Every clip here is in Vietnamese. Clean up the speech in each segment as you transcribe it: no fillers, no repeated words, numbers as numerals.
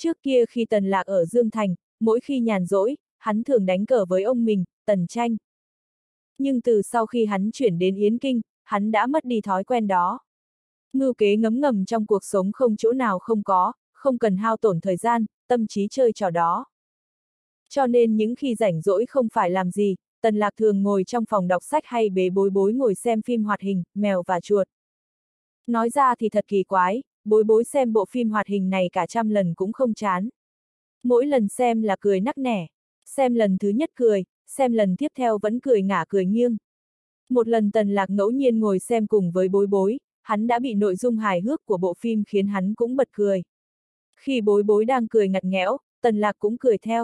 Trước kia khi Tần Lạc ở Dương Thành, mỗi khi nhàn rỗi, hắn thường đánh cờ với ông mình, Tần Tranh. Nhưng từ sau khi hắn chuyển đến Yến Kinh, hắn đã mất đi thói quen đó. Mưu kế ngấm ngầm trong cuộc sống không chỗ nào không có, không cần hao tổn thời gian, tâm trí chơi trò đó. Cho nên những khi rảnh rỗi không phải làm gì, Tần Lạc thường ngồi trong phòng đọc sách hay bế Bối Bối ngồi xem phim hoạt hình, mèo và chuột. Nói ra thì thật kỳ quái, Bối Bối xem bộ phim hoạt hình này cả 100 lần cũng không chán. Mỗi lần xem là cười nắc nẻ, xem lần thứ nhất cười, xem lần tiếp theo vẫn cười ngả cười nghiêng. Một lần Tần Lạc ngẫu nhiên ngồi xem cùng với Bối Bối, hắn đã bị nội dung hài hước của bộ phim khiến hắn cũng bật cười. Khi Bối Bối đang cười ngặt nghẽo, Tần Lạc cũng cười theo.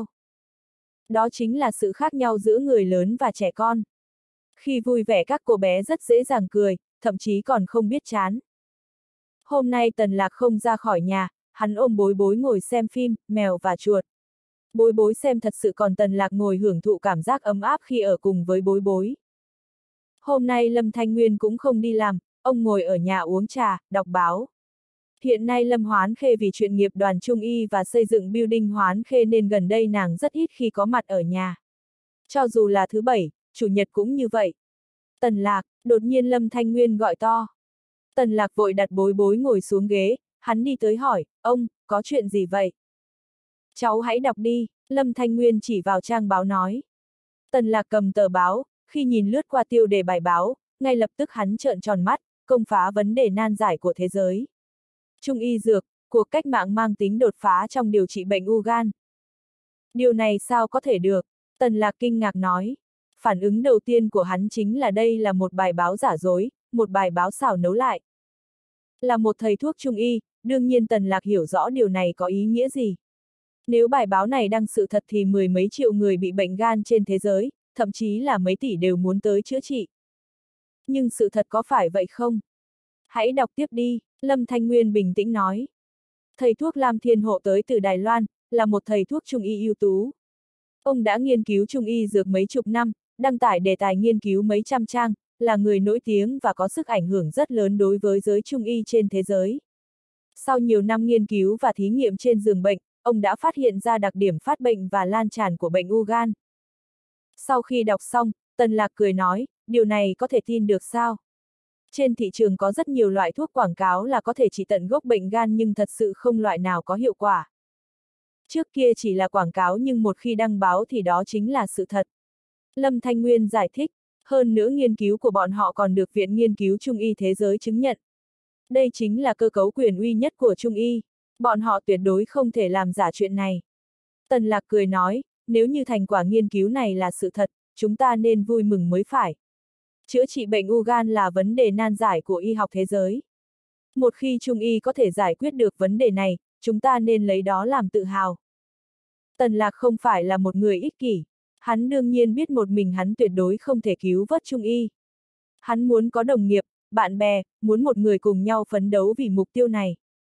Đó chính là sự khác nhau giữa người lớn và trẻ con. Khi vui vẻ các cô bé rất dễ dàng cười, thậm chí còn không biết chán. Hôm nay Tần Lạc không ra khỏi nhà, hắn ôm Bối Bối ngồi xem phim, mèo và chuột. Bối Bối xem thật sự còn Tần Lạc ngồi hưởng thụ cảm giác ấm áp khi ở cùng với Bối Bối. Hôm nay Lâm Thanh Nguyên cũng không đi làm, ông ngồi ở nhà uống trà, đọc báo. Hiện nay Lâm Hoán Khê vì chuyện nghiệp đoàn Trung Y và xây dựng building Hoán Khê nên gần đây nàng rất ít khi có mặt ở nhà. Cho dù là thứ Bảy, Chủ nhật cũng như vậy. Tần Lạc, đột nhiên Lâm Thanh Nguyên gọi to. Tần Lạc vội đặt Bối Bối ngồi xuống ghế, hắn đi tới hỏi, ông, có chuyện gì vậy? Cháu hãy đọc đi, Lâm Thanh Nguyên chỉ vào trang báo nói. Tần Lạc cầm tờ báo, khi nhìn lướt qua tiêu đề bài báo, ngay lập tức hắn trợn tròn mắt, công phá vấn đề nan giải của thế giới. Trung y dược, cuộc cách mạng mang tính đột phá trong điều trị bệnh u gan. Điều này sao có thể được? Tần Lạc kinh ngạc nói. Phản ứng đầu tiên của hắn chính là đây là một bài báo giả dối, một bài báo xảo nấu lại. Là một thầy thuốc Trung y, đương nhiên Tần Lạc hiểu rõ điều này có ý nghĩa gì. Nếu bài báo này đăng sự thật thì mười mấy triệu người bị bệnh gan trên thế giới, thậm chí là mấy tỷ đều muốn tới chữa trị. Nhưng sự thật có phải vậy không? Hãy đọc tiếp đi, Lâm Thanh Nguyên bình tĩnh nói. Thầy thuốc Lam Thiên Hộ tới từ Đài Loan, là một thầy thuốc Trung y ưu tú. Ông đã nghiên cứu Trung y dược mấy chục năm, đăng tải đề tài nghiên cứu mấy trăm trang, là người nổi tiếng và có sức ảnh hưởng rất lớn đối với giới Trung y trên thế giới. Sau nhiều năm nghiên cứu và thí nghiệm trên giường bệnh, ông đã phát hiện ra đặc điểm phát bệnh và lan tràn của bệnh u gan. Sau khi đọc xong, Tần Lạc cười nói, điều này có thể tin được sao? Trên thị trường có rất nhiều loại thuốc quảng cáo là có thể trị tận gốc bệnh gan nhưng thật sự không loại nào có hiệu quả. Trước kia chỉ là quảng cáo nhưng một khi đăng báo thì đó chính là sự thật. Lâm Thanh Nguyên giải thích, hơn nữa nghiên cứu của bọn họ còn được Viện Nghiên cứu Trung y Thế giới chứng nhận. Đây chính là cơ cấu quyền uy nhất của Trung y, bọn họ tuyệt đối không thể làm giả chuyện này. Tần Lạc cười nói, nếu như thành quả nghiên cứu này là sự thật, chúng ta nên vui mừng mới phải. Chữa trị bệnh u gan là vấn đề nan giải của y học thế giới. Một khi Trung y có thể giải quyết được vấn đề này, chúng ta nên lấy đó làm tự hào. Tần Lạc không phải là một người ích kỷ. Hắn đương nhiên biết một mình hắn tuyệt đối không thể cứu vớt Trung y. Hắn muốn có đồng nghiệp, bạn bè, muốn một người cùng nhau phấn đấu vì mục tiêu này.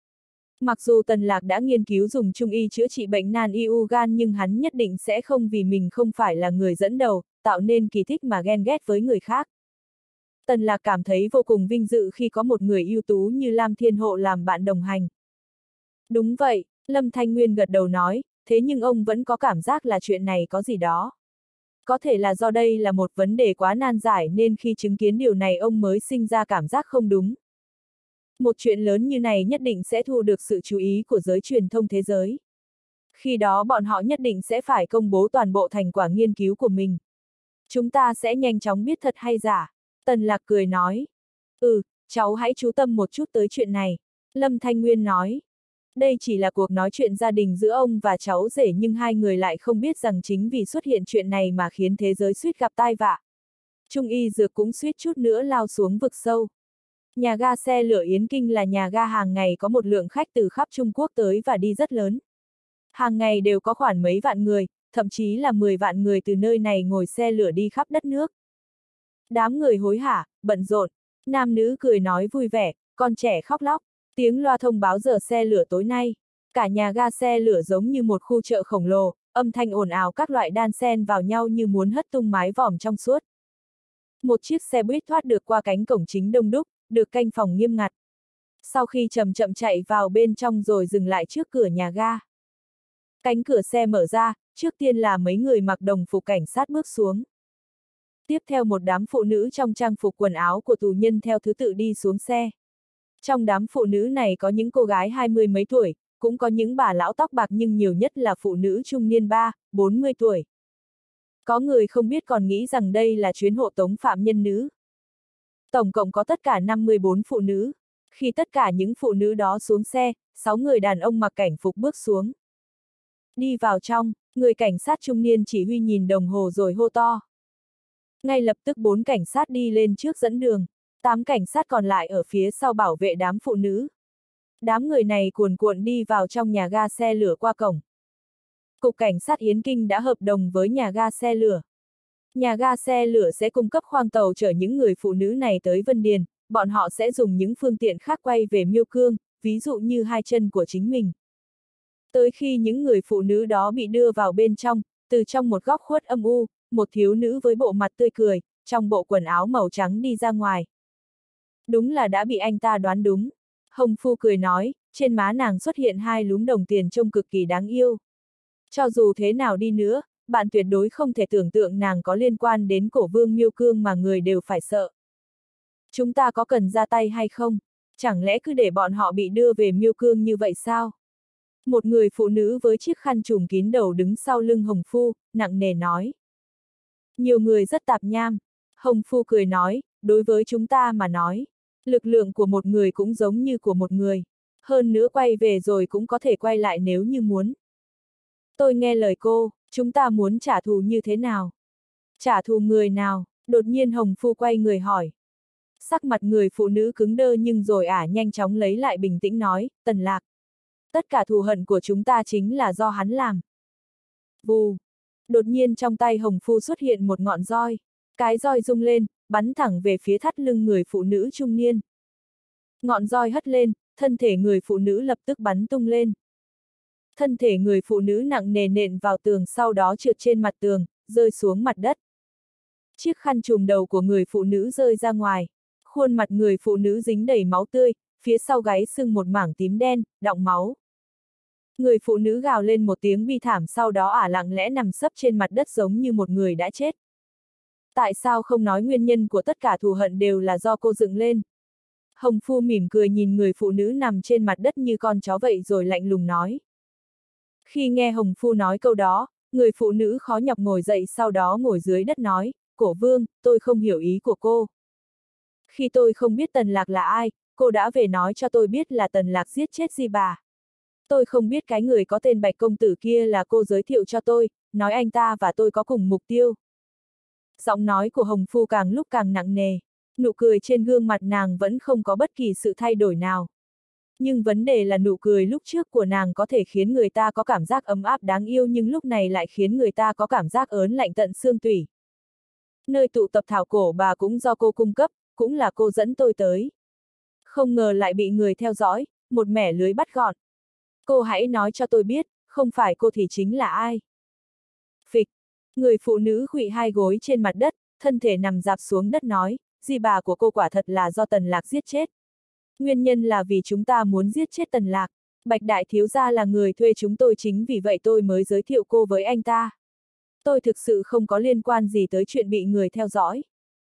Mặc dù Tần Lạc đã nghiên cứu dùng Trung y chữa trị bệnh nan y u gan nhưng hắn nhất định sẽ không vì mình không phải là người dẫn đầu, tạo nên kỳ tích mà ghen ghét với người khác. Tần Lạc cảm thấy vô cùng vinh dự khi có một người ưu tú như Lam Thiên Hộ làm bạn đồng hành. Đúng vậy, Lâm Thanh Nguyên gật đầu nói, thế nhưng ông vẫn có cảm giác là chuyện này có gì đó. Có thể là do đây là một vấn đề quá nan giải nên khi chứng kiến điều này ông mới sinh ra cảm giác không đúng. Một chuyện lớn như này nhất định sẽ thu được sự chú ý của giới truyền thông thế giới. Khi đó bọn họ nhất định sẽ phải công bố toàn bộ thành quả nghiên cứu của mình. Chúng ta sẽ nhanh chóng biết thật hay giả. Tần Lạc cười nói. Cháu hãy chú tâm một chút tới chuyện này. Lâm Thanh Nguyên nói. Đây chỉ là cuộc nói chuyện gia đình giữa ông và cháu rể nhưng hai người lại không biết rằng chính vì xuất hiện chuyện này mà khiến thế giới suýt gặp tai vạ. Trung y dược cũng suýt chút nữa lao xuống vực sâu. Nhà ga xe lửa Yến Kinh là nhà ga hàng ngày có một lượng khách từ khắp Trung Quốc tới và đi rất lớn. Hàng ngày đều có khoảng mấy vạn người, thậm chí là 10 vạn người từ nơi này ngồi xe lửa đi khắp đất nước. Đám người hối hả, bận rộn, nam nữ cười nói vui vẻ, con trẻ khóc lóc, tiếng loa thông báo giờ xe lửa tối nay. Cả nhà ga xe lửa giống như một khu chợ khổng lồ, âm thanh ồn ào các loại đan xen vào nhau như muốn hất tung mái vòm trong suốt. Một chiếc xe buýt thoát được qua cánh cổng chính đông đúc, được canh phòng nghiêm ngặt. Sau khi chậm chậm chạy vào bên trong rồi dừng lại trước cửa nhà ga. Cánh cửa xe mở ra, trước tiên là mấy người mặc đồng phục cảnh sát bước xuống. Tiếp theo một đám phụ nữ trong trang phục quần áo của tù nhân theo thứ tự đi xuống xe. Trong đám phụ nữ này có những cô gái 20 mấy tuổi, cũng có những bà lão tóc bạc nhưng nhiều nhất là phụ nữ trung niên 40 tuổi. Có người không biết còn nghĩ rằng đây là chuyến hộ tống phạm nhân nữ. Tổng cộng có tất cả 54 phụ nữ. Khi tất cả những phụ nữ đó xuống xe, 6 người đàn ông mặc cảnh phục bước xuống. Đi vào trong, người cảnh sát trung niên chỉ huy nhìn đồng hồ rồi hô to. Ngay lập tức 4 cảnh sát đi lên trước dẫn đường, 8 cảnh sát còn lại ở phía sau bảo vệ đám phụ nữ. Đám người này cuồn cuộn đi vào trong nhà ga xe lửa qua cổng. Cục Cảnh sát Yến Kinh đã hợp đồng với nhà ga xe lửa. Nhà ga xe lửa sẽ cung cấp khoang tàu chở những người phụ nữ này tới Vân Điền, bọn họ sẽ dùng những phương tiện khác quay về Miêu Cương, ví dụ như hai chân của chính mình. Tới khi những người phụ nữ đó bị đưa vào bên trong, từ trong một góc khuất âm u, một thiếu nữ với bộ mặt tươi cười, trong bộ quần áo màu trắng đi ra ngoài. Đúng là đã bị anh ta đoán đúng. Hồng Phu cười nói, trên má nàng xuất hiện 2 lúm đồng tiền trông cực kỳ đáng yêu. Cho dù thế nào đi nữa, bạn tuyệt đối không thể tưởng tượng nàng có liên quan đến cổ vương Miêu Cương mà người đều phải sợ. Chúng ta có cần ra tay hay không? Chẳng lẽ cứ để bọn họ bị đưa về Miêu Cương như vậy sao? Một người phụ nữ với chiếc khăn trùm kín đầu đứng sau lưng Hồng Phu, nặng nề nói. Nhiều người rất tạp nham. Hồng Phu cười nói, đối với chúng ta mà nói, lực lượng của một người cũng giống như của một người. Hơn nữa quay về rồi cũng có thể quay lại nếu như muốn. Tôi nghe lời cô, chúng ta muốn trả thù như thế nào? Trả thù người nào? Đột nhiên Hồng Phu quay người hỏi. Sắc mặt người phụ nữ cứng đơ nhưng rồi nhanh chóng lấy lại bình tĩnh nói, Tần Lạc. Tất cả thù hận của chúng ta chính là do hắn làm. Vù. Đột nhiên trong tay Hồng Phu xuất hiện một ngọn roi. Cái roi rung lên, bắn thẳng về phía thắt lưng người phụ nữ trung niên. Ngọn roi hất lên, thân thể người phụ nữ lập tức bắn tung lên. Thân thể người phụ nữ nặng nề nện vào tường sau đó trượt trên mặt tường, rơi xuống mặt đất. Chiếc khăn trùm đầu của người phụ nữ rơi ra ngoài. Khuôn mặt người phụ nữ dính đầy máu tươi, phía sau gáy sưng một mảng tím đen, đọng máu. Người phụ nữ gào lên một tiếng bi thảm sau đó lặng lẽ nằm sấp trên mặt đất giống như một người đã chết. Tại sao không nói nguyên nhân của tất cả thù hận đều là do cô dựng lên? Hồng Phu mỉm cười nhìn người phụ nữ nằm trên mặt đất như con chó vậy rồi lạnh lùng nói. Khi nghe Hồng Phu nói câu đó, người phụ nữ khó nhọc ngồi dậy sau đó ngồi dưới đất nói, Cổ Vương, tôi không hiểu ý của cô. Khi tôi không biết Tần Lạc là ai, cô đã về nói cho tôi biết là Tần Lạc giết chết Di bà. Tôi không biết cái người có tên Bạch Công Tử kia là cô giới thiệu cho tôi, nói anh ta và tôi có cùng mục tiêu. Giọng nói của Hồng Phu càng lúc càng nặng nề, nụ cười trên gương mặt nàng vẫn không có bất kỳ sự thay đổi nào. Nhưng vấn đề là nụ cười lúc trước của nàng có thể khiến người ta có cảm giác ấm áp đáng yêu nhưng lúc này lại khiến người ta có cảm giác ớn lạnh tận xương tủy. Nơi tụ tập thảo cổ bà cũng do cô cung cấp, cũng là cô dẫn tôi tới. Không ngờ lại bị người theo dõi, một mẻ lưới bắt gọn. Cô hãy nói cho tôi biết, không phải cô thì chính là ai? Phịch, người phụ nữ khuỵu hai gối trên mặt đất, thân thể nằm dạp xuống đất nói, Di bà của cô quả thật là do Tần Lạc giết chết. Nguyên nhân là vì chúng ta muốn giết chết Tần Lạc. Bạch đại thiếu gia là người thuê chúng tôi chính vì vậy tôi mới giới thiệu cô với anh ta. Tôi thực sự không có liên quan gì tới chuyện bị người theo dõi.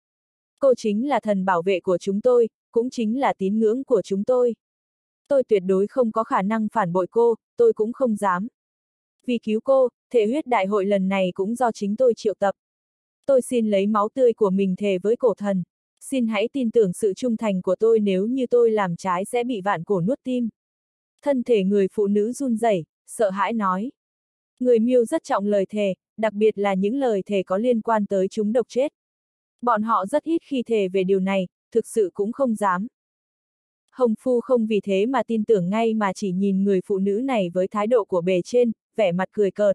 Cô chính là thần bảo vệ của chúng tôi, cũng chính là tín ngưỡng của chúng tôi. Tôi tuyệt đối không có khả năng phản bội cô, tôi cũng không dám. Vì cứu cô, thể huyết đại hội lần này cũng do chính tôi triệu tập. Tôi xin lấy máu tươi của mình thề với cổ thần. Xin hãy tin tưởng sự trung thành của tôi nếu như tôi làm trái sẽ bị vạn cổ nuốt tim. Thân thể người phụ nữ run rẩy, sợ hãi nói. Người Miêu rất trọng lời thề, đặc biệt là những lời thề có liên quan tới chúng độc chết. Bọn họ rất ít khi thề về điều này, thực sự cũng không dám. Hồng Phu không vì thế mà tin tưởng ngay mà chỉ nhìn người phụ nữ này với thái độ của bề trên, vẻ mặt cười cợt.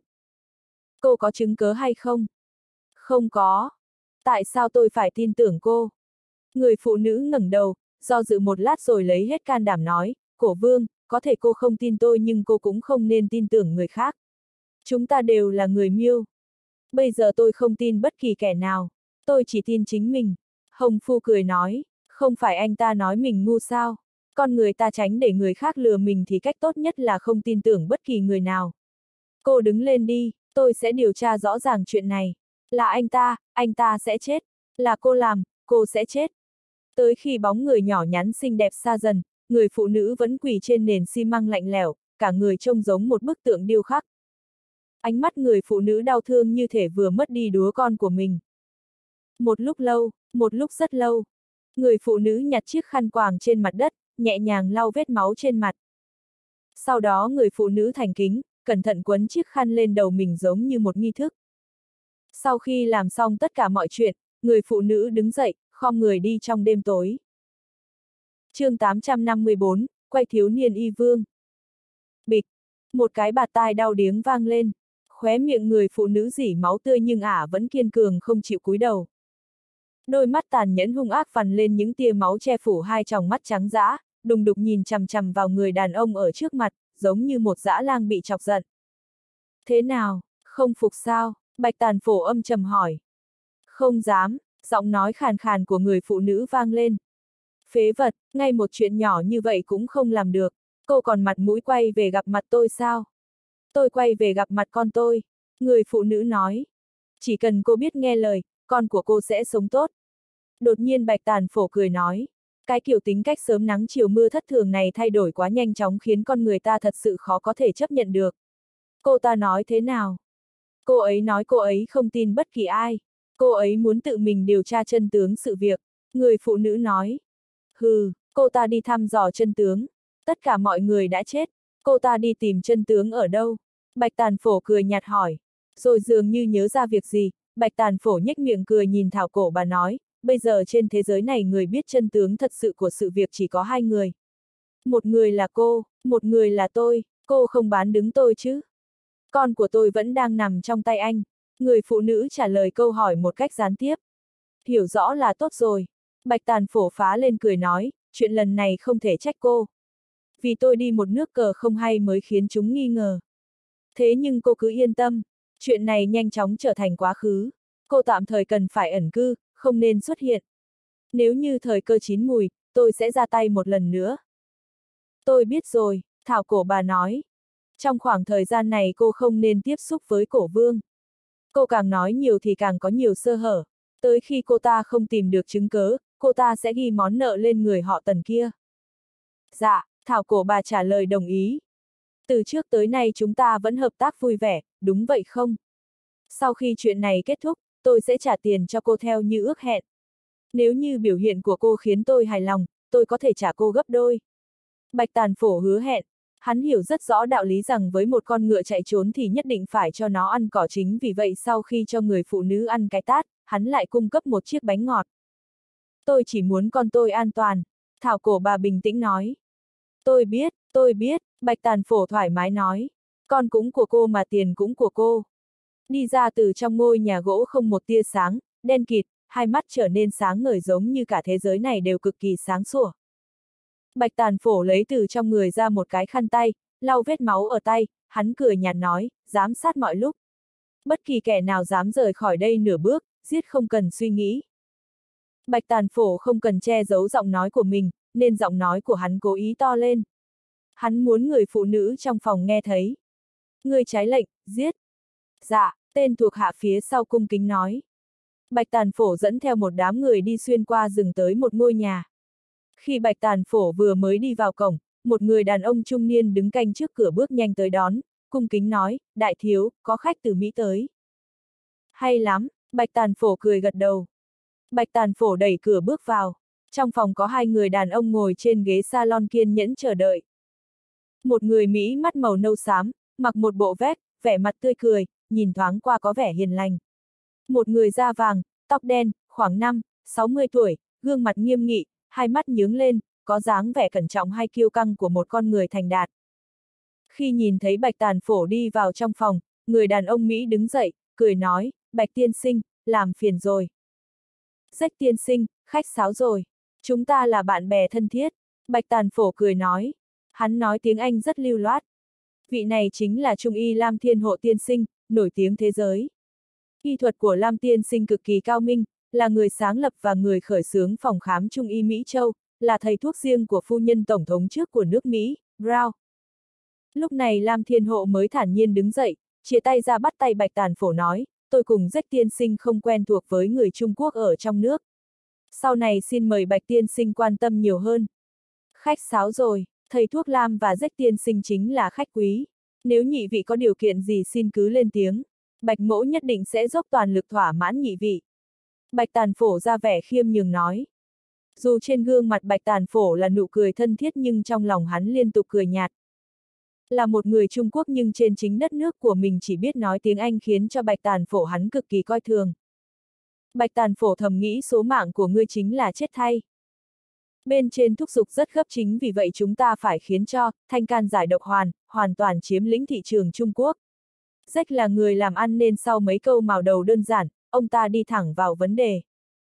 Cô có chứng cớ hay không? Không có. Tại sao tôi phải tin tưởng cô? Người phụ nữ ngẩng đầu, do dự một lát rồi lấy hết can đảm nói, Cổ Vương, có thể cô không tin tôi nhưng cô cũng không nên tin tưởng người khác. Chúng ta đều là người Miêu. Bây giờ tôi không tin bất kỳ kẻ nào, tôi chỉ tin chính mình. Hồng Phu cười nói, không phải anh ta nói mình ngu sao? Con người ta tránh để người khác lừa mình thì cách tốt nhất là không tin tưởng bất kỳ người nào. Cô đứng lên đi, tôi sẽ điều tra rõ ràng chuyện này. Là anh ta sẽ chết. Là cô làm, cô sẽ chết. Tới khi bóng người nhỏ nhắn xinh đẹp xa dần, người phụ nữ vẫn quỳ trên nền xi măng lạnh lẽo, cả người trông giống một bức tượng điêu khắc. Ánh mắt người phụ nữ đau thương như thể vừa mất đi đứa con của mình. Một lúc rất lâu, người phụ nữ nhặt chiếc khăn quàng trên mặt đất, nhẹ nhàng lau vết máu trên mặt. Sau đó người phụ nữ thành kính, cẩn thận quấn chiếc khăn lên đầu mình giống như một nghi thức. Sau khi làm xong tất cả mọi chuyện, người phụ nữ đứng dậy, khom người đi trong đêm tối. Chương 854, quay thiếu niên y vương. Bịch, một cái bạt tai đau điếng vang lên. Khóe miệng người phụ nữ rỉ máu tươi nhưng ả vẫn kiên cường không chịu cúi đầu. Đôi mắt tàn nhẫn hung ác vằn lên những tia máu che phủ hai tròng mắt trắng dã, đùng đục nhìn chằm chằm vào người đàn ông ở trước mặt, giống như một dã lang bị chọc giận. Thế nào, không phục sao? Bạch Tàn Phổ âm trầm hỏi. Không dám, giọng nói khàn khàn của người phụ nữ vang lên. Phế vật, ngay một chuyện nhỏ như vậy cũng không làm được, cô còn mặt mũi quay về gặp mặt tôi sao? Tôi quay về gặp mặt con tôi, người phụ nữ nói. Chỉ cần cô biết nghe lời, con của cô sẽ sống tốt. Đột nhiên Bạch Tàn Phổ cười nói. Cái kiểu tính cách sớm nắng chiều mưa thất thường này thay đổi quá nhanh chóng khiến con người ta thật sự khó có thể chấp nhận được. Cô ta nói thế nào? Cô ấy nói cô ấy không tin bất kỳ ai. Cô ấy muốn tự mình điều tra chân tướng sự việc. Người phụ nữ nói. Hừ, cô ta đi thăm dò chân tướng. Tất cả mọi người đã chết. Cô ta đi tìm chân tướng ở đâu? Bạch Tàn Phổ cười nhạt hỏi. Rồi dường như nhớ ra việc gì, Bạch Tàn Phổ nhếch miệng cười nhìn Thảo Cổ Bà nói. Bây giờ trên thế giới này người biết chân tướng thật sự của sự việc chỉ có hai người. Một người là cô, một người là tôi, cô không bán đứng tôi chứ. Con của tôi vẫn đang nằm trong tay anh. Người phụ nữ trả lời câu hỏi một cách gián tiếp. Hiểu rõ là tốt rồi. Bạch Tàn Phổ phá lên cười nói, chuyện lần này không thể trách cô. Vì tôi đi một nước cờ không hay mới khiến chúng nghi ngờ. Thế nhưng cô cứ yên tâm, chuyện này nhanh chóng trở thành quá khứ. Cô tạm thời cần phải ẩn cư, không nên xuất hiện. Nếu như thời cơ chín mùi, tôi sẽ ra tay một lần nữa. Tôi biết rồi, Thảo Cổ Bà nói. Trong khoảng thời gian này cô không nên tiếp xúc với Cổ Vương. Cô càng nói nhiều thì càng có nhiều sơ hở. Tới khi cô ta không tìm được chứng cớ, cô ta sẽ ghi món nợ lên người họ Tần kia. Dạ, Thảo Cổ Bà trả lời đồng ý. Từ trước tới nay chúng ta vẫn hợp tác vui vẻ, đúng vậy không? Sau khi chuyện này kết thúc, tôi sẽ trả tiền cho cô theo như ước hẹn. Nếu như biểu hiện của cô khiến tôi hài lòng, tôi có thể trả cô gấp đôi. Bạch Tàn Phổ hứa hẹn. Hắn hiểu rất rõ đạo lý rằng với một con ngựa chạy trốn thì nhất định phải cho nó ăn cỏ, chính vì vậy sau khi cho người phụ nữ ăn cái tát, hắn lại cung cấp một chiếc bánh ngọt. Tôi chỉ muốn con tôi an toàn, Thảo Cổ Bà bình tĩnh nói. Tôi biết, Bạch Tàn Phổ thoải mái nói. Con cũng của cô mà tiền cũng của cô. Đi ra từ trong ngôi nhà gỗ không một tia sáng, đen kịt, hai mắt trở nên sáng ngời giống như cả thế giới này đều cực kỳ sáng sủa. Bạch Tàn Phổ lấy từ trong người ra một cái khăn tay, lau vết máu ở tay, hắn cười nhạt nói, giám sát mọi lúc. Bất kỳ kẻ nào dám rời khỏi đây nửa bước, giết không cần suy nghĩ. Bạch Tàn Phổ không cần che giấu giọng nói của mình, nên giọng nói của hắn cố ý to lên. Hắn muốn người phụ nữ trong phòng nghe thấy. Người trái lệnh, giết. Dạ, tên thuộc hạ phía sau cung kính nói. Bạch Tàn Phổ dẫn theo một đám người đi xuyên qua rừng tới một ngôi nhà. Khi Bạch Tàn Phổ vừa mới đi vào cổng, một người đàn ông trung niên đứng canh trước cửa bước nhanh tới đón, cung kính nói, đại thiếu, có khách từ Mỹ tới. Hay lắm, Bạch Tàn Phổ cười gật đầu. Bạch Tàn Phổ đẩy cửa bước vào. Trong phòng có hai người đàn ông ngồi trên ghế salon kiên nhẫn chờ đợi. Một người Mỹ mắt màu nâu xám, mặc một bộ vest, vẻ mặt tươi cười, nhìn thoáng qua có vẻ hiền lành. Một người da vàng, tóc đen, khoảng 60 tuổi, gương mặt nghiêm nghị, hai mắt nhướng lên, có dáng vẻ cẩn trọng hay kiêu căng của một con người thành đạt. Khi nhìn thấy Bạch Tàn Phổ đi vào trong phòng, người đàn ông Mỹ đứng dậy, cười nói, Bạch tiên sinh, làm phiền rồi. Rách tiên sinh, khách sáo rồi. Chúng ta là bạn bè thân thiết. Bạch Tàn Phổ cười nói. Hắn nói tiếng Anh rất lưu loát. Vị này chính là Trung y Lam Thiên Hộ tiên sinh, nổi tiếng thế giới. Y thuật của Lam tiên sinh cực kỳ cao minh, là người sáng lập và người khởi xướng phòng khám Trung y Mỹ Châu, là thầy thuốc riêng của phu nhân tổng thống trước của nước Mỹ, Brown. Lúc này Lam Thiên Hộ mới thản nhiên đứng dậy, chia tay ra bắt tay Bạch Tàn Phổ nói, tôi cùng Rách tiên sinh không quen thuộc với người Trung Quốc ở trong nước. Sau này xin mời Bạch tiên sinh quan tâm nhiều hơn. Khách sáo rồi, thầy thuốc Lam và Rách tiên sinh chính là khách quý. Nếu nhị vị có điều kiện gì xin cứ lên tiếng. Bạch mỗ nhất định sẽ dốc toàn lực thỏa mãn nhị vị. Bạch Tàn Phổ ra vẻ khiêm nhường nói. Dù trên gương mặt Bạch Tàn Phổ là nụ cười thân thiết nhưng trong lòng hắn liên tục cười nhạt. Là một người Trung Quốc nhưng trên chính đất nước của mình chỉ biết nói tiếng Anh khiến cho Bạch Tàn Phổ hắn cực kỳ coi thường. Bạch Tàn Phổ thầm nghĩ số mạng của ngươi chính là chết thay. Bên trên thúc giục rất gấp, chính vì vậy chúng ta phải khiến cho Thanh Can giải độc hoàn toàn chiếm lĩnh thị trường Trung Quốc. Rách là người làm ăn nên sau mấy câu mào đầu đơn giản, ông ta đi thẳng vào vấn đề.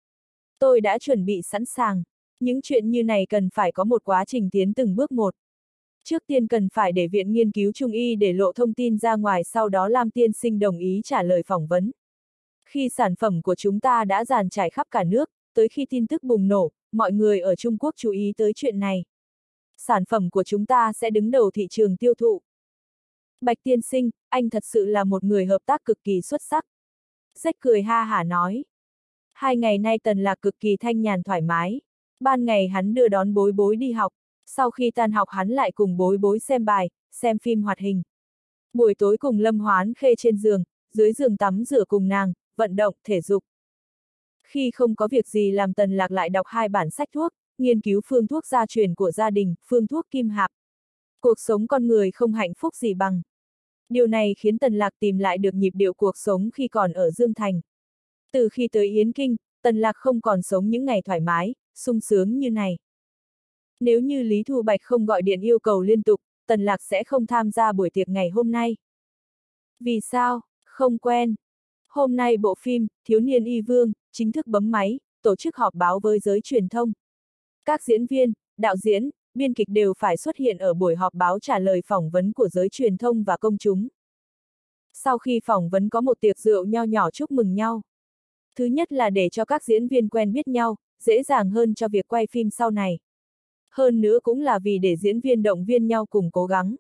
Tôi đã chuẩn bị sẵn sàng. Những chuyện như này cần phải có một quá trình tiến từng bước một. Trước tiên cần phải để Viện Nghiên cứu Trung y để lộ thông tin ra ngoài, sau đó Lam tiên sinh đồng ý trả lời phỏng vấn. Khi sản phẩm của chúng ta đã dàn trải khắp cả nước, tới khi tin tức bùng nổ, mọi người ở Trung Quốc chú ý tới chuyện này. Sản phẩm của chúng ta sẽ đứng đầu thị trường tiêu thụ. Bạch tiên sinh, anh thật sự là một người hợp tác cực kỳ xuất sắc. Rách cười ha hả nói. 2 ngày nay Tần Lạc cực kỳ thanh nhàn thoải mái. Ban ngày hắn đưa đón Bối Bối đi học, sau khi tan học hắn lại cùng Bối Bối xem bài, xem phim hoạt hình. Buổi tối cùng Lâm Hoán Khê trên giường, dưới giường tắm rửa cùng nàng, vận động, thể dục. Khi không có việc gì làm Tần Lạc lại đọc 2 bản sách thuốc, nghiên cứu phương thuốc gia truyền của gia đình, phương thuốc kim hạp. Cuộc sống con người không hạnh phúc gì bằng. Điều này khiến Tần Lạc tìm lại được nhịp điệu cuộc sống khi còn ở Dương Thành. Từ khi tới Yến Kinh, Tần Lạc không còn sống những ngày thoải mái, sung sướng như này. Nếu như Lý Thu Bạch không gọi điện yêu cầu liên tục, Tần Lạc sẽ không tham gia buổi tiệc ngày hôm nay. Vì sao? Không quen. Hôm nay bộ phim Thiếu niên y vương chính thức bấm máy, tổ chức họp báo với giới truyền thông. Các diễn viên, đạo diễn, biên kịch đều phải xuất hiện ở buổi họp báo trả lời phỏng vấn của giới truyền thông và công chúng. Sau khi phỏng vấn có một tiệc rượu nho nhỏ chúc mừng nhau. Thứ nhất là để cho các diễn viên quen biết nhau, dễ dàng hơn cho việc quay phim sau này. Hơn nữa cũng là vì để diễn viên động viên nhau cùng cố gắng.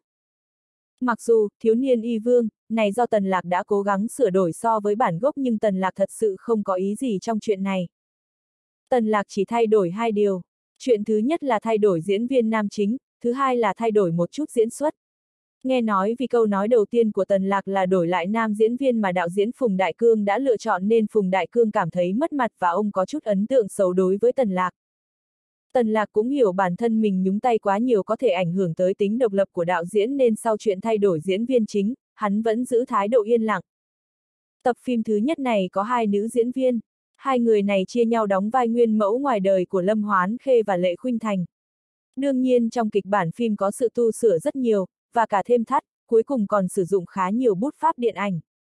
Mặc dù, Thiếu niên y vương, này do Tần Lạc đã cố gắng sửa đổi so với bản gốc nhưng Tần Lạc thật sự không có ý gì trong chuyện này. Tần Lạc chỉ thay đổi 2 điều. Chuyện thứ nhất là thay đổi diễn viên nam chính, thứ hai là thay đổi một chút diễn xuất. Nghe nói vì câu nói đầu tiên của Tần Lạc là đổi lại nam diễn viên mà đạo diễn Phùng Đại Cương đã lựa chọn nên Phùng Đại Cương cảm thấy mất mặt và ông có chút ấn tượng xấu đối với Tần Lạc. Tần Lạc cũng hiểu bản thân mình nhúng tay quá nhiều có thể ảnh hưởng tới tính độc lập của đạo diễn nên sau chuyện thay đổi diễn viên chính, hắn vẫn giữ thái độ yên lặng. Tập phim thứ nhất này có 2 nữ diễn viên. 2 người này chia nhau đóng vai nguyên mẫu ngoài đời của Lâm Hoán Khê và Lệ Khuynh Thành. Đương nhiên trong kịch bản phim có sự tu sửa rất nhiều, và cả thêm thắt, cuối cùng còn sử dụng khá nhiều bút pháp điện ảnh.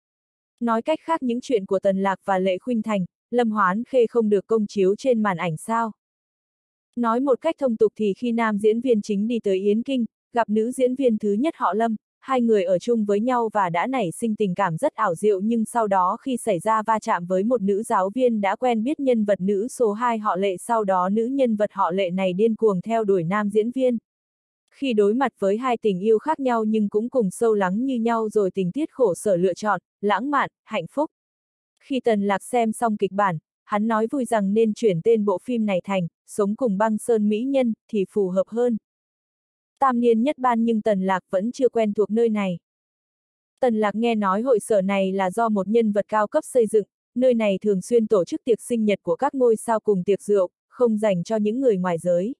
Nói cách khác những chuyện của Tần Lạc và Lệ Khuynh Thành, Lâm Hoán Khê không được công chiếu trên màn ảnh sao. Nói một cách thông tục thì khi nam diễn viên chính đi tới Yến Kinh, gặp nữ diễn viên thứ nhất họ Lâm, 2 người ở chung với nhau và đã nảy sinh tình cảm rất ảo diệu nhưng sau đó khi xảy ra va chạm với một nữ giáo viên đã quen biết nhân vật nữ số 2 họ Lệ, sau đó nữ nhân vật họ Lệ này điên cuồng theo đuổi nam diễn viên. Khi đối mặt với 2 tình yêu khác nhau nhưng cũng cùng sâu lắng như nhau rồi tình tiết khổ sở lựa chọn, lãng mạn, hạnh phúc. Khi Tần Lạc xem xong kịch bản, hắn nói vui rằng nên chuyển tên bộ phim này thành Sống cùng băng sơn mỹ nhân thì phù hợp hơn. Tam Niên Nhất Ban nhưng Tần Lạc vẫn chưa quen thuộc nơi này. Tần Lạc nghe nói hội sở này là do một nhân vật cao cấp xây dựng, nơi này thường xuyên tổ chức tiệc sinh nhật của các ngôi sao cùng tiệc rượu, không dành cho những người ngoài giới.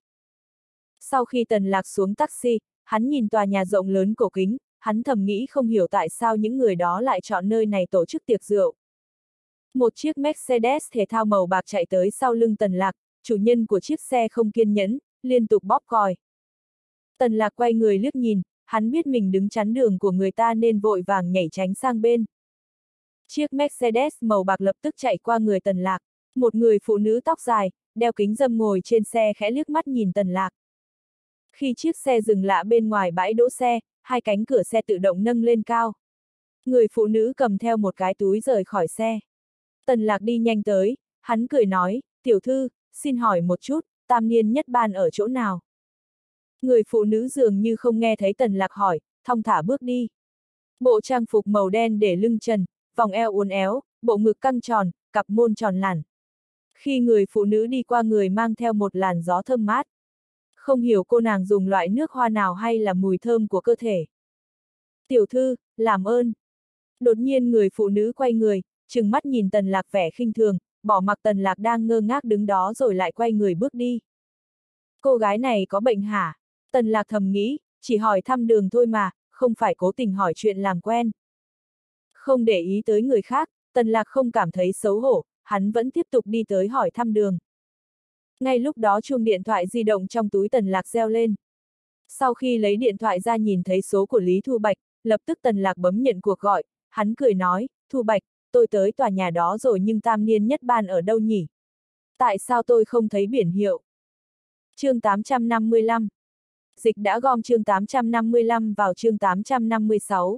Sau khi Tần Lạc xuống taxi, hắn nhìn tòa nhà rộng lớn cổ kính, hắn thầm nghĩ không hiểu tại sao những người đó lại chọn nơi này tổ chức tiệc rượu. Một chiếc Mercedes thể thao màu bạc chạy tới sau lưng Tần Lạc, chủ nhân của chiếc xe không kiên nhẫn, liên tục bóp còi. Tần Lạc quay người liếc nhìn, hắn biết mình đứng chắn đường của người ta nên vội vàng nhảy tránh sang bên. Chiếc Mercedes màu bạc lập tức chạy qua người Tần Lạc, một người phụ nữ tóc dài, đeo kính râm ngồi trên xe khẽ liếc mắt nhìn Tần Lạc. Khi chiếc xe dừng lại bên ngoài bãi đỗ xe, 2 cánh cửa xe tự động nâng lên cao. Người phụ nữ cầm theo một cái túi rời khỏi xe. Tần Lạc đi nhanh tới, hắn cười nói, tiểu thư, xin hỏi một chút, Tam Niên Nhất Ban ở chỗ nào? Người phụ nữ dường như không nghe thấy Tần Lạc hỏi, thong thả bước đi. Bộ trang phục màu đen để lưng trần, vòng eo uốn éo, bộ ngực căng tròn, cặp môn tròn lẳn. Khi người phụ nữ đi qua người mang theo một làn gió thơm mát. Không hiểu cô nàng dùng loại nước hoa nào hay là mùi thơm của cơ thể. Tiểu thư, làm ơn. Đột nhiên người phụ nữ quay người, trừng mắt nhìn Tần Lạc vẻ khinh thường, bỏ mặc Tần Lạc đang ngơ ngác đứng đó rồi lại quay người bước đi. Cô gái này có bệnh hả? Tần Lạc thầm nghĩ, chỉ hỏi thăm đường thôi mà, không phải cố tình hỏi chuyện làm quen. Không để ý tới người khác, Tần Lạc không cảm thấy xấu hổ, hắn vẫn tiếp tục đi tới hỏi thăm đường. Ngay lúc đó chuông điện thoại di động trong túi Tần Lạc reo lên. Sau khi lấy điện thoại ra nhìn thấy số của Lý Thu Bạch, lập tức Tần Lạc bấm nhận cuộc gọi, hắn cười nói, Thu Bạch, tôi tới tòa nhà đó rồi nhưng Tam Niên Nhất Ban ở đâu nhỉ? Tại sao tôi không thấy biển hiệu? Chương 855. Dịch đã gom chương 855 vào chương 856.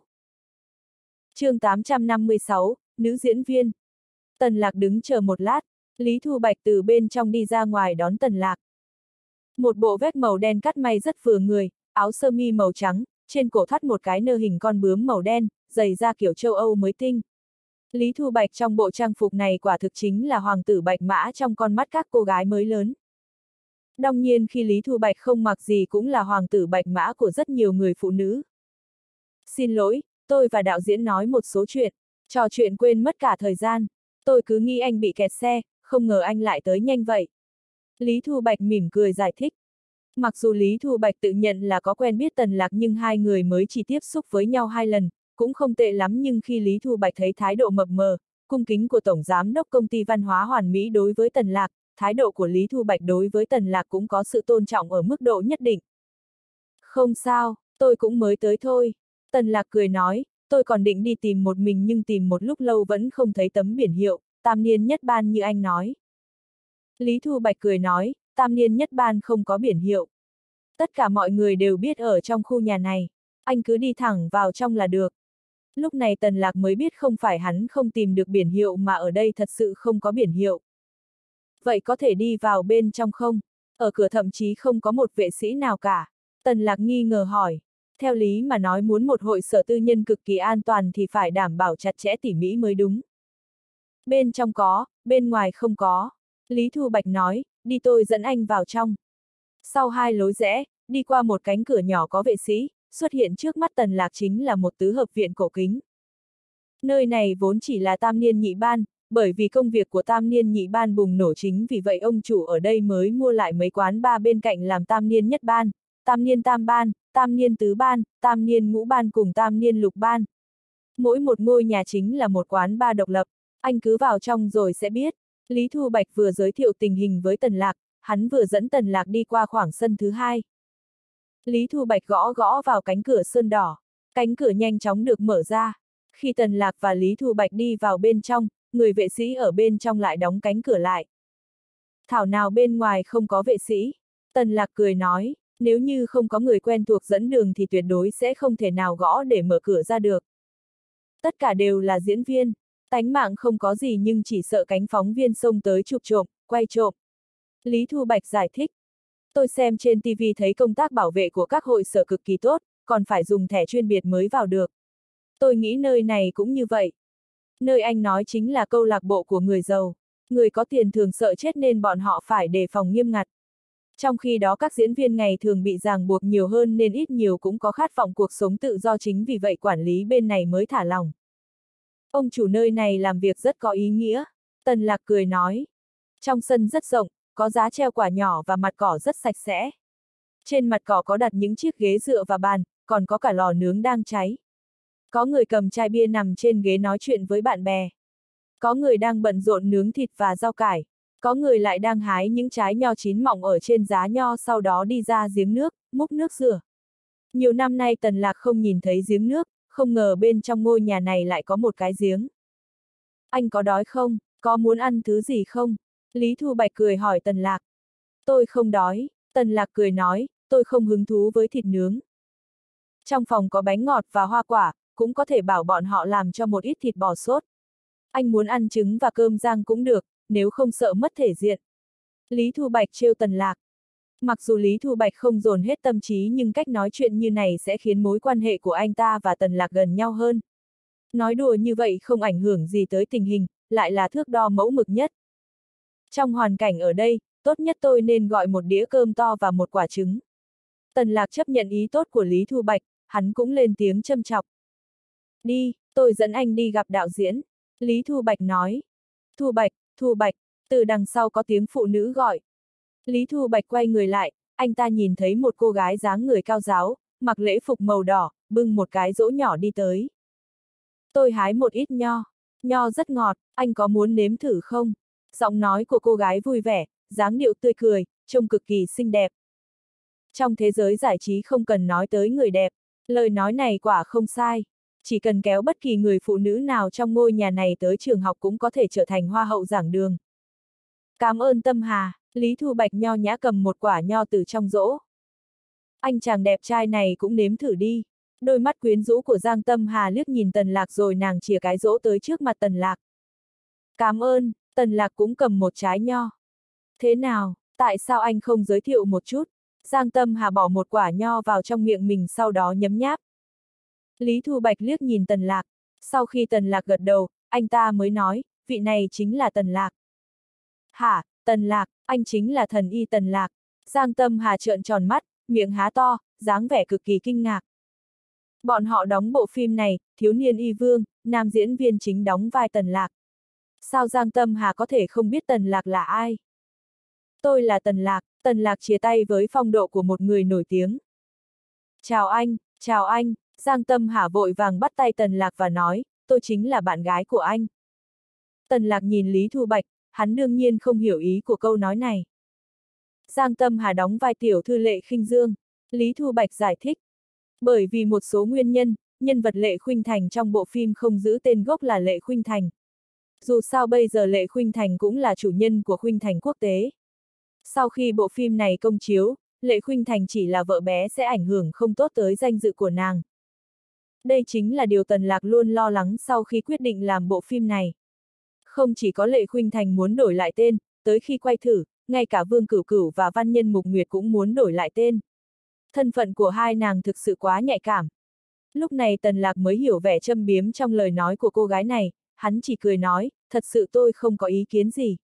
Chương 856, nữ diễn viên. Tần Lạc đứng chờ một lát, Lý Thu Bạch từ bên trong đi ra ngoài đón Tần Lạc. Một bộ vest màu đen cắt may rất vừa người, áo sơ mi màu trắng, trên cổ thắt một cái nơ hình con bướm màu đen, giày da kiểu châu Âu mới tinh. Lý Thu Bạch trong bộ trang phục này quả thực chính là hoàng tử bạch mã trong con mắt các cô gái mới lớn. Đương nhiên khi Lý Thu Bạch không mặc gì cũng là hoàng tử bạch mã của rất nhiều người phụ nữ. Xin lỗi, tôi và đạo diễn nói một số chuyện, trò chuyện quên mất cả thời gian. Tôi cứ nghĩ anh bị kẹt xe, không ngờ anh lại tới nhanh vậy. Lý Thu Bạch mỉm cười giải thích. Mặc dù Lý Thu Bạch tự nhận là có quen biết Tần Lạc nhưng hai người mới chỉ tiếp xúc với nhau 2 lần, cũng không tệ lắm nhưng khi Lý Thu Bạch thấy thái độ mập mờ, cung kính của Tổng Giám đốc Công ty Văn hóa Hoàn Mỹ đối với Tần Lạc, thái độ của Lý Thu Bạch đối với Tần Lạc cũng có sự tôn trọng ở mức độ nhất định. Không sao, tôi cũng mới tới thôi. Tần Lạc cười nói, tôi còn định đi tìm một mình nhưng tìm một lúc lâu vẫn không thấy tấm biển hiệu, Tam Niên Nhất Ban như anh nói. Lý Thu Bạch cười nói, Tam Niên Nhất Ban không có biển hiệu. Tất cả mọi người đều biết ở trong khu nhà này, anh cứ đi thẳng vào trong là được. Lúc này Tần Lạc mới biết không phải hắn không tìm được biển hiệu mà ở đây thật sự không có biển hiệu. Vậy có thể đi vào bên trong không? Ở cửa thậm chí không có một vệ sĩ nào cả. Tần Lạc nghi ngờ hỏi. Theo lý mà nói muốn một hội sở tư nhân cực kỳ an toàn thì phải đảm bảo chặt chẽ tỉ mỉ mới đúng. Bên trong có, bên ngoài không có. Lý Thu Bạch nói, đi tôi dẫn anh vào trong. Sau 2 lối rẽ, đi qua một cánh cửa nhỏ có vệ sĩ, xuất hiện trước mắt Tần Lạc chính là một tứ hợp viện cổ kính. Nơi này vốn chỉ là Tam Niên Nhị Ban, bởi vì công việc của Tam Niên Nhị Ban bùng nổ chính vì vậy ông chủ ở đây mới mua lại mấy quán bar bên cạnh làm Tam Niên Nhất Ban, Tam Niên Tam Ban, Tam Niên Tứ Ban, Tam Niên Ngũ Ban cùng Tam Niên Lục Ban. Mỗi một ngôi nhà chính là một quán bar độc lập, anh cứ vào trong rồi sẽ biết. Lý Thu Bạch vừa giới thiệu tình hình với Tần Lạc, hắn vừa dẫn Tần Lạc đi qua khoảng sân thứ 2. Lý Thu Bạch gõ gõ vào cánh cửa sơn đỏ, cánh cửa nhanh chóng được mở ra. Khi Tần Lạc và Lý Thu Bạch đi vào bên trong, người vệ sĩ ở bên trong lại đóng cánh cửa lại. Thảo nào bên ngoài không có vệ sĩ. Tần Lạc cười nói, nếu như không có người quen thuộc dẫn đường thì tuyệt đối sẽ không thể nào gõ để mở cửa ra được. Tất cả đều là diễn viên, tánh mạng không có gì nhưng chỉ sợ cánh phóng viên xông tới chụp trộm, quay trộm. Lý Thu Bạch giải thích. Tôi xem trên TV thấy công tác bảo vệ của các hội sở cực kỳ tốt, còn phải dùng thẻ chuyên biệt mới vào được. Tôi nghĩ nơi này cũng như vậy. Nơi anh nói chính là câu lạc bộ của người giàu. Người có tiền thường sợ chết nên bọn họ phải đề phòng nghiêm ngặt. Trong khi đó các diễn viên ngày thường bị ràng buộc nhiều hơn nên ít nhiều cũng có khát vọng cuộc sống tự do chính vì vậy quản lý bên này mới thả lỏng. Ông chủ nơi này làm việc rất có ý nghĩa. Tần Lạc cười nói. Trong sân rất rộng, có giá treo quả nhỏ và mặt cỏ rất sạch sẽ. Trên mặt cỏ có đặt những chiếc ghế dựa và bàn, còn có cả lò nướng đang cháy. Có người cầm chai bia nằm trên ghế nói chuyện với bạn bè. Có người đang bận rộn nướng thịt và rau cải. Có người lại đang hái những trái nho chín mọng ở trên giá nho sau đó đi ra giếng nước, múc nước rửa. Nhiều năm nay Tần Lạc không nhìn thấy giếng nước, không ngờ bên trong ngôi nhà này lại có một cái giếng. Anh có đói không? Có muốn ăn thứ gì không? Lý Thu Bạch cười hỏi Tần Lạc. Tôi không đói, Tần Lạc cười nói, tôi không hứng thú với thịt nướng. Trong phòng có bánh ngọt và hoa quả, cũng có thể bảo bọn họ làm cho một ít thịt bò sốt. Anh muốn ăn trứng và cơm rang cũng được, nếu không sợ mất thể diện. Lý Thu Bạch trêu Tần Lạc. Mặc dù Lý Thu Bạch không dồn hết tâm trí nhưng cách nói chuyện như này sẽ khiến mối quan hệ của anh ta và Tần Lạc gần nhau hơn. Nói đùa như vậy không ảnh hưởng gì tới tình hình, lại là thước đo mẫu mực nhất. Trong hoàn cảnh ở đây, tốt nhất tôi nên gọi một đĩa cơm to và một quả trứng. Tần Lạc chấp nhận ý tốt của Lý Thu Bạch, hắn cũng lên tiếng châm chọc. Đi, tôi dẫn anh đi gặp đạo diễn. Lý Thu Bạch nói. Thu Bạch, từ đằng sau có tiếng phụ nữ gọi. Lý Thu Bạch quay người lại, anh ta nhìn thấy một cô gái dáng người cao ráo, mặc lễ phục màu đỏ, bưng một cái rổ nhỏ đi tới. Tôi hái một ít nho rất ngọt, anh có muốn nếm thử không? Giọng nói của cô gái vui vẻ, dáng điệu tươi cười, trông cực kỳ xinh đẹp. Trong thế giới giải trí không cần nói tới người đẹp, lời nói này quả không sai. Chỉ cần kéo bất kỳ người phụ nữ nào trong ngôi nhà này tới trường học cũng có thể trở thành hoa hậu giảng đường. Cảm ơn Tâm Hà, Lý Thu Bạch nho nhã cầm một quả nho từ trong rổ. Anh chàng đẹp trai này cũng nếm thử đi. Đôi mắt quyến rũ của Giang Tâm Hà liếc nhìn Tần Lạc rồi nàng chìa cái rổ tới trước mặt Tần Lạc. Cảm ơn, Tần Lạc cũng cầm một trái nho. Thế nào, tại sao anh không giới thiệu một chút? Giang Tâm Hà bỏ một quả nho vào trong miệng mình sau đó nhấm nháp. Lý Thu Bạch liếc nhìn Tần Lạc. Sau khi Tần Lạc gật đầu, anh ta mới nói, vị này chính là Tần Lạc. Hả, Tần Lạc, anh chính là thần y Tần Lạc. Giang Tâm Hà trợn tròn mắt, miệng há to, dáng vẻ cực kỳ kinh ngạc. Bọn họ đóng bộ phim này, Thiếu niên y vương, nam diễn viên chính đóng vai Tần Lạc. Sao Giang Tâm Hà có thể không biết Tần Lạc là ai? Tôi là Tần Lạc chia tay với phong độ của một người nổi tiếng. Chào anh, Giang Tâm Hà vội vàng bắt tay Tần Lạc và nói, tôi chính là bạn gái của anh. Tần Lạc nhìn Lý Thu Bạch, hắn đương nhiên không hiểu ý của câu nói này. Giang Tâm Hà đóng vai tiểu thư Lệ Khinh Dương, Lý Thu Bạch giải thích. Bởi vì một số nguyên nhân, nhân vật Lệ Khuynh Thành trong bộ phim không giữ tên gốc là Lệ Khuynh Thành. Dù sao bây giờ Lệ Khuynh Thành cũng là chủ nhân của Khuynh Thành quốc tế. Sau khi bộ phim này công chiếu, Lệ Khuynh Thành chỉ là vợ bé sẽ ảnh hưởng không tốt tới danh dự của nàng. Đây chính là điều Tần Lạc luôn lo lắng sau khi quyết định làm bộ phim này. Không chỉ có Lệ Khuynh Thành muốn đổi lại tên, tới khi quay thử, ngay cả Vương Cửu Cửu và Văn Nhân Mục Nguyệt cũng muốn đổi lại tên. Thân phận của hai nàng thực sự quá nhạy cảm. Lúc này Tần Lạc mới hiểu vẻ châm biếm trong lời nói của cô gái này, hắn chỉ cười nói, thật sự tôi không có ý kiến gì.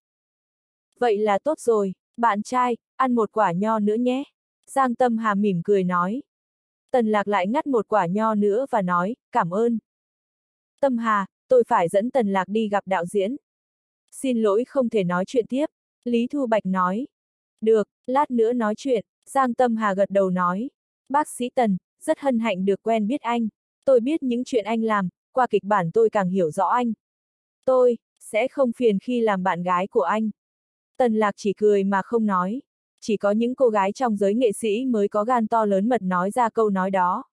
Vậy là tốt rồi, bạn trai, ăn một quả nho nữa nhé. Giang Tâm Hà mỉm cười nói. Tần Lạc lại ngắt một quả nho nữa và nói, cảm ơn. Tâm Hà, tôi phải dẫn Tần Lạc đi gặp đạo diễn. Xin lỗi không thể nói chuyện tiếp, Lý Thu Bạch nói. Được, lát nữa nói chuyện, Giang Tâm Hà gật đầu nói. Bác sĩ Tần, rất hân hạnh được quen biết anh. Tôi biết những chuyện anh làm, qua kịch bản tôi càng hiểu rõ anh. Tôi sẽ không phiền khi làm bạn gái của anh. Tần Lạc chỉ cười mà không nói. Chỉ có những cô gái trong giới nghệ sĩ mới có gan to lớn mật nói ra câu nói đó.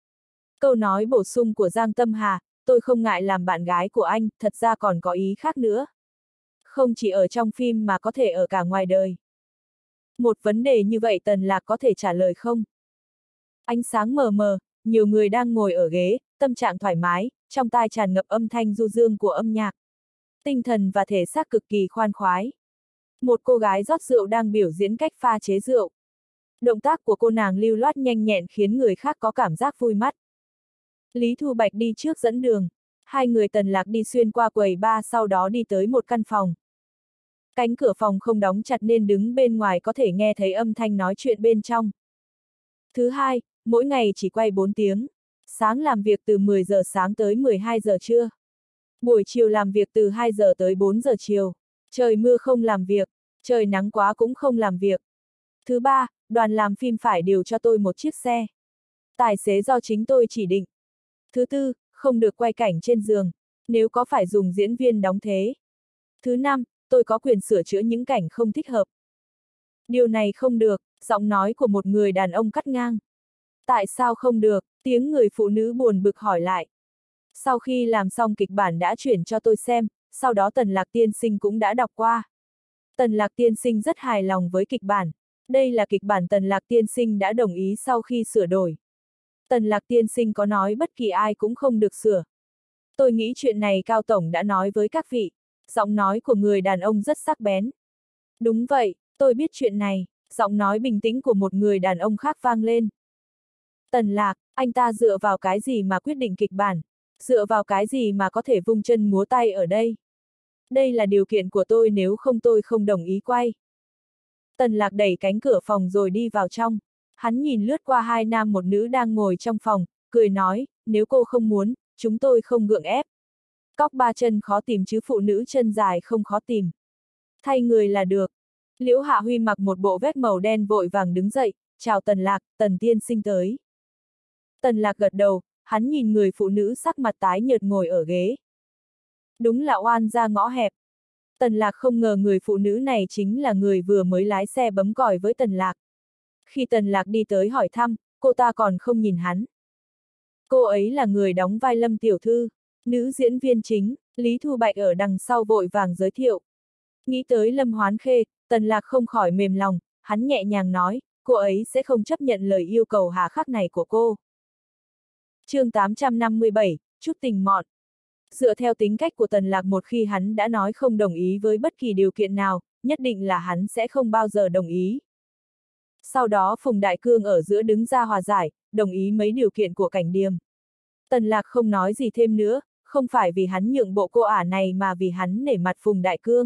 Câu nói bổ sung của Giang Tâm Hà, tôi không ngại làm bạn gái của anh, thật ra còn có ý khác nữa. Không chỉ ở trong phim mà có thể ở cả ngoài đời. Một vấn đề như vậy Tần Lạc có thể trả lời không? Ánh sáng mờ mờ, nhiều người đang ngồi ở ghế, tâm trạng thoải mái, trong tai tràn ngập âm thanh du dương của âm nhạc. Tinh thần và thể xác cực kỳ khoan khoái. Một cô gái rót rượu đang biểu diễn cách pha chế rượu. Động tác của cô nàng lưu loát nhanh nhẹn khiến người khác có cảm giác vui mắt. Lý Thu Bạch đi trước dẫn đường. Hai người Tần Lạc đi xuyên qua quầy bar sau đó đi tới một căn phòng. Cánh cửa phòng không đóng chặt nên đứng bên ngoài có thể nghe thấy âm thanh nói chuyện bên trong. Thứ hai, mỗi ngày chỉ quay 4 tiếng. Sáng làm việc từ 10 giờ sáng tới 12 giờ trưa. Buổi chiều làm việc từ 2 giờ tới 4 giờ chiều. Trời mưa không làm việc, trời nắng quá cũng không làm việc. Thứ ba, đoàn làm phim phải điều cho tôi một chiếc xe. Tài xế do chính tôi chỉ định. Thứ tư, không được quay cảnh trên giường, nếu có phải dùng diễn viên đóng thế. Thứ năm, tôi có quyền sửa chữa những cảnh không thích hợp. Điều này không được, giọng nói của một người đàn ông cắt ngang. Tại sao không được, tiếng người phụ nữ buồn bực hỏi lại. Sau khi làm xong kịch bản đã chuyển cho tôi xem, sau đó Tần Lạc tiên sinh cũng đã đọc qua. Tần Lạc tiên sinh rất hài lòng với kịch bản. Đây là kịch bản Tần Lạc tiên sinh đã đồng ý sau khi sửa đổi. Tần Lạc tiên sinh có nói bất kỳ ai cũng không được sửa. Tôi nghĩ chuyện này Cao Tổng đã nói với các vị. Giọng nói của người đàn ông rất sắc bén. Đúng vậy, tôi biết chuyện này. Giọng nói bình tĩnh của một người đàn ông khác vang lên. Tần Lạc, anh ta dựa vào cái gì mà quyết định kịch bản? Dựa vào cái gì mà có thể vung chân múa tay ở đây? Đây là điều kiện của tôi, nếu không tôi không đồng ý quay. Tần Lạc đẩy cánh cửa phòng rồi đi vào trong. Hắn nhìn lướt qua hai nam một nữ đang ngồi trong phòng, cười nói, nếu cô không muốn, chúng tôi không gượng ép. Cóc ba chân khó tìm chứ phụ nữ chân dài không khó tìm. Thay người là được. Liễu Hạ Huy mặc một bộ vest màu đen vội vàng đứng dậy, chào Tần Lạc, Tần tiên sinh tới. Tần Lạc gật đầu, hắn nhìn người phụ nữ sắc mặt tái nhợt ngồi ở ghế. Đúng là oan ra ngõ hẹp. Tần Lạc không ngờ người phụ nữ này chính là người vừa mới lái xe bấm còi với Tần Lạc. Khi Tần Lạc đi tới hỏi thăm, cô ta còn không nhìn hắn. Cô ấy là người đóng vai Lâm tiểu thư, nữ diễn viên chính, Lý Thu Bạch ở đằng sau vội vàng giới thiệu. Nghĩ tới Lâm Hoán Khê, Tần Lạc không khỏi mềm lòng, hắn nhẹ nhàng nói, cô ấy sẽ không chấp nhận lời yêu cầu hà khắc này của cô. Chương 857, chút tình mọn. Dựa theo tính cách của Tần Lạc, một khi hắn đã nói không đồng ý với bất kỳ điều kiện nào, nhất định là hắn sẽ không bao giờ đồng ý. Sau đó Phùng Đại Cương ở giữa đứng ra hòa giải, đồng ý mấy điều kiện của Cảnh Điềm. Tần Lạc không nói gì thêm nữa, không phải vì hắn nhượng bộ cô ả này mà vì hắn nể mặt Phùng Đại Cương.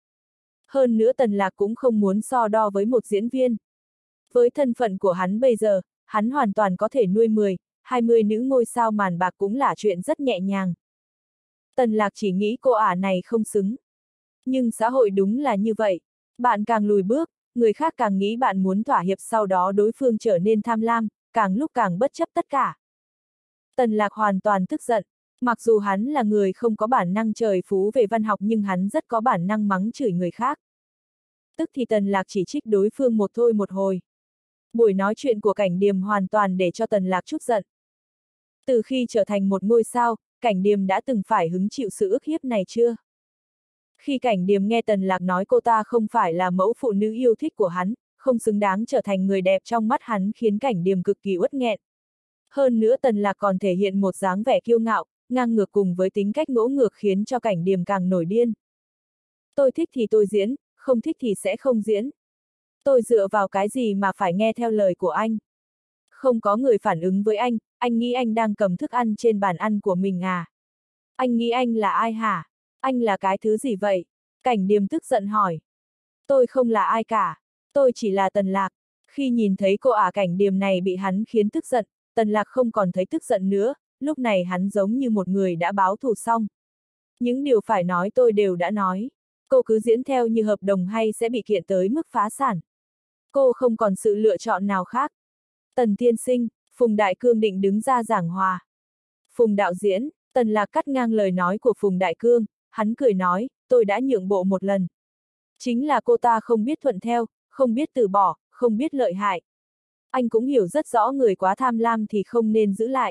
Hơn nữa Tần Lạc cũng không muốn so đo với một diễn viên. Với thân phận của hắn bây giờ, hắn hoàn toàn có thể nuôi 10, 20 nữ ngôi sao màn bạc cũng là chuyện rất nhẹ nhàng. Tần Lạc chỉ nghĩ cô ả này không xứng. Nhưng xã hội đúng là như vậy. Bạn càng lùi bước, người khác càng nghĩ bạn muốn thỏa hiệp, sau đó đối phương trở nên tham lam, càng lúc càng bất chấp tất cả. Tần Lạc hoàn toàn tức giận. Mặc dù hắn là người không có bản năng trời phú về văn học nhưng hắn rất có bản năng mắng chửi người khác. Tức thì Tần Lạc chỉ trích đối phương một thôi một hồi. Buổi nói chuyện của Cảnh Điềm hoàn toàn để cho Tần Lạc chút giận. Từ khi trở thành một ngôi sao, Cảnh Điềm đã từng phải hứng chịu sự ức hiếp này chưa? Khi Cảnh Điềm nghe Tần Lạc nói cô ta không phải là mẫu phụ nữ yêu thích của hắn, không xứng đáng trở thành người đẹp trong mắt hắn, khiến Cảnh Điềm cực kỳ uất nghẹn. Hơn nữa Tần Lạc còn thể hiện một dáng vẻ kiêu ngạo, ngang ngược cùng với tính cách ngỗ ngược khiến cho Cảnh Điềm càng nổi điên. Tôi thích thì tôi diễn, không thích thì sẽ không diễn. Tôi dựa vào cái gì mà phải nghe theo lời của anh? Không có người phản ứng với anh nghĩ anh đang cầm thức ăn trên bàn ăn của mình à? Anh nghĩ anh là ai hả? Anh là cái thứ gì vậy? Cảnh Điềm tức giận hỏi. Tôi không là ai cả. Tôi chỉ là Tần Lạc. Khi nhìn thấy cô ả Cảnh Điềm này bị hắn khiến tức giận, Tần Lạc không còn thấy tức giận nữa, lúc này hắn giống như một người đã báo thù xong. Những điều phải nói tôi đều đã nói. Cô cứ diễn theo như hợp đồng hay sẽ bị kiện tới mức phá sản. Cô không còn sự lựa chọn nào khác. Tần tiên sinh, Phùng Đại Cương định đứng ra giảng hòa. Phùng đạo diễn, Tần Lạc cắt ngang lời nói của Phùng Đại Cương, hắn cười nói, tôi đã nhượng bộ một lần. Chính là cô ta không biết thuận theo, không biết từ bỏ, không biết lợi hại. Anh cũng hiểu rất rõ người quá tham lam thì không nên giữ lại.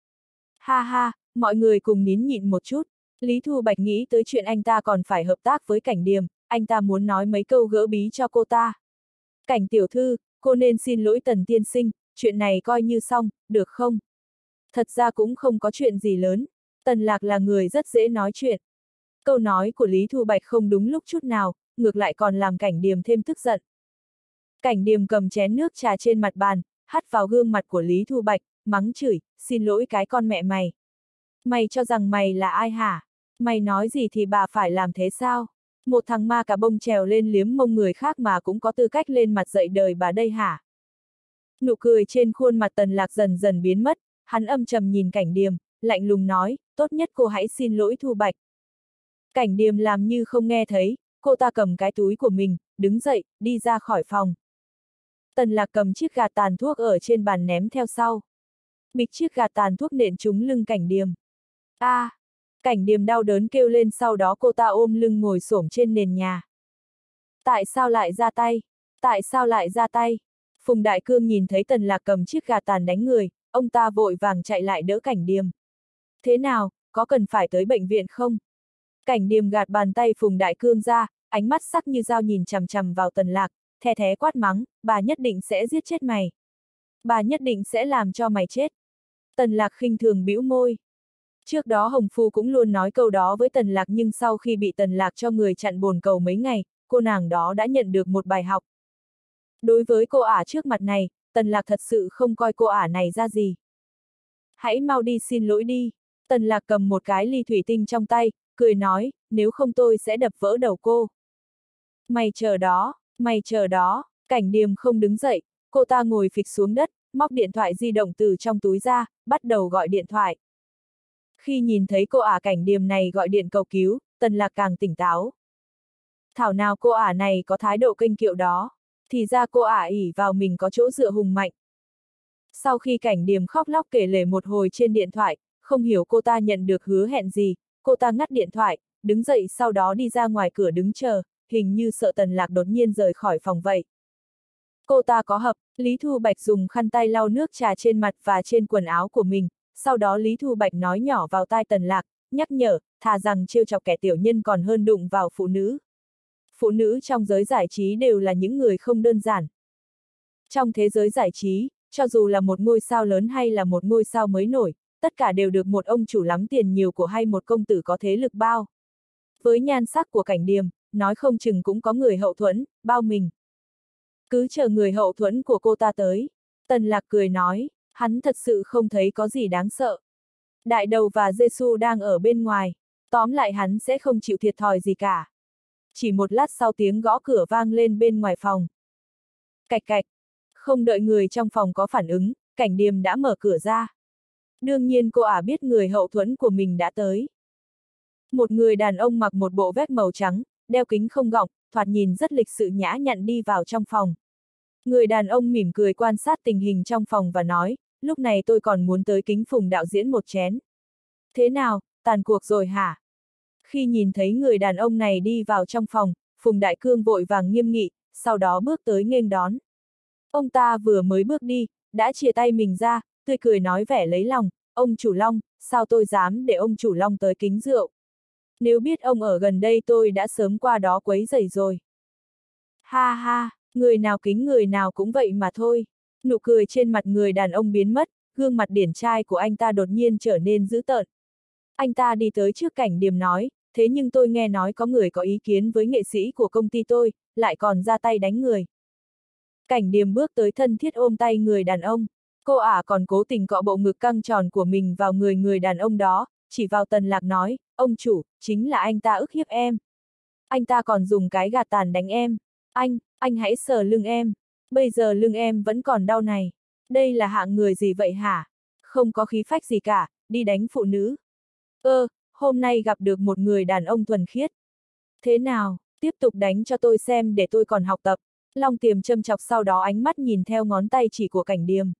Ha ha, mọi người cùng nín nhịn một chút. Lý Thu Bạch nghĩ tới chuyện anh ta còn phải hợp tác với Cảnh Điềm, anh ta muốn nói mấy câu gỡ bí cho cô ta. Cảnh tiểu thư, cô nên xin lỗi Tần tiên sinh, chuyện này coi như xong, được không? Thật ra cũng không có chuyện gì lớn. Tần Lạc là người rất dễ nói chuyện. Câu nói của Lý Thu Bạch không đúng lúc chút nào, ngược lại còn làm Cảnh Điềm thêm tức giận. Cảnh Điềm cầm chén nước trà trên mặt bàn, hắt vào gương mặt của Lý Thu Bạch, mắng chửi, xin lỗi cái con mẹ mày. Mày cho rằng mày là ai hả? Mày nói gì thì bà phải làm thế sao? Một thằng ma cà bông trèo lên liếm mông người khác mà cũng có tư cách lên mặt dạy đời bà đây hả? Nụ cười trên khuôn mặt Tần Lạc dần dần biến mất, hắn âm trầm nhìn Cảnh Điềm, lạnh lùng nói, tốt nhất cô hãy xin lỗi Thu Bạch. Cảnh Điềm làm như không nghe thấy, cô ta cầm cái túi của mình, đứng dậy, đi ra khỏi phòng. Tần Lạc cầm chiếc gạt tàn thuốc ở trên bàn ném theo sau. Bịch chiếc gạt tàn thuốc nện trúng lưng Cảnh Điềm. A! Cảnh Điềm đau đớn kêu lên, sau đó cô ta ôm lưng ngồi xổm trên nền nhà. Tại sao lại ra tay? Tại sao lại ra tay? Phùng Đại Cương nhìn thấy Tần Lạc cầm chiếc gạt tàn đánh người, ông ta vội vàng chạy lại đỡ Cảnh Điềm. Thế nào, có cần phải tới bệnh viện không? Cảnh Điềm gạt bàn tay Phùng Đại Cương ra, ánh mắt sắc như dao nhìn chằm chằm vào Tần Lạc, the thé quát mắng, bà nhất định sẽ giết chết mày. Bà nhất định sẽ làm cho mày chết. Tần Lạc khinh thường bĩu môi. Trước đó Hồng Phu cũng luôn nói câu đó với Tần Lạc, nhưng sau khi bị Tần Lạc cho người chặn bồn cầu mấy ngày, cô nàng đó đã nhận được một bài học. Đối với cô ả trước mặt này, Tần Lạc thật sự không coi cô ả này ra gì. Hãy mau đi xin lỗi đi. Tần Lạc cầm một cái ly thủy tinh trong tay, cười nói, nếu không tôi sẽ đập vỡ đầu cô. Mày chờ đó, Cảnh Điềm không đứng dậy, cô ta ngồi phịch xuống đất, móc điện thoại di động từ trong túi ra, bắt đầu gọi điện thoại. Khi nhìn thấy cô ả Cảnh Điềm này gọi điện cầu cứu, Tần Lạc càng tỉnh táo. Thảo nào cô ả này có thái độ kênh kiệu đó, thì ra cô ả ỷ vào mình có chỗ dựa hùng mạnh. Sau khi Cảnh Điềm khóc lóc kể lể một hồi trên điện thoại, không hiểu cô ta nhận được hứa hẹn gì, cô ta ngắt điện thoại, đứng dậy sau đó đi ra ngoài cửa đứng chờ, hình như sợ Tần Lạc đột nhiên rời khỏi phòng vậy. Cô ta có hập, Lý Thu Bạch dùng khăn tay lau nước trà trên mặt và trên quần áo của mình, sau đó Lý Thu Bạch nói nhỏ vào tai Tần Lạc, nhắc nhở, thà rằng trêu chọc kẻ tiểu nhân còn hơn đụng vào phụ nữ. Phụ nữ trong giới giải trí đều là những người không đơn giản. Trong thế giới giải trí, cho dù là một ngôi sao lớn hay là một ngôi sao mới nổi, tất cả đều được một ông chủ lắm tiền nhiều của hay một công tử có thế lực bao. Với nhan sắc của Cảnh Điềm, nói không chừng cũng có người hậu thuẫn, bao mình. Cứ chờ người hậu thuẫn của cô ta tới. Tần Lạc cười nói, hắn thật sự không thấy có gì đáng sợ. Đại Đầu và Giê-xu đang ở bên ngoài, tóm lại hắn sẽ không chịu thiệt thòi gì cả. Chỉ một lát sau tiếng gõ cửa vang lên bên ngoài phòng. Cạch cạch, không đợi người trong phòng có phản ứng, Cảnh Điềm đã mở cửa ra. Đương nhiên cô ả biết người hậu thuẫn của mình đã tới. Một người đàn ông mặc một bộ vest màu trắng, đeo kính không gọng, thoạt nhìn rất lịch sự nhã nhặn đi vào trong phòng. Người đàn ông mỉm cười quan sát tình hình trong phòng và nói, lúc này tôi còn muốn tới kính Phùng đạo diễn một chén. Thế nào, tàn cuộc rồi hả? Khi nhìn thấy người đàn ông này đi vào trong phòng, Phùng Đại Cương vội vàng nghiêm nghị, sau đó bước tới nghênh đón. Ông ta vừa mới bước đi, đã chìa tay mình ra, tươi cười nói vẻ lấy lòng, ông chủ Long, sao tôi dám để ông chủ Long tới kính rượu? Nếu biết ông ở gần đây tôi đã sớm qua đó quấy rầy rồi. Ha ha, người nào kính người nào cũng vậy mà thôi. Nụ cười trên mặt người đàn ông biến mất, gương mặt điển trai của anh ta đột nhiên trở nên dữ tợn. Anh ta đi tới trước Cảnh Điềm nói, thế nhưng tôi nghe nói có người có ý kiến với nghệ sĩ của công ty tôi, lại còn ra tay đánh người. Cảnh Điềm bước tới thân thiết ôm tay người đàn ông. Cô ả còn cố tình cọ bộ ngực căng tròn của mình vào người đàn ông đó, chỉ vào Tần Lạc nói, ông chủ, chính là anh ta ức hiếp em. Anh ta còn dùng cái gạt tàn đánh em. Anh hãy sờ lưng em. Bây giờ lưng em vẫn còn đau này. Đây là hạng người gì vậy hả? Không có khí phách gì cả, đi đánh phụ nữ. Hôm nay gặp được một người đàn ông thuần khiết. Thế nào, tiếp tục đánh cho tôi xem để tôi còn học tập. Long Tiềm châm chọc sau đó ánh mắt nhìn theo ngón tay chỉ của Cảnh Điềm.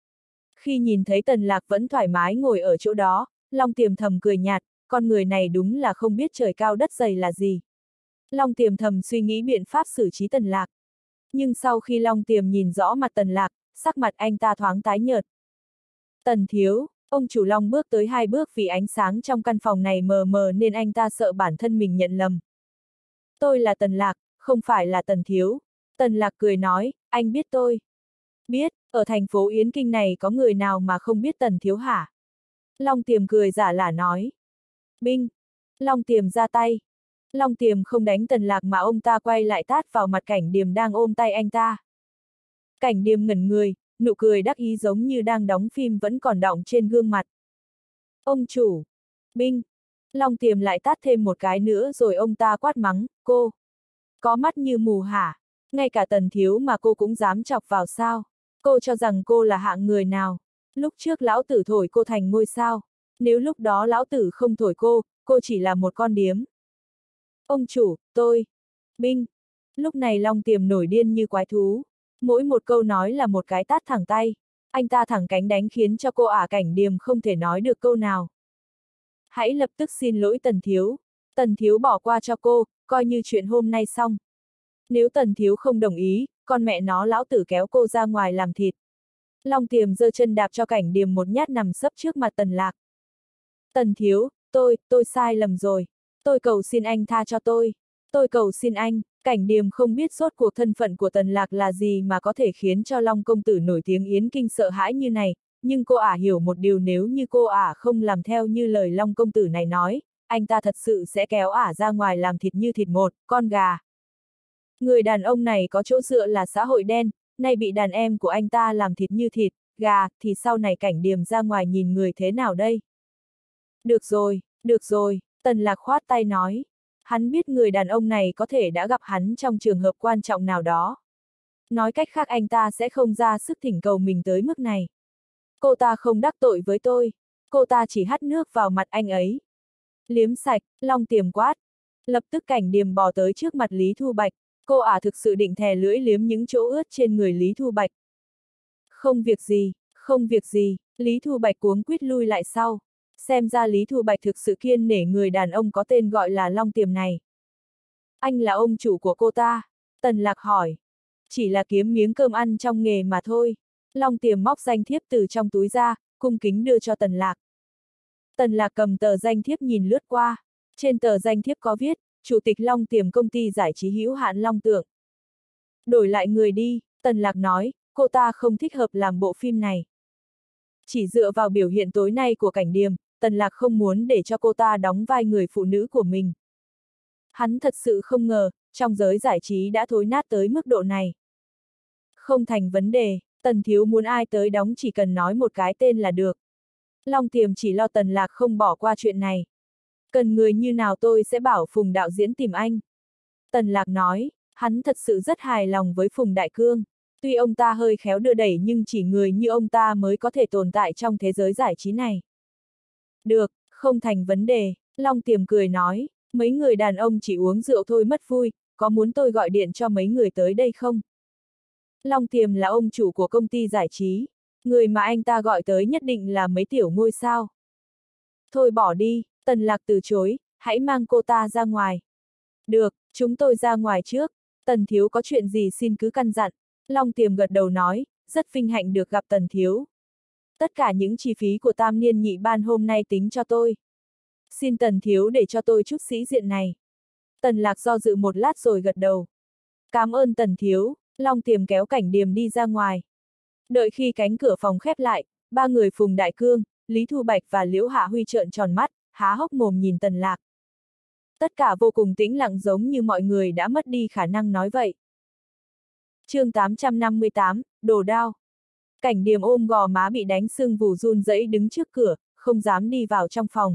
Khi nhìn thấy Tần Lạc vẫn thoải mái ngồi ở chỗ đó, Long Tiềm thầm cười nhạt, con người này đúng là không biết trời cao đất dày là gì. Long Tiềm thầm suy nghĩ biện pháp xử trí Tần Lạc. Nhưng sau khi Long Tiềm nhìn rõ mặt Tần Lạc, sắc mặt anh ta thoáng tái nhợt. Tần thiếu, ông chủ Long bước tới 2 bước vì ánh sáng trong căn phòng này mờ mờ nên anh ta sợ bản thân mình nhận lầm. Tôi là Tần Lạc, không phải là Tần thiếu. Tần Lạc cười nói, anh biết tôi. Biết, ở thành phố Yến Kinh này có người nào mà không biết Tần thiếu hả? Long Tiềm cười giả lả nói. Binh! Long Tiềm ra tay. Long Tiềm không đánh Tần Lạc mà ông ta quay lại tát vào mặt Cảnh Điềm đang ôm tay anh ta. Cảnh Điềm ngẩn người, nụ cười đắc ý giống như đang đóng phim vẫn còn đọng trên gương mặt. Ông chủ! Binh! Long Tiềm lại tát thêm một cái nữa rồi ông ta quát mắng, cô! Có mắt như mù hả? Ngay cả Tần thiếu mà cô cũng dám chọc vào sao? Cô cho rằng cô là hạng người nào? Lúc trước lão tử thổi cô thành ngôi sao. Nếu lúc đó lão tử không thổi cô chỉ là một con điếm. Ông chủ, tôi. Binh. Lúc này Long Tiềm nổi điên như quái thú. Mỗi một câu nói là một cái tát thẳng tay. Anh ta thẳng cánh đánh khiến cho cô ả Cảnh Điềm không thể nói được câu nào. Hãy lập tức xin lỗi Tần thiếu. Tần thiếu bỏ qua cho cô, coi như chuyện hôm nay xong. Nếu Tần thiếu không đồng ý, con mẹ nó lão tử kéo cô ra ngoài làm thịt. Long Tiềm giơ chân đạp cho Cảnh Điềm một nhát nằm sấp trước mặt Tần Lạc. Tần thiếu, tôi sai lầm rồi. Tôi cầu xin anh tha cho tôi. Tôi cầu xin anh. Cảnh Điềm không biết rốt cuộc thân phận của Tần Lạc là gì mà có thể khiến cho Long công tử nổi tiếng Yến Kinh sợ hãi như này, nhưng cô ả hiểu một điều, nếu như cô ả không làm theo như lời Long công tử này nói, anh ta thật sự sẽ kéo ả ra ngoài làm thịt như thịt một con gà. Người đàn ông này có chỗ dựa là xã hội đen, nay bị đàn em của anh ta làm thịt như thịt, gà, thì sau này Cảnh Điềm ra ngoài nhìn người thế nào đây? Được rồi, Tần Lạc khoát tay nói. Hắn biết người đàn ông này có thể đã gặp hắn trong trường hợp quan trọng nào đó. Nói cách khác anh ta sẽ không ra sức thỉnh cầu mình tới mức này. Cô ta không đắc tội với tôi, cô ta chỉ hắt nước vào mặt anh ấy. Liếm sạch, Long Tiềm quát. Lập tức Cảnh Điềm bò tới trước mặt Lý Thu Bạch, cô ả thực sự định thè lưỡi liếm những chỗ ướt trên người Lý Thu Bạch. Không việc gì, Lý Thu Bạch cuống quýt lui lại sau. Xem ra Lý Thu Bạch thực sự kiêng nể người đàn ông có tên gọi là Long Tiềm này. Anh là ông chủ của cô ta? Tần Lạc hỏi. Chỉ là kiếm miếng cơm ăn trong nghề mà thôi. Long Tiềm móc danh thiếp từ trong túi ra, cung kính đưa cho Tần Lạc. Tần Lạc cầm tờ danh thiếp nhìn lướt qua. Trên tờ danh thiếp có viết, Chủ tịch Long Tiềm công ty giải trí hữu hạn Long Tượng. Đổi lại người đi, Tần Lạc nói, cô ta không thích hợp làm bộ phim này. Chỉ dựa vào biểu hiện tối nay của Cảnh Điềm, Tần Lạc không muốn để cho cô ta đóng vai người phụ nữ của mình. Hắn thật sự không ngờ, trong giới giải trí đã thối nát tới mức độ này. Không thành vấn đề, Tần thiếu muốn ai tới đóng chỉ cần nói một cái tên là được. Long Tiềm chỉ lo Tần Lạc không bỏ qua chuyện này. Cần người như nào tôi sẽ bảo Phùng đạo diễn tìm anh. Tần Lạc nói, hắn thật sự rất hài lòng với Phùng Đại Cương. Tuy ông ta hơi khéo đưa đẩy nhưng chỉ người như ông ta mới có thể tồn tại trong thế giới giải trí này. Được, không thành vấn đề, Long Tiềm cười nói, mấy người đàn ông chỉ uống rượu thôi mất vui, có muốn tôi gọi điện cho mấy người tới đây không? Long Tiềm là ông chủ của công ty giải trí, người mà anh ta gọi tới nhất định là mấy tiểu ngôi sao. Thôi bỏ đi, Tần Lạc từ chối, hãy mang cô ta ra ngoài. Được, chúng tôi ra ngoài trước, Tần thiếu có chuyện gì xin cứ căn dặn. Long Tiềm gật đầu nói, rất vinh hạnh được gặp Tần thiếu. Tất cả những chi phí của tam niên nhị ban hôm nay tính cho tôi. Xin Tần thiếu để cho tôi chút sĩ diện này. Tần Lạc do dự một lát rồi gật đầu. Cảm ơn Tần thiếu, Long Tiềm kéo Cảnh Điềm đi ra ngoài. Đợi khi cánh cửa phòng khép lại, ba người Phùng Đại Cương, Lý Thu Bạch và Liễu Hạ Huy trợn tròn mắt, há hốc mồm nhìn Tần Lạc. Tất cả vô cùng tĩnh lặng giống như mọi người đã mất đi khả năng nói vậy. Chương 858, Đồ đao. Cảnh Điềm ôm gò má bị đánh sưng vù run rẩy đứng trước cửa, không dám đi vào trong phòng.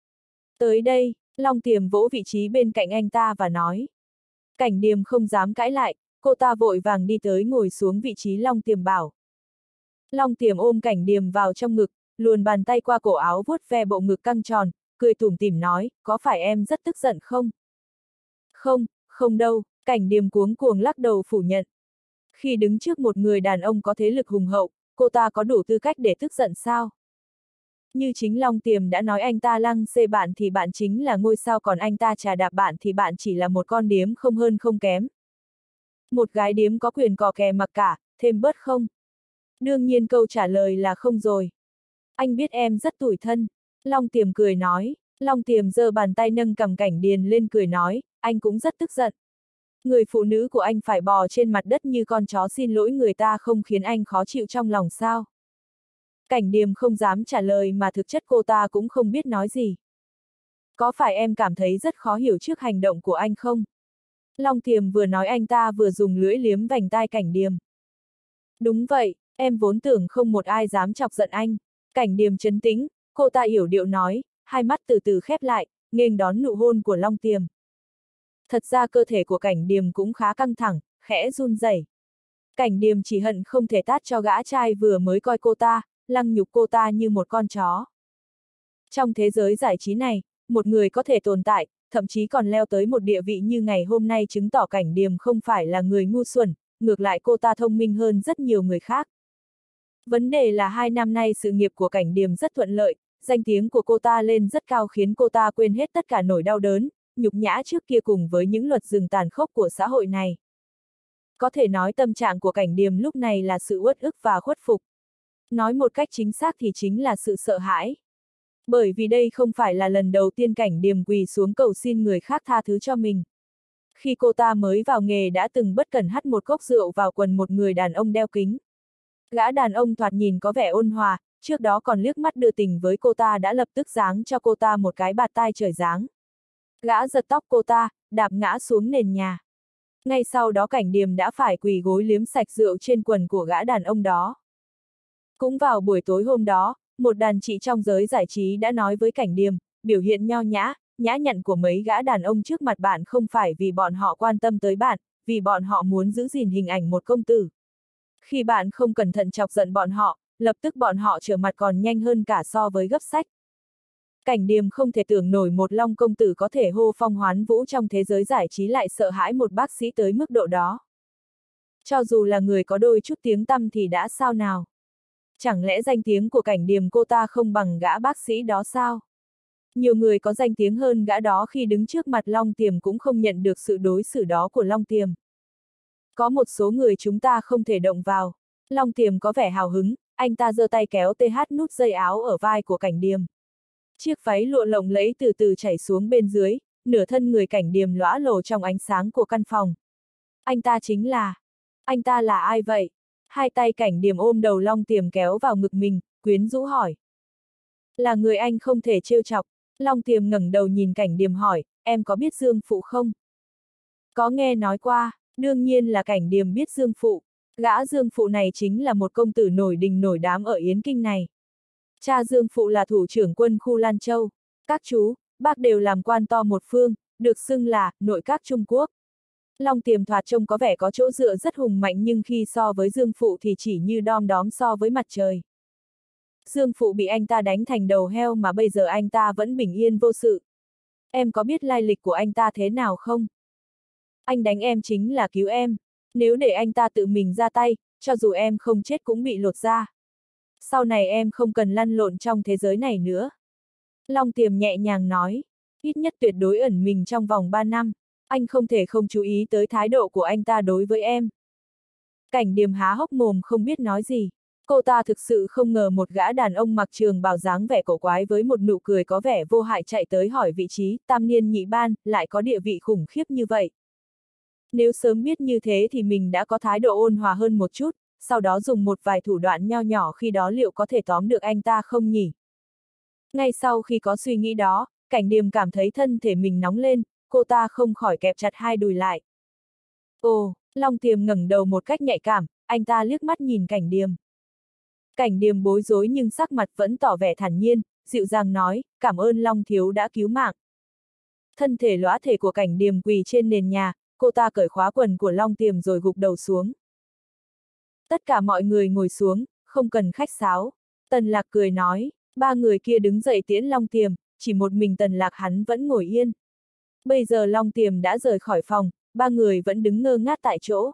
Tới đây, Long Tiềm vỗ vị trí bên cạnh anh ta và nói. Cảnh Điềm không dám cãi lại, cô ta vội vàng đi tới ngồi xuống vị trí Long Tiềm bảo. Long Tiềm ôm Cảnh Điềm vào trong ngực, luồn bàn tay qua cổ áo vuốt ve bộ ngực căng tròn, cười tủm tỉm nói, có phải em rất tức giận không? Không đâu, Cảnh Điềm cuống cuồng lắc đầu phủ nhận. Khi đứng trước một người đàn ông có thế lực hùng hậu, cô ta có đủ tư cách để tức giận sao? Như chính Long Tiềm đã nói anh ta lăng xê bạn thì bạn chính là ngôi sao, còn anh ta trà đạp bạn thì bạn chỉ là một con điếm không hơn không kém. Một gái điếm có quyền cò kè mặc cả, thêm bớt không? Đương nhiên câu trả lời là không rồi. Anh biết em rất tủi thân. Long Tiềm cười nói. Long Tiềm giơ bàn tay nâng cằm Cảnh Điền lên cười nói, anh cũng rất tức giận. Người phụ nữ của anh phải bò trên mặt đất như con chó xin lỗi người ta không khiến anh khó chịu trong lòng sao? Cảnh Điềm không dám trả lời mà thực chất cô ta cũng không biết nói gì. Có phải em cảm thấy rất khó hiểu trước hành động của anh không? Long Tiềm vừa nói anh ta vừa dùng lưỡi liếm vành tai Cảnh Điềm. Đúng vậy, em vốn tưởng không một ai dám chọc giận anh. Cảnh Điềm trấn tĩnh, cô ta yểu điệu nói, hai mắt từ từ khép lại, nghênh đón nụ hôn của Long Tiềm. Thật ra cơ thể của Cảnh Điềm cũng khá căng thẳng, khẽ run rẩy. Cảnh Điềm chỉ hận không thể tát cho gã trai vừa mới coi cô ta, lăng nhục cô ta như một con chó. Trong thế giới giải trí này, một người có thể tồn tại, thậm chí còn leo tới một địa vị như ngày hôm nay chứng tỏ Cảnh Điềm không phải là người ngu xuẩn, ngược lại cô ta thông minh hơn rất nhiều người khác. Vấn đề là 2 năm nay sự nghiệp của Cảnh Điềm rất thuận lợi, danh tiếng của cô ta lên rất cao khiến cô ta quên hết tất cả nỗi đau đớn, nhục nhã trước kia cùng với những luật rừng tàn khốc của xã hội này. Có thể nói tâm trạng của Cảnh Điềm lúc này là sự uất ức và khuất phục. Nói một cách chính xác thì chính là sự sợ hãi. Bởi vì đây không phải là lần đầu tiên Cảnh Điềm quỳ xuống cầu xin người khác tha thứ cho mình. Khi cô ta mới vào nghề đã từng bất cẩn hắt một cốc rượu vào quần một người đàn ông đeo kính. Gã đàn ông thoạt nhìn có vẻ ôn hòa, trước đó còn liếc mắt đưa tình với cô ta đã lập tức giáng cho cô ta một cái bạt tai trời giáng. Gã giật tóc cô ta, đạp ngã xuống nền nhà. Ngay sau đó Cảnh Điềm đã phải quỳ gối liếm sạch rượu trên quần của gã đàn ông đó. Cũng vào buổi tối hôm đó, một đàn chị trong giới giải trí đã nói với Cảnh Điềm, biểu hiện nho nhã, nhã nhặn của mấy gã đàn ông trước mặt bạn không phải vì bọn họ quan tâm tới bạn, vì bọn họ muốn giữ gìn hình ảnh một công tử. Khi bạn không cẩn thận chọc giận bọn họ, lập tức bọn họ trở mặt còn nhanh hơn cả so với gấp sách. Cảnh Điềm không thể tưởng nổi một Long công tử có thể hô phong hoán vũ trong thế giới giải trí lại sợ hãi một bác sĩ tới mức độ đó. Cho dù là người có đôi chút tiếng tăm thì đã sao nào? Chẳng lẽ danh tiếng của Cảnh Điềm cô ta không bằng gã bác sĩ đó sao? Nhiều người có danh tiếng hơn gã đó khi đứng trước mặt Long Tiềm cũng không nhận được sự đối xử đó của Long Tiềm. Có một số người chúng ta không thể động vào. Long Tiềm có vẻ hào hứng, anh ta giơ tay kéo TH nút dây áo ở vai của Cảnh Điềm. Chiếc váy lụa lộng lẫy từ từ chảy xuống bên dưới, nửa thân người Cảnh Điềm lóa lồ trong ánh sáng của căn phòng. Anh ta là ai vậy? Hai tay Cảnh Điềm ôm đầu Long Tiềm kéo vào ngực mình, quyến rũ hỏi. Là người anh không thể trêu chọc. Long Tiềm ngẩng đầu nhìn Cảnh Điềm hỏi, em có biết Dương Phụ không? Có nghe nói qua, đương nhiên là Cảnh Điềm biết Dương Phụ. Gã Dương Phụ này chính là một công tử nổi đình nổi đám ở Yến Kinh này. Cha Dương Phụ là thủ trưởng quân khu Lan Châu. Các chú, bác đều làm quan to một phương, được xưng là nội các Trung Quốc. Long Tiềm thoạt trông có vẻ có chỗ dựa rất hùng mạnh nhưng khi so với Dương Phụ thì chỉ như đom đóm so với mặt trời. Dương Phụ bị anh ta đánh thành đầu heo mà bây giờ anh ta vẫn bình yên vô sự. Em có biết lai lịch của anh ta thế nào không? Anh đánh em chính là cứu em. Nếu để anh ta tự mình ra tay, cho dù em không chết cũng bị lột da. Sau này em không cần lăn lộn trong thế giới này nữa. Long Tiềm nhẹ nhàng nói, ít nhất tuyệt đối ẩn mình trong vòng 3 năm, anh không thể không chú ý tới thái độ của anh ta đối với em. Cảnh Điềm há hốc mồm không biết nói gì. Cô ta thực sự không ngờ một gã đàn ông mặc trường bào dáng vẻ cổ quái với một nụ cười có vẻ vô hại chạy tới hỏi vị trí tam niên nhị ban, lại có địa vị khủng khiếp như vậy. Nếu sớm biết như thế thì mình đã có thái độ ôn hòa hơn một chút, sau đó dùng một vài thủ đoạn nho nhỏ khi đó liệu có thể tóm được anh ta không nhỉ? Ngay sau khi có suy nghĩ đó, Cảnh Điềm cảm thấy thân thể mình nóng lên, cô ta không khỏi kẹp chặt hai đùi lại. Ồ, Long Tiềm ngẩng đầu một cách nhạy cảm, anh ta liếc mắt nhìn Cảnh Điềm. Cảnh Điềm bối rối nhưng sắc mặt vẫn tỏ vẻ thản nhiên, dịu dàng nói, cảm ơn Long thiếu đã cứu mạng. Thân thể lõa thể của Cảnh Điềm quỳ trên nền nhà, cô ta cởi khóa quần của Long Tiềm rồi gục đầu xuống. Tất cả mọi người ngồi xuống, không cần khách sáo. Tần Lạc cười nói, ba người kia đứng dậy tiễn Long Tiềm, chỉ một mình Tần Lạc hắn vẫn ngồi yên. Bây giờ Long Tiềm đã rời khỏi phòng, ba người vẫn đứng ngơ ngác tại chỗ.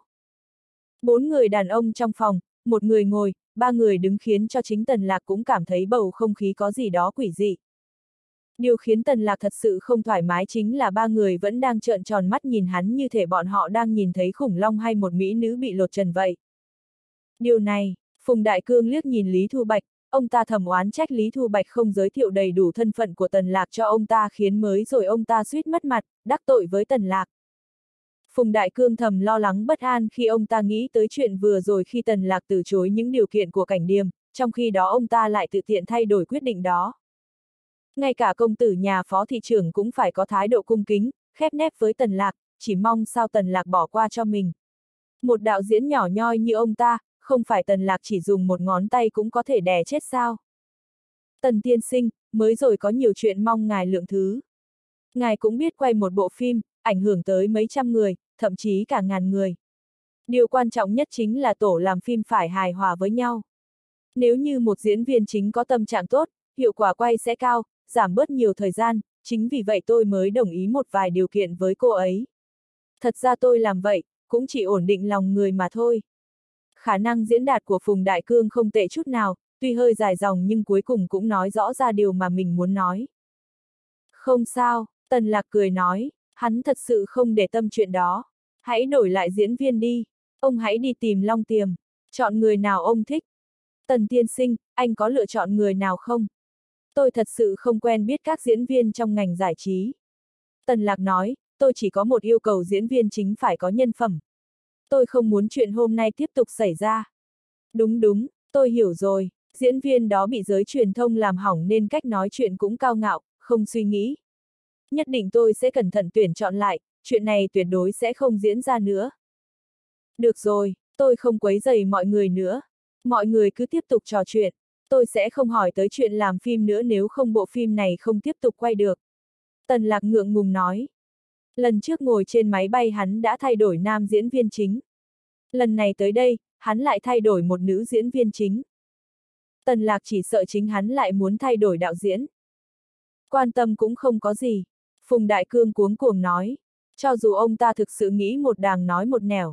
4 người đàn ông trong phòng, một người ngồi, ba người đứng khiến cho chính Tần Lạc cũng cảm thấy bầu không khí có gì đó quỷ dị. Điều khiến Tần Lạc thật sự không thoải mái chính là ba người vẫn đang trợn tròn mắt nhìn hắn như thể bọn họ đang nhìn thấy khủng long hay một mỹ nữ bị lột trần vậy. Điều này, Phùng Đại Cương liếc nhìn Lý Thu Bạch, ông ta thầm oán trách Lý Thu Bạch không giới thiệu đầy đủ thân phận của Tần Lạc cho ông ta khiến mới rồi ông ta suýt mất mặt, đắc tội với Tần Lạc. Phùng Đại Cương thầm lo lắng bất an khi ông ta nghĩ tới chuyện vừa rồi khi Tần Lạc từ chối những điều kiện của Cảnh Điềm, trong khi đó ông ta lại tự tiện thay đổi quyết định đó. Ngay cả công tử nhà phó thị trưởng cũng phải có thái độ cung kính, khép nép với Tần Lạc, chỉ mong sao Tần Lạc bỏ qua cho mình. Một đạo diễn nhỏ nhoi như ông ta, không phải Tần Lạc chỉ dùng một ngón tay cũng có thể đè chết sao? Tần tiên sinh, mới rồi có nhiều chuyện mong ngài lượng thứ. Ngài cũng biết quay một bộ phim, ảnh hưởng tới mấy trăm người, thậm chí cả ngàn người. Điều quan trọng nhất chính là tổ làm phim phải hài hòa với nhau. Nếu như một diễn viên chính có tâm trạng tốt, hiệu quả quay sẽ cao, giảm bớt nhiều thời gian, chính vì vậy tôi mới đồng ý một vài điều kiện với cô ấy. Thật ra tôi làm vậy, cũng chỉ ổn định lòng người mà thôi. Khả năng diễn đạt của Phùng Đại Cương không tệ chút nào, tuy hơi dài dòng nhưng cuối cùng cũng nói rõ ra điều mà mình muốn nói. Không sao, Tần Lạc cười nói, hắn thật sự không để tâm chuyện đó. Hãy đổi lại diễn viên đi, ông hãy đi tìm Long Tiềm, chọn người nào ông thích. Tần tiên sinh, anh có lựa chọn người nào không? Tôi thật sự không quen biết các diễn viên trong ngành giải trí. Tần Lạc nói, tôi chỉ có một yêu cầu diễn viên chính phải có nhân phẩm. Tôi không muốn chuyện hôm nay tiếp tục xảy ra. Đúng, tôi hiểu rồi, diễn viên đó bị giới truyền thông làm hỏng nên cách nói chuyện cũng cao ngạo, không suy nghĩ. Nhất định tôi sẽ cẩn thận tuyển chọn lại, chuyện này tuyệt đối sẽ không diễn ra nữa. Được rồi, tôi không quấy rầy mọi người nữa. Mọi người cứ tiếp tục trò chuyện. Tôi sẽ không hỏi tới chuyện làm phim nữa nếu không bộ phim này không tiếp tục quay được. Tần Lạc ngượng ngùng nói. Lần trước ngồi trên máy bay hắn đã thay đổi nam diễn viên chính. Lần này tới đây, hắn lại thay đổi một nữ diễn viên chính. Tần Lạc chỉ sợ chính hắn lại muốn thay đổi đạo diễn. Quan tâm cũng không có gì. Phùng Đại Cương cuống cuồng nói. Cho dù ông ta thực sự nghĩ một đàng nói một nẻo.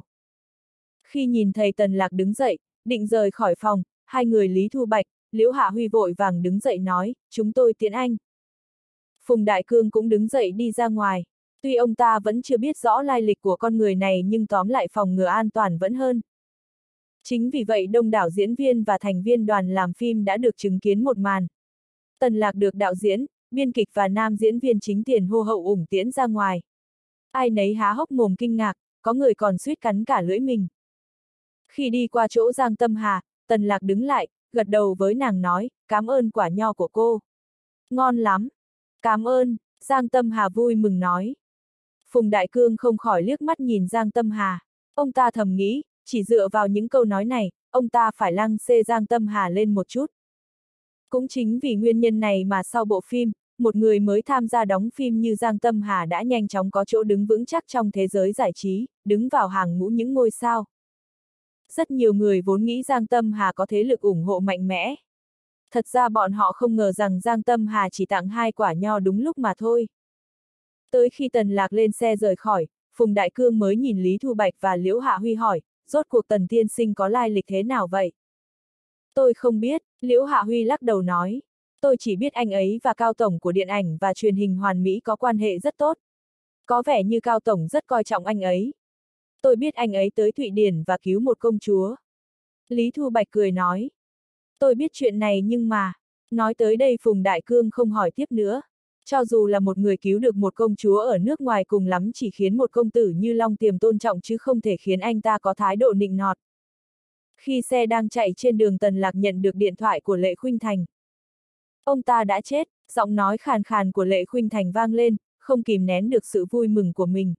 Khi nhìn thấy Tần Lạc đứng dậy, định rời khỏi phòng, hai người Lý Thu Bạch, Liễu Hạ Huy vội vàng đứng dậy nói, chúng tôi tiễn anh. Phùng Đại Cương cũng đứng dậy đi ra ngoài. Tuy ông ta vẫn chưa biết rõ lai lịch của con người này nhưng tóm lại phòng ngừa an toàn vẫn hơn. Chính vì vậy đông đảo diễn viên và thành viên đoàn làm phim đã được chứng kiến một màn. Tần Lạc được đạo diễn, biên kịch và nam diễn viên chính tiền hô hậu ủng tiễn ra ngoài. Ai nấy há hốc mồm kinh ngạc, có người còn suýt cắn cả lưỡi mình. Khi đi qua chỗ Giang Tâm Hà, Tần Lạc đứng lại, gật đầu với nàng nói, cảm ơn quả nho của cô. Ngon lắm. Cảm ơn, Giang Tâm Hà vui mừng nói. Phùng Đại Cương không khỏi liếc mắt nhìn Giang Tâm Hà. Ông ta thầm nghĩ, chỉ dựa vào những câu nói này, ông ta phải lăng xê Giang Tâm Hà lên một chút. Cũng chính vì nguyên nhân này mà sau bộ phim, một người mới tham gia đóng phim như Giang Tâm Hà đã nhanh chóng có chỗ đứng vững chắc trong thế giới giải trí, đứng vào hàng ngũ những ngôi sao. Rất nhiều người vốn nghĩ Giang Tâm Hà có thế lực ủng hộ mạnh mẽ. Thật ra bọn họ không ngờ rằng Giang Tâm Hà chỉ tặng 2 quả nho đúng lúc mà thôi. Tới khi Tần Lạc lên xe rời khỏi, Phùng Đại Cương mới nhìn Lý Thu Bạch và Liễu Hạ Huy hỏi, rốt cuộc Tần tiên sinh có lai lịch thế nào vậy? Tôi không biết, Liễu Hạ Huy lắc đầu nói. Tôi chỉ biết anh ấy và Cao Tổng của điện ảnh và truyền hình Hoàn Mỹ có quan hệ rất tốt. Có vẻ như Cao Tổng rất coi trọng anh ấy. Tôi biết anh ấy tới Thụy Điển và cứu một công chúa. Lý Thu Bạch cười nói. Tôi biết chuyện này nhưng mà, nói tới đây Phùng Đại Cương không hỏi tiếp nữa. Cho dù là một người cứu được một công chúa ở nước ngoài cùng lắm chỉ khiến một công tử như Long Tiềm tôn trọng chứ không thể khiến anh ta có thái độ nịnh nọt. Khi xe đang chạy trên đường Tần Lạc nhận được điện thoại của Lệ Khuynh Thành. Ông ta đã chết, giọng nói khàn khàn của Lệ Khuynh Thành vang lên, không kìm nén được sự vui mừng của mình.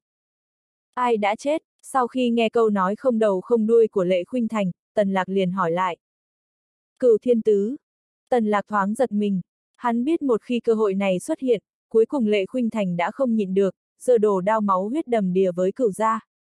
Ai đã chết? Sau khi nghe câu nói không đầu không đuôi của Lệ Khuynh Thành, Tần Lạc liền hỏi lại. Cửu Thiên Tứ. Tần Lạc thoáng giật mình. Hắn biết một khi cơ hội này xuất hiện, cuối cùng Lệ Khuynh Thành đã không nhịn được, giơ đồ đao máu huyết đầm đìa với Cửu gia.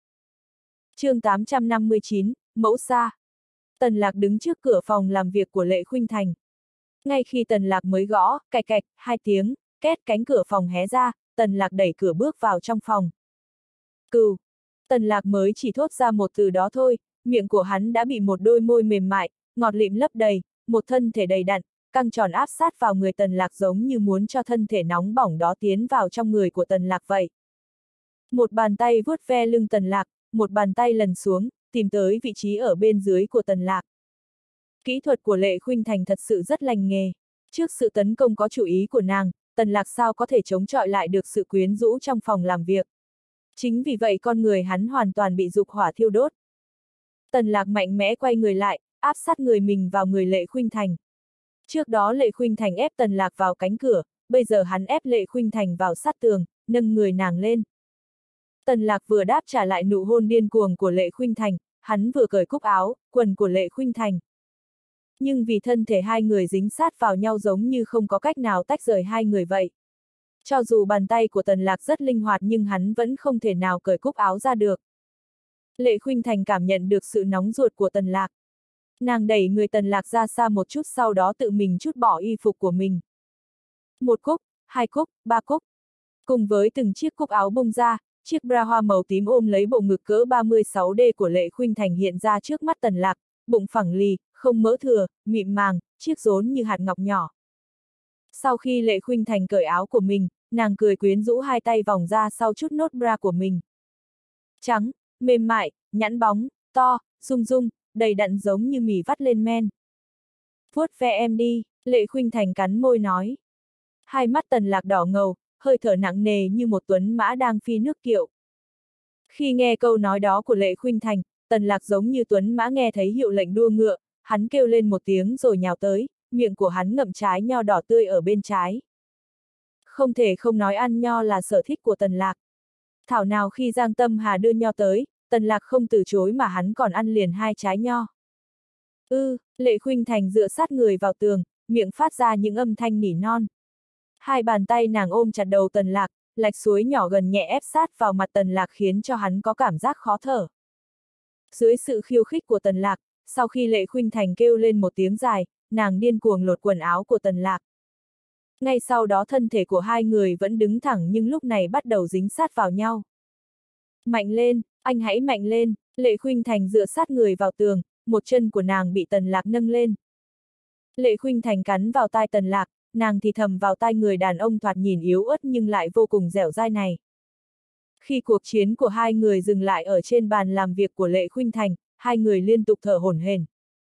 Chương 859, Mẫu Sa. Tần Lạc đứng trước cửa phòng làm việc của Lệ Khuynh Thành. Ngay khi Tần Lạc mới gõ, cạch cạch, 2 tiếng, két cánh cửa phòng hé ra, Tần Lạc đẩy cửa bước vào trong phòng. Cửu. Tần Lạc mới chỉ thốt ra một từ đó thôi, miệng của hắn đã bị một đôi môi mềm mại, ngọt lịm lấp đầy, một thân thể đầy đặn, căng tròn áp sát vào người Tần Lạc giống như muốn cho thân thể nóng bỏng đó tiến vào trong người của Tần Lạc vậy. Một bàn tay vuốt ve lưng Tần Lạc, một bàn tay lần xuống, tìm tới vị trí ở bên dưới của Tần Lạc. Kỹ thuật của Lệ Khuynh Thành thật sự rất lành nghề. Trước sự tấn công có chủ ý của nàng, Tần Lạc sao có thể chống chọi lại được sự quyến rũ trong phòng làm việc. Chính vì vậy con người hắn hoàn toàn bị dục hỏa thiêu đốt. Tần Lạc mạnh mẽ quay người lại, áp sát người mình vào người Lệ Khuynh Thành. Trước đó Lệ Khuynh Thành ép Tần Lạc vào cánh cửa, bây giờ hắn ép Lệ Khuynh Thành vào sát tường, nâng người nàng lên. Tần Lạc vừa đáp trả lại nụ hôn điên cuồng của Lệ Khuynh Thành, hắn vừa cởi cúc áo, quần của Lệ Khuynh Thành. Nhưng vì thân thể hai người dính sát vào nhau giống như không có cách nào tách rời hai người vậy. Cho dù bàn tay của Tần Lạc rất linh hoạt nhưng hắn vẫn không thể nào cởi cúc áo ra được. Lệ Khuynh Thành cảm nhận được sự nóng ruột của Tần Lạc. Nàng đẩy người Tần Lạc ra xa một chút sau đó tự mình trút bỏ y phục của mình. 1 cúc, 2 cúc, 3 cúc. Cùng với từng chiếc cúc áo bung ra, chiếc bra hoa màu tím ôm lấy bộ ngực cỡ 36D của Lệ Khuynh Thành hiện ra trước mắt Tần Lạc, bụng phẳng lì, không mỡ thừa, mịn màng, chiếc rốn như hạt ngọc nhỏ. Sau khi Lệ Khuynh Thành cởi áo của mình, nàng cười quyến rũ hai tay vòng ra sau chút nốt bra của mình. Trắng, mềm mại, nhẵn bóng, to, rung rung, đầy đặn giống như mì vắt lên men. Vuốt ve em đi, Lệ Khuynh Thành cắn môi nói. Hai mắt Tần Lạc đỏ ngầu, hơi thở nặng nề như một tuấn mã đang phi nước kiệu. Khi nghe câu nói đó của Lệ Khuynh Thành, Tần Lạc giống như tuấn mã nghe thấy hiệu lệnh đua ngựa, hắn kêu lên một tiếng rồi nhào tới, miệng của hắn ngậm trái nho đỏ tươi ở bên trái. Không thể không nói ăn nho là sở thích của Tần Lạc. Thảo nào khi Giang Tâm Hà đưa nho tới, Tần Lạc không từ chối mà hắn còn ăn liền 2 trái nho. Lệ Khuynh Thành dựa sát người vào tường, miệng phát ra những âm thanh nỉ non. Hai bàn tay nàng ôm chặt đầu Tần Lạc, lạch suối nhỏ gần nhẹ ép sát vào mặt Tần Lạc khiến cho hắn có cảm giác khó thở. Dưới sự khiêu khích của Tần Lạc, sau khi Lệ Khuynh Thành kêu lên một tiếng dài, nàng điên cuồng lột quần áo của Tần Lạc. Ngay sau đó thân thể của hai người vẫn đứng thẳng nhưng lúc này bắt đầu dính sát vào nhau. Mạnh lên, anh hãy mạnh lên, Lệ Khuynh Thành dựa sát người vào tường, một chân của nàng bị Tần Lạc nâng lên. Lệ Khuynh Thành cắn vào tai Tần Lạc, nàng thì thầm vào tai người đàn ông thoạt nhìn yếu ớt nhưng lại vô cùng dẻo dai này. Khi cuộc chiến của hai người dừng lại ở trên bàn làm việc của Lệ Khuynh Thành, hai người liên tục thở hổn hển.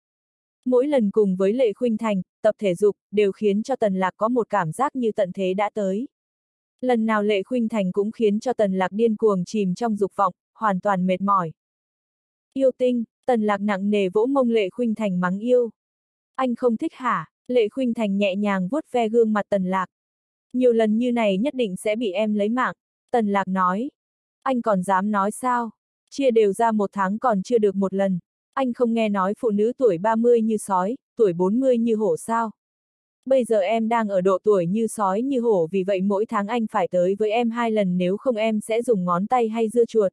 Mỗi lần cùng với Lệ Khuynh Thành, tập thể dục, đều khiến cho Tần Lạc có một cảm giác như tận thế đã tới. Lần nào Lệ Khuynh Thành cũng khiến cho Tần Lạc điên cuồng chìm trong dục vọng, hoàn toàn mệt mỏi. Yêu tinh, Tần Lạc nặng nề vỗ mông Lệ Khuynh Thành mắng yêu. Anh không thích hả? Lệ Khuynh Thành nhẹ nhàng vuốt ve gương mặt Tần Lạc. Nhiều lần như này nhất định sẽ bị em lấy mạng, Tần Lạc nói. Anh còn dám nói sao? Chia đều ra 1 tháng còn chưa được 1 lần. Anh không nghe nói phụ nữ tuổi 30 như sói, tuổi 40 như hổ sao? Bây giờ em đang ở độ tuổi như sói như hổ vì vậy mỗi tháng anh phải tới với em 2 lần nếu không em sẽ dùng ngón tay hay dưa chuột.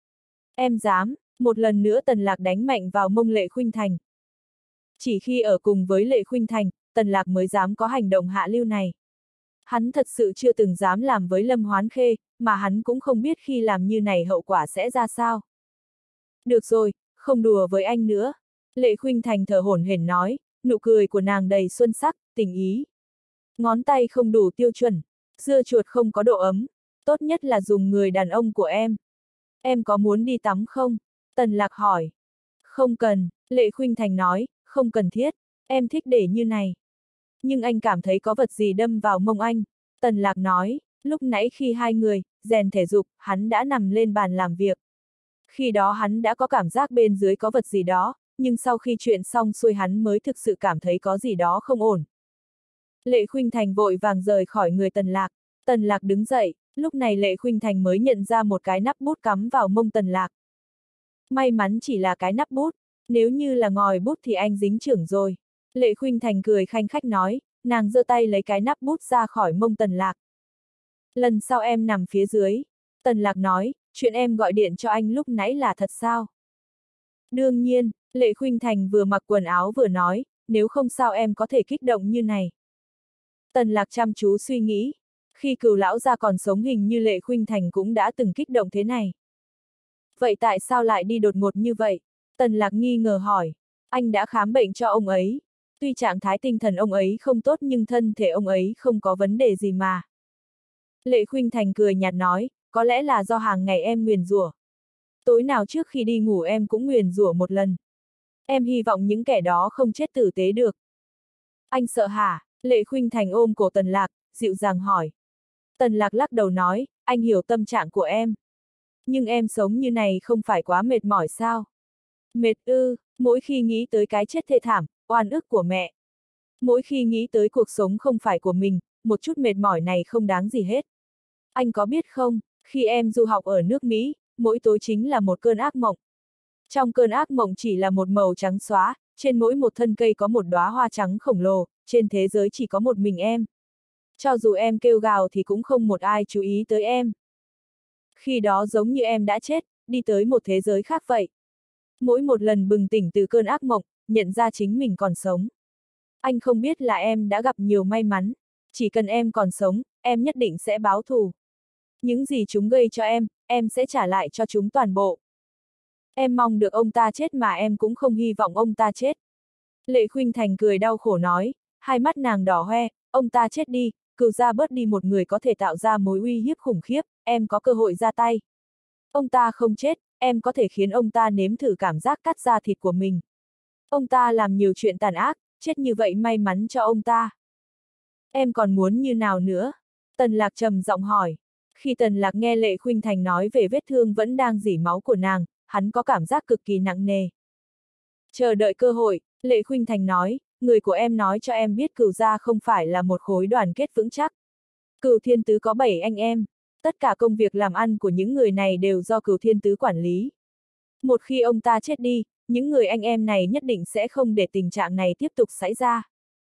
Em dám, một lần nữa Tần Lạc đánh mạnh vào mông Lệ Khuynh Thành. Chỉ khi ở cùng với Lệ Khuynh Thành, Tần Lạc mới dám có hành động hạ lưu này. Hắn thật sự chưa từng dám làm với Lâm Hoán Khê, mà hắn cũng không biết khi làm như này hậu quả sẽ ra sao. Được rồi, không đùa với anh nữa. Lệ Khuynh Thành thở hổn hển nói, nụ cười của nàng đầy xuân sắc, tình ý. Ngón tay không đủ tiêu chuẩn, dưa chuột không có độ ấm, tốt nhất là dùng người đàn ông của em. Em có muốn đi tắm không? Tần Lạc hỏi. Không cần, Lệ Khuynh Thành nói, không cần thiết, em thích để như này. Nhưng anh cảm thấy có vật gì đâm vào mông anh. Tần Lạc nói, lúc nãy khi hai người rèn thể dục, hắn đã nằm lên bàn làm việc. Khi đó hắn đã có cảm giác bên dưới có vật gì đó, nhưng sau khi chuyện xong xuôi hắn mới thực sự cảm thấy có gì đó không ổn. Lệ Khuynh Thành vội vàng rời khỏi người Tần Lạc. Tần Lạc đứng dậy, lúc này Lệ Khuynh Thành mới nhận ra một cái nắp bút cắm vào mông Tần Lạc. May mắn chỉ là cái nắp bút, nếu như là ngòi bút thì anh dính chưởng rồi. Lệ Khuynh Thành cười khanh khách nói, nàng giơ tay lấy cái nắp bút ra khỏi mông Tần Lạc. Lần sau em nằm phía dưới. Tần Lạc nói, chuyện em gọi điện cho anh lúc nãy là thật sao? Đương nhiên, Lệ Khuynh Thành vừa mặc quần áo vừa nói, nếu không sao em có thể kích động như này. Tần Lạc chăm chú suy nghĩ, khi Cửu lão gia còn sống hình như Lệ Khuynh Thành cũng đã từng kích động thế này. Vậy tại sao lại đi đột ngột như vậy? Tần Lạc nghi ngờ hỏi, anh đã khám bệnh cho ông ấy. Tuy trạng thái tinh thần ông ấy không tốt nhưng thân thể ông ấy không có vấn đề gì mà. Lệ Khuynh Thành cười nhạt nói, có lẽ là do hàng ngày em nguyền rủa. Tối nào trước khi đi ngủ em cũng nguyền rủa 1 lần. Em hy vọng những kẻ đó không chết tử tế được. Anh sợ hả? Lệ Khuynh Thành ôm cổ Tần Lạc, dịu dàng hỏi. Tần Lạc lắc đầu nói, anh hiểu tâm trạng của em. Nhưng em sống như này không phải quá mệt mỏi sao? Mệt ư, mỗi khi nghĩ tới cái chết thê thảm, oan ức của mẹ. Mỗi khi nghĩ tới cuộc sống không phải của mình, một chút mệt mỏi này không đáng gì hết. Anh có biết không, khi em du học ở nước Mỹ, mỗi tối chính là một cơn ác mộng. Trong cơn ác mộng chỉ là một màu trắng xóa, trên mỗi một thân cây có một đóa hoa trắng khổng lồ, trên thế giới chỉ có một mình em. Cho dù em kêu gào thì cũng không một ai chú ý tới em. Khi đó giống như em đã chết, đi tới một thế giới khác vậy. Mỗi một lần bừng tỉnh từ cơn ác mộng, nhận ra chính mình còn sống. Anh không biết là em đã gặp nhiều may mắn. Chỉ cần em còn sống, em nhất định sẽ báo thù. Những gì chúng gây cho em sẽ trả lại cho chúng toàn bộ. Em mong được ông ta chết mà em cũng không hy vọng ông ta chết. Lệ Khuynh Thành cười đau khổ nói, hai mắt nàng đỏ hoe, ông ta chết đi, Cửu gia bớt đi một người có thể tạo ra mối uy hiếp khủng khiếp, em có cơ hội ra tay. Ông ta không chết, em có thể khiến ông ta nếm thử cảm giác cắt da thịt của mình. Ông ta làm nhiều chuyện tàn ác, chết như vậy may mắn cho ông ta. Em còn muốn như nào nữa? Tần Lạc trầm giọng hỏi. Khi Tần Lạc nghe Lệ Khuynh Thành nói về vết thương vẫn đang rỉ máu của nàng, hắn có cảm giác cực kỳ nặng nề. Chờ đợi cơ hội, Lệ Khuynh Thành nói, người của em nói cho em biết Cửu gia không phải là một khối đoàn kết vững chắc. Cửu Thiên Tứ có 7 anh em. Tất cả công việc làm ăn của những người này đều do Cửu Thiên Tứ quản lý. Một khi ông ta chết đi, những người anh em này nhất định sẽ không để tình trạng này tiếp tục xảy ra.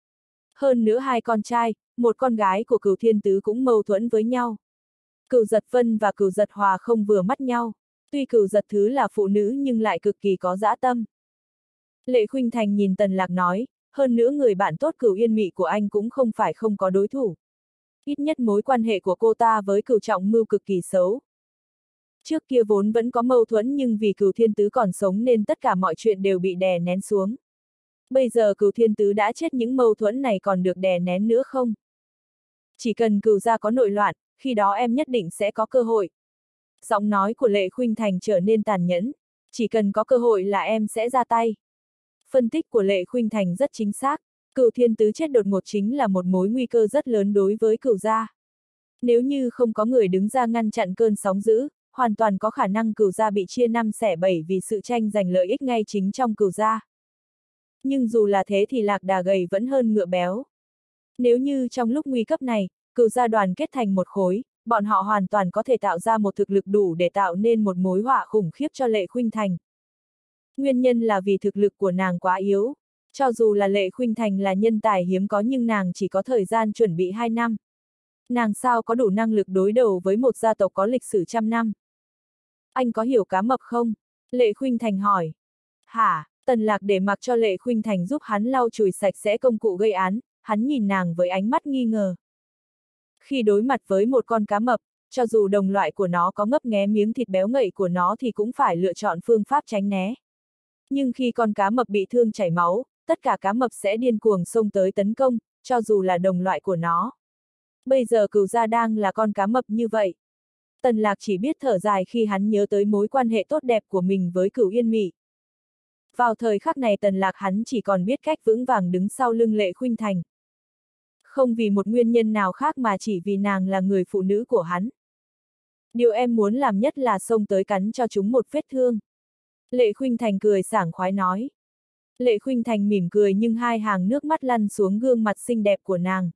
Hơn nữa hai con trai, một con gái của Cửu Thiên Tứ cũng mâu thuẫn với nhau. Cửu Giật Vân và Cửu Giật Hòa không vừa mắt nhau. Tuy Cửu Giật Thứ là phụ nữ nhưng lại cực kỳ có dã tâm. Lệ Khuynh Thành nhìn Tần Lạc nói, hơn nữa người bạn tốt Cửu Yên Mị của anh cũng không phải không có đối thủ. Ít nhất mối quan hệ của cô ta với Cửu Trọng Mưu cực kỳ xấu. Trước kia vốn vẫn có mâu thuẫn nhưng vì Cửu Thiên Tứ còn sống nên tất cả mọi chuyện đều bị đè nén xuống. Bây giờ Cửu Thiên Tứ đã chết, những mâu thuẫn này còn được đè nén nữa không? Chỉ cần Cửu gia có nội loạn, khi đó em nhất định sẽ có cơ hội. Giọng nói của Lệ Khuynh Thành trở nên tàn nhẫn. Chỉ cần có cơ hội là em sẽ ra tay. Phân tích của Lệ Khuynh Thành rất chính xác. Cửu Thiên Tứ chết đột ngột chính là một mối nguy cơ rất lớn đối với Cửu gia. Nếu như không có người đứng ra ngăn chặn cơn sóng dữ, hoàn toàn có khả năng Cửu gia bị chia năm xẻ bảy vì sự tranh giành lợi ích ngay chính trong Cửu gia. Nhưng dù là thế thì lạc đà gầy vẫn hơn ngựa béo. Nếu như trong lúc nguy cấp này, Cửu gia đoàn kết thành một khối, bọn họ hoàn toàn có thể tạo ra một thực lực đủ để tạo nên một mối họa khủng khiếp cho Lệ Khuynh Thành. Nguyên nhân là vì thực lực của nàng quá yếu. Cho dù là Lệ Khuynh Thành là nhân tài hiếm có nhưng nàng chỉ có thời gian chuẩn bị 2 năm. Nàng sao có đủ năng lực đối đầu với một gia tộc có lịch sử trăm năm? Anh có hiểu cá mập không? Lệ Khuynh Thành hỏi. Hả? Tần Lạc để mặc cho Lệ Khuynh Thành giúp hắn lau chùi sạch sẽ công cụ gây án, hắn nhìn nàng với ánh mắt nghi ngờ. Khi đối mặt với một con cá mập, cho dù đồng loại của nó có ngấp nghé miếng thịt béo ngậy của nó thì cũng phải lựa chọn phương pháp tránh né. Nhưng khi con cá mập bị thương chảy máu, tất cả cá mập sẽ điên cuồng xông tới tấn công, cho dù là đồng loại của nó. Bây giờ Cửu gia đang là con cá mập như vậy. Tần Lạc chỉ biết thở dài khi hắn nhớ tới mối quan hệ tốt đẹp của mình với Cửu Yên Mị. Vào thời khắc này Tần Lạc hắn chỉ còn biết cách vững vàng đứng sau lưng Lệ Khuynh Thành. Không vì một nguyên nhân nào khác mà chỉ vì nàng là người phụ nữ của hắn. Điều em muốn làm nhất là xông tới cắn cho chúng một vết thương. Lệ Khuynh Thành cười sảng khoái nói. Lệ Khuynh Thành mỉm cười nhưng hai hàng nước mắt lăn xuống gương mặt xinh đẹp của nàng.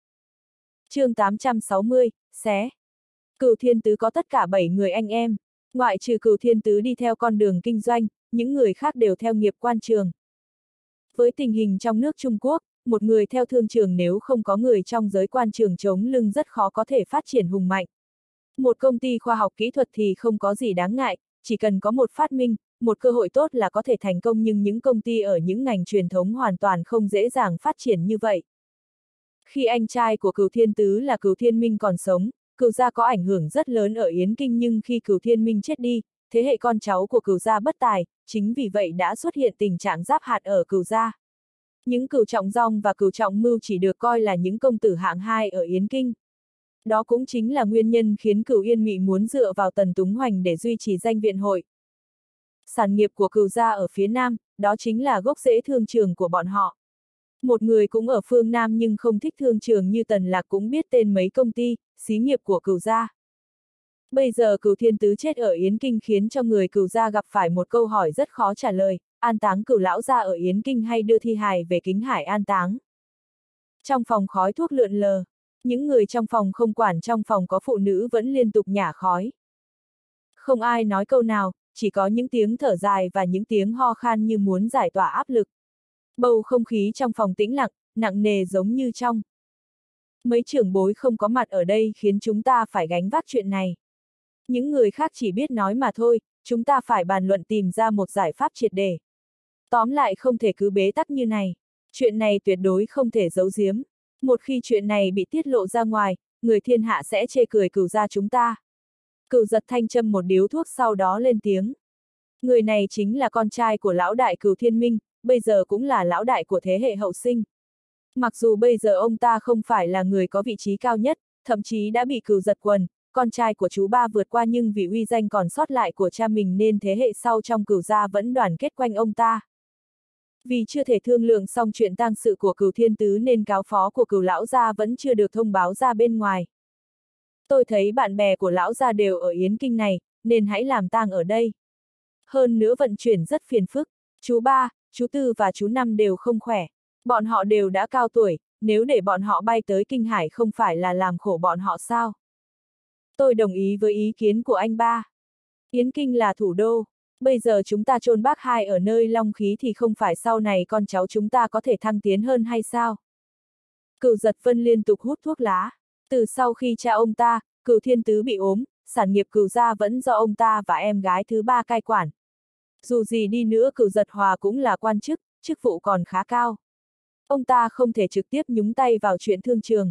Chương 860, xé. Cửu Thiên Tứ có tất cả 7 người anh em. Ngoại trừ Cửu Thiên Tứ đi theo con đường kinh doanh, những người khác đều theo nghiệp quan trường. Với tình hình trong nước Trung Quốc, một người theo thương trường nếu không có người trong giới quan trường chống lưng rất khó có thể phát triển hùng mạnh. Một công ty khoa học kỹ thuật thì không có gì đáng ngại, chỉ cần có một phát minh, một cơ hội tốt là có thể thành công, nhưng những công ty ở những ngành truyền thống hoàn toàn không dễ dàng phát triển như vậy. Khi anh trai của Cửu Thiên Tứ là Cửu Thiên Minh còn sống, Cửu gia có ảnh hưởng rất lớn ở Yến Kinh, nhưng khi Cửu Thiên Minh chết đi, thế hệ con cháu của Cửu gia bất tài, chính vì vậy đã xuất hiện tình trạng giáp hạt ở Cửu gia. Những Cửu Trọng Dong và Cửu Trọng Mưu chỉ được coi là những công tử hạng 2 ở Yến Kinh. Đó cũng chính là nguyên nhân khiến Cửu Yên Mị muốn dựa vào Tần Túng Hoành để duy trì danh viện hội. Sản nghiệp của Cửu gia ở phía Nam, đó chính là gốc rễ thương trường của bọn họ. Một người cũng ở phương Nam nhưng không thích thương trường như Tần Lạc cũng biết tên mấy công ty, xí nghiệp của Cửu gia. Bây giờ Cửu Thiên Tứ chết ở Yến Kinh khiến cho người Cửu gia gặp phải một câu hỏi rất khó trả lời, an táng Cửu lão gia ở Yến Kinh hay đưa thi hài về Kính Hải an táng. Trong phòng khói thuốc lượn lờ, những người trong phòng không quản trong phòng có phụ nữ vẫn liên tục nhả khói. Không ai nói câu nào, chỉ có những tiếng thở dài và những tiếng ho khan như muốn giải tỏa áp lực. Bầu không khí trong phòng tĩnh lặng, nặng nề giống như trong. Mấy trưởng bối không có mặt ở đây khiến chúng ta phải gánh vác chuyện này. Những người khác chỉ biết nói mà thôi, chúng ta phải bàn luận tìm ra một giải pháp triệt để. Tóm lại không thể cứ bế tắc như này. Chuyện này tuyệt đối không thể giấu giếm. Một khi chuyện này bị tiết lộ ra ngoài, người thiên hạ sẽ chê cười Cửu gia chúng ta. Cửu Giật Thanh châm một điếu thuốc sau đó lên tiếng. Người này chính là con trai của lão đại Cửu Thiên Minh, bây giờ cũng là lão đại của thế hệ hậu sinh. Mặc dù bây giờ ông ta không phải là người có vị trí cao nhất, thậm chí đã bị Cửu Giật Quần, con trai của chú ba vượt qua, nhưng vì uy danh còn sót lại của cha mình nên thế hệ sau trong Cửu gia vẫn đoàn kết quanh ông ta. Vì chưa thể thương lượng xong chuyện tang sự của Cửu Thiên Tứ nên cáo phó của Cửu lão gia vẫn chưa được thông báo ra bên ngoài. Tôi thấy bạn bè của lão gia đều ở Yến Kinh này, nên hãy làm tang ở đây. Hơn nữa vận chuyển rất phiền phức, chú ba, chú tư và chú năm đều không khỏe. Bọn họ đều đã cao tuổi, nếu để bọn họ bay tới Kinh Hải không phải là làm khổ bọn họ sao? Tôi đồng ý với ý kiến của anh ba. Yến Kinh là thủ đô. Bây giờ chúng ta chôn bác hai ở nơi long khí thì không phải sau này con cháu chúng ta có thể thăng tiến hơn hay sao? Cửu Giật Vân liên tục hút thuốc lá. Từ sau khi cha ông ta, Cửu Thiên Tứ bị ốm, sản nghiệp Cửu gia vẫn do ông ta và em gái thứ ba cai quản. Dù gì đi nữa Cửu Giật Hòa cũng là quan chức, chức vụ còn khá cao. Ông ta không thể trực tiếp nhúng tay vào chuyện thương trường.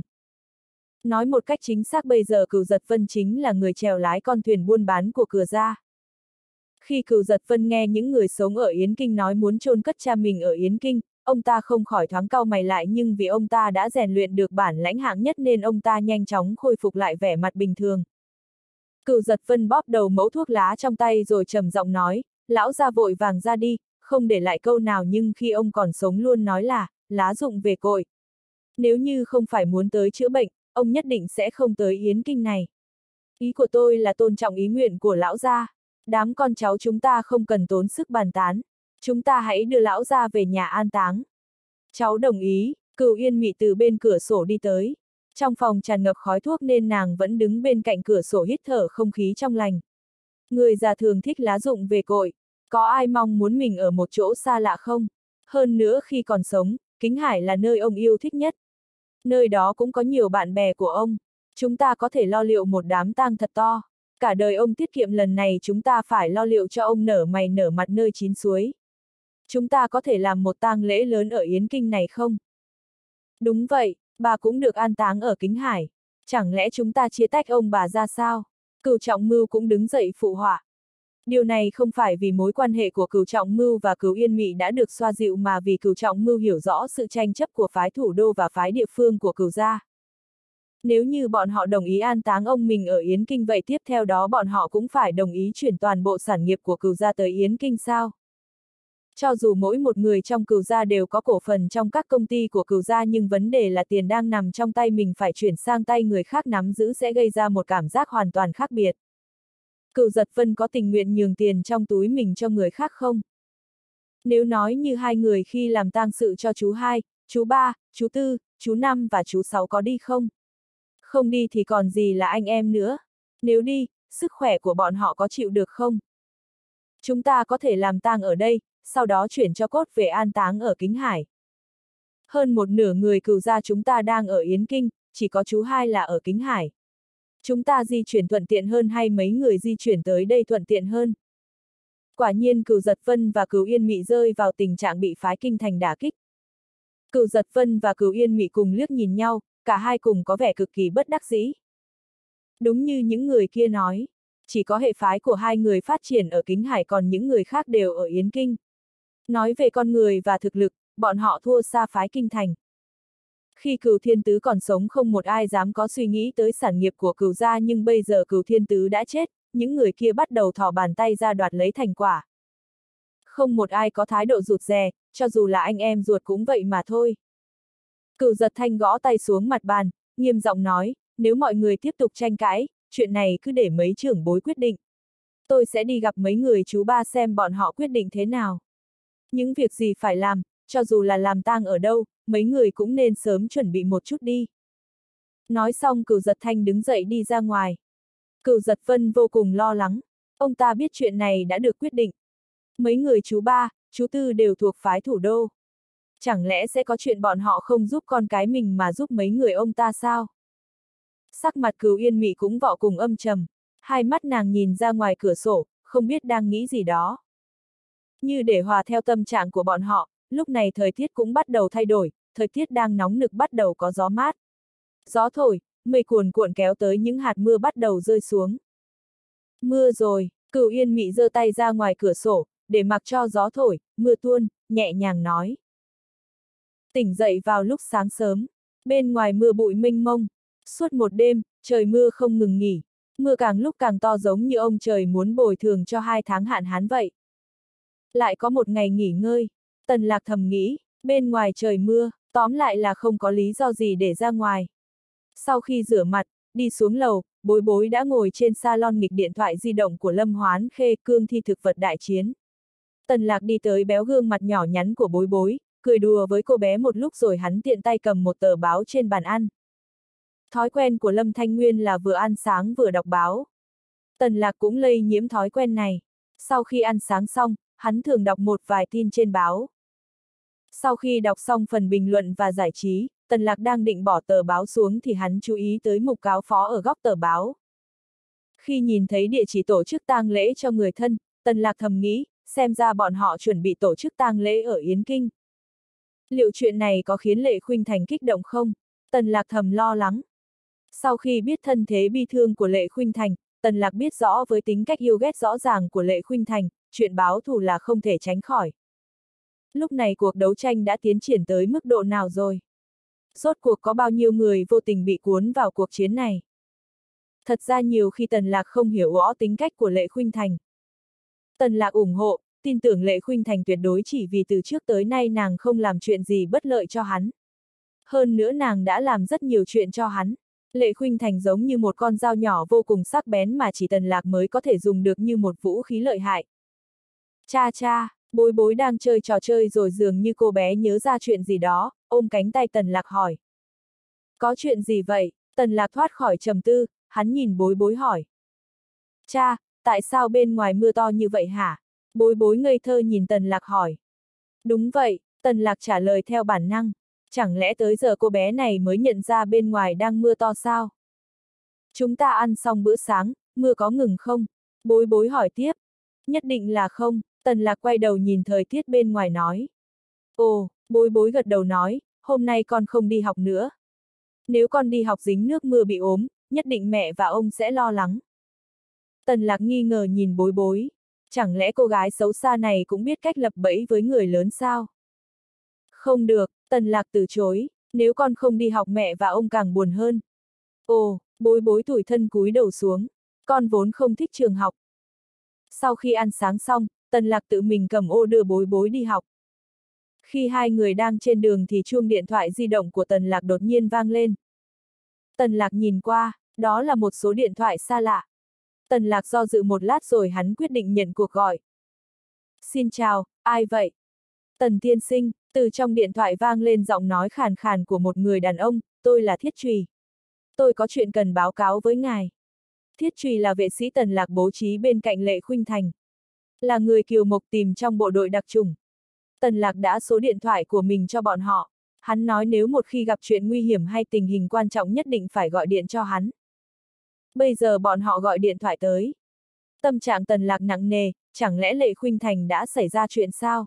Nói một cách chính xác bây giờ Cửu Giật Vân chính là người chèo lái con thuyền buôn bán của Cửu gia. Khi Cửu Giật Vân nghe những người sống ở Yến Kinh nói muốn chôn cất cha mình ở Yến Kinh, ông ta không khỏi thoáng cau mày lại, nhưng vì ông ta đã rèn luyện được bản lãnh hạng nhất nên ông ta nhanh chóng khôi phục lại vẻ mặt bình thường. Cửu Giật Vân bóp đầu mẩu thuốc lá trong tay rồi trầm giọng nói, lão gia vội vàng ra đi, không để lại câu nào, nhưng khi ông còn sống luôn nói là, lá rụng về cội. Nếu như không phải muốn tới chữa bệnh, ông nhất định sẽ không tới Yến Kinh này. Ý của tôi là tôn trọng ý nguyện của lão gia. Đám con cháu chúng ta không cần tốn sức bàn tán. Chúng ta hãy đưa lão gia về nhà an táng. Cháu đồng ý. Cửu Yên Mị từ bên cửa sổ đi tới. Trong phòng tràn ngập khói thuốc nên nàng vẫn đứng bên cạnh cửa sổ hít thở không khí trong lành. Người già thường thích lá rụng về cội. Có ai mong muốn mình ở một chỗ xa lạ không? Hơn nữa khi còn sống, Kính Hải là nơi ông yêu thích nhất. Nơi đó cũng có nhiều bạn bè của ông. Chúng ta có thể lo liệu một đám tang thật to. Cả đời ông tiết kiệm, lần này chúng ta phải lo liệu cho ông nở mày nở mặt nơi chín suối. Chúng ta có thể làm một tang lễ lớn ở Yến Kinh này không? Đúng vậy, bà cũng được an táng ở Kính Hải. Chẳng lẽ chúng ta chia tách ông bà ra sao? Cửu Trọng Mưu cũng đứng dậy phụ họa. Điều này không phải vì mối quan hệ của Cửu Trọng Mưu và Cửu Yên Mị đã được xoa dịu, mà vì Cửu Trọng Mưu hiểu rõ sự tranh chấp của phái thủ đô và phái địa phương của Cửu gia. Nếu như bọn họ đồng ý an táng ông mình ở Yến Kinh, vậy tiếp theo đó bọn họ cũng phải đồng ý chuyển toàn bộ sản nghiệp của Cửu gia tới Yến Kinh sao? Cho dù mỗi một người trong Cửu gia đều có cổ phần trong các công ty của Cửu gia, nhưng vấn đề là tiền đang nằm trong tay mình phải chuyển sang tay người khác nắm giữ sẽ gây ra một cảm giác hoàn toàn khác biệt. Cửu Giật Vân có tình nguyện nhường tiền trong túi mình cho người khác không? Nếu nói như hai người khi làm tang sự cho chú 2, chú 3, chú 4, chú 5 và chú 6 có đi không? Không đi thì còn gì là anh em nữa. Nếu đi, sức khỏe của bọn họ có chịu được không? Chúng ta có thể làm tang ở đây, sau đó chuyển cho cốt về an táng ở Kính Hải. Hơn một nửa người Cửu gia chúng ta đang ở Yến Kinh, chỉ có chú 2 là ở Kính Hải. Chúng ta di chuyển thuận tiện hơn hay mấy người di chuyển tới đây thuận tiện hơn? Quả nhiên Cửu Giật Vân và Cửu Yên Mị rơi vào tình trạng bị phái kinh thành đả kích. Cửu Giật Vân và Cửu Yên Mị cùng liếc nhìn nhau, cả hai cùng có vẻ cực kỳ bất đắc dĩ. Đúng như những người kia nói, chỉ có hệ phái của hai người phát triển ở Kính Hải, còn những người khác đều ở Yến Kinh. Nói về con người và thực lực, bọn họ thua xa phái kinh thành. Khi Cửu Thiên Tứ còn sống không một ai dám có suy nghĩ tới sản nghiệp của Cửu gia, nhưng bây giờ Cửu Thiên Tứ đã chết, những người kia bắt đầu thò bàn tay ra đoạt lấy thành quả. Không một ai có thái độ rụt rè, cho dù là anh em ruột cũng vậy mà thôi. Cửu Giật Thanh gõ tay xuống mặt bàn, nghiêm giọng nói, nếu mọi người tiếp tục tranh cãi, chuyện này cứ để mấy trưởng bối quyết định. Tôi sẽ đi gặp mấy người chú ba xem bọn họ quyết định thế nào. Những việc gì phải làm, cho dù là làm tang ở đâu, mấy người cũng nên sớm chuẩn bị một chút đi. Nói xong Cửu Giật Thanh đứng dậy đi ra ngoài. Cửu Giật Vân vô cùng lo lắng. Ông ta biết chuyện này đã được quyết định. Mấy người chú ba, chú tư đều thuộc phái thủ đô. Chẳng lẽ sẽ có chuyện bọn họ không giúp con cái mình mà giúp mấy người ông ta sao? Sắc mặt Cửu Yên Mị cũng vô cùng âm trầm. Hai mắt nàng nhìn ra ngoài cửa sổ, không biết đang nghĩ gì đó. Như để hòa theo tâm trạng của bọn họ, lúc này thời tiết cũng bắt đầu thay đổi, thời tiết đang nóng nực bắt đầu có gió mát. Gió thổi, mây cuồn cuộn kéo tới, những hạt mưa bắt đầu rơi xuống. Mưa rồi, Cửu Yên Mị giơ tay ra ngoài cửa sổ, để mặc cho gió thổi, mưa tuôn, nhẹ nhàng nói. Tỉnh dậy vào lúc sáng sớm, bên ngoài mưa bụi mênh mông, suốt một đêm, trời mưa không ngừng nghỉ, mưa càng lúc càng to giống như ông trời muốn bồi thường cho 2 tháng hạn hán vậy. Lại có một ngày nghỉ ngơi, Tần Lạc thầm nghĩ, bên ngoài trời mưa, tóm lại là không có lý do gì để ra ngoài. Sau khi rửa mặt, đi xuống lầu, Bối Bối đã ngồi trên salon nghịch điện thoại di động của Lâm Hoán Khê, cương thi thực vật đại chiến. Tần Lạc đi tới béo gương mặt nhỏ nhắn của Bối Bối, cười đùa với cô bé một lúc rồi hắn tiện tay cầm một tờ báo trên bàn ăn. Thói quen của Lâm Thanh Nguyên là vừa ăn sáng vừa đọc báo. Tần Lạc cũng lây nhiễm thói quen này. Sau khi ăn sáng xong, hắn thường đọc một vài tin trên báo. Sau khi đọc xong phần bình luận và giải trí, Tần Lạc đang định bỏ tờ báo xuống thì hắn chú ý tới mục cáo phó ở góc tờ báo. Khi nhìn thấy địa chỉ tổ chức tang lễ cho người thân, Tần Lạc thầm nghĩ, xem ra bọn họ chuẩn bị tổ chức tang lễ ở Yến Kinh. Liệu chuyện này có khiến Lệ Khuynh Thành kích động không? Tần Lạc thầm lo lắng. Sau khi biết thân thế bi thương của Lệ Khuynh Thành, Tần Lạc biết rõ với tính cách yêu ghét rõ ràng của Lệ Khuynh Thành, chuyện báo thù là không thể tránh khỏi. Lúc này cuộc đấu tranh đã tiến triển tới mức độ nào rồi? Rốt cuộc có bao nhiêu người vô tình bị cuốn vào cuộc chiến này? Thật ra nhiều khi Tần Lạc không hiểu rõ tính cách của Lệ Khuynh Thành. Tần Lạc ủng hộ, tin tưởng Lệ Khuynh Thành tuyệt đối chỉ vì từ trước tới nay nàng không làm chuyện gì bất lợi cho hắn. Hơn nữa nàng đã làm rất nhiều chuyện cho hắn. Lệ Khuynh Thành giống như một con dao nhỏ vô cùng sắc bén mà chỉ Tần Lạc mới có thể dùng được như một vũ khí lợi hại. Cha cha, Bối Bối đang chơi trò chơi rồi dường như cô bé nhớ ra chuyện gì đó, ôm cánh tay Tần Lạc hỏi. Có chuyện gì vậy? Tần Lạc thoát khỏi trầm tư, hắn nhìn Bối Bối hỏi. Cha, tại sao bên ngoài mưa to như vậy hả? Bối Bối ngây thơ nhìn Tần Lạc hỏi. Đúng vậy, Tần Lạc trả lời theo bản năng. Chẳng lẽ tới giờ cô bé này mới nhận ra bên ngoài đang mưa to sao? Chúng ta ăn xong bữa sáng, mưa có ngừng không? Bối Bối hỏi tiếp. Nhất định là không, Tần Lạc quay đầu nhìn thời tiết bên ngoài nói. Ồ, Bối Bối gật đầu nói, hôm nay con không đi học nữa. Nếu con đi học dính nước mưa bị ốm, nhất định mẹ và ông sẽ lo lắng. Tần Lạc nghi ngờ nhìn Bối Bối. Chẳng lẽ cô gái xấu xa này cũng biết cách lập bẫy với người lớn sao? Không được, Tần Lạc từ chối, nếu con không đi học mẹ và ông càng buồn hơn. Ồ, Bối Bối tủi thân cúi đầu xuống, con vốn không thích trường học. Sau khi ăn sáng xong, Tần Lạc tự mình cầm ô đưa Bối Bối đi học. Khi hai người đang trên đường thì chuông điện thoại di động của Tần Lạc đột nhiên vang lên. Tần Lạc nhìn qua, đó là một số điện thoại xa lạ. Tần Lạc do dự một lát rồi hắn quyết định nhận cuộc gọi. Xin chào, ai vậy? Tần tiên sinh, từ trong điện thoại vang lên giọng nói khàn khàn của một người đàn ông, tôi là Thiết Trùy. Tôi có chuyện cần báo cáo với ngài. Thiết Trùy là vệ sĩ Tần Lạc bố trí bên cạnh Lệ Khuynh Thành. Là người Kiều Mộc tìm trong bộ đội đặc chủng. Tần Lạc đã số điện thoại của mình cho bọn họ. Hắn nói nếu một khi gặp chuyện nguy hiểm hay tình hình quan trọng nhất định phải gọi điện cho hắn. Bây giờ bọn họ gọi điện thoại tới. Tâm trạng Tần Lạc nặng nề, chẳng lẽ Lệ Khuynh Thành đã xảy ra chuyện sao?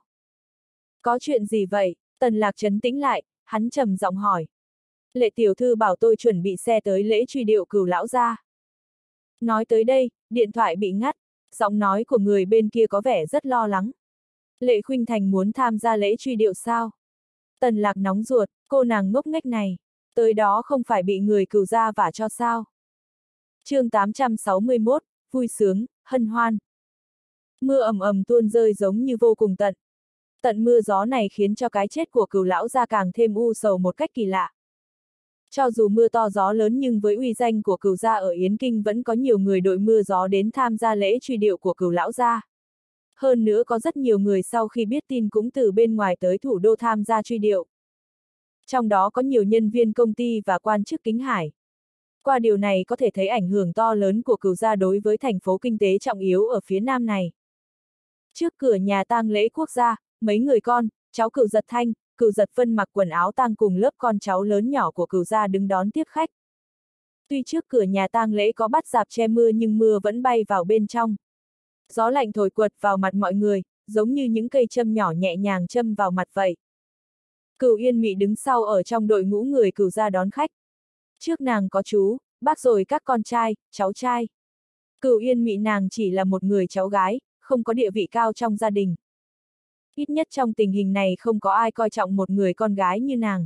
Có chuyện gì vậy? Tần Lạc trấn tĩnh lại, hắn trầm giọng hỏi. Lệ tiểu thư bảo tôi chuẩn bị xe tới lễ truy điệu Cửu lão gia. Nói tới đây, điện thoại bị ngắt, giọng nói của người bên kia có vẻ rất lo lắng. Lệ Khuynh Thành muốn tham gia lễ truy điệu sao? Tần Lạc nóng ruột, cô nàng ngốc nghếch này, tới đó không phải bị người Cửu gia vả cho sao? Chương 861, vui sướng, hân hoan. Mưa ầm ầm tuôn rơi giống như vô cùng tận. Tận mưa gió này khiến cho cái chết của Cửu lão gia càng thêm u sầu một cách kỳ lạ. Cho dù mưa to gió lớn nhưng với uy danh của Cửu gia ở Yến Kinh vẫn có nhiều người đội mưa gió đến tham gia lễ truy điệu của Cửu lão gia. Hơn nữa có rất nhiều người sau khi biết tin cũng từ bên ngoài tới thủ đô tham gia truy điệu. Trong đó có nhiều nhân viên công ty và quan chức Kính Hải. Qua điều này có thể thấy ảnh hưởng to lớn của Cửu gia đối với thành phố kinh tế trọng yếu ở phía nam này. Trước cửa nhà tang lễ quốc gia, mấy người con, cháu Cửu Giật Thanh, Cửu Giật Vân mặc quần áo tang cùng lớp con cháu lớn nhỏ của Cửu gia đứng đón tiếp khách. Tuy trước cửa nhà tang lễ có bắt rạp che mưa nhưng mưa vẫn bay vào bên trong. Gió lạnh thổi quật vào mặt mọi người, giống như những cây châm nhỏ nhẹ nhàng châm vào mặt vậy. Cửu Yên Mị đứng sau ở trong đội ngũ người Cửu gia đón khách. Trước nàng có chú, bác rồi các con trai, cháu trai. Cửu Yên Mị nàng chỉ là một người cháu gái, không có địa vị cao trong gia đình. Ít nhất trong tình hình này không có ai coi trọng một người con gái như nàng.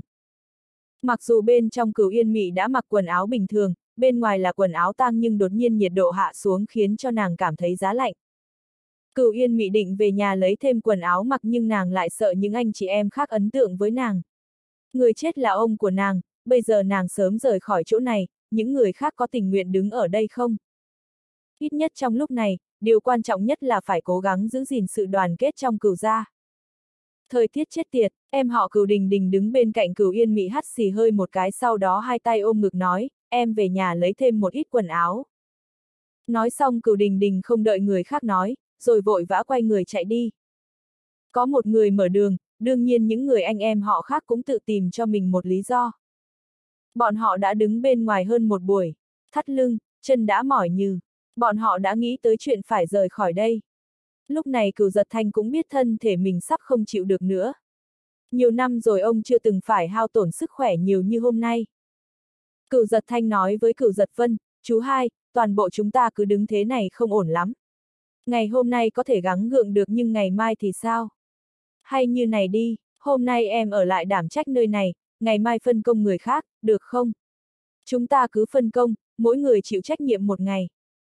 Mặc dù bên trong Cửu Yên Mị đã mặc quần áo bình thường, bên ngoài là quần áo tang nhưng đột nhiên nhiệt độ hạ xuống khiến cho nàng cảm thấy giá lạnh. Cửu Yên Mị định về nhà lấy thêm quần áo mặc nhưng nàng lại sợ những anh chị em khác ấn tượng với nàng. Người chết là ông của nàng, bây giờ nàng sớm rời khỏi chỗ này, những người khác có tình nguyện đứng ở đây không? Ít nhất trong lúc này, điều quan trọng nhất là phải cố gắng giữ gìn sự đoàn kết trong Cửu gia. Thời tiết chết tiệt, em họ Cửu Đình Đình đứng bên cạnh Cửu Yên Mị hắt xì hơi một cái sau đó hai tay ôm ngực nói, em về nhà lấy thêm một ít quần áo. Nói xong Cửu Đình Đình không đợi người khác nói, rồi vội vã quay người chạy đi. Có một người mở đường, đương nhiên những người anh em họ khác cũng tự tìm cho mình một lý do. Bọn họ đã đứng bên ngoài hơn một buổi, thắt lưng, chân đã mỏi nhừ. Bọn họ đã nghĩ tới chuyện phải rời khỏi đây. Lúc này Cửu Giật Thanh cũng biết thân thể mình sắp không chịu được nữa. Nhiều năm rồi ông chưa từng phải hao tổn sức khỏe nhiều như hôm nay. Cửu Giật Thanh nói với Cửu Giật Vân, chú hai, toàn bộ chúng ta cứ đứng thế này không ổn lắm. Ngày hôm nay có thể gắng gượng được nhưng ngày mai thì sao? Hay như này đi, hôm nay em ở lại đảm trách nơi này, ngày mai phân công người khác, được không? Chúng ta cứ phân công, mỗi người chịu trách nhiệm một ngày.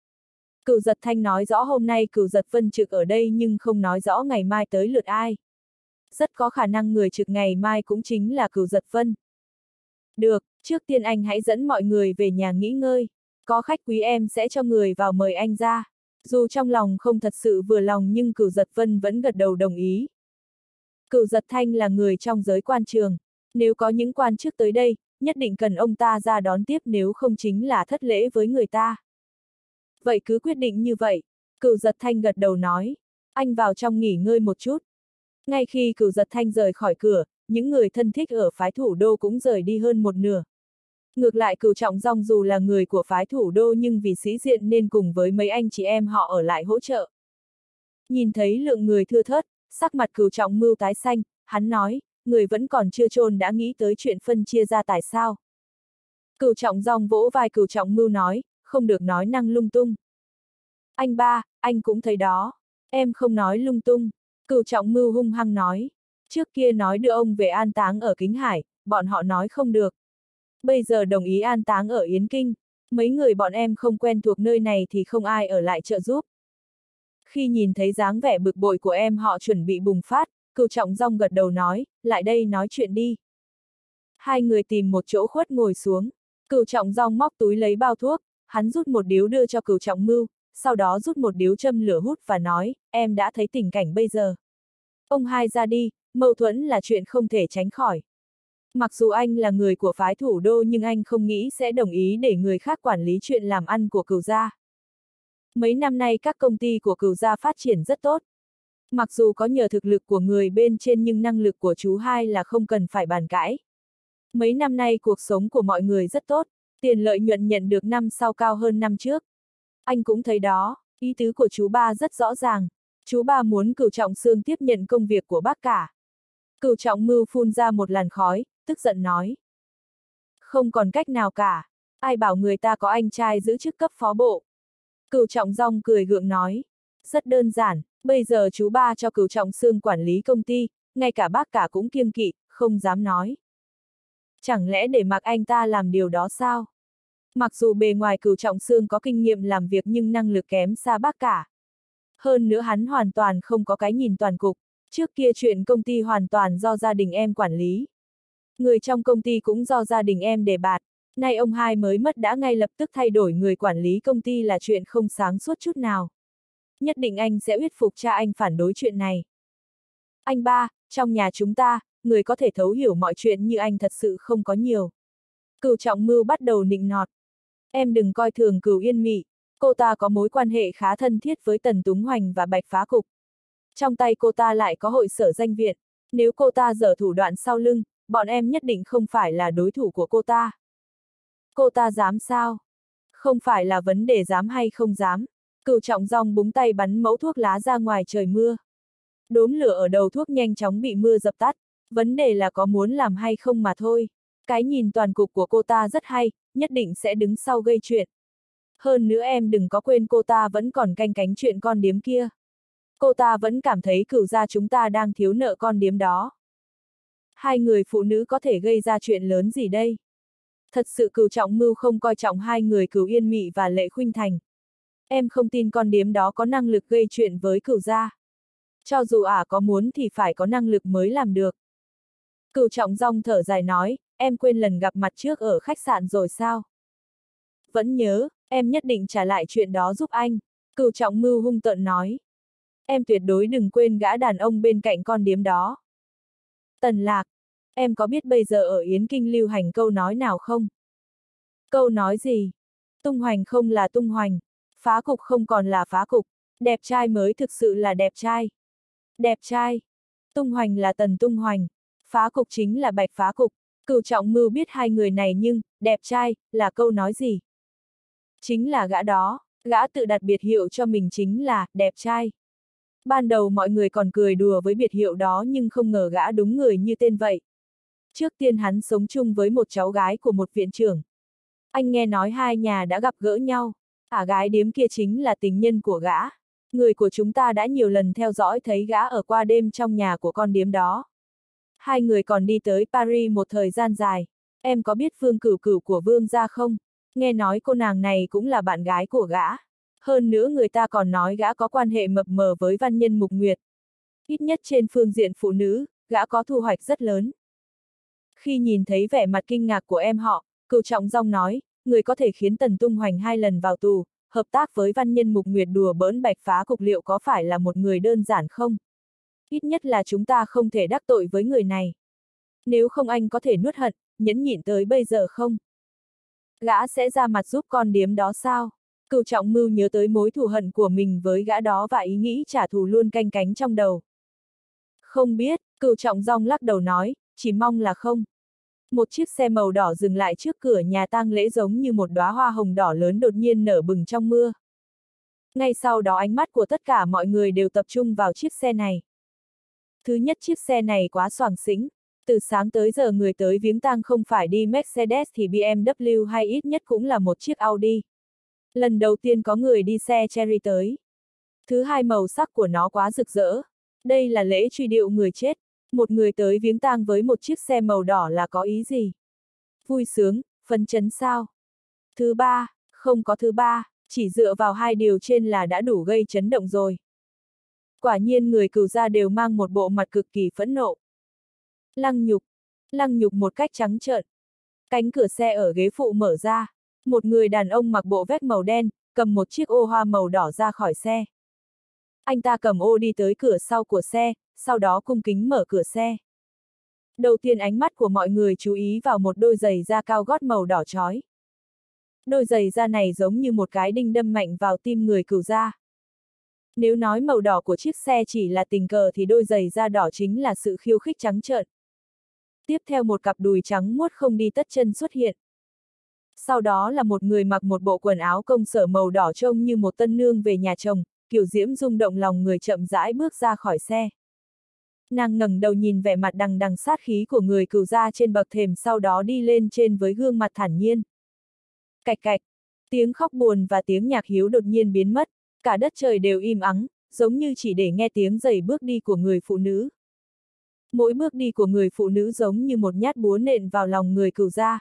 Cửu Giật Thanh nói rõ hôm nay Cửu Giật Vân trực ở đây nhưng không nói rõ ngày mai tới lượt ai. Rất có khả năng người trực ngày mai cũng chính là Cửu Giật Vân. Được, trước tiên anh hãy dẫn mọi người về nhà nghỉ ngơi. Có khách quý em sẽ cho người vào mời anh ra. Dù trong lòng không thật sự vừa lòng nhưng Cửu Giật Vân vẫn gật đầu đồng ý. Cửu Giật Thanh là người trong giới quan trường. Nếu có những quan chức tới đây, nhất định cần ông ta ra đón tiếp nếu không chính là thất lễ với người ta. Vậy cứ quyết định như vậy. Cửu Giật Thanh gật đầu nói. Anh vào trong nghỉ ngơi một chút. Ngay khi Cửu Giật Thanh rời khỏi cửa, những người thân thích ở phái Thủ Đô cũng rời đi hơn một nửa. Ngược lại Cửu Trọng Dong dù là người của phái Thủ Đô nhưng vì sĩ diện nên cùng với mấy anh chị em họ ở lại hỗ trợ. Nhìn thấy lượng người thưa thớt, sắc mặt Cửu Trọng Mưu tái xanh, hắn nói, người vẫn còn chưa chôn đã nghĩ tới chuyện phân chia gia tài sao. Cửu Trọng Dong vỗ vai Cửu Trọng Mưu nói, không được nói năng lung tung. Anh ba, anh cũng thấy đó, em không nói lung tung. Cửu Trọng Mưu hung hăng nói, trước kia nói đưa ông về an táng ở Kính Hải, bọn họ nói không được. Bây giờ đồng ý an táng ở Yến Kinh, mấy người bọn em không quen thuộc nơi này thì không ai ở lại trợ giúp. Khi nhìn thấy dáng vẻ bực bội của em họ chuẩn bị bùng phát, Cửu Trọng Dong gật đầu nói, lại đây nói chuyện đi. Hai người tìm một chỗ khuất ngồi xuống, Cửu Trọng Dong móc túi lấy bao thuốc, hắn rút một điếu đưa cho Cửu Trọng Mưu, sau đó rút một điếu châm lửa hút và nói, em đã thấy tình cảnh bây giờ. Ông hai ra đi, mâu thuẫn là chuyện không thể tránh khỏi. Mặc dù anh là người của phái Thủ Đô nhưng anh không nghĩ sẽ đồng ý để người khác quản lý chuyện làm ăn của Cửu gia. Mấy năm nay các công ty của Cửu gia phát triển rất tốt. Mặc dù có nhờ thực lực của người bên trên nhưng năng lực của chú hai là không cần phải bàn cãi. Mấy năm nay cuộc sống của mọi người rất tốt, tiền lợi nhuận nhận được năm sau cao hơn năm trước. Anh cũng thấy đó, ý tứ của chú ba rất rõ ràng. Chú ba muốn Cửu Trọng Sương tiếp nhận công việc của bác cả. Cửu Trọng Mưu phun ra một làn khói, tức giận nói. Không còn cách nào cả, ai bảo người ta có anh trai giữ chức cấp phó bộ. Cửu Trọng Dong cười gượng nói. Rất đơn giản, bây giờ chú ba cho Cửu Trọng Sương quản lý công ty, ngay cả bác cả cũng kiêng kỵ, không dám nói. Chẳng lẽ để mặc anh ta làm điều đó sao? Mặc dù bề ngoài Cửu Trọng Sương có kinh nghiệm làm việc nhưng năng lực kém xa bác cả. Hơn nữa hắn hoàn toàn không có cái nhìn toàn cục, trước kia chuyện công ty hoàn toàn do gia đình em quản lý. Người trong công ty cũng do gia đình em đề bạt, nay ông hai mới mất đã ngay lập tức thay đổi người quản lý công ty là chuyện không sáng suốt chút nào. Nhất định anh sẽ thuyết phục cha anh phản đối chuyện này. Anh ba, trong nhà chúng ta, người có thể thấu hiểu mọi chuyện như anh thật sự không có nhiều. Cửu Trọng Mưu bắt đầu nịnh nọt. Em đừng coi thường Cửu Yên Mị, cô ta có mối quan hệ khá thân thiết với Tần Túng Hoành và Bạch Phá Cục. Trong tay cô ta lại có hội sở danh viện, nếu cô ta giở thủ đoạn sau lưng, bọn em nhất định không phải là đối thủ của cô ta. Cô ta dám sao? Không phải là vấn đề dám hay không dám. Cửu Trọng Dong búng tay bắn mẫu thuốc lá ra ngoài trời mưa. Đốm lửa ở đầu thuốc nhanh chóng bị mưa dập tắt, vấn đề là có muốn làm hay không mà thôi. Cái nhìn toàn cục của cô ta rất hay, nhất định sẽ đứng sau gây chuyện. Hơn nữa em đừng có quên cô ta vẫn còn canh cánh chuyện con điếm kia. Cô ta vẫn cảm thấy Cửu gia chúng ta đang thiếu nợ con điếm đó. Hai người phụ nữ có thể gây ra chuyện lớn gì đây? Thật sự Cửu Trọng Mưu không coi trọng hai người Cửu Yên Mị và Lệ Khuynh Thành. Em không tin con điếm đó có năng lực gây chuyện với Cửu gia. Cho dù có muốn thì phải có năng lực mới làm được. Cửu Trọng Dong thở dài nói, em quên lần gặp mặt trước ở khách sạn rồi sao? Vẫn nhớ, em nhất định trả lại chuyện đó giúp anh. Cửu Trọng Mưu hung tợn nói. Em tuyệt đối đừng quên gã đàn ông bên cạnh con điếm đó. Tần Lạc, em có biết bây giờ ở Yến Kinh lưu hành câu nói nào không? Câu nói gì? Tung hoành không là tung hoành, phá cục không còn là phá cục, đẹp trai mới thực sự là đẹp trai. Đẹp trai. Tung hoành là Tần Tung Hoành, phá cục chính là Bạch phá cục. Cửu Trọng Mưu biết hai người này nhưng, đẹp trai, là câu nói gì? Chính là gã đó, gã tự đặt biệt hiệu cho mình chính là, đẹp trai. Ban đầu mọi người còn cười đùa với biệt hiệu đó nhưng không ngờ gã đúng người như tên vậy. Trước tiên hắn sống chung với một cháu gái của một viện trưởng. Anh nghe nói hai nhà đã gặp gỡ nhau, gái điếm kia chính là tình nhân của gã. Người của chúng ta đã nhiều lần theo dõi thấy gã ở qua đêm trong nhà của con điếm đó. Hai người còn đi tới Paris một thời gian dài. Em có biết Vương Cửu Cửu của Vương gia không? Nghe nói cô nàng này cũng là bạn gái của gã. Hơn nữa người ta còn nói gã có quan hệ mập mờ với văn nhân Mục Nguyệt. Ít nhất trên phương diện phụ nữ, gã có thu hoạch rất lớn. Khi nhìn thấy vẻ mặt kinh ngạc của em họ, Cửu Trọng Dong nói, người có thể khiến Tần Tung Hoành 2 lần vào tù, hợp tác với văn nhân Mục Nguyệt đùa bỡn Bạch phá cục liệu có phải là một người đơn giản không? Ít nhất là chúng ta không thể đắc tội với người này. Nếu không anh có thể nuốt hận, nhẫn nhịn tới bây giờ không? Gã sẽ ra mặt giúp con điếm đó sao? Cửu Trọng Mưu nhớ tới mối thù hận của mình với gã đó và ý nghĩ trả thù luôn canh cánh trong đầu. Không biết, Cửu Trọng Dong lắc đầu nói, chỉ mong là không. Một chiếc xe màu đỏ dừng lại trước cửa nhà tang lễ giống như một đóa hoa hồng đỏ lớn đột nhiên nở bừng trong mưa. Ngay sau đó ánh mắt của tất cả mọi người đều tập trung vào chiếc xe này. Thứ nhất, chiếc xe này quá xoàng xĩnh. Từ sáng tới giờ người tới viếng tang không phải đi Mercedes thì BMW hay ít nhất cũng là một chiếc Audi. Lần đầu tiên có người đi xe Cherry tới. Thứ hai, màu sắc của nó quá rực rỡ. Đây là lễ truy điệu người chết. Một người tới viếng tang với một chiếc xe màu đỏ là có ý gì? Vui sướng, phấn chấn sao? Thứ ba, không có thứ ba, chỉ dựa vào hai điều trên là đã đủ gây chấn động rồi. Quả nhiên người Cửu gia đều mang một bộ mặt cực kỳ phẫn nộ. Lăng nhục một cách trắng trợn. Cánh cửa xe ở ghế phụ mở ra. Một người đàn ông mặc bộ vest màu đen, cầm một chiếc ô hoa màu đỏ ra khỏi xe. Anh ta cầm ô đi tới cửa sau của xe, sau đó cung kính mở cửa xe. Đầu tiên ánh mắt của mọi người chú ý vào một đôi giày da cao gót màu đỏ chói. Đôi giày da này giống như một cái đinh đâm mạnh vào tim người Cửu gia. Nếu nói màu đỏ của chiếc xe chỉ là tình cờ thì đôi giày da đỏ chính là sự khiêu khích trắng trợn. Tiếp theo một cặp đùi trắng muốt không đi tất chân xuất hiện. Sau đó là một người mặc một bộ quần áo công sở màu đỏ trông như một tân nương về nhà chồng, kiểu diễm rung động lòng người chậm rãi bước ra khỏi xe. Nàng ngẩng đầu nhìn vẻ mặt đằng đằng sát khí của người Cửu gia trên bậc thềm, sau đó đi lên trên với gương mặt thản nhiên. Cạch cạch, tiếng khóc buồn và tiếng nhạc hiếu đột nhiên biến mất, cả đất trời đều im ắng, giống như chỉ để nghe tiếng giày bước đi của người phụ nữ. Mỗi bước đi của người phụ nữ giống như một nhát búa nện vào lòng người Cửu gia.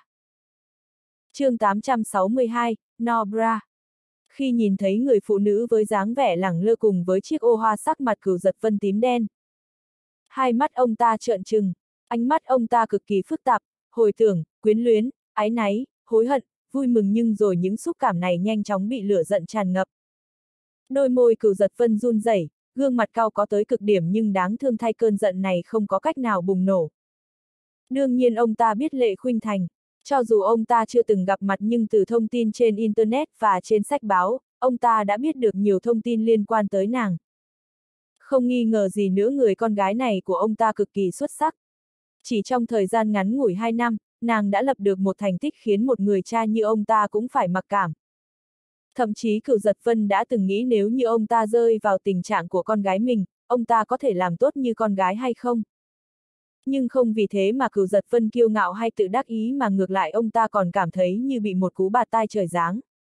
Chương 862, Nobra. Khi nhìn thấy người phụ nữ với dáng vẻ lẳng lơ cùng với chiếc ô hoa, sắc mặt Cửu Giật Vân tím đen. Hai mắt ông ta trợn trừng, ánh mắt ông ta cực kỳ phức tạp, hồi tưởng, quyến luyến, áy náy, hối hận, vui mừng, nhưng rồi những xúc cảm này nhanh chóng bị lửa giận tràn ngập. Đôi môi Cửu Giật Vân run rẩy, gương mặt cau có tới cực điểm, nhưng đáng thương thay cơn giận này không có cách nào bùng nổ. Đương nhiên ông ta biết Lệ Khuynh Thành, cho dù ông ta chưa từng gặp mặt nhưng từ thông tin trên Internet và trên sách báo, ông ta đã biết được nhiều thông tin liên quan tới nàng. Không nghi ngờ gì nữa, người con gái này của ông ta cực kỳ xuất sắc. Chỉ trong thời gian ngắn ngủi 2 năm, nàng đã lập được một thành tích khiến một người cha như ông ta cũng phải mặc cảm. Thậm chí Cửu Giật Vân đã từng nghĩ nếu như ông ta rơi vào tình trạng của con gái mình, ông ta có thể làm tốt như con gái hay không? Nhưng không vì thế mà Cửu Giật Vân kiêu ngạo hay tự đắc ý, mà ngược lại ông ta còn cảm thấy như bị một cú bạt tai trời giáng.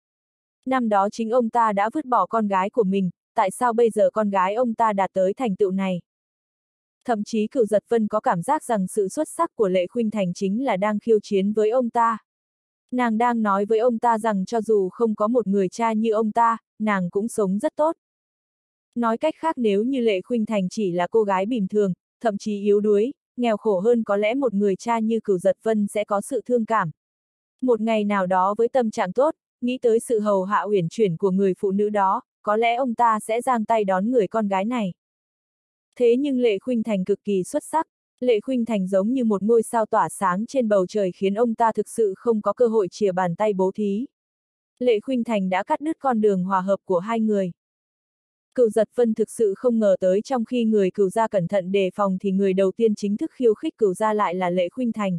Năm đó chính ông ta đã vứt bỏ con gái của mình, tại sao bây giờ con gái ông ta đạt tới thành tựu này? Thậm chí Cửu Giật Vân có cảm giác rằng sự xuất sắc của Lệ Khuynh Thành chính là đang khiêu chiến với ông ta. Nàng đang nói với ông ta rằng cho dù không có một người cha như ông ta, nàng cũng sống rất tốt. Nói cách khác, nếu như Lệ Khuynh Thành chỉ là cô gái bình thường, thậm chí yếu đuối, nghèo khổ hơn, có lẽ một người cha như Cửu Giật Vân sẽ có sự thương cảm. Một ngày nào đó với tâm trạng tốt, nghĩ tới sự hầu hạ uyển chuyển của người phụ nữ đó, có lẽ ông ta sẽ giang tay đón người con gái này. Thế nhưng Lệ Khuynh Thành cực kỳ xuất sắc, Lệ Khuynh Thành giống như một ngôi sao tỏa sáng trên bầu trời khiến ông ta thực sự không có cơ hội chìa bàn tay bố thí. Lệ Khuynh Thành đã cắt đứt con đường hòa hợp của hai người. Cửu Giật Vân thực sự không ngờ tới trong khi người Cửu gia cẩn thận đề phòng thì người đầu tiên chính thức khiêu khích Cửu gia lại là Lệ Khuynh Thành.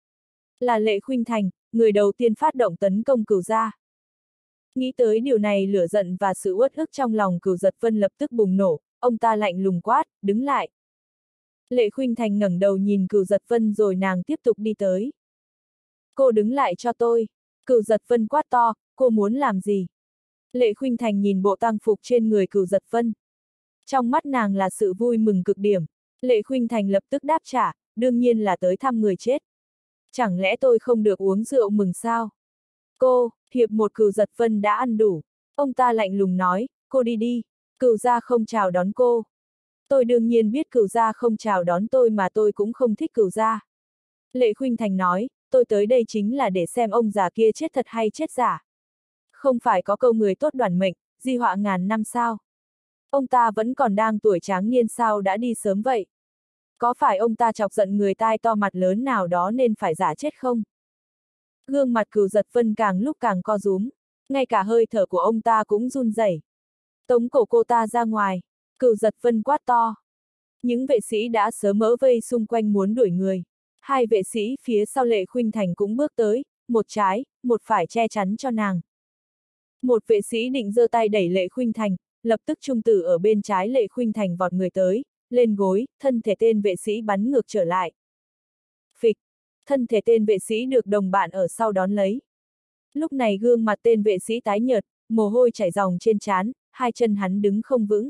Là Lệ Khuynh Thành, người đầu tiên phát động tấn công Cửu gia. Nghĩ tới điều này lửa giận và sự uất ức trong lòng Cửu Giật Vân lập tức bùng nổ, ông ta lạnh lùng quát, đứng lại. Lệ Khuynh Thành ngẩng đầu nhìn Cửu Giật Vân rồi nàng tiếp tục đi tới. Cô đứng lại cho tôi. Cửu Giật Vân quát to, cô muốn làm gì? Lệ Khuynh Thành nhìn bộ tang phục trên người Cửu Giật Vân. Trong mắt nàng là sự vui mừng cực điểm. Lệ Khuynh Thành lập tức đáp trả, đương nhiên là tới thăm người chết. Chẳng lẽ tôi không được uống rượu mừng sao? Cô, hiệp một Cửu Giật Vân đã ăn đủ. Ông ta lạnh lùng nói, cô đi đi, Cửu gia không chào đón cô. Tôi đương nhiên biết Cửu gia không chào đón tôi mà tôi cũng không thích Cửu gia. Lệ Khuynh Thành nói, tôi tới đây chính là để xem ông già kia chết thật hay chết giả. Không phải có câu người tốt đoản mệnh, di họa ngàn năm sao? Ông ta vẫn còn đang tuổi tráng niên sao đã đi sớm vậy? Có phải ông ta chọc giận người tai to mặt lớn nào đó nên phải giả chết không? Gương mặt Cửu Giật Vân càng lúc càng co rúm, ngay cả hơi thở của ông ta cũng run rẩy. Tống cổ cô ta ra ngoài, Cửu Giật Vân quát to. Những vệ sĩ đã sớm mỡ vây xung quanh muốn đuổi người. Hai vệ sĩ phía sau Lệ Khuynh Thành cũng bước tới, một trái, một phải che chắn cho nàng. Một vệ sĩ định giơ tay đẩy Lệ Khuynh Thành, lập tức trung tử ở bên trái Lệ Khuynh Thành vọt người tới, lên gối, thân thể tên vệ sĩ bắn ngược trở lại. Phịch, thân thể tên vệ sĩ được đồng bạn ở sau đón lấy. Lúc này gương mặt tên vệ sĩ tái nhợt, mồ hôi chảy ròng trên trán, hai chân hắn đứng không vững.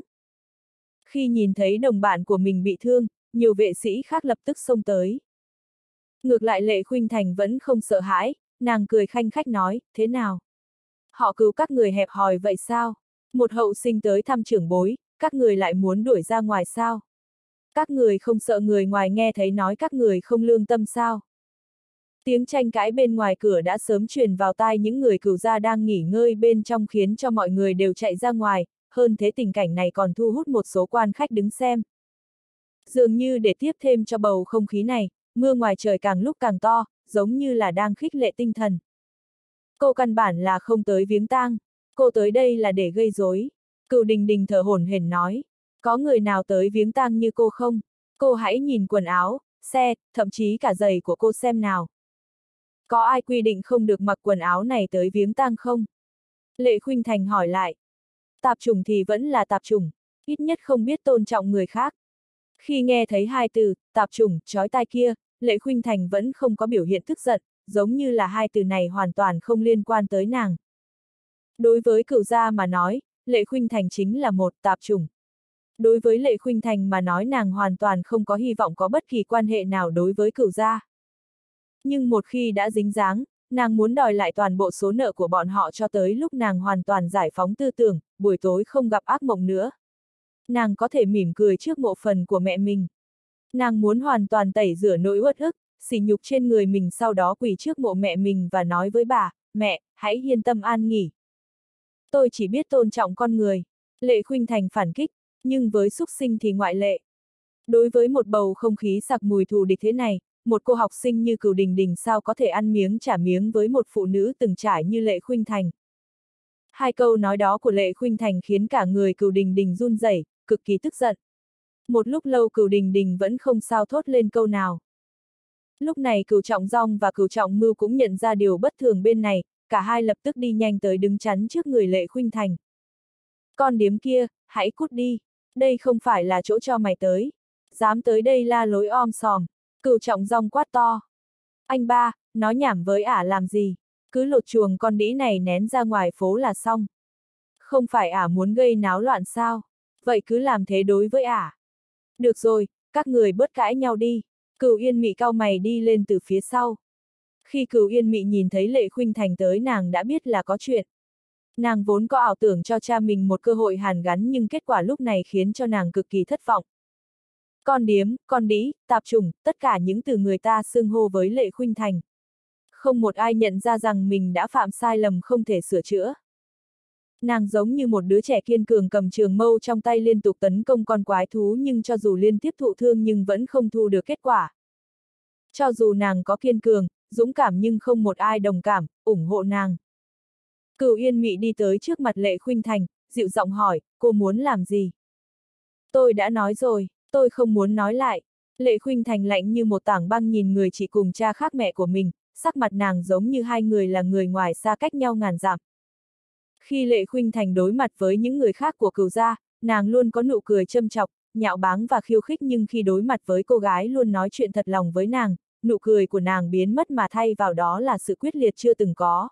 Khi nhìn thấy đồng bạn của mình bị thương, nhiều vệ sĩ khác lập tức xông tới. Ngược lại Lệ Khuynh Thành vẫn không sợ hãi, nàng cười khanh khách nói, thế nào? Họ cứu các người hẹp hòi vậy sao? Một hậu sinh tới thăm trưởng bối, các người lại muốn đuổi ra ngoài sao? Các người không sợ người ngoài nghe thấy nói các người không lương tâm sao? Tiếng tranh cãi bên ngoài cửa đã sớm truyền vào tai những người Cửu gia đang nghỉ ngơi bên trong khiến cho mọi người đều chạy ra ngoài, hơn thế tình cảnh này còn thu hút một số quan khách đứng xem. Dường như để tiếp thêm cho bầu không khí này, mưa ngoài trời càng lúc càng to, giống như là đang khích lệ tinh thần. Cô căn bản là không tới viếng tang, cô tới đây là để gây rối. Cửu Đình Đình thở hổn hển nói, có người nào tới viếng tang như cô không? Cô hãy nhìn quần áo, xe, thậm chí cả giày của cô xem nào. Có ai quy định không được mặc quần áo này tới viếng tang không? Lệ Khuynh Thành hỏi lại. Tạp chủng thì vẫn là tạp chủng, ít nhất không biết tôn trọng người khác. Khi nghe thấy hai từ, tạp chủng, chói tai kia, Lệ Khuynh Thành vẫn không có biểu hiện tức giận, giống như là hai từ này hoàn toàn không liên quan tới nàng. Đối với Cửu gia mà nói, Lệ Khuynh Thành chính là một tạp chủng. Đối với Lệ Khuynh Thành mà nói nàng hoàn toàn không có hy vọng có bất kỳ quan hệ nào đối với Cửu gia. Nhưng một khi đã dính dáng, nàng muốn đòi lại toàn bộ số nợ của bọn họ cho tới lúc nàng hoàn toàn giải phóng tư tưởng, buổi tối không gặp ác mộng nữa. Nàng có thể mỉm cười trước mộ phần của mẹ mình. Nàng muốn hoàn toàn tẩy rửa nỗi uất ức, sỉ nhục trên người mình sau đó quỳ trước mộ mẹ mình và nói với bà, mẹ, hãy yên tâm an nghỉ. Tôi chỉ biết tôn trọng con người. Lệ Khuynh Thành phản kích, nhưng với súc sinh thì ngoại lệ. Đối với một bầu không khí sặc mùi thù địch thế này, một cô học sinh như Cửu Đình Đình sao có thể ăn miếng trả miếng với một phụ nữ từng trải như Lệ Khuynh Thành. Hai câu nói đó của Lệ Khuynh Thành khiến cả người Cửu Đình Đình run rẩy, cực kỳ tức giận. Một lúc lâu Cửu Đình Đình vẫn không sao thốt lên câu nào. Lúc này Cửu Trọng Dong và Cửu Trọng Mưu cũng nhận ra điều bất thường bên này, cả hai lập tức đi nhanh tới đứng chắn trước người Lệ Khuynh Thành. Con điếm kia, hãy cút đi, đây không phải là chỗ cho mày tới. Dám tới đây la lối om sòm, Cửu Trọng Dong quát to. Anh ba, nói nhảm với ả làm gì, cứ lột chuồng con đĩ này nén ra ngoài phố là xong. Không phải ả muốn gây náo loạn sao, vậy cứ làm thế đối với ả. Được rồi, các người bớt cãi nhau đi. Cửu Yên Mị cau mày đi lên từ phía sau. Khi Cửu Yên Mị nhìn thấy Lệ Khuynh Thành tới nàng đã biết là có chuyện. Nàng vốn có ảo tưởng cho cha mình một cơ hội hàn gắn nhưng kết quả lúc này khiến cho nàng cực kỳ thất vọng. Con điếm, con đĩ, tạp chủng, tất cả những từ người ta xưng hô với Lệ Khuynh Thành. Không một ai nhận ra rằng mình đã phạm sai lầm không thể sửa chữa. Nàng giống như một đứa trẻ kiên cường cầm trường mâu trong tay liên tục tấn công con quái thú, nhưng cho dù liên tiếp thụ thương nhưng vẫn không thu được kết quả. Cho dù nàng có kiên cường, dũng cảm nhưng không một ai đồng cảm, ủng hộ nàng. Cửu Yên Mị đi tới trước mặt Lệ Khuynh Thành, dịu giọng hỏi, cô muốn làm gì? Tôi đã nói rồi, tôi không muốn nói lại. Lệ Khuynh Thành lạnh như một tảng băng nhìn người chị cùng cha khác mẹ của mình, sắc mặt nàng giống như hai người là người ngoài xa cách nhau ngàn dặm. Khi Lệ Khuynh Thành đối mặt với những người khác của Cửu gia, nàng luôn có nụ cười châm chọc, nhạo báng và khiêu khích, nhưng khi đối mặt với cô gái luôn nói chuyện thật lòng với nàng, nụ cười của nàng biến mất mà thay vào đó là sự quyết liệt chưa từng có.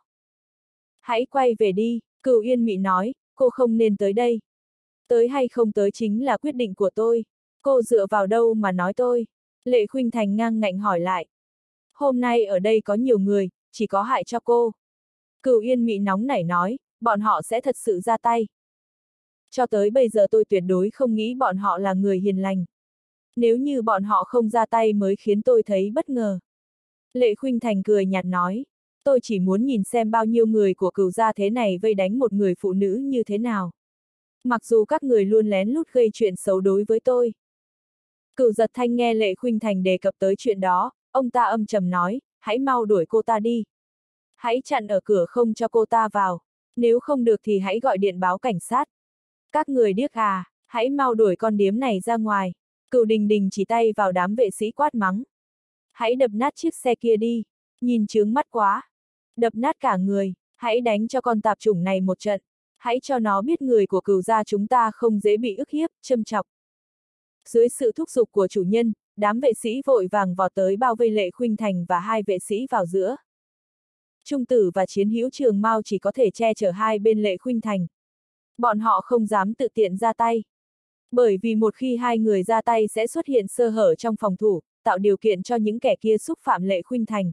Hãy quay về đi, Cửu Yên Mị nói, cô không nên tới đây. Tới hay không tới chính là quyết định của tôi. Cô dựa vào đâu mà nói tôi? Lệ Khuynh Thành ngang ngạnh hỏi lại. Hôm nay ở đây có nhiều người, chỉ có hại cho cô. Cửu Yên Mị nóng nảy nói, bọn họ sẽ thật sự ra tay. Cho tới bây giờ tôi tuyệt đối không nghĩ bọn họ là người hiền lành. Nếu như bọn họ không ra tay mới khiến tôi thấy bất ngờ. Lệ Khuynh Thành cười nhạt nói, tôi chỉ muốn nhìn xem bao nhiêu người của Cửu gia thế này vây đánh một người phụ nữ như thế nào. Mặc dù các người luôn lén lút gây chuyện xấu đối với tôi. Cửu Giật Thanh nghe Lệ Khuynh Thành đề cập tới chuyện đó, ông ta âm trầm nói, hãy mau đuổi cô ta đi. Hãy chặn ở cửa không cho cô ta vào. Nếu không được thì hãy gọi điện báo cảnh sát. Các người điếc à, hãy mau đuổi con điếm này ra ngoài. Cửu Đình Đình chỉ tay vào đám vệ sĩ quát mắng. Hãy đập nát chiếc xe kia đi. Nhìn chướng mắt quá. Đập nát cả người, hãy đánh cho con tạp chủng này một trận. Hãy cho nó biết người của Cửu gia chúng ta không dễ bị ức hiếp, châm chọc. Dưới sự thúc giục của chủ nhân, đám vệ sĩ vội vàng vọt tới bao vây Lệ Khuynh Thành và hai vệ sĩ vào giữa. Trung Tử và Chiến Hữu Trường Mao chỉ có thể che chở hai bên Lệ Khuynh Thành. Bọn họ không dám tự tiện ra tay. Bởi vì một khi hai người ra tay sẽ xuất hiện sơ hở trong phòng thủ, tạo điều kiện cho những kẻ kia xúc phạm Lệ Khuynh Thành.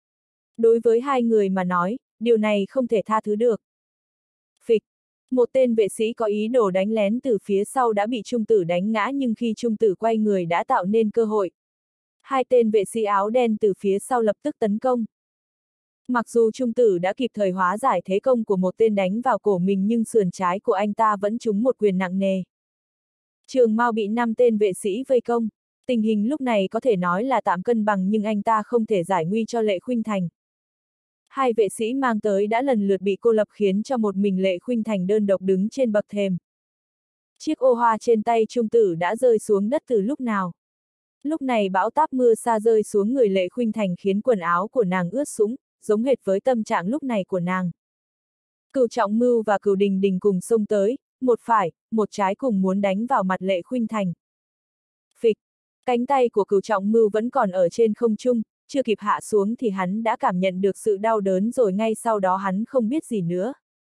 Đối với hai người mà nói, điều này không thể tha thứ được. Phịch. Một tên vệ sĩ có ý đồ đánh lén từ phía sau đã bị Trung Tử đánh ngã, nhưng khi Trung Tử quay người đã tạo nên cơ hội. Hai tên vệ sĩ áo đen từ phía sau lập tức tấn công. Mặc dù Trung Tử đã kịp thời hóa giải thế công của một tên đánh vào cổ mình, nhưng sườn trái của anh ta vẫn trúng một quyền nặng nề. Trường Mao bị 5 tên vệ sĩ vây công. Tình hình lúc này có thể nói là tạm cân bằng, nhưng anh ta không thể giải nguy cho Lệ Khuynh Thành. Hai vệ sĩ mang tới đã lần lượt bị cô lập, khiến cho một mình Lệ Khuynh Thành đơn độc đứng trên bậc thềm. Chiếc ô hoa trên tay Trung Tử đã rơi xuống đất từ lúc nào. Lúc này bão táp mưa sa rơi xuống người Lệ Khuynh Thành khiến quần áo của nàng ướt sũng, giống hệt với tâm trạng lúc này của nàng. Cửu Trọng Mưu và Cửu Đình Đình cùng xông tới, một phải, một trái cùng muốn đánh vào mặt Lệ Khuynh Thành. Phịch, cánh tay của Cửu Trọng Mưu vẫn còn ở trên không trung, chưa kịp hạ xuống thì hắn đã cảm nhận được sự đau đớn, rồi ngay sau đó hắn không biết gì nữa.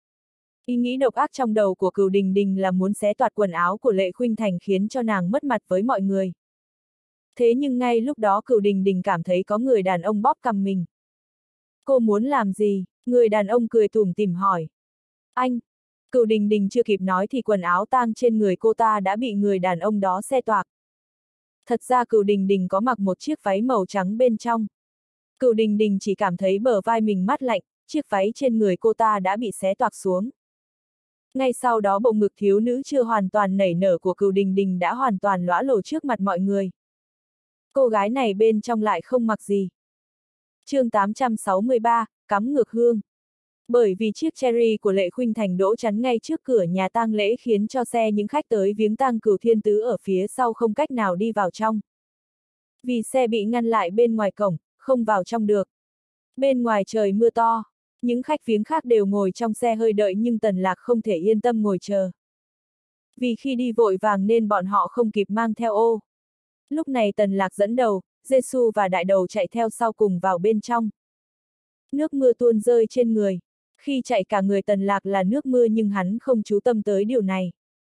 Ý nghĩ độc ác trong đầu của Cửu Đình Đình là muốn xé toạc quần áo của Lệ Khuynh Thành, khiến cho nàng mất mặt với mọi người. Thế nhưng ngay lúc đó Cửu Đình Đình cảm thấy có người đàn ông bóp cằm mình. Cô muốn làm gì? Người đàn ông cười tủm tỉm hỏi. Anh! Cửu Đình Đình chưa kịp nói thì quần áo tang trên người cô ta đã bị người đàn ông đó xé toạc. Thật ra Cửu Đình Đình có mặc một chiếc váy màu trắng bên trong. Cửu Đình Đình chỉ cảm thấy bờ vai mình mát lạnh, chiếc váy trên người cô ta đã bị xé toạc xuống. Ngay sau đó bộ ngực thiếu nữ chưa hoàn toàn nảy nở của Cửu Đình Đình đã hoàn toàn lõa lồ trước mặt mọi người. Cô gái này bên trong lại không mặc gì. Chương 863, cắm ngược hương. Bởi vì chiếc Cherry của Lệ Khuynh Thành đỗ chắn ngay trước cửa nhà tang lễ, khiến cho xe những khách tới viếng tang Cửu Thiên Tứ ở phía sau không cách nào đi vào trong. Vì xe bị ngăn lại bên ngoài cổng, không vào trong được. Bên ngoài trời mưa to, những khách viếng khác đều ngồi trong xe hơi đợi, nhưng Tần Lạc không thể yên tâm ngồi chờ. Vì khi đi vội vàng nên bọn họ không kịp mang theo ô. Lúc này Tần Lạc dẫn đầu, Giê-xu và Đại Đầu chạy theo sau cùng vào bên trong. Nước mưa tuôn rơi trên người. Khi chạy cả người Tần Lạc là nước mưa, nhưng hắn không chú tâm tới điều này.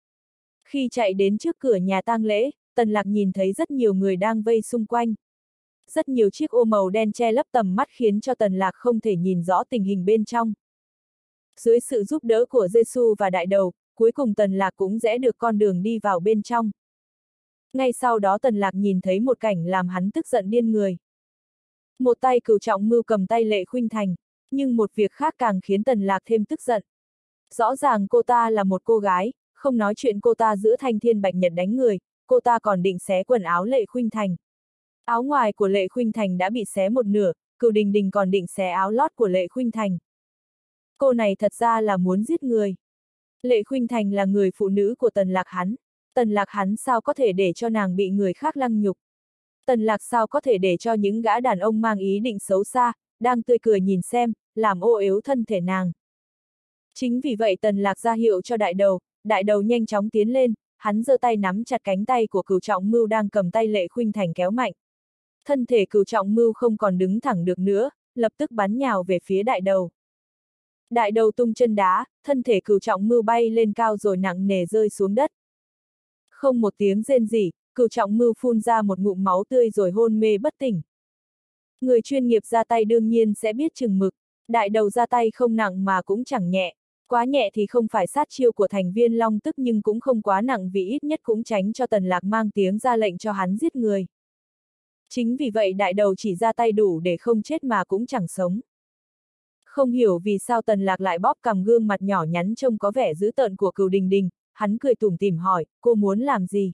Khi chạy đến trước cửa nhà tang lễ, Tần Lạc nhìn thấy rất nhiều người đang vây xung quanh. Rất nhiều chiếc ô màu đen che lấp tầm mắt, khiến cho Tần Lạc không thể nhìn rõ tình hình bên trong. Dưới sự giúp đỡ của Giê-xu và Đại Đầu, cuối cùng Tần Lạc cũng rẽ được con đường đi vào bên trong. Ngay sau đó Tần Lạc nhìn thấy một cảnh làm hắn tức giận điên người. Một tay Cửu Trọng Mưu cầm tay Lệ Khuynh Thành, nhưng một việc khác càng khiến Tần Lạc thêm tức giận. Rõ ràng cô ta là một cô gái, không nói chuyện cô ta giữa thanh thiên bạch nhật đánh người, cô ta còn định xé quần áo Lệ Khuynh Thành. Áo ngoài của Lệ Khuynh Thành đã bị xé một nửa, Cửu Đình Đình còn định xé áo lót của Lệ Khuynh Thành. Cô này thật ra là muốn giết người. Lệ Khuynh Thành là người phụ nữ của Tần Lạc hắn. Tần Lạc hắn sao có thể để cho nàng bị người khác lăng nhục? Tần Lạc sao có thể để cho những gã đàn ông mang ý định xấu xa, đang tươi cười nhìn xem, làm ô uế thân thể nàng. Chính vì vậy Tần Lạc ra hiệu cho đại đầu nhanh chóng tiến lên, hắn giơ tay nắm chặt cánh tay của Cửu Trọng Mưu đang cầm tay Lệ Khuynh Thành kéo mạnh. Thân thể Cửu Trọng Mưu không còn đứng thẳng được nữa, lập tức bắn nhào về phía đại đầu. Đại đầu tung chân đá, thân thể Cửu Trọng Mưu bay lên cao rồi nặng nề rơi xuống đất. Không một tiếng rên rỉ, Cửu Trọng Mưu phun ra một ngụm máu tươi rồi hôn mê bất tỉnh. Người chuyên nghiệp ra tay đương nhiên sẽ biết chừng mực, đại đầu ra tay không nặng mà cũng chẳng nhẹ. Quá nhẹ thì không phải sát chiêu của thành viên Long Tức nhưng cũng không quá nặng vì ít nhất cũng tránh cho Tần Lạc mang tiếng ra lệnh cho hắn giết người. Chính vì vậy đại đầu chỉ ra tay đủ để không chết mà cũng chẳng sống. Không hiểu vì sao Tần Lạc lại bóp cằm gương mặt nhỏ nhắn trông có vẻ dữ tợn của Cửu Đình Đình, hắn cười tủm tỉm hỏi, cô muốn làm gì?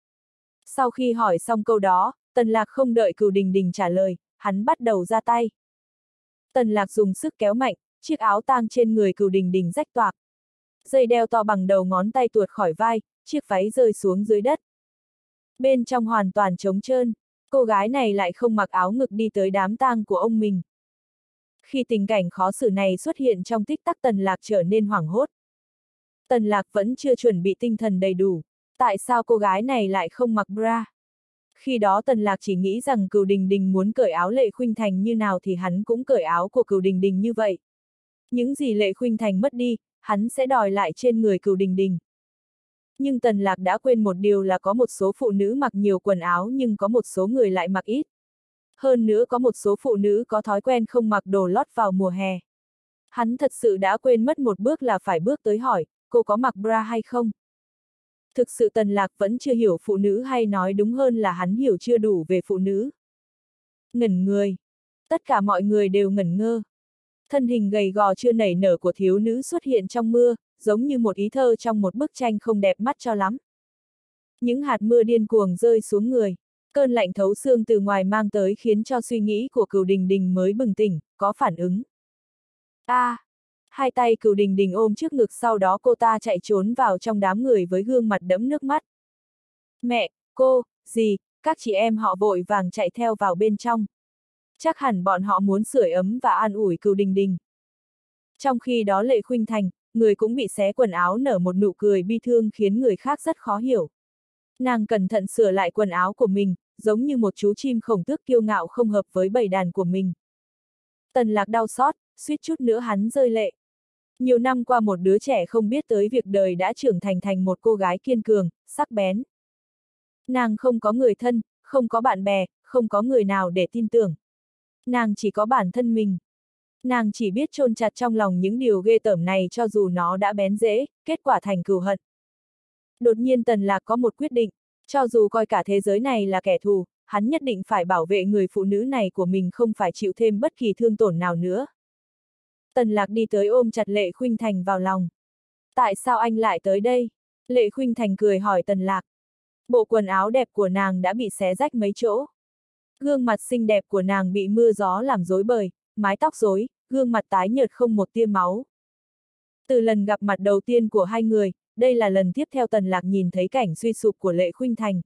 Sau khi hỏi xong câu đó, Tần Lạc không đợi Cửu Đình Đình trả lời, hắn bắt đầu ra tay. Tần Lạc dùng sức kéo mạnh, chiếc áo tang trên người Cửu Đình Đình rách toạc. Dây đeo to bằng đầu ngón tay tuột khỏi vai, chiếc váy rơi xuống dưới đất. Bên trong hoàn toàn trống trơn, cô gái này lại không mặc áo ngực đi tới đám tang của ông mình. Khi tình cảnh khó xử này xuất hiện trong tích tắc Tần Lạc trở nên hoảng hốt. Tần Lạc vẫn chưa chuẩn bị tinh thần đầy đủ, tại sao cô gái này lại không mặc bra? Khi đó Tần Lạc chỉ nghĩ rằng Cửu Đình Đình muốn cởi áo Lệ Khuynh Thành như nào thì hắn cũng cởi áo của Cửu Đình Đình như vậy. Những gì Lệ Khuynh Thành mất đi, hắn sẽ đòi lại trên người Cửu Đình Đình. Nhưng Tần Lạc đã quên một điều là có một số phụ nữ mặc nhiều quần áo nhưng có một số người lại mặc ít. Hơn nữa có một số phụ nữ có thói quen không mặc đồ lót vào mùa hè. Hắn thật sự đã quên mất một bước là phải bước tới hỏi, cô có mặc bra hay không? Thực sự Tần Lạc vẫn chưa hiểu phụ nữ hay nói đúng hơn là hắn hiểu chưa đủ về phụ nữ. Ngẩn người. Tất cả mọi người đều ngẩn ngơ. Thân hình gầy gò chưa nảy nở của thiếu nữ xuất hiện trong mưa, giống như một ý thơ trong một bức tranh không đẹp mắt cho lắm. Những hạt mưa điên cuồng rơi xuống người. Cơn lạnh thấu xương từ ngoài mang tới khiến cho suy nghĩ của Cửu Đình Đình mới bừng tỉnh, có phản ứng. Hai tay Cửu Đình Đình ôm trước ngực sau đó cô ta chạy trốn vào trong đám người với gương mặt đẫm nước mắt. Mẹ, cô, dì, các chị em họ vội vàng chạy theo vào bên trong. Chắc hẳn bọn họ muốn sưởi ấm và an ủi Cửu Đình Đình. Trong khi đó Lệ Khuynh Thành, người cũng bị xé quần áo nở một nụ cười bi thương khiến người khác rất khó hiểu. Nàng cẩn thận sửa lại quần áo của mình, giống như một chú chim khổng tước kiêu ngạo không hợp với bầy đàn của mình. Tần Lạc đau xót, suýt chút nữa hắn rơi lệ. Nhiều năm qua một đứa trẻ không biết tới việc đời đã trưởng thành một cô gái kiên cường, sắc bén. Nàng không có người thân, không có bạn bè, không có người nào để tin tưởng. Nàng chỉ có bản thân mình. Nàng chỉ biết chôn chặt trong lòng những điều ghê tởm này cho dù nó đã bén rễ, kết quả thành cừu hận. Đột nhiên Tần Lạc có một quyết định, cho dù coi cả thế giới này là kẻ thù, hắn nhất định phải bảo vệ người phụ nữ này của mình không phải chịu thêm bất kỳ thương tổn nào nữa. Tần Lạc đi tới ôm chặt Lệ Khuynh Thành vào lòng. Tại sao anh lại tới đây? Lệ Khuynh Thành cười hỏi Tần Lạc. Bộ quần áo đẹp của nàng đã bị xé rách mấy chỗ. Gương mặt xinh đẹp của nàng bị mưa gió làm rối bời, mái tóc rối, gương mặt tái nhợt không một tia máu. Từ lần gặp mặt đầu tiên của hai người, đây là lần tiếp theo Tần Lạc nhìn thấy cảnh suy sụp của Lệ Khuynh Thành.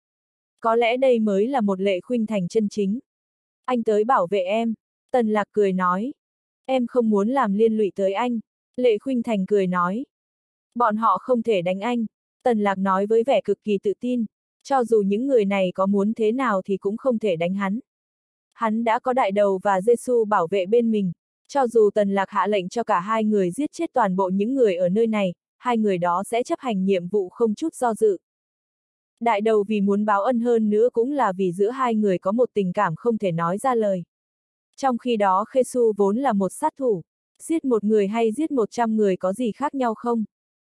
Có lẽ đây mới là một Lệ Khuynh Thành chân chính. Anh tới bảo vệ em. Tần Lạc cười nói. Em không muốn làm liên lụy tới anh. Lệ Khuynh Thành cười nói. Bọn họ không thể đánh anh. Tần Lạc nói với vẻ cực kỳ tự tin. Cho dù những người này có muốn thế nào thì cũng không thể đánh hắn. Hắn đã có đại đầu và Giê-xu bảo vệ bên mình. Cho dù Tần Lạc hạ lệnh cho cả hai người giết chết toàn bộ những người ở nơi này, hai người đó sẽ chấp hành nhiệm vụ không chút do dự. Đại đầu vì muốn báo ân hơn nữa cũng là vì giữa hai người có một tình cảm không thể nói ra lời. Trong khi đó Khê-xu vốn là một sát thủ, giết một người hay giết 100 người có gì khác nhau không?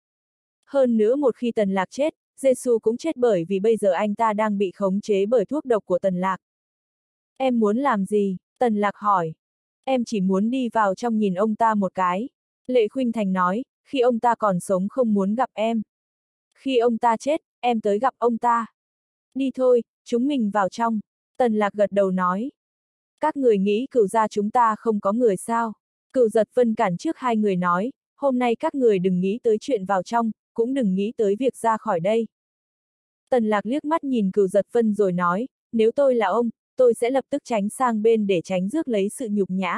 Hơn nữa một khi Tần Lạc chết, Giê-xu cũng chết bởi vì bây giờ anh ta đang bị khống chế bởi thuốc độc của Tần Lạc. Em muốn làm gì? Tần Lạc hỏi. Em chỉ muốn đi vào trong nhìn ông ta một cái. Lệ Khuynh Thành nói, khi ông ta còn sống không muốn gặp em. Khi ông ta chết, em tới gặp ông ta. Đi thôi, chúng mình vào trong. Tần Lạc gật đầu nói. Các người nghĩ Cửu gia chúng ta không có người sao? Cửu Giật Vân cản trước hai người nói, hôm nay các người đừng nghĩ tới chuyện vào trong, cũng đừng nghĩ tới việc ra khỏi đây. Tần Lạc liếc mắt nhìn Cửu Giật Vân rồi nói, nếu tôi là ông, tôi sẽ lập tức tránh sang bên để tránh rước lấy sự nhục nhã.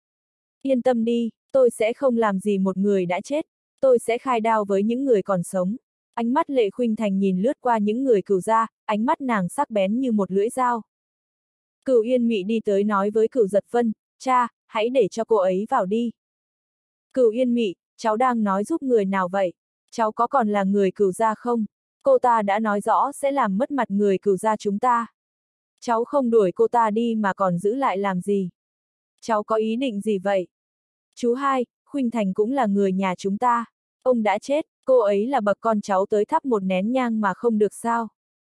Yên tâm đi, tôi sẽ không làm gì một người đã chết, tôi sẽ khai đao với những người còn sống. Ánh mắt Lệ Khuynh Thành nhìn lướt qua những người Cửu gia, ánh mắt nàng sắc bén như một lưỡi dao. Cửu Yên Mị đi tới nói với Cửu Giật Vân, cha, hãy để cho cô ấy vào đi. Cửu Yên Mị, cháu đang nói giúp người nào vậy? Cháu có còn là người Cửu gia không? Cô ta đã nói rõ sẽ làm mất mặt người Cửu gia chúng ta. Cháu không đuổi cô ta đi mà còn giữ lại làm gì? Cháu có ý định gì vậy? Chú hai, Khuynh Thành cũng là người nhà chúng ta. Ông đã chết, cô ấy là bậc con cháu tới thắp một nén nhang mà không được sao?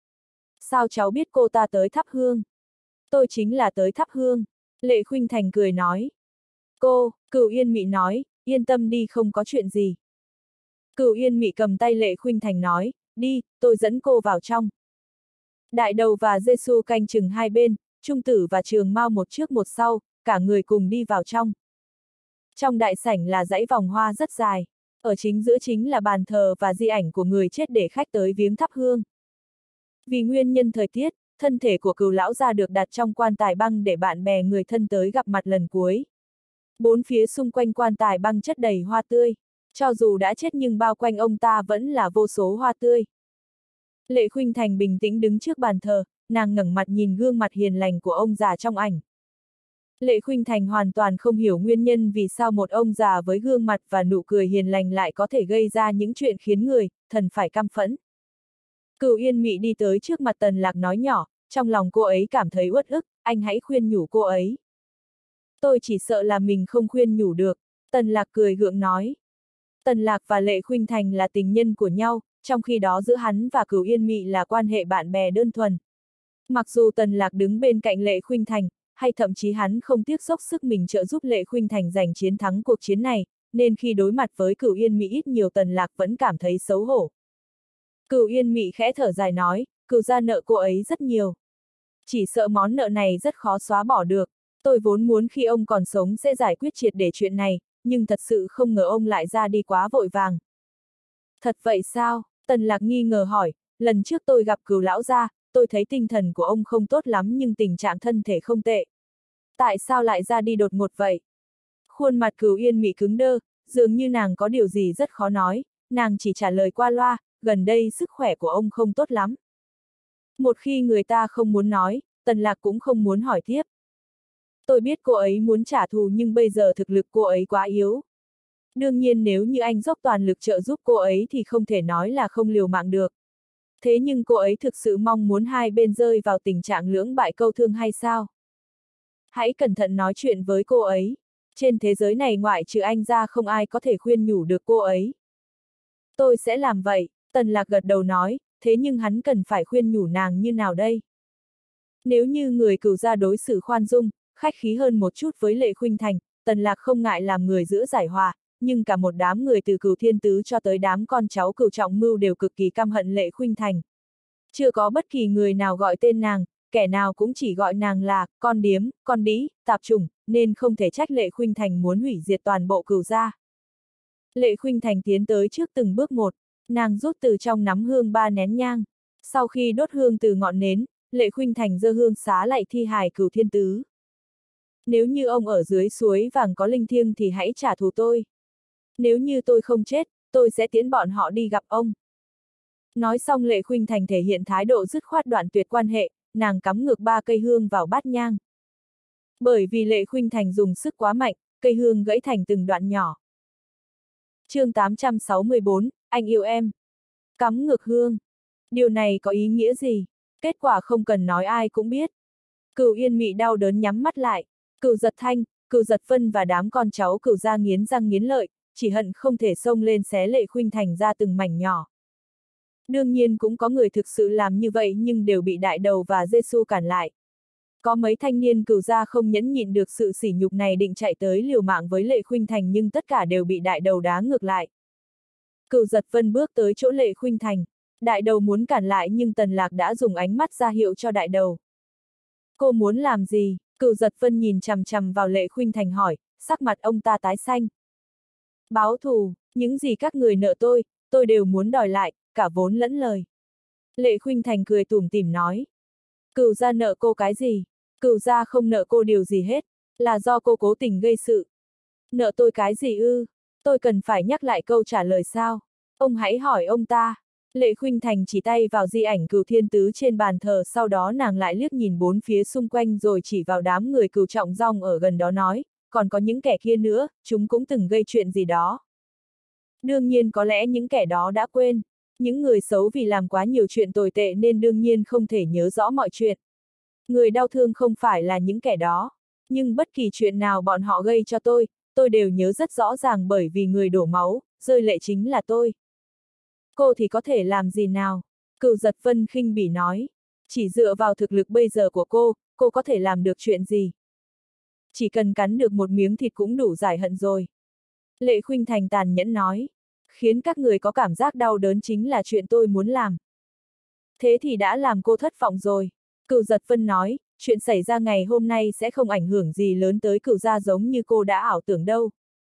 Sao cháu biết cô ta tới thắp hương? Tôi chính là tới thắp hương. Lệ Khuynh Thành cười nói. Cửu Yên Mị nói, yên tâm đi không có chuyện gì. Cửu Yên Mị cầm tay Lệ Khuynh Thành nói, đi, tôi dẫn cô vào trong. Đại Đầu và Giê-xu canh chừng hai bên, Trung Tử và Trường Mao một trước một sau, cả người cùng đi vào trong. Trong đại sảnh là dãy vòng hoa rất dài, ở chính giữa chính là bàn thờ và di ảnh của người chết để khách tới viếng thắp hương. Vì nguyên nhân thời tiết, thân thể của Cửu lão gia được đặt trong quan tài băng để bạn bè người thân tới gặp mặt lần cuối. Bốn phía xung quanh quan tài băng chất đầy hoa tươi, cho dù đã chết nhưng bao quanh ông ta vẫn là vô số hoa tươi. Lệ Khuynh Thành bình tĩnh đứng trước bàn thờ, nàng ngẩng mặt nhìn gương mặt hiền lành của ông già trong ảnh. Lệ Khuynh Thành hoàn toàn không hiểu nguyên nhân vì sao một ông già với gương mặt và nụ cười hiền lành lại có thể gây ra những chuyện khiến người, thần phải căm phẫn. Cửu Yên Mị đi tới trước mặt Tần Lạc nói nhỏ, trong lòng cô ấy cảm thấy uất ức, anh hãy khuyên nhủ cô ấy. Tôi chỉ sợ là mình không khuyên nhủ được, Tần Lạc cười gượng nói. Tần Lạc và Lệ Khuynh Thành là tình nhân của nhau, trong khi đó giữa hắn và Cửu Yên Mị là quan hệ bạn bè đơn thuần. Mặc dù Tần Lạc đứng bên cạnh Lệ Khuynh Thành, hay thậm chí hắn không tiếc dốc sức mình trợ giúp Lệ Khuynh Thành giành chiến thắng cuộc chiến này, nên khi đối mặt với Cửu Yên Mị ít nhiều Tần Lạc vẫn cảm thấy xấu hổ. Cửu Yên Mị khẽ thở dài nói, Cửu gia nợ cô ấy rất nhiều. Chỉ sợ món nợ này rất khó xóa bỏ được, tôi vốn muốn khi ông còn sống sẽ giải quyết triệt để chuyện này, nhưng thật sự không ngờ ông lại ra đi quá vội vàng. Thật vậy sao? Tần Lạc nghi ngờ hỏi, lần trước tôi gặp Cửu lão gia, tôi thấy tinh thần của ông không tốt lắm nhưng tình trạng thân thể không tệ. Tại sao lại ra đi đột ngột vậy? Khuôn mặt Cửu Yên Mị cứng đơ, dường như nàng có điều gì rất khó nói, nàng chỉ trả lời qua loa, gần đây sức khỏe của ông không tốt lắm. Một khi người ta không muốn nói, Tần Lạc cũng không muốn hỏi tiếp. Tôi biết cô ấy muốn trả thù nhưng bây giờ thực lực cô ấy quá yếu. Đương nhiên nếu như anh dốc toàn lực trợ giúp cô ấy thì không thể nói là không liều mạng được. Thế nhưng cô ấy thực sự mong muốn hai bên rơi vào tình trạng lưỡng bại câu thương hay sao? Hãy cẩn thận nói chuyện với cô ấy. Trên thế giới này ngoại trừ anh ra không ai có thể khuyên nhủ được cô ấy. Tôi sẽ làm vậy, Tần Lạc gật đầu nói, thế nhưng hắn cần phải khuyên nhủ nàng như nào đây? Nếu như người Cửu gia đối xử khoan dung, khách khí hơn một chút với Lệ Khuynh Thành, Tần Lạc không ngại làm người giữa giải hòa, nhưng cả một đám người từ Cửu Thiên Tứ cho tới đám con cháu Cửu Trọng Mưu đều cực kỳ căm hận Lệ Khuynh Thành. Chưa có bất kỳ người nào gọi tên nàng, kẻ nào cũng chỉ gọi nàng là con điếm, con đĩ, tạp chủng, nên không thể trách Lệ Khuynh Thành muốn hủy diệt toàn bộ Cửu gia. Lệ Khuynh Thành tiến tới trước từng bước một, nàng rút từ trong nắm hương 3 nén nhang. Sau khi đốt hương từ ngọn nến, Lệ Khuynh Thành giơ hương xá lạy thi hài Cửu Thiên Tứ. Nếu như ông ở dưới suối vàng có linh thiêng thì hãy trả thù tôi. Nếu như tôi không chết, tôi sẽ tiễn bọn họ đi gặp ông. Nói xong Lệ Khuynh Thành thể hiện thái độ dứt khoát đoạn tuyệt quan hệ, nàng cắm ngược 3 cây hương vào bát nhang. Bởi vì Lệ Khuynh Thành dùng sức quá mạnh, cây hương gãy thành từng đoạn nhỏ. Chương 864, anh yêu em. Cắm ngược hương. Điều này có ý nghĩa gì? Kết quả không cần nói ai cũng biết. Cửu Yên Mị đau đớn nhắm mắt lại. Cửu Giật Thanh, Cửu Giật Vân và đám con cháu Cửu gia nghiến răng nghiến lợi, chỉ hận không thể xông lên xé Lệ Khuynh Thành ra từng mảnh nhỏ. Đương nhiên cũng có người thực sự làm như vậy nhưng đều bị Đại Đầu và Giê-xu cản lại. Có mấy thanh niên Cửu gia không nhẫn nhịn được sự sỉ nhục này định chạy tới liều mạng với Lệ Khuynh Thành nhưng tất cả đều bị Đại Đầu đá ngược lại. Cửu Giật Vân bước tới chỗ Lệ Khuynh Thành. Đại đầu muốn cản lại nhưng Tần Lạc đã dùng ánh mắt ra hiệu cho đại đầu. Cô muốn làm gì? Cửu Giật Vân nhìn chằm chằm vào Lệ Khuynh Thành hỏi, sắc mặt ông ta tái xanh. Báo thù, những gì các người nợ tôi đều muốn đòi lại, cả vốn lẫn lời. Lệ Khuynh Thành cười tủm tỉm nói. Cửu gia nợ cô cái gì? Cửu gia không nợ cô điều gì hết, là do cô cố tình gây sự. Nợ tôi cái gì ư? Tôi cần phải nhắc lại câu trả lời sao? Ông hãy hỏi ông ta. Lệ Khuynh Thành chỉ tay vào di ảnh Cửu Thiên Tứ trên bàn thờ, sau đó nàng lại liếc nhìn bốn phía xung quanh rồi chỉ vào đám người Cửu Trọng Dong ở gần đó nói, còn có những kẻ kia nữa, chúng cũng từng gây chuyện gì đó. Đương nhiên có lẽ những kẻ đó đã quên. Những người xấu vì làm quá nhiều chuyện tồi tệ nên đương nhiên không thể nhớ rõ mọi chuyện. Người đau thương không phải là những kẻ đó. Nhưng bất kỳ chuyện nào bọn họ gây cho tôi đều nhớ rất rõ ràng bởi vì người đổ máu, rơi lệ chính là tôi. Cô thì có thể làm gì nào? Cửu Giật Vân khinh bỉ nói. Chỉ dựa vào thực lực bây giờ của cô có thể làm được chuyện gì? Chỉ cần cắn được một miếng thịt cũng đủ giải hận rồi. Lệ Khuynh Thành tàn nhẫn nói. Khiến các người có cảm giác đau đớn chính là chuyện tôi muốn làm. Thế thì đã làm cô thất vọng rồi. Cửu Giật Vân nói, chuyện xảy ra ngày hôm nay sẽ không ảnh hưởng gì lớn tới Cửu gia giống như cô đã ảo tưởng đâu.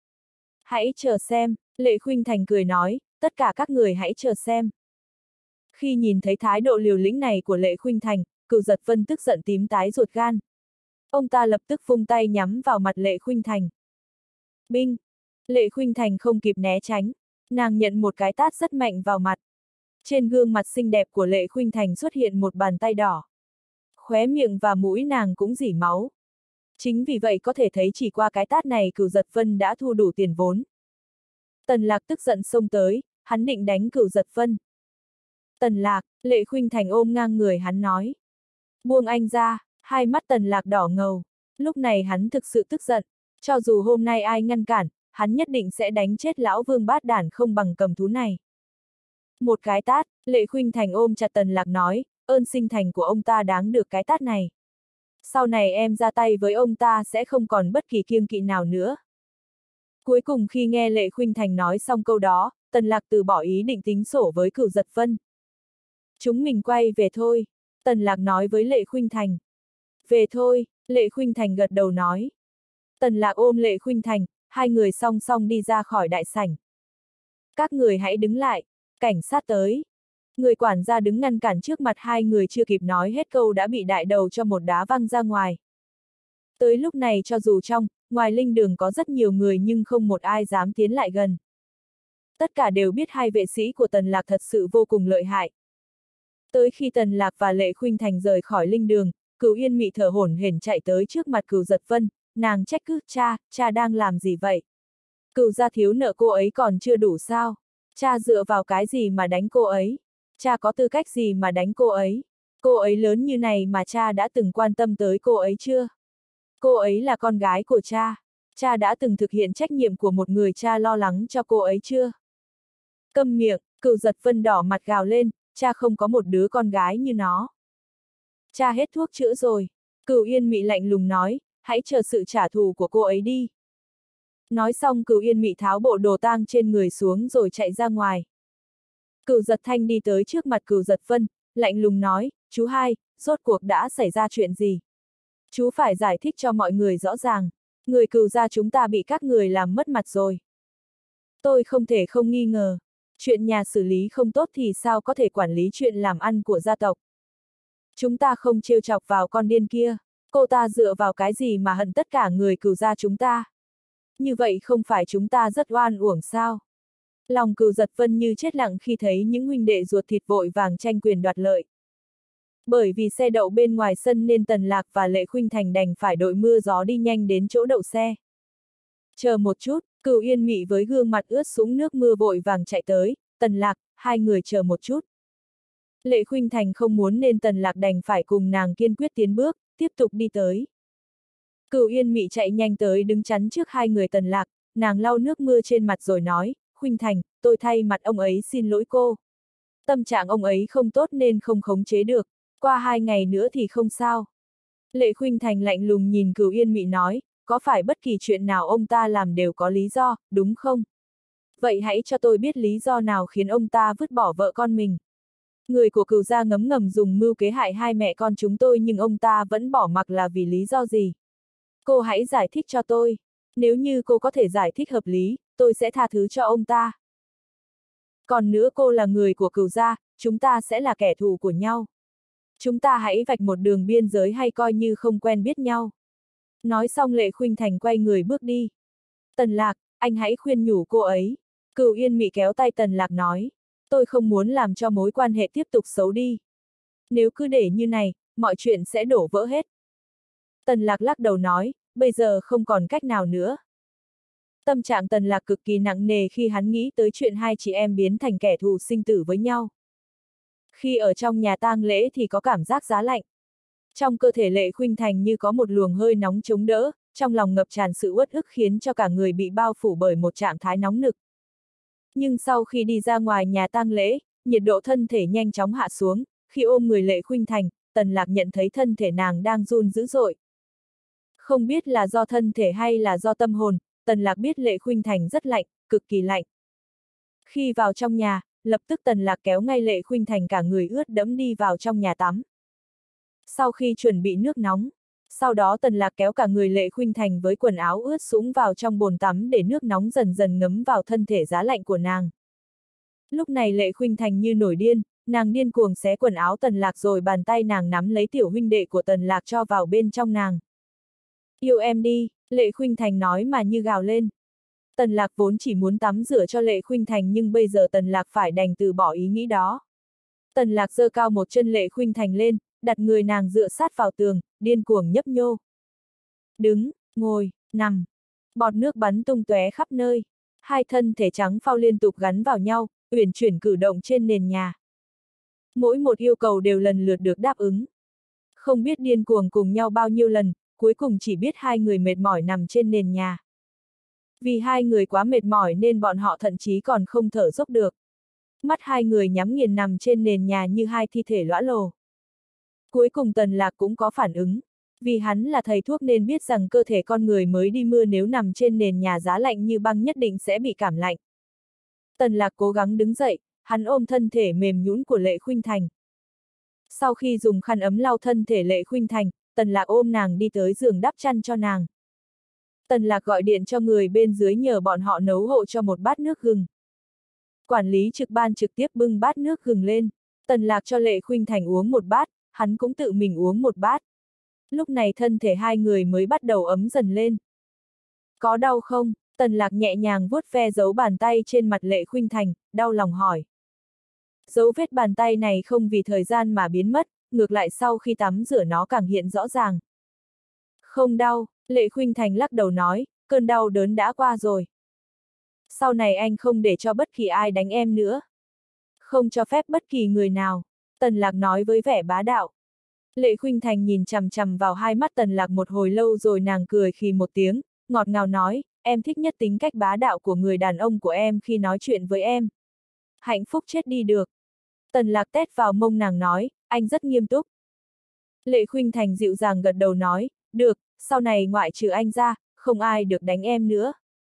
Hãy chờ xem, Lệ Khuynh Thành cười nói, tất cả các người hãy chờ xem. Khi nhìn thấy thái độ liều lĩnh này của Lệ Khuynh Thành, Cửu Giật Vân tức giận tím tái ruột gan. Ông ta lập tức vung tay nhắm vào mặt Lệ Khuynh Thành. Binh! Lệ Khuynh Thành không kịp né tránh, nàng nhận một cái tát rất mạnh vào mặt. Trên gương mặt xinh đẹp của Lệ Khuynh Thành xuất hiện một bàn tay đỏ. Khóe miệng và mũi nàng cũng rỉ máu. Chính vì vậy có thể thấy chỉ qua cái tát này Cửu Giật Vân đã thu đủ tiền vốn. Tần Lạc tức giận xông tới, hắn định đánh Cửu Giật Vân. Tần Lạc, Lệ Khuynh Thành ôm ngang người hắn nói. Buông anh ra, hai mắt Tần Lạc đỏ ngầu. Lúc này hắn thực sự tức giận. Cho dù hôm nay ai ngăn cản, hắn nhất định sẽ đánh chết lão vương bát đản không bằng cầm thú này. Một cái tát, Lệ Khuynh Thành ôm chặt Tần Lạc nói, ơn sinh thành của ông ta đáng được cái tát này. Sau này em ra tay với ông ta sẽ không còn bất kỳ kiêng kỵ nào nữa. Cuối cùng khi nghe Lệ Khuynh Thành nói xong câu đó, Tần Lạc từ bỏ ý định tính sổ với Cửu Giật Vân. Chúng mình quay về thôi, Tần Lạc nói với Lệ Khuynh Thành. Về thôi, Lệ Khuynh Thành gật đầu nói. Tần Lạc ôm Lệ Khuynh Thành, hai người song song đi ra khỏi đại sảnh. Các người hãy đứng lại, cảnh sát tới. Người quản gia đứng ngăn cản trước mặt hai người chưa kịp nói hết câu đã bị đại đầu cho một đá văng ra ngoài. Tới lúc này cho dù ngoài linh đường có rất nhiều người nhưng không một ai dám tiến lại gần. Tất cả đều biết hai vệ sĩ của Tần Lạc thật sự vô cùng lợi hại. Tới khi Tần Lạc và Lệ Khuynh Thành rời khỏi linh đường, Cửu Yên Mị thở hổn hển chạy tới trước mặt Cửu Giật Vân, nàng trách cứ, cha đang làm gì vậy? Cửu gia thiếu nợ cô ấy còn chưa đủ sao? Cha dựa vào cái gì mà đánh cô ấy? Cha có tư cách gì mà đánh cô ấy? Cô ấy lớn như này mà cha đã từng quan tâm tới cô ấy chưa? Cô ấy là con gái của cha đã từng thực hiện trách nhiệm của một người cha lo lắng cho cô ấy chưa? Câm miệng, Cửu Giật Vân đỏ mặt gào lên, cha không có một đứa con gái như nó. Cha hết thuốc chữa rồi. Cửu Yên Mị lạnh lùng nói, hãy chờ sự trả thù của cô ấy đi. Nói xong Cửu Yên Mị tháo bộ đồ tang trên người xuống rồi chạy ra ngoài. Cửu Giật Thanh đi tới trước mặt Cửu Giật Vân, lạnh lùng nói, chú hai, rốt cuộc đã xảy ra chuyện gì? Chú phải giải thích cho mọi người rõ ràng, người Cửu gia chúng ta bị các người làm mất mặt rồi. Tôi không thể không nghi ngờ, chuyện nhà xử lý không tốt thì sao có thể quản lý chuyện làm ăn của gia tộc. Chúng ta không trêu chọc vào con điên kia, cô ta dựa vào cái gì mà hận tất cả người Cửu gia chúng ta? Như vậy không phải chúng ta rất oan uổng sao? Lòng Cửu Giật Vân như chết lặng khi thấy những huynh đệ ruột thịt vội vàng tranh quyền đoạt lợi. Bởi vì xe đậu bên ngoài sân nên Tần Lạc và Lệ Khuynh Thành đành phải đội mưa gió đi nhanh đến chỗ đậu xe. Chờ một chút, Cửu Yên Mị với gương mặt ướt sũng nước mưa vội vàng chạy tới, Tần Lạc, hai người chờ một chút. Lệ Khuynh Thành không muốn nên Tần Lạc đành phải cùng nàng kiên quyết tiến bước, tiếp tục đi tới. Cửu Yên Mị chạy nhanh tới đứng chắn trước hai người Tần Lạc, nàng lau nước mưa trên mặt rồi nói, Khuynh Thành, tôi thay mặt ông ấy xin lỗi cô. Tâm trạng ông ấy không tốt nên không khống chế được, qua 2 ngày nữa thì không sao. Lệ Khuynh Thành lạnh lùng nhìn Cửu Yên Mị nói, có phải bất kỳ chuyện nào ông ta làm đều có lý do, đúng không? Vậy hãy cho tôi biết lý do nào khiến ông ta vứt bỏ vợ con mình. Người của Cửu gia ngấm ngầm dùng mưu kế hại hai mẹ con chúng tôi nhưng ông ta vẫn bỏ mặc là vì lý do gì? Cô hãy giải thích cho tôi. Nếu như cô có thể giải thích hợp lý, tôi sẽ tha thứ cho ông ta. Còn nữa cô là người của Cửu gia, chúng ta sẽ là kẻ thù của nhau. Chúng ta hãy vạch một đường biên giới hay coi như không quen biết nhau. Nói xong Lệ Khuynh Thành quay người bước đi. Tần Lạc, anh hãy khuyên nhủ cô ấy. Cửu Yên Mị kéo tay Tần Lạc nói. Tôi không muốn làm cho mối quan hệ tiếp tục xấu đi. Nếu cứ để như này, mọi chuyện sẽ đổ vỡ hết. Tần Lạc lắc đầu nói, bây giờ không còn cách nào nữa. Tâm trạng Tần Lạc cực kỳ nặng nề khi hắn nghĩ tới chuyện hai chị em biến thành kẻ thù sinh tử với nhau. Khi ở trong nhà tang lễ thì có cảm giác giá lạnh. Trong cơ thể Lệ Khuynh Thành như có một luồng hơi nóng chống đỡ, trong lòng ngập tràn sự uất ức khiến cho cả người bị bao phủ bởi một trạng thái nóng nực. Nhưng sau khi đi ra ngoài nhà tang lễ, nhiệt độ thân thể nhanh chóng hạ xuống, khi ôm người Lệ Khuynh Thành, Tần Lạc nhận thấy thân thể nàng đang run dữ dội. Không biết là do thân thể hay là do tâm hồn, Tần Lạc biết Lệ Khuynh Thành rất lạnh, cực kỳ lạnh. Khi vào trong nhà, lập tức Tần Lạc kéo ngay Lệ Khuynh Thành cả người ướt đẫm đi vào trong nhà tắm. Sau khi chuẩn bị nước nóng, sau đó Tần Lạc kéo cả người Lệ Khuynh Thành với quần áo ướt sũng vào trong bồn tắm để nước nóng dần dần ngấm vào thân thể giá lạnh của nàng. Lúc này Lệ Khuynh Thành như nổi điên, nàng điên cuồng xé quần áo Tần Lạc rồi bàn tay nàng nắm lấy tiểu huynh đệ của Tần Lạc cho vào bên trong nàng. Yêu em đi, Lệ Khuynh Thành nói mà như gào lên. Tần Lạc vốn chỉ muốn tắm rửa cho Lệ Khuynh Thành nhưng bây giờ Tần Lạc phải đành từ bỏ ý nghĩ đó. Tần Lạc giơ cao một chân Lệ Khuynh Thành lên, đặt người nàng dựa sát vào tường, điên cuồng nhấp nhô. Đứng, ngồi, nằm. Bọt nước bắn tung tóe khắp nơi. Hai thân thể trắng phao liên tục gắn vào nhau, uyển chuyển cử động trên nền nhà. Mỗi một yêu cầu đều lần lượt được đáp ứng. Không biết điên cuồng cùng nhau bao nhiêu lần, cuối cùng chỉ biết hai người mệt mỏi nằm trên nền nhà. Vì hai người quá mệt mỏi nên bọn họ thậm chí còn không thở dốc được. Mắt hai người nhắm nghiền nằm trên nền nhà như hai thi thể lõa lồ. Cuối cùng Tần Lạc cũng có phản ứng. Vì hắn là thầy thuốc nên biết rằng cơ thể con người mới đi mưa nếu nằm trên nền nhà giá lạnh như băng nhất định sẽ bị cảm lạnh. Tần Lạc cố gắng đứng dậy, hắn ôm thân thể mềm nhũn của Lệ Khuynh Thành. Sau khi dùng khăn ấm lau thân thể Lệ Khuynh Thành, Tần Lạc ôm nàng đi tới giường đắp chăn cho nàng. Tần Lạc gọi điện cho người bên dưới nhờ bọn họ nấu hộ cho một bát nước gừng. Quản lý trực ban trực tiếp bưng bát nước gừng lên. Tần Lạc cho Lệ Khuynh Thành uống một bát, hắn cũng tự mình uống một bát. Lúc này thân thể hai người mới bắt đầu ấm dần lên. Có đau không? Tần Lạc nhẹ nhàng vuốt ve dấu bàn tay trên mặt Lệ Khuynh Thành, đau lòng hỏi. Dấu vết bàn tay này không vì thời gian mà biến mất, ngược lại sau khi tắm rửa nó càng hiện rõ ràng. Không đau, Lệ Khuynh Thành lắc đầu nói, cơn đau đớn đã qua rồi. Sau này anh không để cho bất kỳ ai đánh em nữa. Không cho phép bất kỳ người nào, Tần Lạc nói với vẻ bá đạo. Lệ Khuynh Thành nhìn chằm chằm vào hai mắt Tần Lạc một hồi lâu rồi nàng cười khì một tiếng, ngọt ngào nói, em thích nhất tính cách bá đạo của người đàn ông của em khi nói chuyện với em. Hạnh phúc chết đi được. Tần Lạc tét vào mông nàng nói, anh rất nghiêm túc. Lệ Khuynh Thành dịu dàng gật đầu nói, được, sau này ngoại trừ anh ra, không ai được đánh em nữa.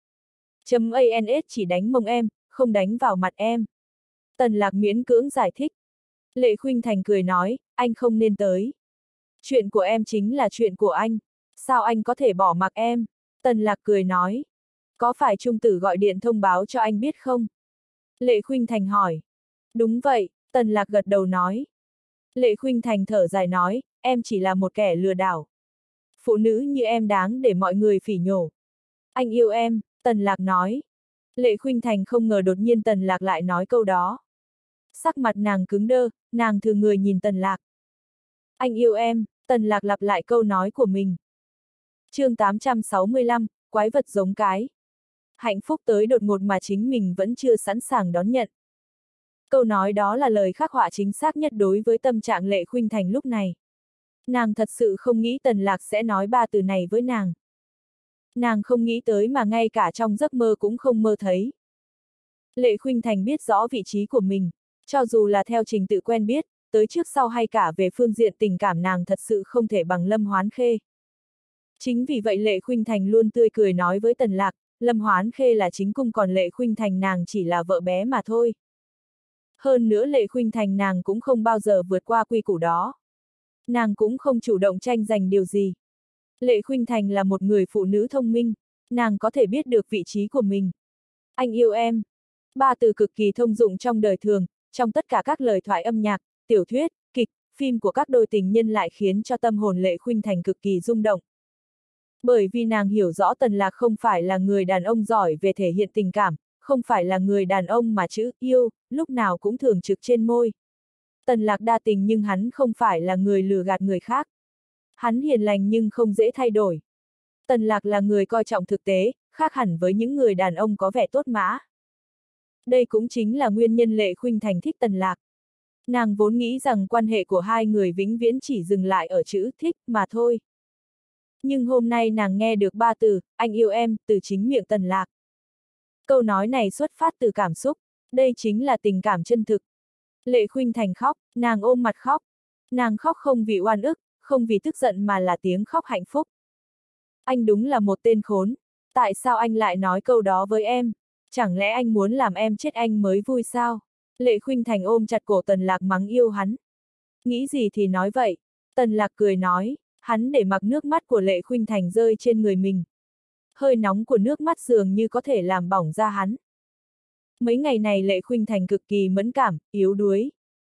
.ans chỉ đánh mông em, không đánh vào mặt em. Tần Lạc miễn cưỡng giải thích. Lệ Khuynh Thành cười nói, anh không nên tới. Chuyện của em chính là chuyện của anh. Sao anh có thể bỏ mặc em? Tần Lạc cười nói. Có phải Trung Tử gọi điện thông báo cho anh biết không? Lệ Khuynh Thành hỏi. Đúng vậy, Tần Lạc gật đầu nói. Lệ Khuynh Thành thở dài nói, em chỉ là một kẻ lừa đảo. Phụ nữ như em đáng để mọi người phỉ nhổ. Anh yêu em, Tần Lạc nói. Lệ Khuynh Thành không ngờ đột nhiên Tần Lạc lại nói câu đó. Sắc mặt nàng cứng đơ, nàng thừa người nhìn Tần Lạc. Anh yêu em, Tần Lạc lặp lại câu nói của mình. Chương 865, quái vật giống cái. Hạnh phúc tới đột ngột mà chính mình vẫn chưa sẵn sàng đón nhận. Câu nói đó là lời khắc họa chính xác nhất đối với tâm trạng Lệ Khuynh Thành lúc này. Nàng thật sự không nghĩ Tần Lạc sẽ nói ba từ này với nàng. Nàng không nghĩ tới mà ngay cả trong giấc mơ cũng không mơ thấy. Lệ Khuynh Thành biết rõ vị trí của mình, cho dù là theo trình tự quen biết, tới trước sau hay cả về phương diện tình cảm nàng thật sự không thể bằng Lâm Hoán Khê. Chính vì vậy Lệ Khuynh Thành luôn tươi cười nói với Tần Lạc, Lâm Hoán Khê là chính cung còn Lệ Khuynh Thành nàng chỉ là vợ bé mà thôi. Hơn nữa Lệ Khuynh Thành nàng cũng không bao giờ vượt qua quy củ đó. Nàng cũng không chủ động tranh giành điều gì. Lệ Khuynh Thành là một người phụ nữ thông minh, nàng có thể biết được vị trí của mình. Anh yêu em. Ba từ cực kỳ thông dụng trong đời thường, trong tất cả các lời thoại âm nhạc, tiểu thuyết, kịch, phim của các đôi tình nhân lại khiến cho tâm hồn Lệ Khuynh Thành cực kỳ rung động. Bởi vì nàng hiểu rõ Tần Lạc không phải là người đàn ông giỏi về thể hiện tình cảm, không phải là người đàn ông mà chữ yêu, lúc nào cũng thường trực trên môi. Tần Lạc đa tình nhưng hắn không phải là người lừa gạt người khác. Hắn hiền lành nhưng không dễ thay đổi. Tần Lạc là người coi trọng thực tế, khác hẳn với những người đàn ông có vẻ tốt mã. Đây cũng chính là nguyên nhân Lệ Khuynh Thành thích Tần Lạc. Nàng vốn nghĩ rằng quan hệ của hai người vĩnh viễn chỉ dừng lại ở chữ thích mà thôi. Nhưng hôm nay nàng nghe được ba từ, anh yêu em, từ chính miệng Tần Lạc. Câu nói này xuất phát từ cảm xúc, đây chính là tình cảm chân thực. Lệ Khuynh Thành khóc, nàng ôm mặt khóc. Nàng khóc không vì oan ức, không vì tức giận mà là tiếng khóc hạnh phúc. Anh đúng là một tên khốn. Tại sao anh lại nói câu đó với em? Chẳng lẽ anh muốn làm em chết anh mới vui sao? Lệ Khuynh Thành ôm chặt cổ Tần Lạc mắng yêu hắn. Nghĩ gì thì nói vậy. Tần Lạc cười nói, hắn để mặc nước mắt của Lệ Khuynh Thành rơi trên người mình. Hơi nóng của nước mắt dường như có thể làm bỏng da hắn. Mấy ngày này Lệ Khuynh Thành cực kỳ mẫn cảm, yếu đuối.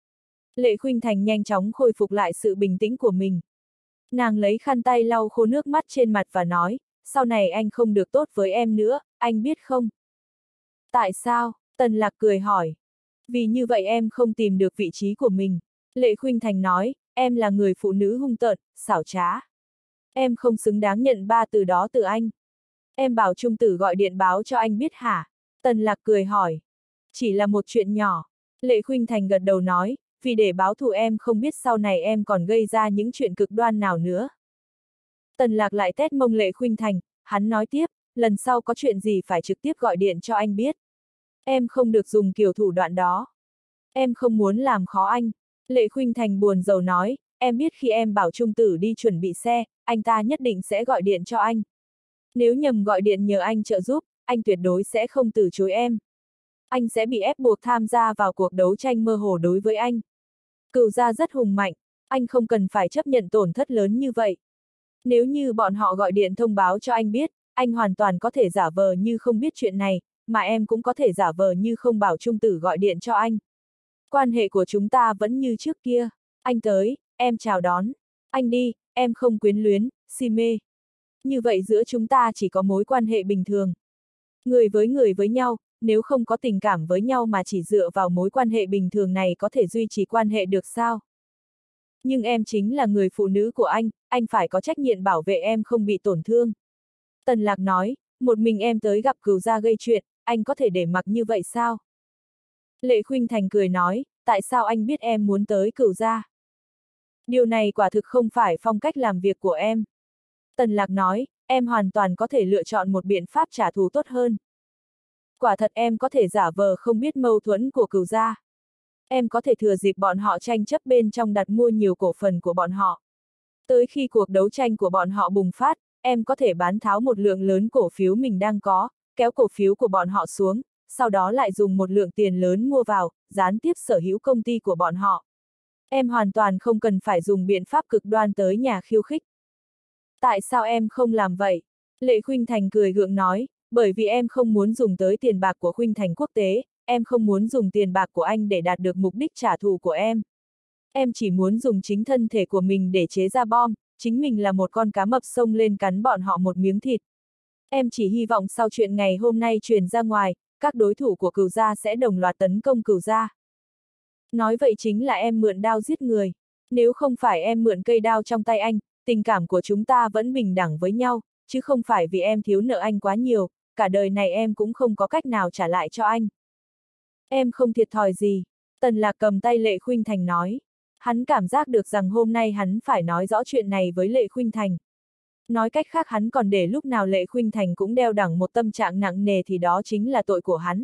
Lệ Khuynh Thành nhanh chóng khôi phục lại sự bình tĩnh của mình. Nàng lấy khăn tay lau khô nước mắt trên mặt và nói, sau này anh không được tốt với em nữa, anh biết không? Tại sao? Tần Lạc cười hỏi. Vì như vậy em không tìm được vị trí của mình. Lệ Khuynh Thành nói, em là người phụ nữ hung tợn, xảo trá. Em không xứng đáng nhận ba từ đó từ anh. Em bảo trung tử gọi điện báo cho anh biết hả? Tần Lạc cười hỏi. Chỉ là một chuyện nhỏ. Lệ Khuynh Thành gật đầu nói, vì để báo thù em không biết sau này em còn gây ra những chuyện cực đoan nào nữa. Tần Lạc lại tét mông Lệ Khuynh Thành, hắn nói tiếp, lần sau có chuyện gì phải trực tiếp gọi điện cho anh biết. Em không được dùng kiểu thủ đoạn đó. Em không muốn làm khó anh. Lệ Khuynh Thành buồn rầu nói, em biết khi em bảo trung tử đi chuẩn bị xe, anh ta nhất định sẽ gọi điện cho anh. Nếu nhầm gọi điện nhờ anh trợ giúp, anh tuyệt đối sẽ không từ chối em. Anh sẽ bị ép buộc tham gia vào cuộc đấu tranh mơ hồ đối với anh. Cửu gia rất hùng mạnh, anh không cần phải chấp nhận tổn thất lớn như vậy. Nếu như bọn họ gọi điện thông báo cho anh biết, anh hoàn toàn có thể giả vờ như không biết chuyện này, mà em cũng có thể giả vờ như không bảo trung tử gọi điện cho anh. Quan hệ của chúng ta vẫn như trước kia, anh tới, em chào đón, anh đi, em không quyến luyến, si mê. Như vậy giữa chúng ta chỉ có mối quan hệ bình thường. Người với nhau, nếu không có tình cảm với nhau mà chỉ dựa vào mối quan hệ bình thường này có thể duy trì quan hệ được sao? Nhưng em chính là người phụ nữ của anh phải có trách nhiệm bảo vệ em không bị tổn thương. Tần Lạc nói, một mình em tới gặp Cửu gia gây chuyện, anh có thể để mặc như vậy sao? Lệ Khuynh Thành cười nói, tại sao anh biết em muốn tới Cửu gia? Điều này quả thực không phải phong cách làm việc của em. Tần Lạc nói, em hoàn toàn có thể lựa chọn một biện pháp trả thù tốt hơn. Quả thật em có thể giả vờ không biết mâu thuẫn của Cửu gia. Em có thể thừa dịp bọn họ tranh chấp bên trong đặt mua nhiều cổ phần của bọn họ. Tới khi cuộc đấu tranh của bọn họ bùng phát, em có thể bán tháo một lượng lớn cổ phiếu mình đang có, kéo cổ phiếu của bọn họ xuống, sau đó lại dùng một lượng tiền lớn mua vào, gián tiếp sở hữu công ty của bọn họ. Em hoàn toàn không cần phải dùng biện pháp cực đoan tới nhà khiêu khích. Tại sao em không làm vậy? Lệ Khuynh Thành cười gượng nói, bởi vì em không muốn dùng tới tiền bạc của Khuynh Thành quốc tế, em không muốn dùng tiền bạc của anh để đạt được mục đích trả thù của em. Em chỉ muốn dùng chính thân thể của mình để chế ra bom, chính mình là một con cá mập xông lên cắn bọn họ một miếng thịt. Em chỉ hy vọng sau chuyện ngày hôm nay truyền ra ngoài, các đối thủ của Cửu gia sẽ đồng loạt tấn công Cửu gia. Nói vậy chính là em mượn đao giết người. Nếu không phải em mượn cây đao trong tay anh, tình cảm của chúng ta vẫn bình đẳng với nhau, chứ không phải vì em thiếu nợ anh quá nhiều, cả đời này em cũng không có cách nào trả lại cho anh. Em không thiệt thòi gì. Tần Lạc cầm tay Lệ Khuynh Thành nói. Hắn cảm giác được rằng hôm nay hắn phải nói rõ chuyện này với Lệ Khuynh Thành. Nói cách khác hắn còn để lúc nào Lệ Khuynh Thành cũng đeo đẳng một tâm trạng nặng nề thì đó chính là tội của hắn.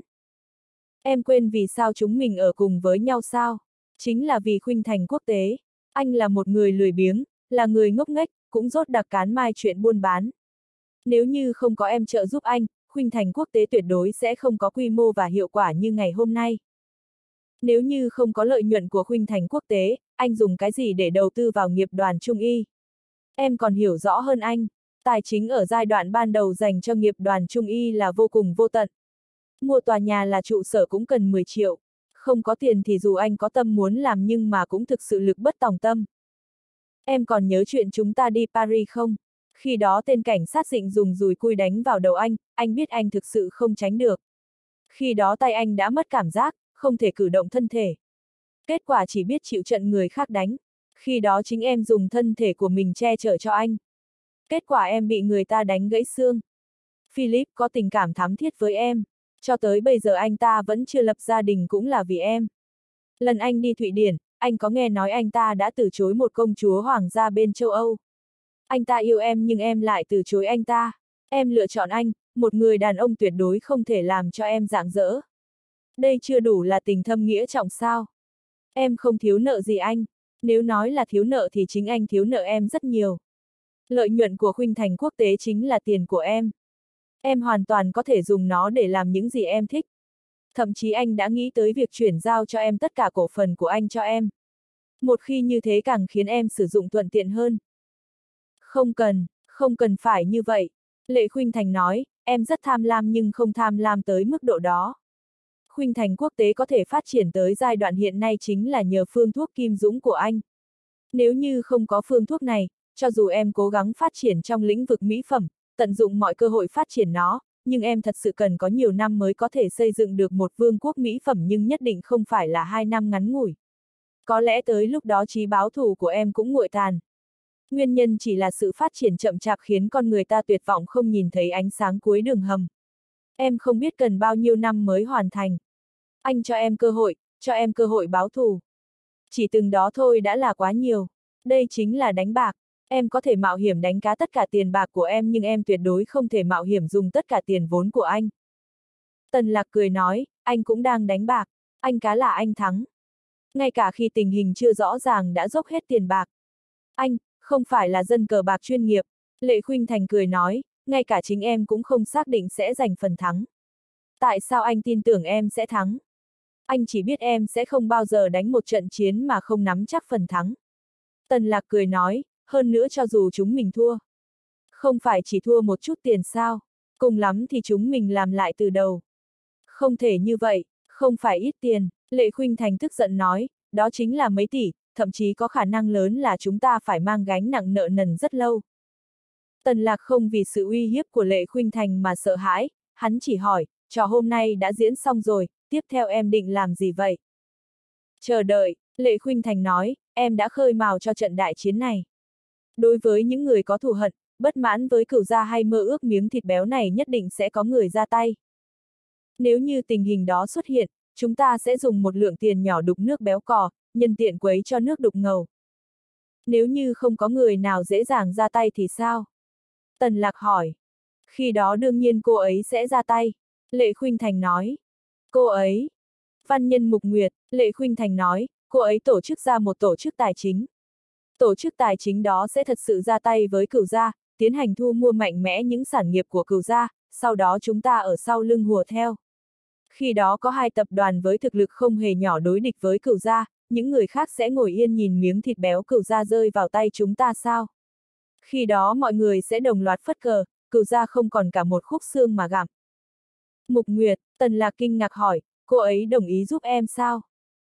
Em quên vì sao chúng mình ở cùng với nhau sao? Chính là vì Khuynh Thành quốc tế. Anh là một người lười biếng, là người ngốc nghếch, cũng rốt đặc cán mai chuyện buôn bán. Nếu như không có em trợ giúp anh, Khuynh Thành quốc tế tuyệt đối sẽ không có quy mô và hiệu quả như ngày hôm nay. Nếu như không có lợi nhuận của Khuynh Thành quốc tế, anh dùng cái gì để đầu tư vào nghiệp đoàn Trung Y? Em còn hiểu rõ hơn anh, tài chính ở giai đoạn ban đầu dành cho nghiệp đoàn Trung Y là vô cùng vô tận. Mua tòa nhà là trụ sở cũng cần 10 triệu. Không có tiền thì dù anh có tâm muốn làm nhưng mà cũng thực sự lực bất tòng tâm. Em còn nhớ chuyện chúng ta đi Paris không? Khi đó tên cảnh sát Dịnh dùng dùi cui đánh vào đầu anh biết anh thực sự không tránh được. Khi đó tay anh đã mất cảm giác, không thể cử động thân thể. Kết quả chỉ biết chịu trận người khác đánh. Khi đó chính em dùng thân thể của mình che chở cho anh. Kết quả em bị người ta đánh gãy xương. Philip có tình cảm thắm thiết với em. Cho tới bây giờ anh ta vẫn chưa lập gia đình cũng là vì em. Lần anh đi Thụy Điển, anh có nghe nói anh ta đã từ chối một công chúa hoàng gia bên châu Âu. Anh ta yêu em nhưng em lại từ chối anh ta. Em lựa chọn anh, một người đàn ông tuyệt đối không thể làm cho em rạng rỡ. Đây chưa đủ là tình thâm nghĩa trọng sao? Em không thiếu nợ gì anh. Nếu nói là thiếu nợ thì chính anh thiếu nợ em rất nhiều. Lợi nhuận của Khuynh Thành quốc tế chính là tiền của em. Em hoàn toàn có thể dùng nó để làm những gì em thích. Thậm chí anh đã nghĩ tới việc chuyển giao cho em tất cả cổ phần của anh cho em. Một khi như thế càng khiến em sử dụng thuận tiện hơn. Không cần phải như vậy. Lệ Khuynh Thành nói, em rất tham lam nhưng không tham lam tới mức độ đó. Khuynh Thành quốc tế có thể phát triển tới giai đoạn hiện nay chính là nhờ phương thuốc Kim Dũng của anh. Nếu như không có phương thuốc này, cho dù em cố gắng phát triển trong lĩnh vực mỹ phẩm, tận dụng mọi cơ hội phát triển nó, nhưng em thật sự cần có nhiều năm mới có thể xây dựng được một vương quốc mỹ phẩm nhưng nhất định không phải là 2 năm ngắn ngủi. Có lẽ tới lúc đó chí báo thù của em cũng nguội tàn. Nguyên nhân chỉ là sự phát triển chậm chạp khiến con người ta tuyệt vọng không nhìn thấy ánh sáng cuối đường hầm. Em không biết cần bao nhiêu năm mới hoàn thành. Anh cho em cơ hội báo thù. Chỉ từng đó thôi đã là quá nhiều. Đây chính là đánh bạc. Em có thể mạo hiểm đánh cá tất cả tiền bạc của em nhưng em tuyệt đối không thể mạo hiểm dùng tất cả tiền vốn của anh. Tần Lạc cười nói, anh cũng đang đánh bạc. Anh cá là anh thắng. Ngay cả khi tình hình chưa rõ ràng đã dốc hết tiền bạc. Anh, không phải là dân cờ bạc chuyên nghiệp. Lệ Khuynh Thành cười nói, ngay cả chính em cũng không xác định sẽ giành phần thắng. Tại sao anh tin tưởng em sẽ thắng? Anh chỉ biết em sẽ không bao giờ đánh một trận chiến mà không nắm chắc phần thắng. Tần Lạc cười nói, hơn nữa cho dù chúng mình thua. Không phải chỉ thua một chút tiền sao, cùng lắm thì chúng mình làm lại từ đầu. Không thể như vậy, không phải ít tiền, Lệ Khuynh Thành tức giận nói, đó chính là mấy tỷ, thậm chí có khả năng lớn là chúng ta phải mang gánh nặng nợ nần rất lâu. Tần Lạc không vì sự uy hiếp của Lệ Khuynh Thành mà sợ hãi, hắn chỉ hỏi, trò hôm nay đã diễn xong rồi, tiếp theo em định làm gì vậy? Chờ đợi, Lệ Khuynh Thành nói, em đã khơi mào cho trận đại chiến này. Đối với những người có thù hận, bất mãn với Cửu gia hay mơ ước miếng thịt béo này nhất định sẽ có người ra tay. Nếu như tình hình đó xuất hiện, chúng ta sẽ dùng một lượng tiền nhỏ đục nước béo cò, nhân tiện quấy cho nước đục ngầu. Nếu như không có người nào dễ dàng ra tay thì sao? Tần Lạc hỏi. Khi đó đương nhiên cô ấy sẽ ra tay. Lệ Khuynh Thành nói. Cô ấy. Văn nhân Mục Nguyệt, Lệ Khuynh Thành nói, cô ấy tổ chức ra một tổ chức tài chính. Tổ chức tài chính đó sẽ thật sự ra tay với Cửu gia, tiến hành thu mua mạnh mẽ những sản nghiệp của Cửu gia, sau đó chúng ta ở sau lưng hùa theo. Khi đó có 2 tập đoàn với thực lực không hề nhỏ đối địch với Cửu gia, những người khác sẽ ngồi yên nhìn miếng thịt béo Cửu gia rơi vào tay chúng ta sao? Khi đó mọi người sẽ đồng loạt phất cờ, Cửu gia không còn cả một khúc xương mà gặm. Mục Nguyệt, Tần Lạc kinh ngạc hỏi, cô ấy đồng ý giúp em sao?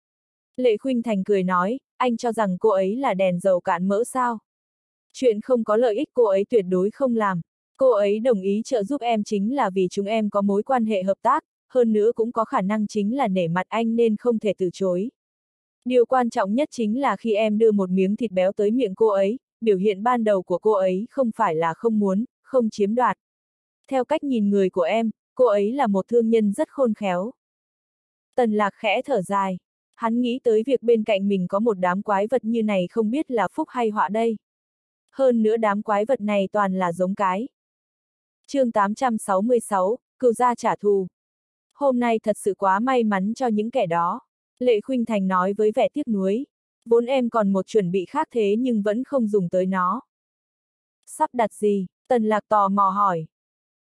Lệ Khuynh Thành cười nói, anh cho rằng cô ấy là đèn dầu cạn mỡ sao? Chuyện không có lợi ích cô ấy tuyệt đối không làm. Cô ấy đồng ý trợ giúp em chính là vì chúng em có mối quan hệ hợp tác, hơn nữa cũng có khả năng chính là nể mặt anh nên không thể từ chối. Điều quan trọng nhất chính là khi em đưa một miếng thịt béo tới miệng cô ấy, biểu hiện ban đầu của cô ấy không phải là không muốn, không chiếm đoạt. Theo cách nhìn người của em, cô ấy là một thương nhân rất khôn khéo. Tần Lạc khẽ thở dài. Hắn nghĩ tới việc bên cạnh mình có một đám quái vật như này không biết là phúc hay họa đây. Hơn nữa đám quái vật này toàn là giống cái. Chương 866, Cửu gia trả thù. Hôm nay thật sự quá may mắn cho những kẻ đó. Lệ Khuynh Thành nói với vẻ tiếc nuối. Vốn em còn một chuẩn bị khác thế nhưng vẫn không dùng tới nó. Sắp đặt gì? Tần Lạc tò mò hỏi.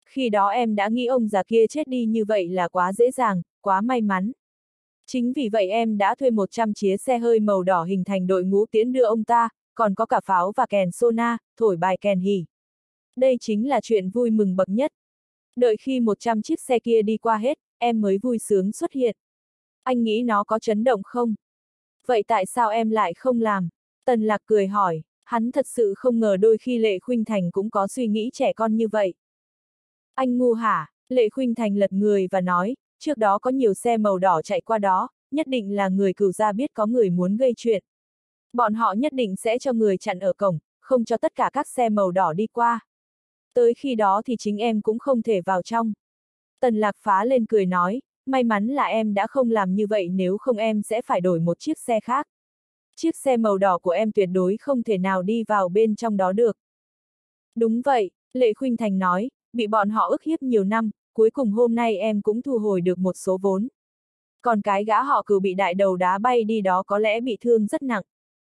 Khi đó em đã nghĩ ông già kia chết đi như vậy là quá dễ dàng, quá may mắn. Chính vì vậy em đã thuê 100 chiếc xe hơi màu đỏ hình thành đội ngũ tiễn đưa ông ta, còn có cả pháo và kèn sona, thổi bài kèn hỉ. Đây chính là chuyện vui mừng bậc nhất. Đợi khi 100 chiếc xe kia đi qua hết, em mới vui sướng xuất hiện. Anh nghĩ nó có chấn động không? Vậy tại sao em lại không làm? Tần Lạc cười hỏi, hắn thật sự không ngờ đôi khi Lệ Khuynh Thành cũng có suy nghĩ trẻ con như vậy. Anh ngu hả? Lệ Khuynh Thành lật người và nói, trước đó có nhiều xe màu đỏ chạy qua đó, nhất định là người Cửu gia biết có người muốn gây chuyện. Bọn họ nhất định sẽ cho người chặn ở cổng, không cho tất cả các xe màu đỏ đi qua. Tới khi đó thì chính em cũng không thể vào trong. Tần Lạc phá lên cười nói, may mắn là em đã không làm như vậy, nếu không em sẽ phải đổi một chiếc xe khác. Chiếc xe màu đỏ của em tuyệt đối không thể nào đi vào bên trong đó được. Đúng vậy, Lệ Khuynh Thành nói, bị bọn họ ức hiếp nhiều năm, cuối cùng hôm nay em cũng thu hồi được một số vốn. Còn cái gã họ Cửu bị đại đầu đá bay đi đó có lẽ bị thương rất nặng.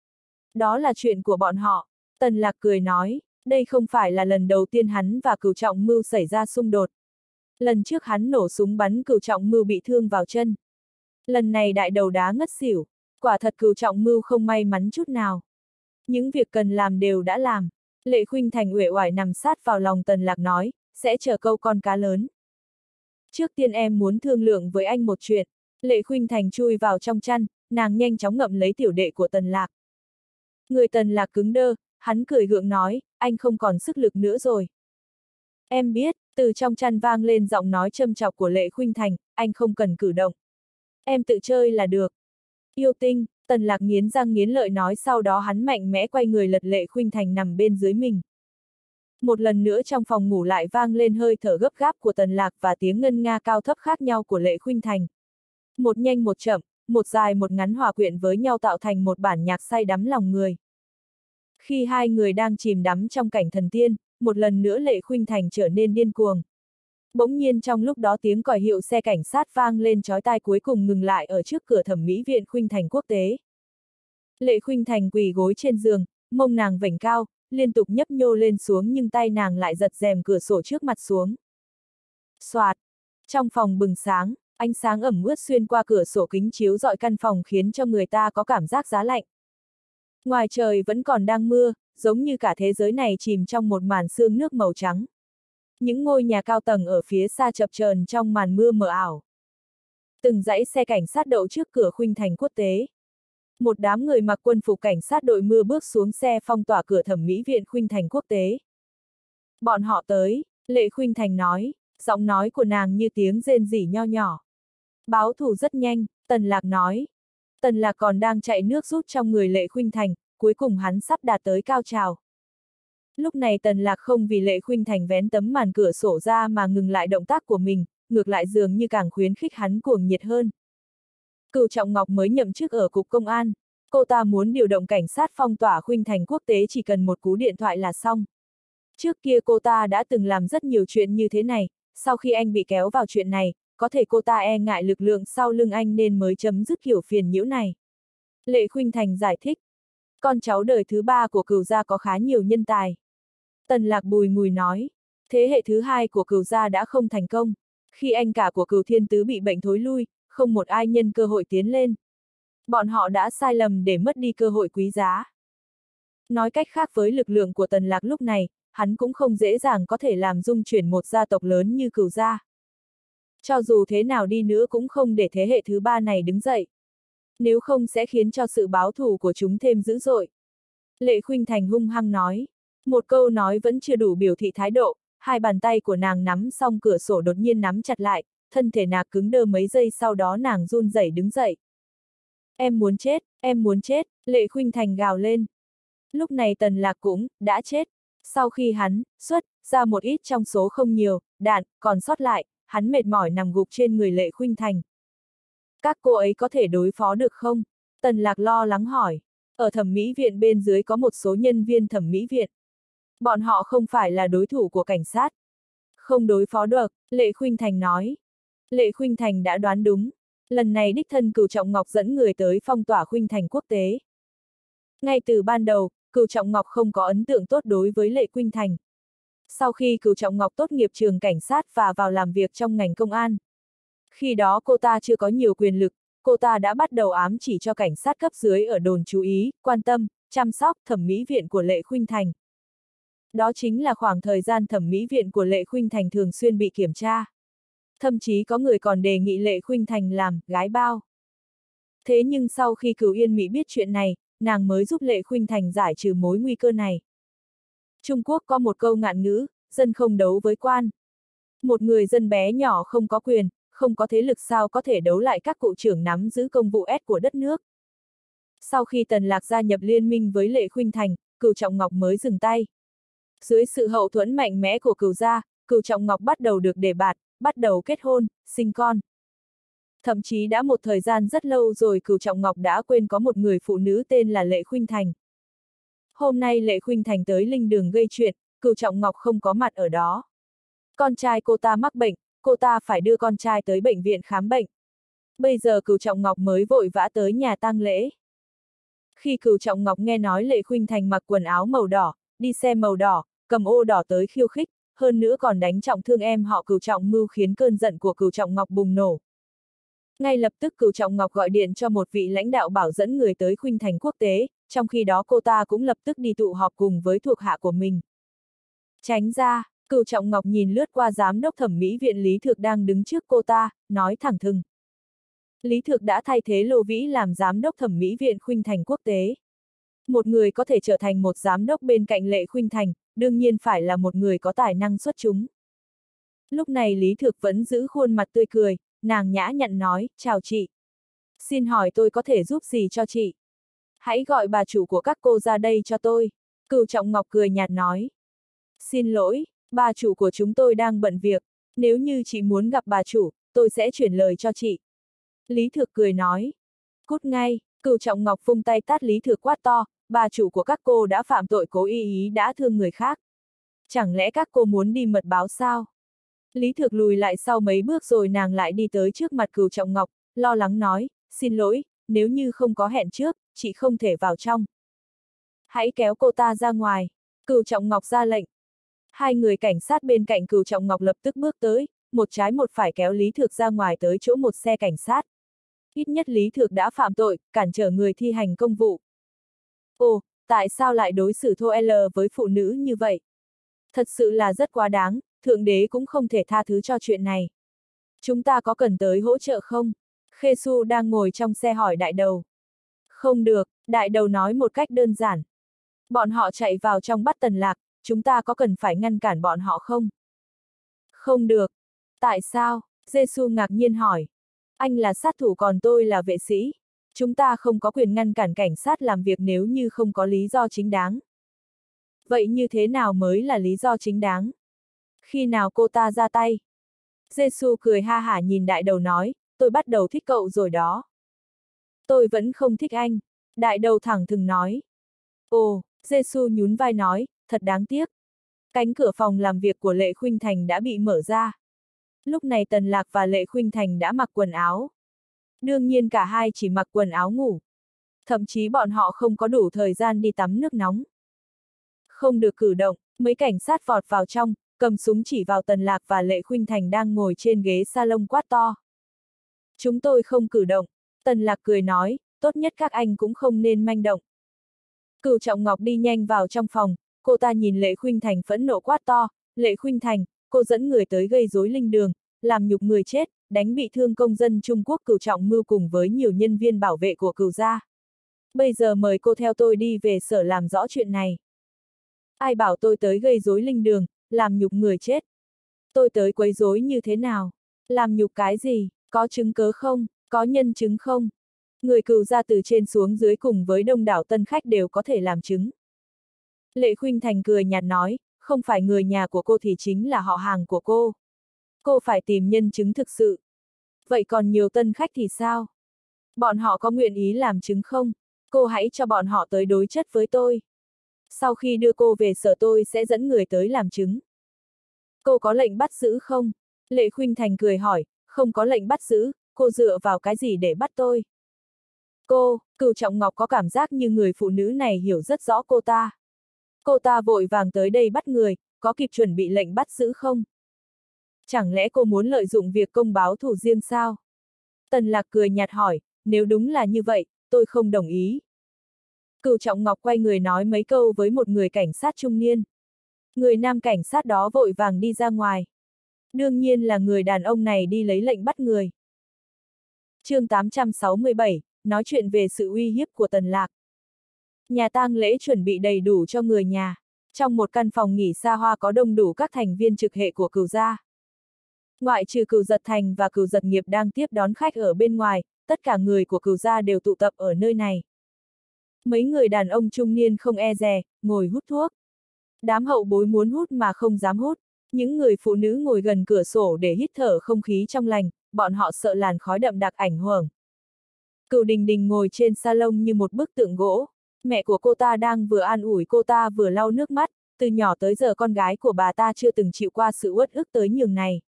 Đó là chuyện của bọn họ. Tần Lạc cười nói, đây không phải là lần đầu tiên hắn và Cửu Trọng Mưu xảy ra xung đột. Lần trước hắn nổ súng bắn Cửu Trọng Mưu bị thương vào chân. Lần này đại đầu đá ngất xỉu, quả thật Cửu Trọng Mưu không may mắn chút nào. Những việc cần làm đều đã làm. Lệ Khuynh Thành uể oải nằm sát vào lòng Tần Lạc nói, sẽ chờ câu con cá lớn. Trước tiên em muốn thương lượng với anh một chuyện. Lệ Khuynh Thành chui vào trong chăn, nàng nhanh chóng ngậm lấy tiểu đệ của Tần Lạc. Người Tần Lạc cứng đơ, hắn cười gượng nói, anh không còn sức lực nữa rồi. Em biết, từ trong chăn vang lên giọng nói châm chọc của Lệ Khuynh Thành, anh không cần cử động. Em tự chơi là được. Yêu tinh, Tần Lạc nghiến răng nghiến lợi nói, sau đó hắn mạnh mẽ quay người lật Lệ Khuynh Thành nằm bên dưới mình. Một lần nữa trong phòng ngủ lại vang lên hơi thở gấp gáp của Tần Lạc và tiếng ngân nga cao thấp khác nhau của Lệ Khuynh Thành. Một nhanh một chậm, một dài một ngắn hòa quyện với nhau tạo thành một bản nhạc say đắm lòng người. Khi hai người đang chìm đắm trong cảnh thần tiên, một lần nữa Lệ Khuynh Thành trở nên điên cuồng. Bỗng nhiên trong lúc đó tiếng còi hiệu xe cảnh sát vang lên chói tai, cuối cùng ngừng lại ở trước cửa thẩm mỹ viện Khuynh Thành Quốc tế. Lệ Khuynh Thành quỳ gối trên giường, mông nàng vểnh cao, liên tục nhấp nhô lên xuống nhưng tay nàng lại giật rèm cửa sổ trước mặt xuống. Soạt! Trong phòng bừng sáng, ánh sáng ẩm ướt xuyên qua cửa sổ kính chiếu rọi căn phòng khiến cho người ta có cảm giác giá lạnh. Ngoài trời vẫn còn đang mưa, giống như cả thế giới này chìm trong một màn sương nước màu trắng. Những ngôi nhà cao tầng ở phía xa chập chờn trong màn mưa mờ ảo. Từng dãy xe cảnh sát đậu trước cửa Khuynh Thành Quốc tế. Một đám người mặc quân phục cảnh sát đội mưa bước xuống xe phong tỏa cửa thẩm mỹ viện Khuynh Thành Quốc tế. Bọn họ tới, Lệ Khuynh Thành nói, giọng nói của nàng như tiếng rên rỉ nho nhỏ. Báo thù rất nhanh, Tần Lạc nói. Tần Lạc còn đang chạy nước rút trong người Lệ Khuynh Thành, cuối cùng hắn sắp đạt tới cao trào. Lúc này Tần Lạc không vì Lệ Khuynh Thành vén tấm màn cửa sổ ra mà ngừng lại động tác của mình, ngược lại dường như càng khuyến khích hắn cuồng nhiệt hơn. Cửu Trọng Ngọc mới nhậm chức ở Cục Công an, cô ta muốn điều động cảnh sát phong tỏa Khuynh Thành Quốc tế chỉ cần một cú điện thoại là xong. Trước kia cô ta đã từng làm rất nhiều chuyện như thế này, sau khi anh bị kéo vào chuyện này, có thể cô ta e ngại lực lượng sau lưng anh nên mới chấm dứt kiểu phiền nhiễu này. Lệ Khuynh Thành giải thích, con cháu đời thứ ba của Cửu gia có khá nhiều nhân tài. Tần Lạc bùi ngùi nói, thế hệ thứ hai của Cửu gia đã không thành công, khi anh cả của Cửu Thiên Tứ bị bệnh thối lui, không một ai nhân cơ hội tiến lên. Bọn họ đã sai lầm để mất đi cơ hội quý giá. Nói cách khác, với lực lượng của Tần Lạc lúc này, hắn cũng không dễ dàng có thể làm dung chuyển một gia tộc lớn như Cửu gia. Cho dù thế nào đi nữa cũng không để thế hệ thứ ba này đứng dậy. Nếu không sẽ khiến cho sự báo thù của chúng thêm dữ dội. Lệ Khuynh Thành hung hăng nói. Một câu nói vẫn chưa đủ biểu thị thái độ, hai bàn tay của nàng nắm xong cửa sổ đột nhiên nắm chặt lại, thân thể nàng cứng đơ mấy giây, sau đó nàng run rẩy đứng dậy. Em muốn chết, Lệ Khuynh Thành gào lên. Lúc này Tần Lạc cũng đã chết. Sau khi hắn xuất ra một ít trong số không nhiều đạn còn sót lại, hắn mệt mỏi nằm gục trên người Lệ Khuynh Thành. Các cô ấy có thể đối phó được không? Tần Lạc lo lắng hỏi. Ở thẩm mỹ viện bên dưới có một số nhân viên thẩm mỹ viện. Bọn họ không phải là đối thủ của cảnh sát. Không đối phó được, Lệ Khuynh Thành nói. Lệ Khuynh Thành đã đoán đúng. Lần này đích thân Cửu Trọng Ngọc dẫn người tới phong tỏa Khuynh Thành Quốc tế. Ngay từ ban đầu, Cửu Trọng Ngọc không có ấn tượng tốt đối với Lệ Khuynh Thành. Sau khi Cửu Trọng Ngọc tốt nghiệp trường cảnh sát và vào làm việc trong ngành công an. Khi đó cô ta chưa có nhiều quyền lực, cô ta đã bắt đầu ám chỉ cho cảnh sát cấp dưới ở đồn chú ý, quan tâm, chăm sóc thẩm mỹ viện của Lệ Khuynh Thành. Đó chính là khoảng thời gian thẩm mỹ viện của Lệ Khuynh Thành thường xuyên bị kiểm tra. Thậm chí có người còn đề nghị Lệ Khuynh Thành làm gái bao. Thế nhưng sau khi Cửu Yên Mỹ biết chuyện này, nàng mới giúp Lệ Khuynh Thành giải trừ mối nguy cơ này. Trung Quốc có một câu ngạn ngữ, dân không đấu với quan. Một người dân bé nhỏ không có quyền, không có thế lực sao có thể đấu lại các cụ trưởng nắm giữ công vụ S của đất nước. Sau khi Tần Lạc gia nhập liên minh với Lệ Khuynh Thành, Cửu Trọng Ngọc mới dừng tay. Dưới sự hậu thuẫn mạnh mẽ của Cửu gia, Cửu Trọng Ngọc bắt đầu được đề bạt, bắt đầu kết hôn, sinh con. Thậm chí đã một thời gian rất lâu rồi Cửu Trọng Ngọc đã quên có một người phụ nữ tên là Lệ Khuynh Thành. Hôm nay Lệ Khuynh Thành tới linh đường gây chuyện, Cửu Trọng Ngọc không có mặt ở đó. Con trai cô ta mắc bệnh, cô ta phải đưa con trai tới bệnh viện khám bệnh. Bây giờ Cửu Trọng Ngọc mới vội vã tới nhà tang lễ. Khi Cửu Trọng Ngọc nghe nói Lệ Khuynh Thành mặc quần áo màu đỏ, đi xe màu đỏ, cầm ô đỏ tới khiêu khích, hơn nữa còn đánh trọng thương em họ Cửu Trọng Mưu khiến cơn giận của Cửu Trọng Ngọc bùng nổ. Ngay lập tức Cửu Trọng Ngọc gọi điện cho một vị lãnh đạo bảo dẫn người tới Khuynh Thành quốc tế, trong khi đó cô ta cũng lập tức đi tụ họp cùng với thuộc hạ của mình. Tránh ra, Cửu Trọng Ngọc nhìn lướt qua giám đốc thẩm mỹ viện Lý Thược đang đứng trước cô ta, nói thẳng thừng. Lý Thược đã thay thế Lô Vĩ làm giám đốc thẩm mỹ viện Khuynh Thành quốc tế. Một người có thể trở thành một giám đốc bên cạnh Lệ Khuynh Thành, đương nhiên phải là một người có tài năng xuất chúng. Lúc này Lý Thược vẫn giữ khuôn mặt tươi cười, nàng nhã nhặn nói, chào chị. Xin hỏi tôi có thể giúp gì cho chị? Hãy gọi bà chủ của các cô ra đây cho tôi. Cửu Trọng Ngọc cười nhạt nói. Xin lỗi, bà chủ của chúng tôi đang bận việc, nếu như chị muốn gặp bà chủ, tôi sẽ chuyển lời cho chị. Lý Thược cười nói. Cút ngay, Cửu Trọng Ngọc vung tay tát Lý Thược quát to, bà chủ của các cô đã phạm tội cố ý đã thương người khác. Chẳng lẽ các cô muốn đi mật báo sao? Lý Thược lùi lại sau mấy bước rồi nàng lại đi tới trước mặt Cửu Trọng Ngọc, lo lắng nói, xin lỗi, nếu như không có hẹn trước, chị không thể vào trong. Hãy kéo cô ta ra ngoài, Cửu Trọng Ngọc ra lệnh. Hai người cảnh sát bên cạnh Cửu Trọng Ngọc lập tức bước tới, một trái một phải kéo Lý Thược ra ngoài tới chỗ một xe cảnh sát. Ít nhất Lý Thược đã phạm tội, cản trở người thi hành công vụ. Ồ, tại sao lại đối xử thô L với phụ nữ như vậy? Thật sự là rất quá đáng, Thượng Đế cũng không thể tha thứ cho chuyện này. Chúng ta có cần tới hỗ trợ không? Khê Su đang ngồi trong xe hỏi đại đầu. Không được, đại đầu nói một cách đơn giản. Bọn họ chạy vào trong bắt Tần Lạc, chúng ta có cần phải ngăn cản bọn họ không? Không được. Tại sao? Giê-xu ngạc nhiên hỏi. Anh là sát thủ còn tôi là vệ sĩ. Chúng ta không có quyền ngăn cản cảnh sát làm việc nếu như không có lý do chính đáng. Vậy như thế nào mới là lý do chính đáng? Khi nào cô ta ra tay? Giê-xu cười ha hả nhìn đại đầu nói, tôi bắt đầu thích cậu rồi đó. Tôi vẫn không thích anh. Đại đầu thẳng thừng nói. Ồ, Giê-xu nhún vai nói, thật đáng tiếc. Cánh cửa phòng làm việc của Lệ Khuynh Thành đã bị mở ra. Lúc này Tần Lạc và Lệ Khuynh Thành đã mặc quần áo. Đương nhiên cả hai chỉ mặc quần áo ngủ. Thậm chí bọn họ không có đủ thời gian đi tắm nước nóng. Không được cử động, mấy cảnh sát vọt vào trong, cầm súng chỉ vào Tần Lạc và Lệ Khuynh Thành đang ngồi trên ghế salon quát to. Chúng tôi không cử động, Tần Lạc cười nói, tốt nhất các anh cũng không nên manh động. Cửu Trọng Ngọc đi nhanh vào trong phòng, cô ta nhìn Lệ Khuynh Thành phẫn nộ quát to, Lệ Khuynh Thành, cô dẫn người tới gây rối linh đường, làm nhục người chết, đánh bị thương công dân Trung Quốc Cửu Trọng Mưu cùng với nhiều nhân viên bảo vệ của Cửu gia. Bây giờ mời cô theo tôi đi về sở làm rõ chuyện này. Ai bảo tôi tới gây rối linh đường, làm nhục người chết? Tôi tới quấy rối như thế nào? Làm nhục cái gì? Có chứng cớ không? Có nhân chứng không? Người Cửu gia từ trên xuống dưới cùng với đông đảo tân khách đều có thể làm chứng. Lệ Khuynh Thành cười nhạt nói, không phải người nhà của cô thì chính là họ hàng của cô. Cô phải tìm nhân chứng thực sự. Vậy còn nhiều tân khách thì sao? Bọn họ có nguyện ý làm chứng không? Cô hãy cho bọn họ tới đối chất với tôi. Sau khi đưa cô về sở tôi sẽ dẫn người tới làm chứng. Cô có lệnh bắt giữ không? Lệ Khuynh Thành cười hỏi, không có lệnh bắt giữ, cô dựa vào cái gì để bắt tôi? Cửu Trọng Ngọc có cảm giác như người phụ nữ này hiểu rất rõ cô ta. Cô ta vội vàng tới đây bắt người, có kịp chuẩn bị lệnh bắt giữ không? Chẳng lẽ cô muốn lợi dụng việc công báo thù riêng sao? Tần Lạc cười nhạt hỏi, nếu đúng là như vậy, tôi không đồng ý. Cửu Trọng Ngọc quay người nói mấy câu với một người cảnh sát trung niên. Người nam cảnh sát đó vội vàng đi ra ngoài. Đương nhiên là người đàn ông này đi lấy lệnh bắt người. Chương 867, nói chuyện về sự uy hiếp của Tần Lạc. Nhà tang lễ chuẩn bị đầy đủ cho người nhà. Trong một căn phòng nghỉ xa hoa có đông đủ các thành viên trực hệ của Cửu gia. Ngoại trừ Cửu Giật Thành và Cửu Giật Nghiệp đang tiếp đón khách ở bên ngoài, tất cả người của Cửu gia đều tụ tập ở nơi này. Mấy người đàn ông trung niên không e dè, ngồi hút thuốc. Đám hậu bối muốn hút mà không dám hút. Những người phụ nữ ngồi gần cửa sổ để hít thở không khí trong lành, bọn họ sợ làn khói đậm đặc ảnh hưởng. Cửu Đình Đình ngồi trên salon như một bức tượng gỗ. Mẹ của cô ta đang vừa an ủi cô ta vừa lau nước mắt, từ nhỏ tới giờ con gái của bà ta chưa từng chịu qua sự uất ức tới nhường này.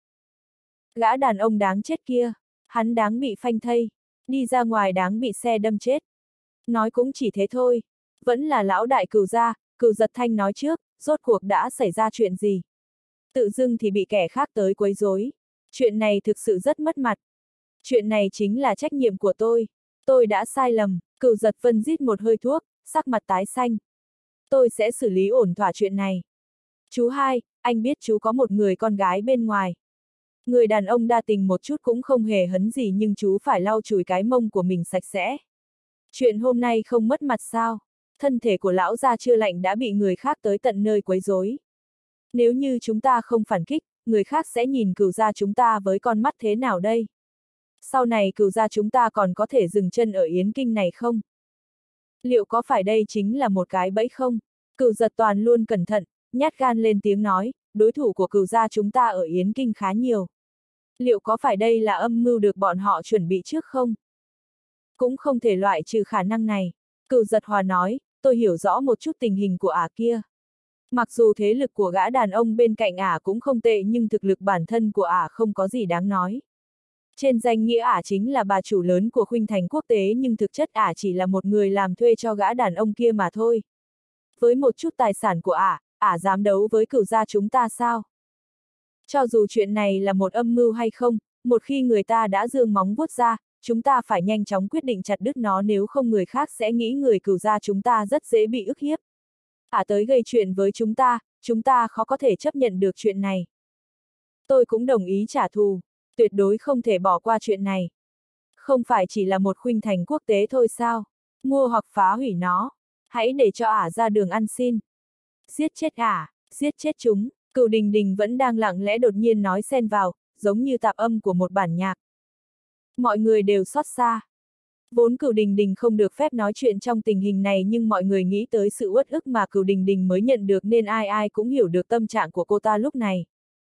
Gã đàn ông đáng chết kia, hắn đáng bị phanh thây, đi ra ngoài đáng bị xe đâm chết. Nói cũng chỉ thế thôi, vẫn là lão đại Cửu gia, Cửu Giật Thanh nói trước, rốt cuộc đã xảy ra chuyện gì. Tự dưng thì bị kẻ khác tới quấy rối. Chuyện này thực sự rất mất mặt. Chuyện này chính là trách nhiệm của tôi đã sai lầm. Cửu Giật Vân rít một hơi thuốc, sắc mặt tái xanh. Tôi sẽ xử lý ổn thỏa chuyện này. Chú hai, anh biết chú có một người con gái bên ngoài. Người đàn ông đa tình một chút cũng không hề hấn gì nhưng chú phải lau chùi cái mông của mình sạch sẽ. Chuyện hôm nay không mất mặt sao? Thân thể của lão gia chưa lạnh đã bị người khác tới tận nơi quấy rối. Nếu như chúng ta không phản kích, người khác sẽ nhìn Cửu gia chúng ta với con mắt thế nào đây? Sau này Cửu gia chúng ta còn có thể dừng chân ở Yến Kinh này không? Liệu có phải đây chính là một cái bẫy không? Cửu Giật Toàn luôn cẩn thận, nhát gan lên tiếng nói, đối thủ của Cửu gia chúng ta ở Yến Kinh khá nhiều. Liệu có phải đây là âm mưu được bọn họ chuẩn bị trước không? Cũng không thể loại trừ khả năng này. Cửu Giật Hòa nói, tôi hiểu rõ một chút tình hình của ả kia. Mặc dù thế lực của gã đàn ông bên cạnh ả cũng không tệ nhưng thực lực bản thân của ả không có gì đáng nói. Trên danh nghĩa ả chính là bà chủ lớn của Khuynh Thành Quốc tế nhưng thực chất ả chỉ là một người làm thuê cho gã đàn ông kia mà thôi. Với một chút tài sản của ả dám đấu với Cửu gia chúng ta sao? Cho dù chuyện này là một âm mưu hay không, một khi người ta đã giương móng vuốt ra, chúng ta phải nhanh chóng quyết định chặt đứt nó nếu không người khác sẽ nghĩ người Cửu gia chúng ta rất dễ bị ức hiếp. Ả tới gây chuyện với chúng ta khó có thể chấp nhận được chuyện này. Tôi cũng đồng ý trả thù, tuyệt đối không thể bỏ qua chuyện này. Không phải chỉ là một Khuynh Thành Quốc tế thôi sao? Mua hoặc phá hủy nó. Hãy để cho ả ra đường ăn xin. Giết chết ả, giết chết chúng. Cửu Đình Đình vẫn đang lặng lẽ đột nhiên nói xen vào, giống như tạp âm của một bản nhạc. Mọi người đều xót xa. Vốn Cửu Đình Đình không được phép nói chuyện trong tình hình này nhưng mọi người nghĩ tới sự uất ức mà Cửu Đình Đình mới nhận được nên ai ai cũng hiểu được tâm trạng của cô ta lúc này.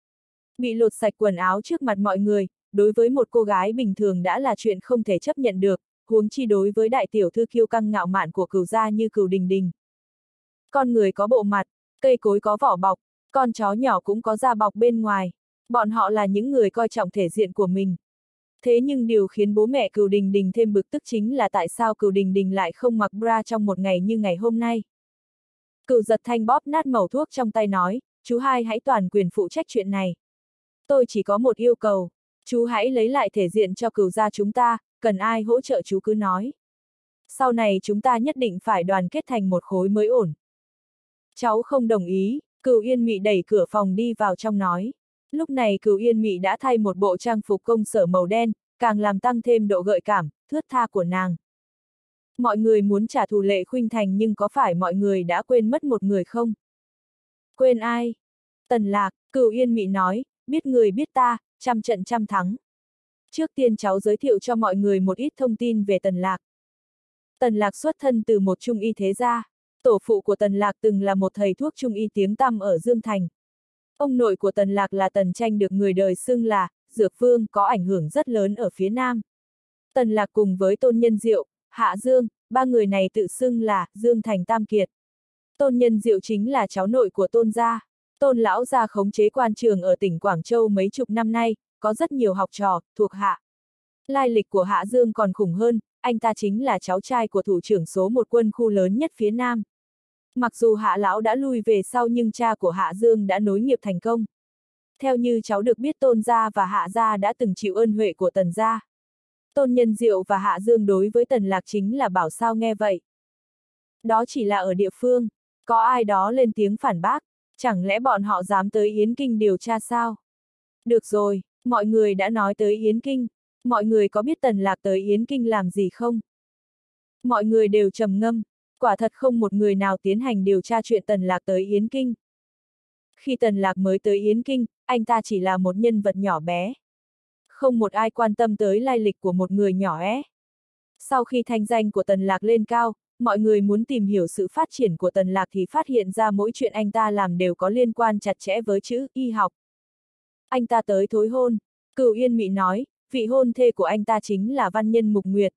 Bị lột sạch quần áo trước mặt mọi người, đối với một cô gái bình thường đã là chuyện không thể chấp nhận được, huống chi đối với đại tiểu thư kiêu căng ngạo mạn của Cửu gia như Cửu Đình Đình. Con người có bộ mặt, cây cối có vỏ bọc, con chó nhỏ cũng có da bọc bên ngoài. Bọn họ là những người coi trọng thể diện của mình. Thế nhưng điều khiến bố mẹ Cửu Đình Đình thêm bực tức chính là tại sao Cửu Đình Đình lại không mặc bra trong một ngày như ngày hôm nay. Cửu Giật Thanh bóp nát mẩu thuốc trong tay nói, chú hai hãy toàn quyền phụ trách chuyện này. Tôi chỉ có một yêu cầu, chú hãy lấy lại thể diện cho Cửu gia chúng ta, cần ai hỗ trợ chú cứ nói. Sau này chúng ta nhất định phải đoàn kết thành một khối mới ổn. Cháu không đồng ý, Cửu Yên Mị đẩy cửa phòng đi vào trong nói. Lúc này Cửu Yên Mị đã thay một bộ trang phục công sở màu đen, càng làm tăng thêm độ gợi cảm, thướt tha của nàng. Mọi người muốn trả thù Lệ Khuynh Thành nhưng có phải mọi người đã quên mất một người không? Quên ai? Tần Lạc, Cửu Yên Mị nói, biết người biết ta, trăm trận trăm thắng. Trước tiên cháu giới thiệu cho mọi người một ít thông tin về Tần Lạc. Tần Lạc xuất thân từ một trung y thế gia. Tổ phụ của Tần Lạc từng là một thầy thuốc trung y tiếng tăm ở Dương Thành. Ông nội của Tần Lạc là Tần Tranh được người đời xưng là Dược Vương, có ảnh hưởng rất lớn ở phía Nam. Tần Lạc cùng với Tôn Nhân Diệu, Hạ Dương, ba người này tự xưng là Dương Thành Tam Kiệt. Tôn Nhân Diệu chính là cháu nội của Tôn gia. Tôn lão gia khống chế quan trường ở tỉnh Quảng Châu mấy chục năm nay, có rất nhiều học trò, thuộc hạ. Lai lịch của Hạ Dương còn khủng hơn, anh ta chính là cháu trai của thủ trưởng số một quân khu lớn nhất phía Nam. Mặc dù Hạ lão đã lui về sau nhưng cha của Hạ Dương đã nối nghiệp thành công. Theo như cháu được biết Tôn gia và Hạ gia đã từng chịu ơn huệ của Tần gia. Tôn Nhân Diệu và Hạ Dương đối với Tần Lạc chính là bảo sao nghe vậy. Đó chỉ là ở địa phương, có ai đó lên tiếng phản bác, chẳng lẽ bọn họ dám tới Yến Kinh điều tra sao? Được rồi, mọi người đã nói tới Yến Kinh, mọi người có biết Tần Lạc tới Yến Kinh làm gì không? Mọi người đều trầm ngâm, quả thật không một người nào tiến hành điều tra chuyện Tần Lạc tới Yến Kinh. Khi Tần Lạc mới tới Yến Kinh, anh ta chỉ là một nhân vật nhỏ bé. Không một ai quan tâm tới lai lịch của một người nhỏ bé. Sau khi thanh danh của Tần Lạc lên cao, mọi người muốn tìm hiểu sự phát triển của Tần Lạc thì phát hiện ra mỗi chuyện anh ta làm đều có liên quan chặt chẽ với chữ y học. Anh ta tới thối hôn, Cửu Yên Mị nói, vị hôn thê của anh ta chính là văn nhân Mục Nguyệt.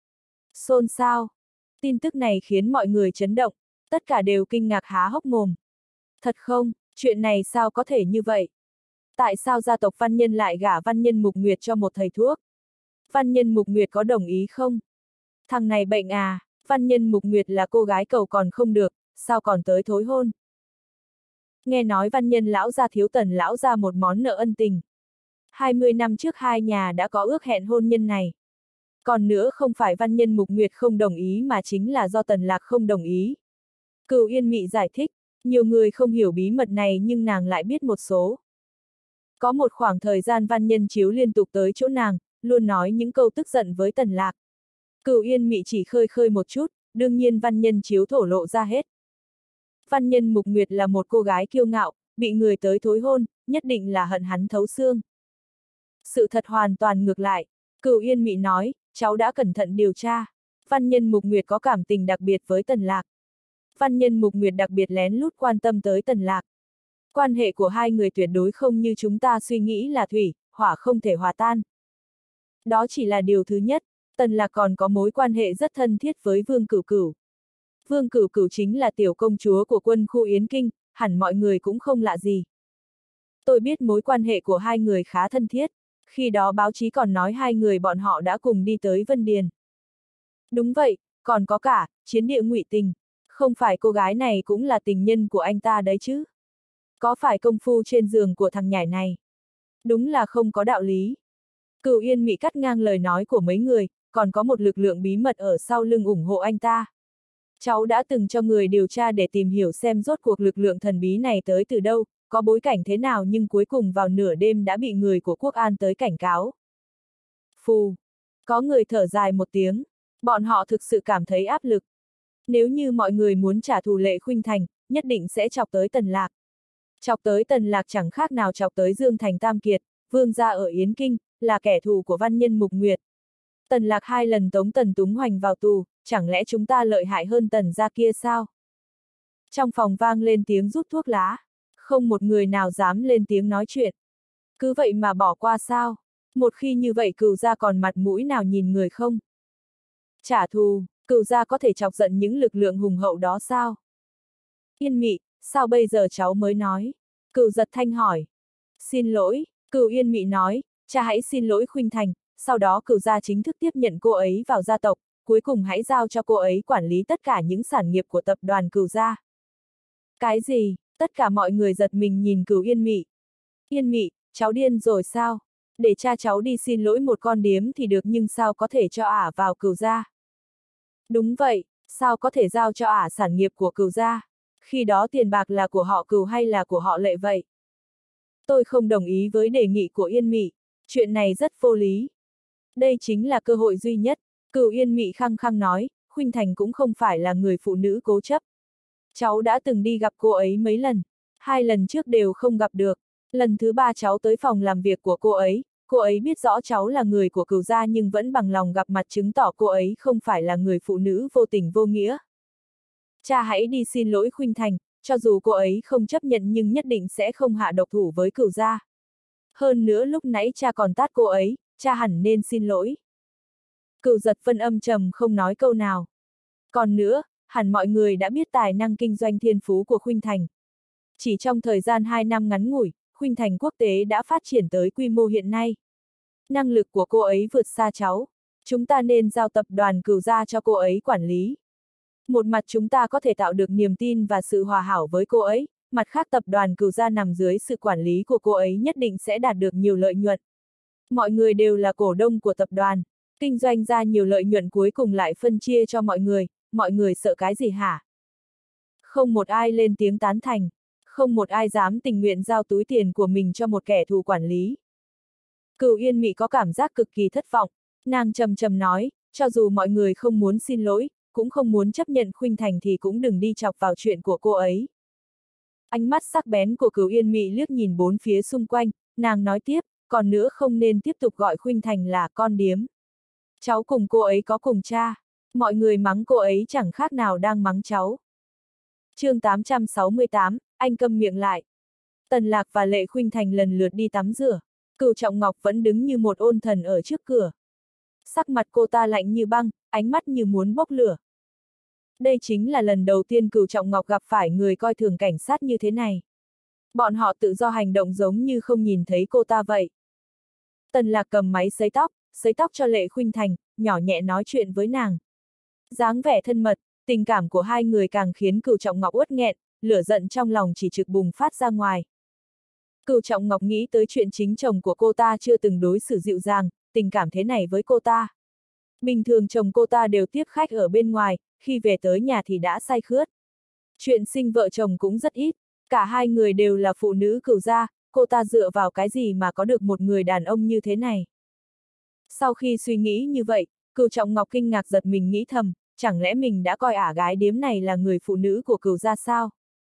Xôn xao. Tin tức này khiến mọi người chấn động, tất cả đều kinh ngạc há hốc mồm. Thật không, chuyện này sao có thể như vậy? Tại sao gia tộc văn nhân lại gả văn nhân Mục Nguyệt cho một thầy thuốc? Văn nhân Mục Nguyệt có đồng ý không? Thằng này bệnh à, văn nhân Mục Nguyệt là cô gái cầu còn không được, sao còn tới thối hôn? Nghe nói văn nhân lão gia thiếu Tần lão gia một món nợ ân tình. 20 năm trước hai nhà đã có ước hẹn hôn nhân này. Còn nữa không phải văn nhân Mục Nguyệt không đồng ý mà chính là do Tần Lạc không đồng ý. Cửu Yên Mị giải thích, nhiều người không hiểu bí mật này nhưng nàng lại biết một số. Có một khoảng thời gian văn nhân chiếu liên tục tới chỗ nàng, luôn nói những câu tức giận với Tần Lạc. Cửu Yên Mị chỉ khơi khơi một chút, đương nhiên văn nhân chiếu thổ lộ ra hết. Văn nhân Mục Nguyệt là một cô gái kiêu ngạo, bị người tới thối hôn, nhất định là hận hắn thấu xương. Sự thật hoàn toàn ngược lại, Cửu Yên Mị nói, cháu đã cẩn thận điều tra. Văn nhân Mục Nguyệt có cảm tình đặc biệt với Tần Lạc. Văn nhân Mục Nguyệt đặc biệt lén lút quan tâm tới Tần Lạc. Quan hệ của hai người tuyệt đối không như chúng ta suy nghĩ là thủy, hỏa không thể hòa tan. Đó chỉ là điều thứ nhất, Tần Lạc còn có mối quan hệ rất thân thiết với Vương Cửu Cửu. Vương Cửu Cửu chính là tiểu công chúa của quân khu Yến Kinh, hẳn mọi người cũng không lạ gì. Tôi biết mối quan hệ của hai người khá thân thiết, khi đó báo chí còn nói hai người bọn họ đã cùng đi tới Vân Điền. Đúng vậy, còn có cả, chiến địa Ngụy Tình, không phải cô gái này cũng là tình nhân của anh ta đấy chứ? Có phải công phu trên giường của thằng nhãi này? Đúng là không có đạo lý. Cửu Yên Mị cắt ngang lời nói của mấy người, còn có một lực lượng bí mật ở sau lưng ủng hộ anh ta. Cháu đã từng cho người điều tra để tìm hiểu xem rốt cuộc lực lượng thần bí này tới từ đâu, có bối cảnh thế nào nhưng cuối cùng vào nửa đêm đã bị người của Quốc An tới cảnh cáo. Phù! Có người thở dài một tiếng, bọn họ thực sự cảm thấy áp lực. Nếu như mọi người muốn trả thù Lệ Khuynh Thành, nhất định sẽ chọc tới Tần Lạc. Chọc tới Tần Lạc chẳng khác nào chọc tới Dương Thành Tam Kiệt, Vương gia ở Yến Kinh, là kẻ thù của văn nhân Mục Nguyệt. Tần Lạc 2 lần tống Tần Túng Hoành vào tù, chẳng lẽ chúng ta lợi hại hơn Tần gia kia sao? Trong phòng vang lên tiếng rút thuốc lá, không một người nào dám lên tiếng nói chuyện. Cứ vậy mà bỏ qua sao? Một khi như vậy Cửu gia còn mặt mũi nào nhìn người không? Trả thù, Cửu gia có thể chọc giận những lực lượng hùng hậu đó sao? Yên Mị, sao bây giờ cháu mới nói? Cửu Giật Thanh hỏi. Xin lỗi, Cửu Yên Mị nói, cha hãy xin lỗi Khuynh Thành, sau đó Cửu gia chính thức tiếp nhận cô ấy vào gia tộc, cuối cùng hãy giao cho cô ấy quản lý tất cả những sản nghiệp của tập đoàn Cửu gia. Cái gì? Tất cả mọi người giật mình nhìn Cửu Yên Mị. Yên Mị, cháu điên rồi sao? Để cha cháu đi xin lỗi một con điếm thì được nhưng sao có thể cho ả vào Cửu gia? Đúng vậy, sao có thể giao cho ả sản nghiệp của Cửu gia? Khi đó tiền bạc là của họ Cửu hay là của họ Lệ vậy? Tôi không đồng ý với đề nghị của Yên Mị, chuyện này rất vô lý. Đây chính là cơ hội duy nhất, Cửu Yên Mị khăng khăng nói, Khuynh Thành cũng không phải là người phụ nữ cố chấp. Cháu đã từng đi gặp cô ấy mấy lần, 2 lần trước đều không gặp được. Lần thứ 3 cháu tới phòng làm việc của cô ấy biết rõ cháu là người của Cửu gia nhưng vẫn bằng lòng gặp mặt chứng tỏ cô ấy không phải là người phụ nữ vô tình vô nghĩa. Cha hãy đi xin lỗi Khuynh Thành, cho dù cô ấy không chấp nhận nhưng nhất định sẽ không hạ độc thủ với Cửu gia. Hơn nữa lúc nãy cha còn tát cô ấy, cha hẳn nên xin lỗi. Cửu Giật Vân âm trầm không nói câu nào. Còn nữa, hẳn mọi người đã biết tài năng kinh doanh thiên phú của Khuynh Thành. Chỉ trong thời gian 2 năm ngắn ngủi, Khuynh Thành quốc tế đã phát triển tới quy mô hiện nay. Năng lực của cô ấy vượt xa cháu. Chúng ta nên giao tập đoàn Cửu gia cho cô ấy quản lý. Một mặt chúng ta có thể tạo được niềm tin và sự hòa hảo với cô ấy, mặt khác tập đoàn Cửu Gia nằm dưới sự quản lý của cô ấy nhất định sẽ đạt được nhiều lợi nhuận. Mọi người đều là cổ đông của tập đoàn, kinh doanh ra nhiều lợi nhuận cuối cùng lại phân chia cho mọi người sợ cái gì hả? Không một ai lên tiếng tán thành, không một ai dám tình nguyện giao túi tiền của mình cho một kẻ thù quản lý. Cửu Yên Mị có cảm giác cực kỳ thất vọng, nàng trầm trầm nói, cho dù mọi người không muốn xin lỗi, cũng không muốn chấp nhận Khuynh Thành thì cũng đừng đi chọc vào chuyện của cô ấy. Ánh mắt sắc bén của Cửu Yên Mị liếc nhìn bốn phía xung quanh, nàng nói tiếp, còn nữa không nên tiếp tục gọi Khuynh Thành là con điếm. Cháu cùng cô ấy có cùng cha, mọi người mắng cô ấy chẳng khác nào đang mắng cháu. Chương 868, anh câm miệng lại. Tần Lạc và Lệ Khuynh Thành lần lượt đi tắm rửa, Cửu Trọng Ngọc vẫn đứng như một ôn thần ở trước cửa. Sắc mặt cô ta lạnh như băng, ánh mắt như muốn bốc lửa. Đây chính là lần đầu tiên Cửu Trọng Ngọc gặp phải người coi thường cảnh sát như thế này. Bọn họ tự do hành động giống như không nhìn thấy cô ta vậy. Tần Lạc cầm máy sấy tóc cho Lệ Khuynh Thành, nhỏ nhẹ nói chuyện với nàng. Dáng vẻ thân mật, tình cảm của hai người càng khiến Cửu Trọng Ngọc uất nghẹn, lửa giận trong lòng chỉ trực bùng phát ra ngoài. Cửu Trọng Ngọc nghĩ tới chuyện chính chồng của cô ta chưa từng đối xử dịu dàng, tình cảm thế này với cô ta. Bình thường chồng cô ta đều tiếp khách ở bên ngoài, khi về tới nhà thì đã say khướt. Chuyện sinh vợ chồng cũng rất ít, cả hai người đều là phụ nữ Cửu gia, cô ta dựa vào cái gì mà có được một người đàn ông như thế này. Sau khi suy nghĩ như vậy, Cửu Trọng Ngọc kinh ngạc giật mình nghĩ thầm, chẳng lẽ mình đã coi ả gái điếm này là người phụ nữ của Cửu gia sao?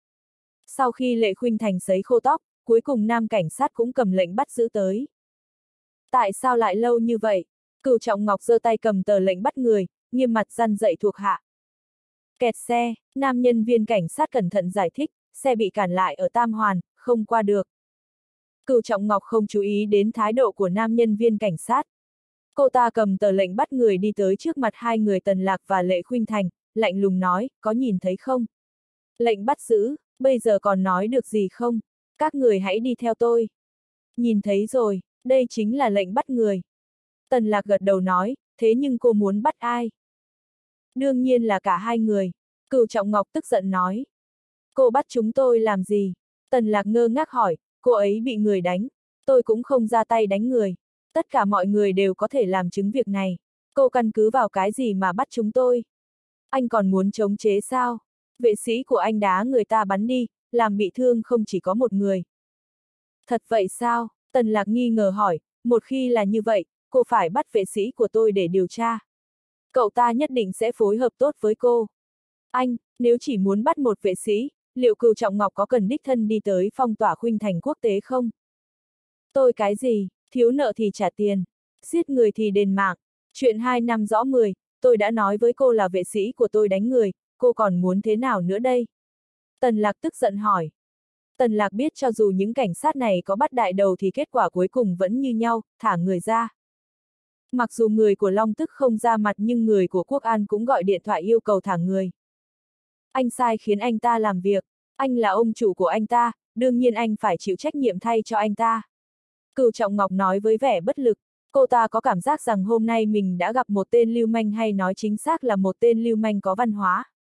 Sau khi Lệ Khuynh Thành sấy khô tóc, cuối cùng nam cảnh sát cũng cầm lệnh bắt giữ tới. Tại sao lại lâu như vậy? Cửu Trọng Ngọc giơ tay cầm tờ lệnh bắt người, nghiêm mặt răn dạy thuộc hạ. Kẹt xe, nam nhân viên cảnh sát cẩn thận giải thích, xe bị cản lại ở Tam Hoàn, không qua được. Cửu Trọng Ngọc không chú ý đến thái độ của nam nhân viên cảnh sát. Cô ta cầm tờ lệnh bắt người đi tới trước mặt hai người Tần Lạc và Lệ Khuynh Thành, lạnh lùng nói, có nhìn thấy không? Lệnh bắt giữ, bây giờ còn nói được gì không? Các người hãy đi theo tôi. Nhìn thấy rồi, đây chính là lệnh bắt người. Tần Lạc gật đầu nói, thế nhưng cô muốn bắt ai? Đương nhiên là cả hai người. Cửu Trọng Ngọc tức giận nói. Cô bắt chúng tôi làm gì? Tần Lạc ngơ ngác hỏi, cô ấy bị người đánh. Tôi cũng không ra tay đánh người. Tất cả mọi người đều có thể làm chứng việc này. Cô căn cứ vào cái gì mà bắt chúng tôi? Anh còn muốn chống chế sao? Vệ sĩ của anh đá người ta bắn đi, làm bị thương không chỉ có một người. Thật vậy sao? Tần Lạc nghi ngờ hỏi, một khi là như vậy, cô phải bắt vệ sĩ của tôi để điều tra. Cậu ta nhất định sẽ phối hợp tốt với cô. Anh, nếu chỉ muốn bắt một vệ sĩ, liệu Cửu Trọng Ngọc có cần đích thân đi tới phong tỏa Khuynh Thành quốc tế không? Tôi cái gì, thiếu nợ thì trả tiền, giết người thì đền mạng, chuyện 2 năm rõ 10, tôi đã nói với cô là vệ sĩ của tôi đánh người, cô còn muốn thế nào nữa đây? Tần Lạc tức giận hỏi. Tần Lạc biết cho dù những cảnh sát này có bắt đại đầu thì kết quả cuối cùng vẫn như nhau, thả người ra. Mặc dù người của Long Tức không ra mặt nhưng người của Quốc An cũng gọi điện thoại yêu cầu thả người. Anh sai khiến anh ta làm việc, anh là ông chủ của anh ta, đương nhiên anh phải chịu trách nhiệm thay cho anh ta. Cửu Trọng Ngọc nói với vẻ bất lực, cô ta có cảm giác rằng hôm nay mình đã gặp một tên lưu manh hay nói chính xác là một tên lưu manh có văn hóa.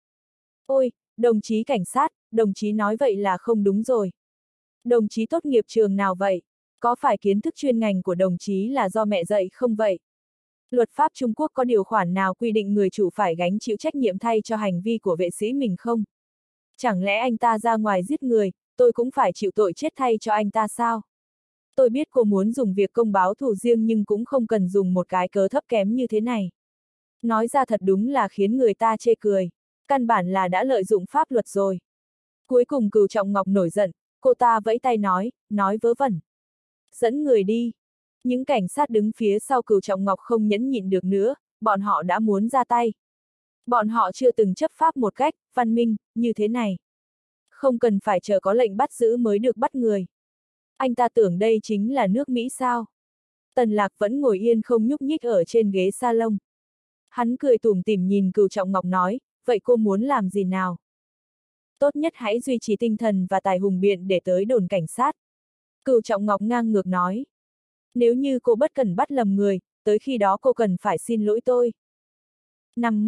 Ôi, đồng chí cảnh sát, đồng chí nói vậy là không đúng rồi. Đồng chí tốt nghiệp trường nào vậy? Có phải kiến thức chuyên ngành của đồng chí là do mẹ dạy không vậy? Luật pháp Trung Quốc có điều khoản nào quy định người chủ phải gánh chịu trách nhiệm thay cho hành vi của vệ sĩ mình không? Chẳng lẽ anh ta ra ngoài giết người, tôi cũng phải chịu tội chết thay cho anh ta sao? Tôi biết cô muốn dùng việc công báo thù riêng nhưng cũng không cần dùng một cái cớ thấp kém như thế này. Nói ra thật đúng là khiến người ta chê cười. Căn bản là đã lợi dụng pháp luật rồi. Cuối cùng Cửu Trọng Ngọc nổi giận, cô ta vẫy tay nói vớ vẩn. Dẫn người đi. Những cảnh sát đứng phía sau Cửu Trọng Ngọc không nhẫn nhịn được nữa, bọn họ đã muốn ra tay. Bọn họ chưa từng chấp pháp một cách văn minh như thế này. Không cần phải chờ có lệnh bắt giữ mới được bắt người. Anh ta tưởng đây chính là nước Mỹ sao? Tần Lạc vẫn ngồi yên không nhúc nhích ở trên ghế salon. Hắn cười tủm tỉm nhìn Cửu Trọng Ngọc nói, vậy cô muốn làm gì nào? Tốt nhất hãy duy trì tinh thần và tài hùng biện để tới đồn cảnh sát. Cửu Trọng Ngọc ngang ngược nói. Nếu như cô bất cẩn bắt lầm người, tới khi đó cô cần phải xin lỗi tôi. Nằm mơ,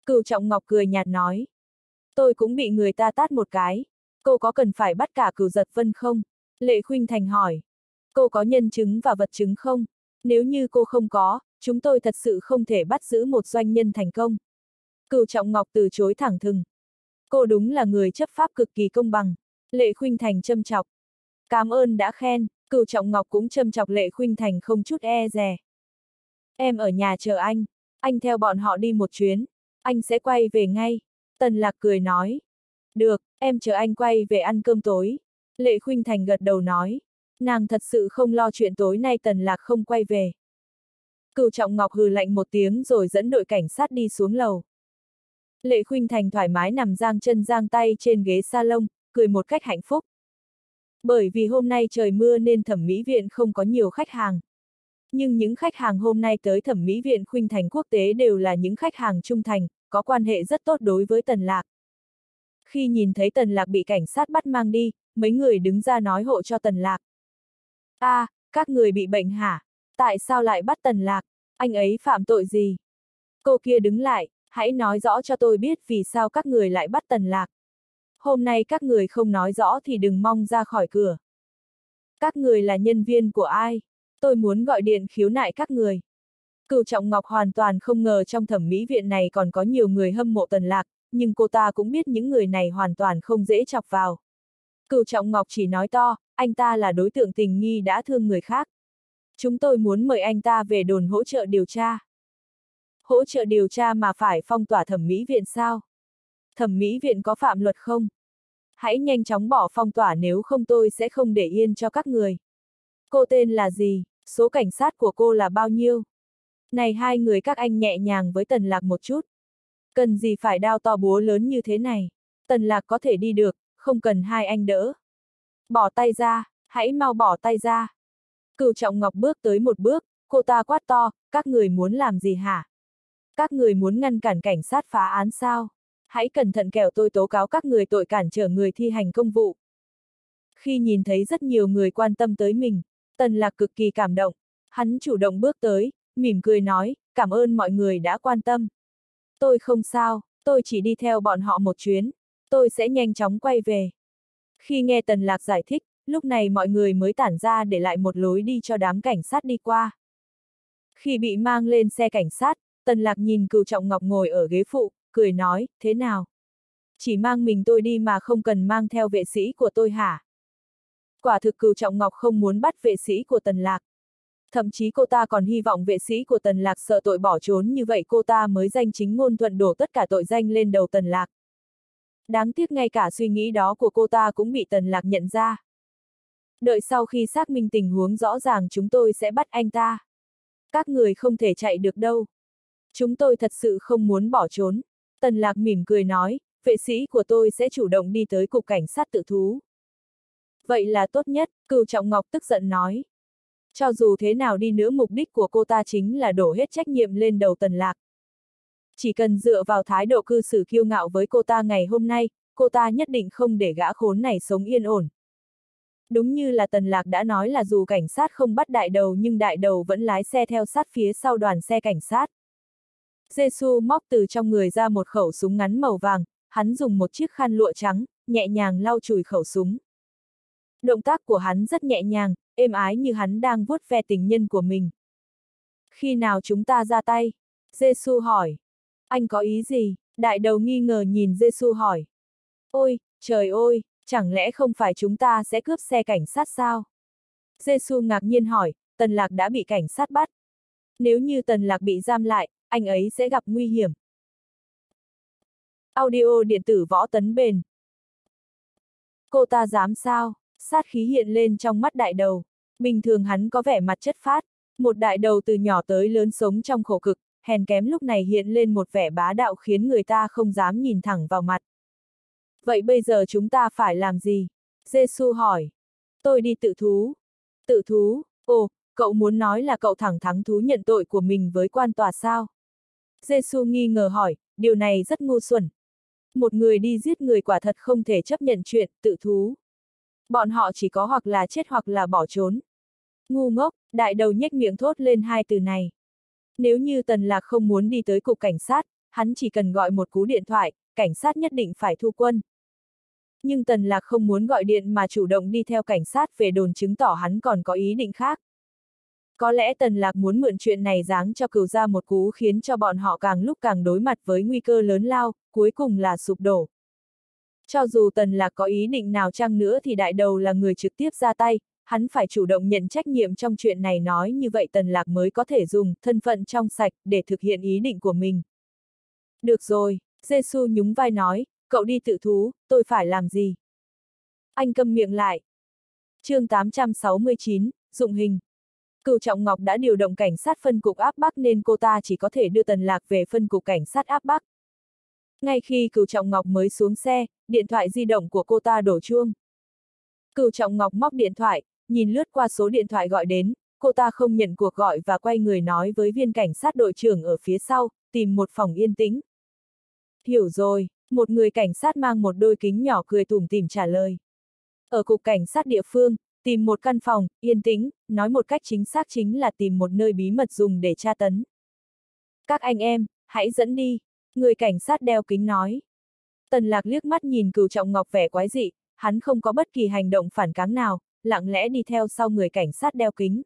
Cửu Trọng Ngọc cười nhạt nói. Tôi cũng bị người ta tát một cái. Cô có cần phải bắt cả Cửu Giật Vân không? Lệ Khuynh Thành hỏi. Cô có nhân chứng và vật chứng không? Nếu như cô không có, chúng tôi thật sự không thể bắt giữ một doanh nhân thành công. Cửu Trọng Ngọc từ chối thẳng thừng. Cô đúng là người chấp pháp cực kỳ công bằng. Lệ Khuynh Thành châm chọc. Cảm ơn đã khen. Cửu Trọng Ngọc cũng châm chọc Lệ Khuynh Thành không chút e dè. Em ở nhà chờ anh theo bọn họ đi một chuyến, anh sẽ quay về ngay. Tần Lạc cười nói. Được, em chờ anh quay về ăn cơm tối. Lệ Khuynh Thành gật đầu nói. Nàng thật sự không lo chuyện tối nay Tần Lạc không quay về. Cửu Trọng Ngọc hừ lạnh một tiếng rồi dẫn đội cảnh sát đi xuống lầu. Lệ Khuynh Thành thoải mái nằm giang chân giang tay trên ghế salon, cười một cách hạnh phúc. Bởi vì hôm nay trời mưa nên thẩm mỹ viện không có nhiều khách hàng. Nhưng những khách hàng hôm nay tới thẩm mỹ viện Khuynh Thành quốc tế đều là những khách hàng trung thành, có quan hệ rất tốt đối với Tần Lạc. Khi nhìn thấy Tần Lạc bị cảnh sát bắt mang đi, mấy người đứng ra nói hộ cho Tần Lạc. Các người bị bệnh hả? Tại sao lại bắt Tần Lạc? Anh ấy phạm tội gì? Cô kia đứng lại, hãy nói rõ cho tôi biết vì sao các người lại bắt Tần Lạc. Hôm nay các người không nói rõ thì đừng mong ra khỏi cửa. Các người là nhân viên của ai? Tôi muốn gọi điện khiếu nại các người. Cửu Trọng Ngọc hoàn toàn không ngờ trong thẩm mỹ viện này còn có nhiều người hâm mộ Tần Lạc, nhưng cô ta cũng biết những người này hoàn toàn không dễ chọc vào. Cửu Trọng Ngọc chỉ nói to, anh ta là đối tượng tình nghi đã thương người khác. Chúng tôi muốn mời anh ta về đồn hỗ trợ điều tra. Hỗ trợ điều tra mà phải phong tỏa thẩm mỹ viện sao? Thẩm mỹ viện có phạm luật không? Hãy nhanh chóng bỏ phong tỏa nếu không tôi sẽ không để yên cho các người. Cô tên là gì? Số cảnh sát của cô là bao nhiêu? Này hai người các anh nhẹ nhàng với Tần Lạc một chút. Cần gì phải đao to búa lớn như thế này? Tần Lạc có thể đi được, không cần hai anh đỡ. Bỏ tay ra, hãy mau bỏ tay ra. Cửu Trọng Ngọc bước tới một bước, cô ta quát to, các người muốn làm gì hả? Các người muốn ngăn cản cảnh sát phá án sao? Hãy cẩn thận kẻo tôi tố cáo các người tội cản trở người thi hành công vụ. Khi nhìn thấy rất nhiều người quan tâm tới mình, Tần Lạc cực kỳ cảm động. Hắn chủ động bước tới, mỉm cười nói, cảm ơn mọi người đã quan tâm. Tôi không sao, tôi chỉ đi theo bọn họ một chuyến. Tôi sẽ nhanh chóng quay về. Khi nghe Tần Lạc giải thích, lúc này mọi người mới tản ra để lại một lối đi cho đám cảnh sát đi qua. Khi bị mang lên xe cảnh sát, Tần Lạc nhìn Cửu Trọng Ngọc ngồi ở ghế phụ, cười nói, thế nào? Chỉ mang mình tôi đi mà không cần mang theo vệ sĩ của tôi hả? Quả thực Cửu Trọng Ngọc không muốn bắt vệ sĩ của Tần Lạc. Thậm chí cô ta còn hy vọng vệ sĩ của Tần Lạc sợ tội bỏ trốn như vậy cô ta mới danh chính ngôn thuận đổ tất cả tội danh lên đầu Tần Lạc. Đáng tiếc ngay cả suy nghĩ đó của cô ta cũng bị Tần Lạc nhận ra. Đợi sau khi xác minh tình huống rõ ràng chúng tôi sẽ bắt anh ta. Các người không thể chạy được đâu. Chúng tôi thật sự không muốn bỏ trốn. Tần Lạc mỉm cười nói, vệ sĩ của tôi sẽ chủ động đi tới cục cảnh sát tự thú. Vậy là tốt nhất, Cửu Trọng Ngọc tức giận nói. Cho dù thế nào đi nữa mục đích của cô ta chính là đổ hết trách nhiệm lên đầu Tần Lạc. Chỉ cần dựa vào thái độ cư xử kiêu ngạo với cô ta ngày hôm nay, cô ta nhất định không để gã khốn này sống yên ổn. Đúng như là Tần Lạc đã nói là dù cảnh sát không bắt đại đầu nhưng đại đầu vẫn lái xe theo sát phía sau đoàn xe cảnh sát. Giê-xu móc từ trong người ra một khẩu súng ngắn màu vàng, hắn dùng một chiếc khăn lụa trắng, nhẹ nhàng lau chùi khẩu súng. Động tác của hắn rất nhẹ nhàng, êm ái như hắn đang vuốt ve tình nhân của mình. Khi nào chúng ta ra tay? Giê-xu hỏi. Anh có ý gì? Đại đầu nghi ngờ nhìn Giê-xu hỏi. Ôi, trời ơi, chẳng lẽ không phải chúng ta sẽ cướp xe cảnh sát sao? Giê-xu ngạc nhiên hỏi, Tần Lạc đã bị cảnh sát bắt. Nếu như Tần Lạc bị giam lại, anh ấy sẽ gặp nguy hiểm. Audio điện tử Võ Tấn Bền. Cô ta dám sao? Sát khí hiện lên trong mắt đại đầu. Bình thường hắn có vẻ mặt chất phác, một đại đầu từ nhỏ tới lớn sống trong khổ cực, hèn kém lúc này hiện lên một vẻ bá đạo khiến người ta không dám nhìn thẳng vào mặt. Vậy bây giờ chúng ta phải làm gì? Giê-xu hỏi. Tôi đi tự thú. Tự thú? Ồ, cậu muốn nói là cậu thẳng thắn thú nhận tội của mình với quan tòa sao? Giê-xu nghi ngờ hỏi, điều này rất ngu xuẩn. Một người đi giết người quả thật không thể chấp nhận chuyện tự thú. Bọn họ chỉ có hoặc là chết hoặc là bỏ trốn. Ngu ngốc, đại đầu nhếch miệng thốt lên hai từ này. Nếu như Tần Lạc không muốn đi tới cục cảnh sát, hắn chỉ cần gọi một cú điện thoại, cảnh sát nhất định phải thu quân. Nhưng Tần Lạc không muốn gọi điện mà chủ động đi theo cảnh sát về đồn, chứng tỏ hắn còn có ý định khác. Có lẽ Tần Lạc muốn mượn chuyện này giáng cho Cửu gia một cú, khiến cho bọn họ càng lúc càng đối mặt với nguy cơ lớn lao, cuối cùng là sụp đổ. Cho dù Tần Lạc có ý định nào chăng nữa thì đại đầu là người trực tiếp ra tay, hắn phải chủ động nhận trách nhiệm trong chuyện này, nói như vậy Tần Lạc mới có thể dùng thân phận trong sạch để thực hiện ý định của mình. Được rồi, Giê-xu nhún vai nói, cậu đi tự thú, tôi phải làm gì? Anh câm miệng lại. Chương 869, dụng hình. Cửu Trọng Ngọc đã điều động cảnh sát phân cục áp Bắc nên cô ta chỉ có thể đưa Tần Lạc về phân cục cảnh sát áp Bắc. Ngay khi Cửu Trọng Ngọc mới xuống xe, điện thoại di động của cô ta đổ chuông. Cửu Trọng Ngọc móc điện thoại, nhìn lướt qua số điện thoại gọi đến, cô ta không nhận cuộc gọi và quay người nói với viên cảnh sát đội trưởng ở phía sau, tìm một phòng yên tĩnh. Hiểu rồi, một người cảnh sát mang một đôi kính nhỏ cười tủm tỉm trả lời. Ở cục cảnh sát địa phương, tìm một căn phòng, yên tĩnh, nói một cách chính xác chính là tìm một nơi bí mật dùng để tra tấn. Các anh em, hãy dẫn đi, người cảnh sát đeo kính nói. Tần Lạc liếc mắt nhìn Cửu Trọng Ngọc vẻ quái dị, hắn không có bất kỳ hành động phản kháng nào, lặng lẽ đi theo sau người cảnh sát đeo kính.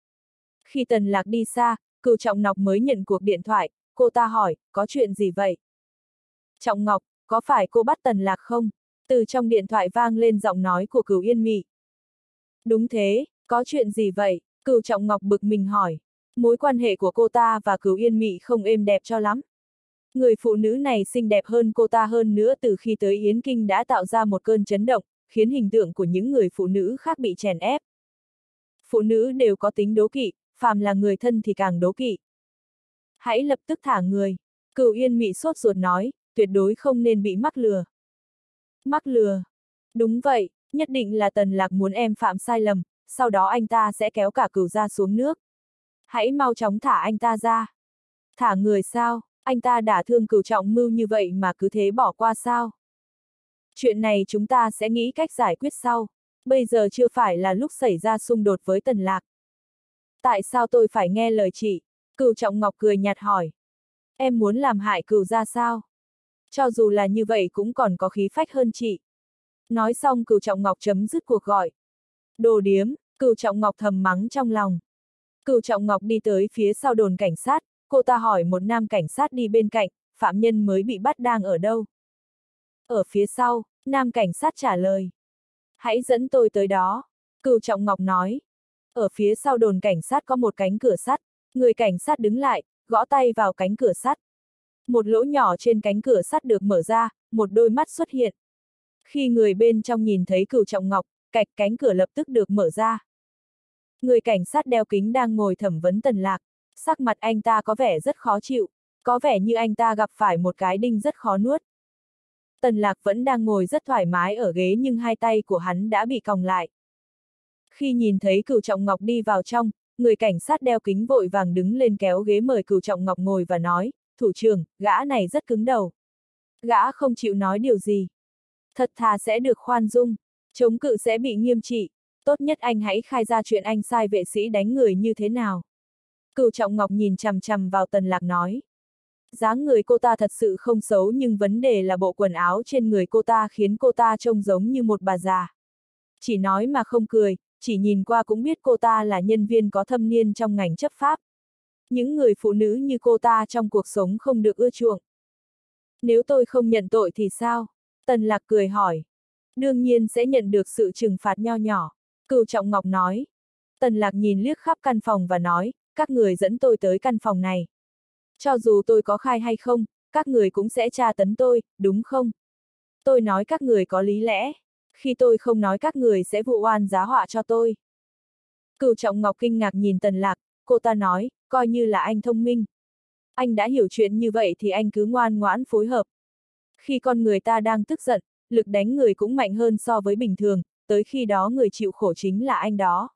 Khi Tần Lạc đi xa, Cửu Trọng Ngọc mới nhận cuộc điện thoại, cô ta hỏi, có chuyện gì vậy? Trọng Ngọc, có phải cô bắt Tần Lạc không? Từ trong điện thoại vang lên giọng nói của Cửu Yên Mị. Đúng thế, có chuyện gì vậy? Cửu Trọng Ngọc bực mình hỏi. Mối quan hệ của cô ta và Cửu Yên Mị không êm đẹp cho lắm. Người phụ nữ này xinh đẹp hơn cô ta, hơn nữa từ khi tới Yến Kinh đã tạo ra một cơn chấn động, khiến hình tượng của những người phụ nữ khác bị chèn ép. Phụ nữ đều có tính đố kỵ, phàm là người thân thì càng đố kỵ. Hãy lập tức thả người. Cửu Yên Mị sốt ruột nói, tuyệt đối không nên bị mắc lừa. Mắc lừa? Đúng vậy, nhất định là Tần Lạc muốn em phạm sai lầm, sau đó anh ta sẽ kéo cả Cửu gia xuống nước. Hãy mau chóng thả anh ta ra. Thả người sao? Anh ta đả thương Cửu Trọng Mưu như vậy mà cứ thế bỏ qua sao? Chuyện này chúng ta sẽ nghĩ cách giải quyết sau. Bây giờ chưa phải là lúc xảy ra xung đột với Tần Lạc. Tại sao tôi phải nghe lời chị? Cửu Trọng Ngọc cười nhạt hỏi. Em muốn làm hại Cửu gia sao? Cho dù là như vậy cũng còn có khí phách hơn chị. Nói xong Cửu Trọng Ngọc chấm dứt cuộc gọi. Đồ điếm, Cửu Trọng Ngọc thầm mắng trong lòng. Cửu Trọng Ngọc đi tới phía sau đồn cảnh sát, cô ta hỏi một nam cảnh sát đi bên cạnh, phạm nhân mới bị bắt đang ở đâu? Ở phía sau, nam cảnh sát trả lời. Hãy dẫn tôi tới đó, Cửu Trọng Ngọc nói. Ở phía sau đồn cảnh sát có một cánh cửa sắt, người cảnh sát đứng lại, gõ tay vào cánh cửa sắt. Một lỗ nhỏ trên cánh cửa sắt được mở ra, một đôi mắt xuất hiện. Khi người bên trong nhìn thấy Cửu Trọng Ngọc, cánh cửa lập tức được mở ra. Người cảnh sát đeo kính đang ngồi thẩm vấn Tần Lạc, sắc mặt anh ta có vẻ rất khó chịu, có vẻ như anh ta gặp phải một cái đinh rất khó nuốt. Tần Lạc vẫn đang ngồi rất thoải mái ở ghế nhưng hai tay của hắn đã bị còng lại. Khi nhìn thấy Cửu Trọng Ngọc đi vào trong, người cảnh sát đeo kính vội vàng đứng lên kéo ghế mời Cửu Trọng Ngọc ngồi và nói, thủ trưởng, gã này rất cứng đầu. Gã không chịu nói điều gì. Thật thà sẽ được khoan dung, chống cự sẽ bị nghiêm trị, tốt nhất anh hãy khai ra chuyện anh sai vệ sĩ đánh người như thế nào. Cửu Trọng Ngọc nhìn chằm chằm vào Tần Lạc nói. Dáng người cô ta thật sự không xấu nhưng vấn đề là bộ quần áo trên người cô ta khiến cô ta trông giống như một bà già. Chỉ nói mà không cười, chỉ nhìn qua cũng biết cô ta là nhân viên có thâm niên trong ngành chấp pháp. Những người phụ nữ như cô ta trong cuộc sống không được ưa chuộng. Nếu tôi không nhận tội thì sao? Tần Lạc cười hỏi. Đương nhiên sẽ nhận được sự trừng phạt nho nhỏ. Cửu Trọng Ngọc nói. Tần Lạc nhìn liếc khắp căn phòng và nói, các người dẫn tôi tới căn phòng này. Cho dù tôi có khai hay không, các người cũng sẽ tra tấn tôi, đúng không? Tôi nói các người có lý lẽ. Khi tôi không nói các người sẽ vụ oan giá họa cho tôi. Cửu Trọng Ngọc kinh ngạc nhìn Tần Lạc, cô ta nói, coi như là anh thông minh. Anh đã hiểu chuyện như vậy thì anh cứ ngoan ngoãn phối hợp. Khi con người ta đang tức giận, lực đánh người cũng mạnh hơn so với bình thường, tới khi đó người chịu khổ chính là anh đó.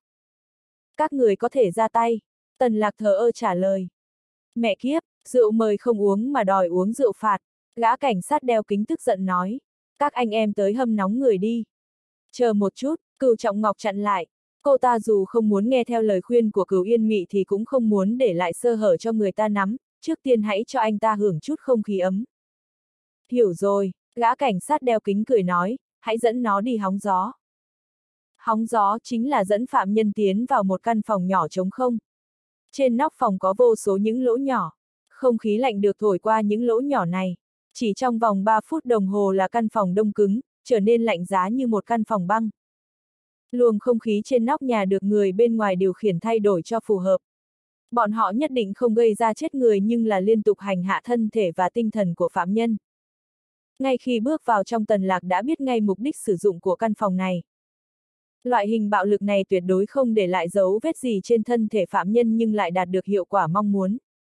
Các người có thể ra tay. Tần Lạc thờ ơ trả lời. Mẹ kiếp, rượu mời không uống mà đòi uống rượu phạt. Gã cảnh sát đeo kính tức giận nói. Các anh em tới hâm nóng người đi. Chờ một chút, Cửu Trọng Ngọc chặn lại. Cô ta dù không muốn nghe theo lời khuyên của Cửu Yên Mị thì cũng không muốn để lại sơ hở cho người ta nắm, trước tiên hãy cho anh ta hưởng chút không khí ấm. Hiểu rồi, gã cảnh sát đeo kính cười nói, hãy dẫn nó đi hóng gió. Hóng gió chính là dẫn phạm nhân tiến vào một căn phòng nhỏ trống không. Trên nóc phòng có vô số những lỗ nhỏ. Không khí lạnh được thổi qua những lỗ nhỏ này. Chỉ trong vòng 3 phút đồng hồ là căn phòng đông cứng, trở nên lạnh giá như một căn phòng băng. Luồng không khí trên nóc nhà được người bên ngoài điều khiển thay đổi cho phù hợp. Bọn họ nhất định không gây ra chết người nhưng là liên tục hành hạ thân thể và tinh thần của phạm nhân. Ngay khi bước vào trong, Tần Lạc đã biết ngay mục đích sử dụng của căn phòng này. Loại hình bạo lực này tuyệt đối không để lại dấu vết gì trên thân thể phạm nhân nhưng lại đạt được hiệu quả mong muốn.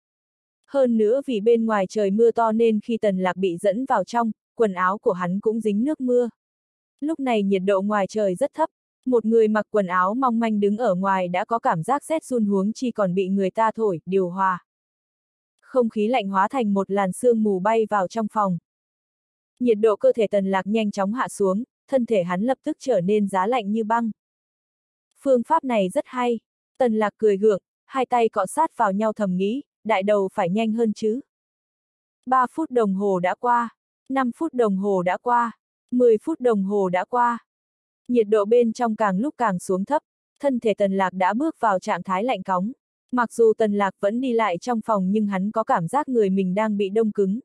Hơn nữa vì bên ngoài trời mưa to nên khi Tần Lạc bị dẫn vào trong, quần áo của hắn cũng dính nước mưa. Lúc này nhiệt độ ngoài trời rất thấp, một người mặc quần áo mong manh đứng ở ngoài đã có cảm giác rét run huống chi còn bị người ta thổi, điều hòa. Không khí lạnh hóa thành một làn sương mù bay vào trong phòng. Nhiệt độ cơ thể Tần Lạc nhanh chóng hạ xuống, thân thể hắn lập tức trở nên giá lạnh như băng. Phương pháp này rất hay. Tần Lạc cười gượng, hai tay cọ sát vào nhau thầm nghĩ, đại đầu phải nhanh hơn chứ. 3 phút đồng hồ đã qua, 5 phút đồng hồ đã qua, 10 phút đồng hồ đã qua. Nhiệt độ bên trong càng lúc càng xuống thấp, thân thể Tần Lạc đã bước vào trạng thái lạnh cóng. Mặc dù Tần Lạc vẫn đi lại trong phòng nhưng hắn có cảm giác người mình đang bị đông cứng.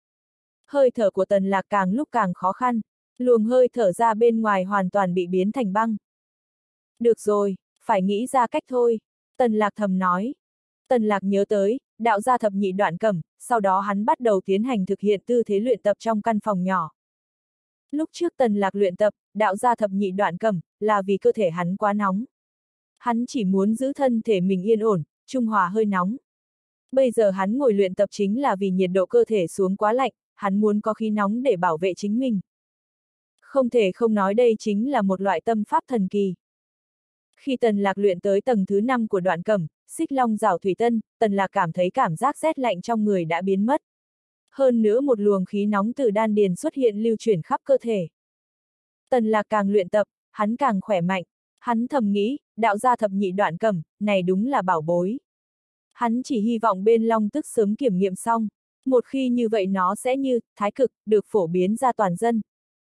Hơi thở của Tần Lạc càng lúc càng khó khăn, luồng hơi thở ra bên ngoài hoàn toàn bị biến thành băng. Được rồi, phải nghĩ ra cách thôi, Tần Lạc thầm nói. Tần Lạc nhớ tới, đạo gia thập nhị đoạn cẩm, sau đó hắn bắt đầu tiến hành thực hiện tư thế luyện tập trong căn phòng nhỏ. Lúc trước Tần Lạc luyện tập, đạo gia thập nhị đoạn cẩm, là vì cơ thể hắn quá nóng. Hắn chỉ muốn giữ thân thể mình yên ổn, trung hòa hơi nóng. Bây giờ hắn ngồi luyện tập chính là vì nhiệt độ cơ thể xuống quá lạnh, hắn muốn có khí nóng để bảo vệ chính mình. Không thể không nói đây chính là một loại tâm pháp thần kỳ. Khi Tần Lạc luyện tới tầng thứ 5 của đoạn cẩm, xích long rảo thủy tân, Tần Lạc cảm thấy cảm giác rét lạnh trong người đã biến mất. Hơn nữa một luồng khí nóng từ đan điền xuất hiện lưu chuyển khắp cơ thể. Tần Lạc càng luyện tập, hắn càng khỏe mạnh. Hắn thầm nghĩ, đạo gia thập nhị đoạn cẩm, này đúng là bảo bối. Hắn chỉ hy vọng bên Long Tức sớm kiểm nghiệm xong. Một khi như vậy nó sẽ như thái cực, được phổ biến ra toàn dân.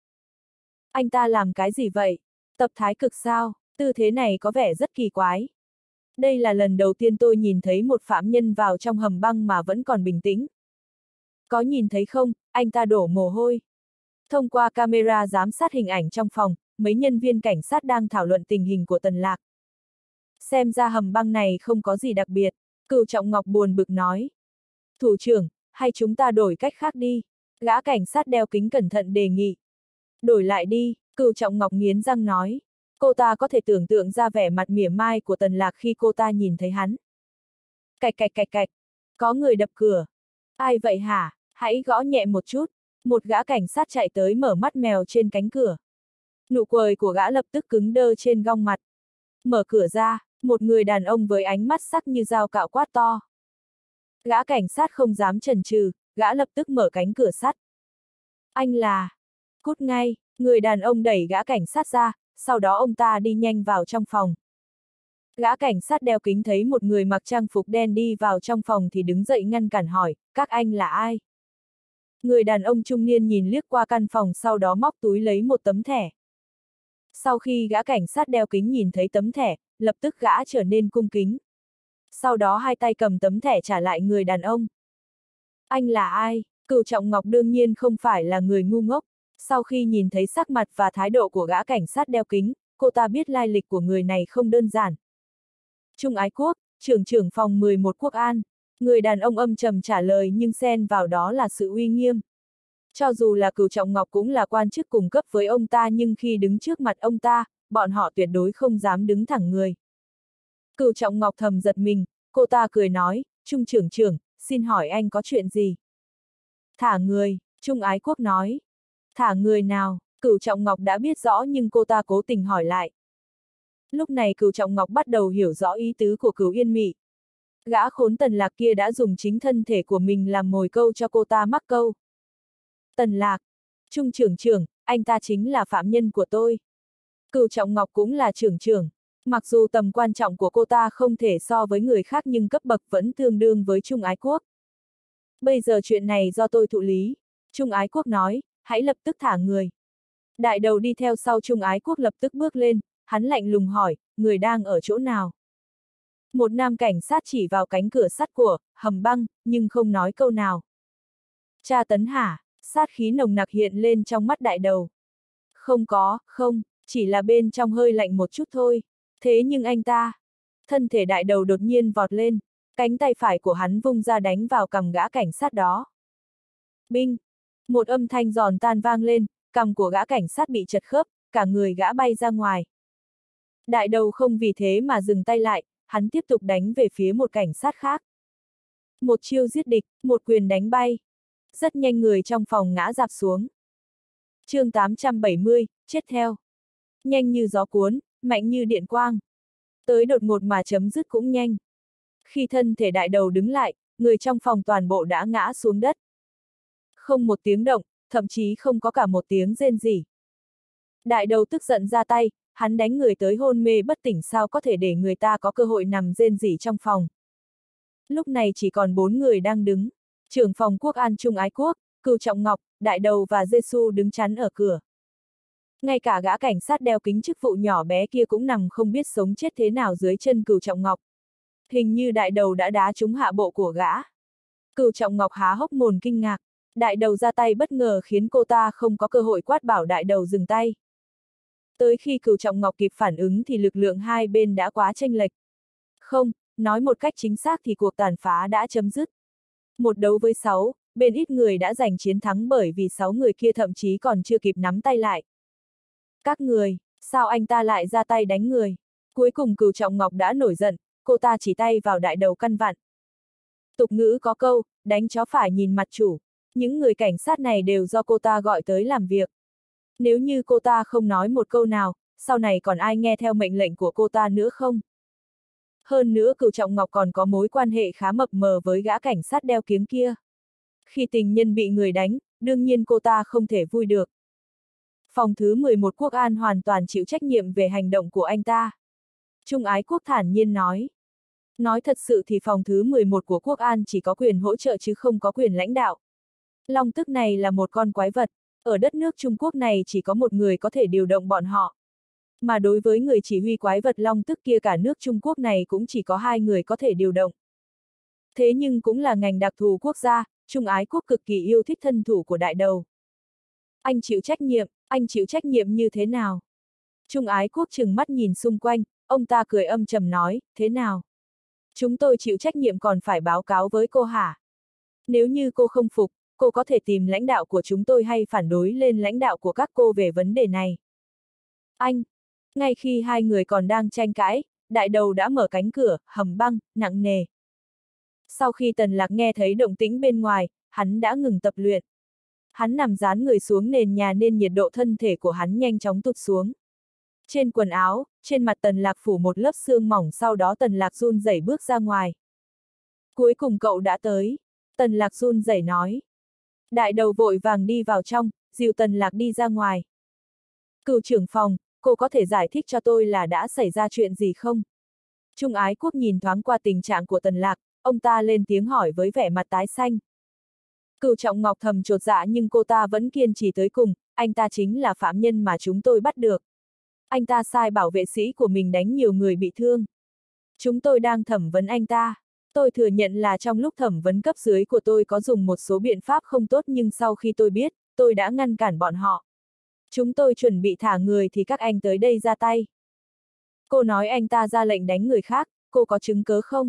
Anh ta làm cái gì vậy? Tập thái cực sao? Tư thế này có vẻ rất kỳ quái. Đây là lần đầu tiên tôi nhìn thấy một phạm nhân vào trong hầm băng mà vẫn còn bình tĩnh. Có nhìn thấy không, anh ta đổ mồ hôi. Thông qua camera giám sát hình ảnh trong phòng, mấy nhân viên cảnh sát đang thảo luận tình hình của Tần Lạc. Xem ra hầm băng này không có gì đặc biệt, Cửu Trọng Ngọc buồn bực nói. Thủ trưởng, hay chúng ta đổi cách khác đi, gã cảnh sát đeo kính cẩn thận đề nghị. Đổi lại đi, Cửu Trọng Ngọc nghiến răng nói. Cô ta có thể tưởng tượng ra vẻ mặt mỉa mai của Tần Lạc khi cô ta nhìn thấy hắn. Cạch cạch cạch cạch, có người đập cửa. Ai vậy hả, hãy gõ nhẹ một chút. Một gã cảnh sát chạy tới mở mắt mèo trên cánh cửa. Nụ cười của gã lập tức cứng đơ trên gong mặt. Mở cửa ra, một người đàn ông với ánh mắt sắc như dao cạo quát to. Gã cảnh sát không dám chần chừ, gã lập tức mở cánh cửa sắt. Anh là... Cút ngay, người đàn ông đẩy gã cảnh sát ra, sau đó ông ta đi nhanh vào trong phòng. Gã cảnh sát đeo kính thấy một người mặc trang phục đen đi vào trong phòng thì đứng dậy ngăn cản hỏi, các anh là ai? Người đàn ông trung niên nhìn liếc qua căn phòng sau đó móc túi lấy một tấm thẻ. Sau khi gã cảnh sát đeo kính nhìn thấy tấm thẻ, lập tức gã trở nên cung kính. Sau đó hai tay cầm tấm thẻ trả lại người đàn ông. Anh là ai? Cửu Trọng Ngọc đương nhiên không phải là người ngu ngốc. Sau khi nhìn thấy sắc mặt và thái độ của gã cảnh sát đeo kính, cô ta biết lai lịch của người này không đơn giản. Trung Ái Quốc, trưởng phòng 11 Quốc An. Người đàn ông âm trầm trả lời nhưng xen vào đó là sự uy nghiêm. Cho dù là Cửu Trọng Ngọc cũng là quan chức cùng cấp với ông ta nhưng khi đứng trước mặt ông ta, bọn họ tuyệt đối không dám đứng thẳng người. Cửu Trọng Ngọc thầm giật mình, cô ta cười nói, Trung trưởng, xin hỏi anh có chuyện gì? Thả người, Trung Ái Quốc nói. Thả người nào? Cửu Trọng Ngọc đã biết rõ nhưng cô ta cố tình hỏi lại. Lúc này Cửu Trọng Ngọc bắt đầu hiểu rõ ý tứ của Cửu Yên Mị. Gã khốn Tần Lạc kia đã dùng chính thân thể của mình làm mồi câu cho cô ta mắc câu. Tần Lạc, Trung trưởng, anh ta chính là phạm nhân của tôi. Cửu Trọng Ngọc cũng là trưởng. Mặc dù tầm quan trọng của cô ta không thể so với người khác nhưng cấp bậc vẫn tương đương với Trung Ái Quốc. Bây giờ chuyện này do tôi thụ lý. Trung Ái Quốc nói, hãy lập tức thả người. Đại đầu đi theo sau Trung Ái Quốc lập tức bước lên, hắn lạnh lùng hỏi, người đang ở chỗ nào? Một nam cảnh sát chỉ vào cánh cửa sắt của hầm băng, nhưng không nói câu nào. Tra tấn hả? Sát khí nồng nặc hiện lên trong mắt đại đầu. Không có, không, chỉ là bên trong hơi lạnh một chút thôi. Thế nhưng anh ta... Thân thể đại đầu đột nhiên vọt lên, cánh tay phải của hắn vung ra đánh vào cằm gã cảnh sát đó. Binh! Một âm thanh giòn tan vang lên, cằm của gã cảnh sát bị chật khớp, cả người gã bay ra ngoài. Đại đầu không vì thế mà dừng tay lại, hắn tiếp tục đánh về phía một cảnh sát khác. Một chiêu giết địch, một quyền đánh bay. Rất nhanh người trong phòng ngã rạp xuống. chương 870, chết theo. Nhanh như gió cuốn, mạnh như điện quang. Tới đột ngột mà chấm dứt cũng nhanh. Khi thân thể đại đầu đứng lại, người trong phòng toàn bộ đã ngã xuống đất. Không một tiếng động, thậm chí không có cả một tiếng rên rỉ. Đại đầu tức giận ra tay, hắn đánh người tới hôn mê bất tỉnh sao có thể để người ta có cơ hội nằm rên rỉ trong phòng. Lúc này chỉ còn 4 người đang đứng. Trưởng phòng Quốc An Trung Ái Quốc, Cửu Trọng Ngọc, Đại Đầu và Giê-xu đứng chắn ở cửa. Ngay cả gã cảnh sát đeo kính chức vụ nhỏ bé kia cũng nằm không biết sống chết thế nào dưới chân Cửu Trọng Ngọc. Hình như Đại Đầu đã đá trúng hạ bộ của gã. Cửu Trọng Ngọc há hốc mồm kinh ngạc. Đại Đầu ra tay bất ngờ khiến cô ta không có cơ hội quát bảo Đại Đầu dừng tay. Tới khi Cửu Trọng Ngọc kịp phản ứng thì lực lượng hai bên đã quá chênh lệch. Không, nói một cách chính xác thì cuộc tàn phá đã chấm dứt. 1 đấu với 6, bên ít người đã giành chiến thắng bởi vì 6 người kia thậm chí còn chưa kịp nắm tay lại. Các người, sao anh ta lại ra tay đánh người? Cuối cùng Cửu Trọng Ngọc đã nổi giận, cô ta chỉ tay vào Đại Đầu căn vặn. Tục ngữ có câu, đánh chó phải nhìn mặt chủ. Những người cảnh sát này đều do cô ta gọi tới làm việc. Nếu như cô ta không nói một câu nào, sau này còn ai nghe theo mệnh lệnh của cô ta nữa không? Hơn nữa Cửu Trọng Ngọc còn có mối quan hệ khá mập mờ với gã cảnh sát đeo kiếng kia. Khi tình nhân bị người đánh, đương nhiên cô ta không thể vui được. Phòng thứ 11 Quốc An hoàn toàn chịu trách nhiệm về hành động của anh ta. Trung Ái Quốc thản nhiên nói. Nói thật sự thì phòng thứ 11 của Quốc An chỉ có quyền hỗ trợ chứ không có quyền lãnh đạo. Long tức này là một con quái vật, ở đất nước Trung Quốc này chỉ có một người có thể điều động bọn họ. Mà đối với người chỉ huy quái vật long tức kia cả nước Trung Quốc này cũng chỉ có 2 người có thể điều động. Thế nhưng cũng là ngành đặc thù quốc gia, Trung Ái Quốc cực kỳ yêu thích thân thủ của Đại Đầu. Anh chịu trách nhiệm như thế nào? Trung Ái Quốc trừng mắt nhìn xung quanh, ông ta cười âm trầm nói, thế nào? Chúng tôi chịu trách nhiệm còn phải báo cáo với cô hả? Nếu như cô không phục, cô có thể tìm lãnh đạo của chúng tôi hay phản đối lên lãnh đạo của các cô về vấn đề này. Anh! Ngay khi hai người còn đang tranh cãi, Đại Đầu đã mở cánh cửa, hầm băng, nặng nề. Sau khi Tần Lạc nghe thấy động tĩnh bên ngoài, hắn đã ngừng tập luyện. Hắn nằm dán người xuống nền nhà nên nhiệt độ thân thể của hắn nhanh chóng tụt xuống. Trên quần áo, trên mặt Tần Lạc phủ một lớp sương mỏng sau đó Tần Lạc run rẩy bước ra ngoài. Cuối cùng cậu đã tới. Tần Lạc run rẩy nói. Đại Đầu vội vàng đi vào trong, dìu Tần Lạc đi ra ngoài. Cửu trưởng phòng, cô có thể giải thích cho tôi là đã xảy ra chuyện gì không? Trung Ái Quốc nhìn thoáng qua tình trạng của Tần Lạc, ông ta lên tiếng hỏi với vẻ mặt tái xanh. Cửu Trọng Ngọc thầm chột dạ nhưng cô ta vẫn kiên trì tới cùng, anh ta chính là phạm nhân mà chúng tôi bắt được. Anh ta sai bảo vệ sĩ của mình đánh nhiều người bị thương. Chúng tôi đang thẩm vấn anh ta. Tôi thừa nhận là trong lúc thẩm vấn cấp dưới của tôi có dùng một số biện pháp không tốt nhưng sau khi tôi biết, tôi đã ngăn cản bọn họ. Chúng tôi chuẩn bị thả người thì các anh tới đây ra tay. Cô nói anh ta ra lệnh đánh người khác, cô có chứng cớ không?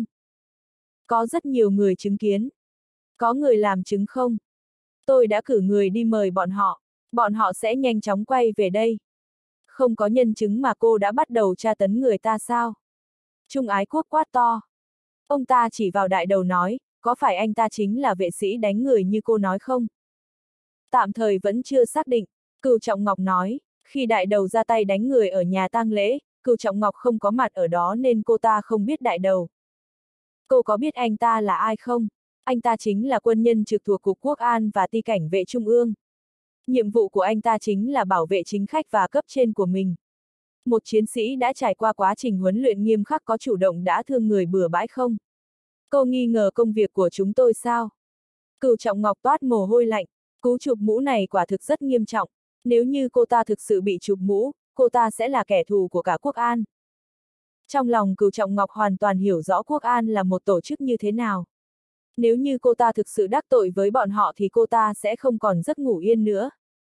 Có rất nhiều người chứng kiến. Có người làm chứng không? Tôi đã cử người đi mời bọn họ sẽ nhanh chóng quay về đây. Không có nhân chứng mà cô đã bắt đầu tra tấn người ta sao? Trung Ái Quốc quát to. Ông ta chỉ vào Đại Đầu nói, có phải anh ta chính là vệ sĩ đánh người như cô nói không? Tạm thời vẫn chưa xác định, Cửu Trọng Ngọc nói, khi Đại Đầu ra tay đánh người ở nhà tang lễ, Cửu Trọng Ngọc không có mặt ở đó nên cô ta không biết Đại Đầu. Cô có biết anh ta là ai không? Anh ta chính là quân nhân trực thuộc Cục Quốc An và Ty Cảnh vệ Trung ương. Nhiệm vụ của anh ta chính là bảo vệ chính khách và cấp trên của mình. Một chiến sĩ đã trải qua quá trình huấn luyện nghiêm khắc có chủ động đã thương người bừa bãi không? Cô nghi ngờ công việc của chúng tôi sao? Cửu Trọng Ngọc toát mồ hôi lạnh, cú chụp mũ này quả thực rất nghiêm trọng. Nếu như cô ta thực sự bị chụp mũ, cô ta sẽ là kẻ thù của cả Quốc An. Trong lòng Cửu Trọng Ngọc hoàn toàn hiểu rõ Quốc An là một tổ chức như thế nào. Nếu như cô ta thực sự đắc tội với bọn họ thì cô ta sẽ không còn giấc ngủ yên nữa.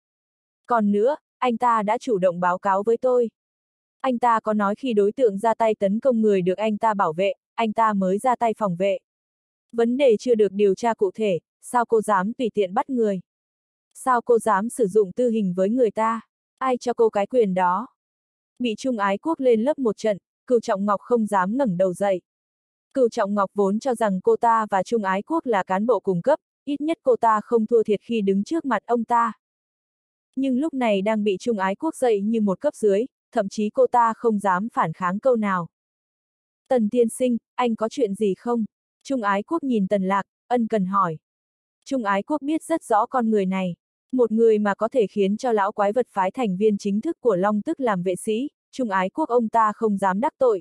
Còn nữa, anh ta đã chủ động báo cáo với tôi. Anh ta có nói khi đối tượng ra tay tấn công người được anh ta bảo vệ, anh ta mới ra tay phòng vệ. Vấn đề chưa được điều tra cụ thể, sao cô dám tùy tiện bắt người? Sao cô dám sử dụng tư hình với người ta? Ai cho cô cái quyền đó? Bị Trung Ái Quốc lên lớp một trận, Cửu Trọng Ngọc không dám ngẩng đầu dậy. Cửu Trọng Ngọc vốn cho rằng cô ta và Trung Ái Quốc là cán bộ cùng cấp, ít nhất cô ta không thua thiệt khi đứng trước mặt ông ta. Nhưng lúc này đang bị Trung Ái Quốc dậy như một cấp dưới, thậm chí cô ta không dám phản kháng câu nào. Tần tiên sinh, anh có chuyện gì không? Trung Ái Quốc nhìn Tần Lạc, ân cần hỏi. Trung Ái Quốc biết rất rõ con người này. Một người mà có thể khiến cho lão quái vật phái thành viên chính thức của Long Tức làm vệ sĩ, Trung Ái Quốc ông ta không dám đắc tội.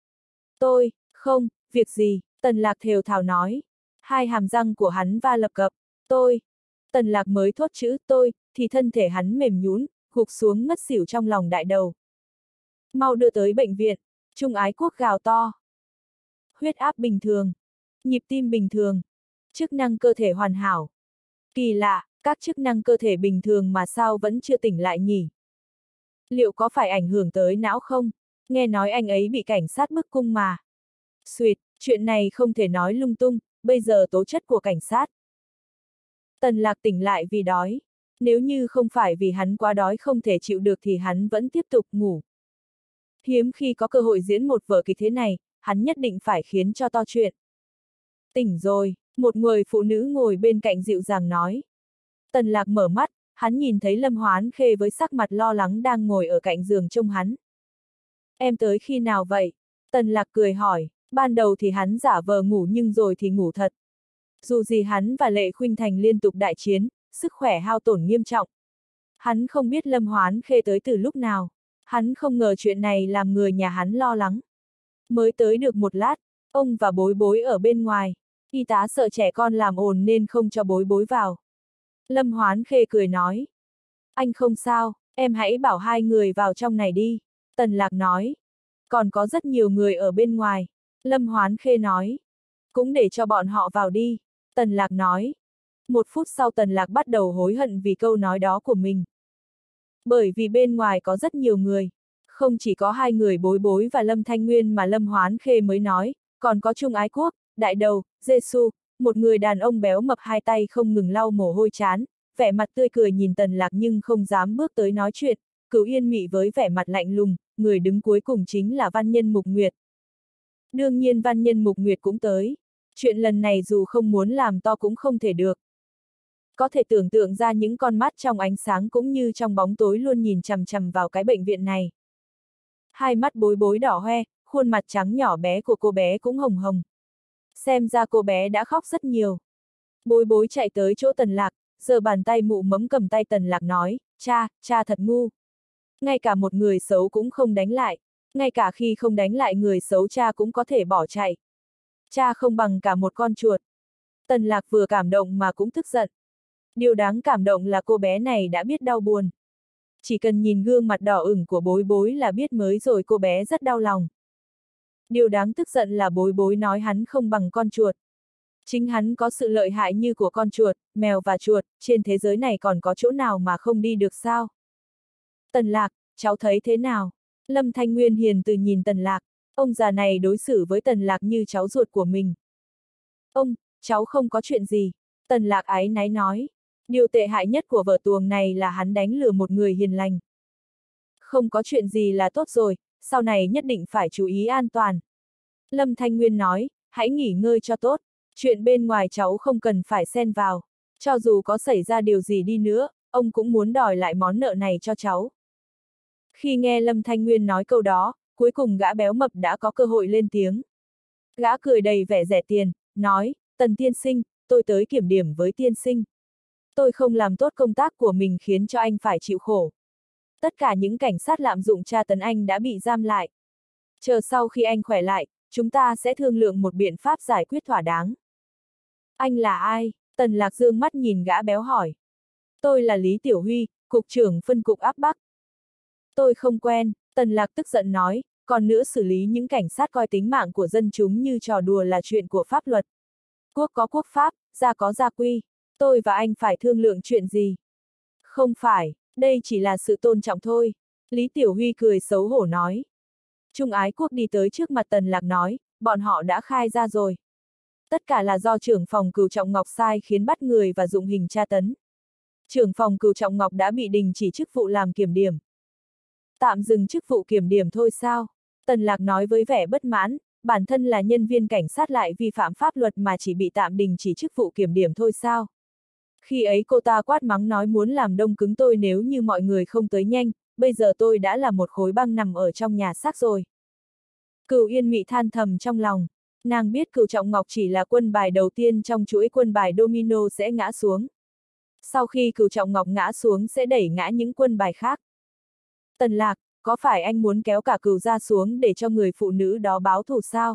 Tôi, không, việc gì, Tần Lạc thều thào nói. Hai hàm răng của hắn va lập cập, tôi. Tần Lạc mới thốt chữ tôi, thì thân thể hắn mềm nhũn, gục xuống ngất xỉu trong lòng đại đầu. Mau đưa tới bệnh viện, Trung Ái Quốc gào to. Huyết áp bình thường, nhịp tim bình thường, chức năng cơ thể hoàn hảo. Kỳ lạ, các chức năng cơ thể bình thường mà sao vẫn chưa tỉnh lại nhỉ? Liệu có phải ảnh hưởng tới não không? Nghe nói anh ấy bị cảnh sát bức cung mà. Xuyệt, chuyện này không thể nói lung tung, bây giờ tố chất của cảnh sát. Tần Lạc tỉnh lại vì đói. Nếu như không phải vì hắn quá đói không thể chịu được thì hắn vẫn tiếp tục ngủ. Hiếm khi có cơ hội diễn một vở kịch thế này, hắn nhất định phải khiến cho to chuyện. Tỉnh rồi, một người phụ nữ ngồi bên cạnh dịu dàng nói. Tần Lạc mở mắt, hắn nhìn thấy Lâm Hoán Khê với sắc mặt lo lắng đang ngồi ở cạnh giường trông hắn. Em tới khi nào vậy? Tần Lạc cười hỏi, ban đầu thì hắn giả vờ ngủ nhưng rồi thì ngủ thật. Dù gì hắn và Lệ Khuynh Thành liên tục đại chiến, sức khỏe hao tổn nghiêm trọng. Hắn không biết Lâm Hoán Khê tới từ lúc nào. Hắn không ngờ chuyện này làm người nhà hắn lo lắng. Mới tới được một lát, ông và Bối Bối ở bên ngoài. Y tá sợ trẻ con làm ồn nên không cho Bối Bối vào. Lâm Hoán Khê cười nói. Anh không sao, em hãy bảo hai người vào trong này đi. Tần Lạc nói. Còn có rất nhiều người ở bên ngoài. Lâm Hoán Khê nói. Cũng để cho bọn họ vào đi. Tần Lạc nói. Một phút sau Tần Lạc bắt đầu hối hận vì câu nói đó của mình. Bởi vì bên ngoài có rất nhiều người. Không chỉ có hai người Bối Bối và Lâm Thanh Nguyên mà Lâm Hoán Khê mới nói, còn có Trung Ái Quốc, Đại Đầu, Giê-xu, một người đàn ông béo mập hai tay không ngừng lau mồ hôi chán, vẻ mặt tươi cười nhìn Tần Lạc nhưng không dám bước tới nói chuyện, Cửu Yên Mị với vẻ mặt lạnh lùng, người đứng cuối cùng chính là Văn Nhân Mục Nguyệt. Đương nhiên Văn Nhân Mục Nguyệt cũng tới. Chuyện lần này dù không muốn làm to cũng không thể được. Có thể tưởng tượng ra những con mắt trong ánh sáng cũng như trong bóng tối luôn nhìn chằm chằm vào cái bệnh viện này. Hai mắt Bối Bối đỏ hoe, khuôn mặt trắng nhỏ bé của cô bé cũng hồng hồng. Xem ra cô bé đã khóc rất nhiều. Bối Bối chạy tới chỗ Tần Lạc, giơ bàn tay mụ mẫm cầm tay Tần Lạc nói, cha thật ngu. Ngay cả một người xấu cũng không đánh lại, ngay cả khi không đánh lại người xấu cha cũng có thể bỏ chạy. Cha không bằng cả một con chuột. Tần Lạc vừa cảm động mà cũng tức giận. Điều đáng cảm động là cô bé này đã biết đau buồn. Chỉ cần nhìn gương mặt đỏ ửng của Bối Bối là biết mới rồi cô bé rất đau lòng. Điều đáng tức giận là Bối Bối nói hắn không bằng con chuột. Chính hắn có sự lợi hại như của con chuột, mèo và chuột, trên thế giới này còn có chỗ nào mà không đi được sao? Tần Lạc, cháu thấy thế nào? Lâm Thanh Nguyên hiền từ nhìn Tần Lạc, ông già này đối xử với Tần Lạc như cháu ruột của mình. Ông, cháu không có chuyện gì. Tần Lạc áy náy nói. Điều tệ hại nhất của vở tuồng này là hắn đánh lừa một người hiền lành. Không có chuyện gì là tốt rồi, sau này nhất định phải chú ý an toàn. Lâm Thanh Nguyên nói, hãy nghỉ ngơi cho tốt, chuyện bên ngoài cháu không cần phải xen vào. Cho dù có xảy ra điều gì đi nữa, ông cũng muốn đòi lại món nợ này cho cháu. Khi nghe Lâm Thanh Nguyên nói câu đó, cuối cùng gã béo mập đã có cơ hội lên tiếng. Gã cười đầy vẻ rẻ tiền, nói, Tần tiên sinh, tôi tới kiểm điểm với tiên sinh. Tôi không làm tốt công tác của mình khiến cho anh phải chịu khổ. Tất cả những cảnh sát lạm dụng tra tấn anh đã bị giam lại. Chờ sau khi anh khỏe lại, chúng ta sẽ thương lượng một biện pháp giải quyết thỏa đáng. Anh là ai? Tần Lạc dương mắt nhìn gã béo hỏi. Tôi là Lý Tiểu Huy, cục trưởng phân cục áp Bắc. Tôi không quen, Tần Lạc tức giận nói, còn nữa xử lý những cảnh sát coi tính mạng của dân chúng như trò đùa là chuyện của pháp luật. Quốc có quốc pháp, gia có gia quy. Tôi và anh phải thương lượng chuyện gì? Không phải, đây chỉ là sự tôn trọng thôi. Lý Tiểu Huy cười xấu hổ nói. Trung Ái Quốc đi tới trước mặt Tần Lạc nói, bọn họ đã khai ra rồi. Tất cả là do trưởng phòng Cửu Trọng Ngọc sai khiến bắt người và dụng hình tra tấn. Trưởng phòng Cửu Trọng Ngọc đã bị đình chỉ chức vụ làm kiểm điểm. Tạm dừng chức vụ kiểm điểm thôi sao? Tần Lạc nói với vẻ bất mãn, bản thân là nhân viên cảnh sát lại vi phạm pháp luật mà chỉ bị tạm đình chỉ chức vụ kiểm điểm thôi sao? Khi ấy cô ta quát mắng nói muốn làm đông cứng tôi nếu như mọi người không tới nhanh, bây giờ tôi đã là một khối băng nằm ở trong nhà xác rồi. Cửu Yên Mị than thầm trong lòng, nàng biết Cửu Trọng Ngọc chỉ là quân bài đầu tiên trong chuỗi quân bài domino sẽ ngã xuống. Sau khi Cửu Trọng Ngọc ngã xuống sẽ đẩy ngã những quân bài khác. Tần Lạc, có phải anh muốn kéo cả Cửu ra xuống để cho người phụ nữ đó báo thù sao?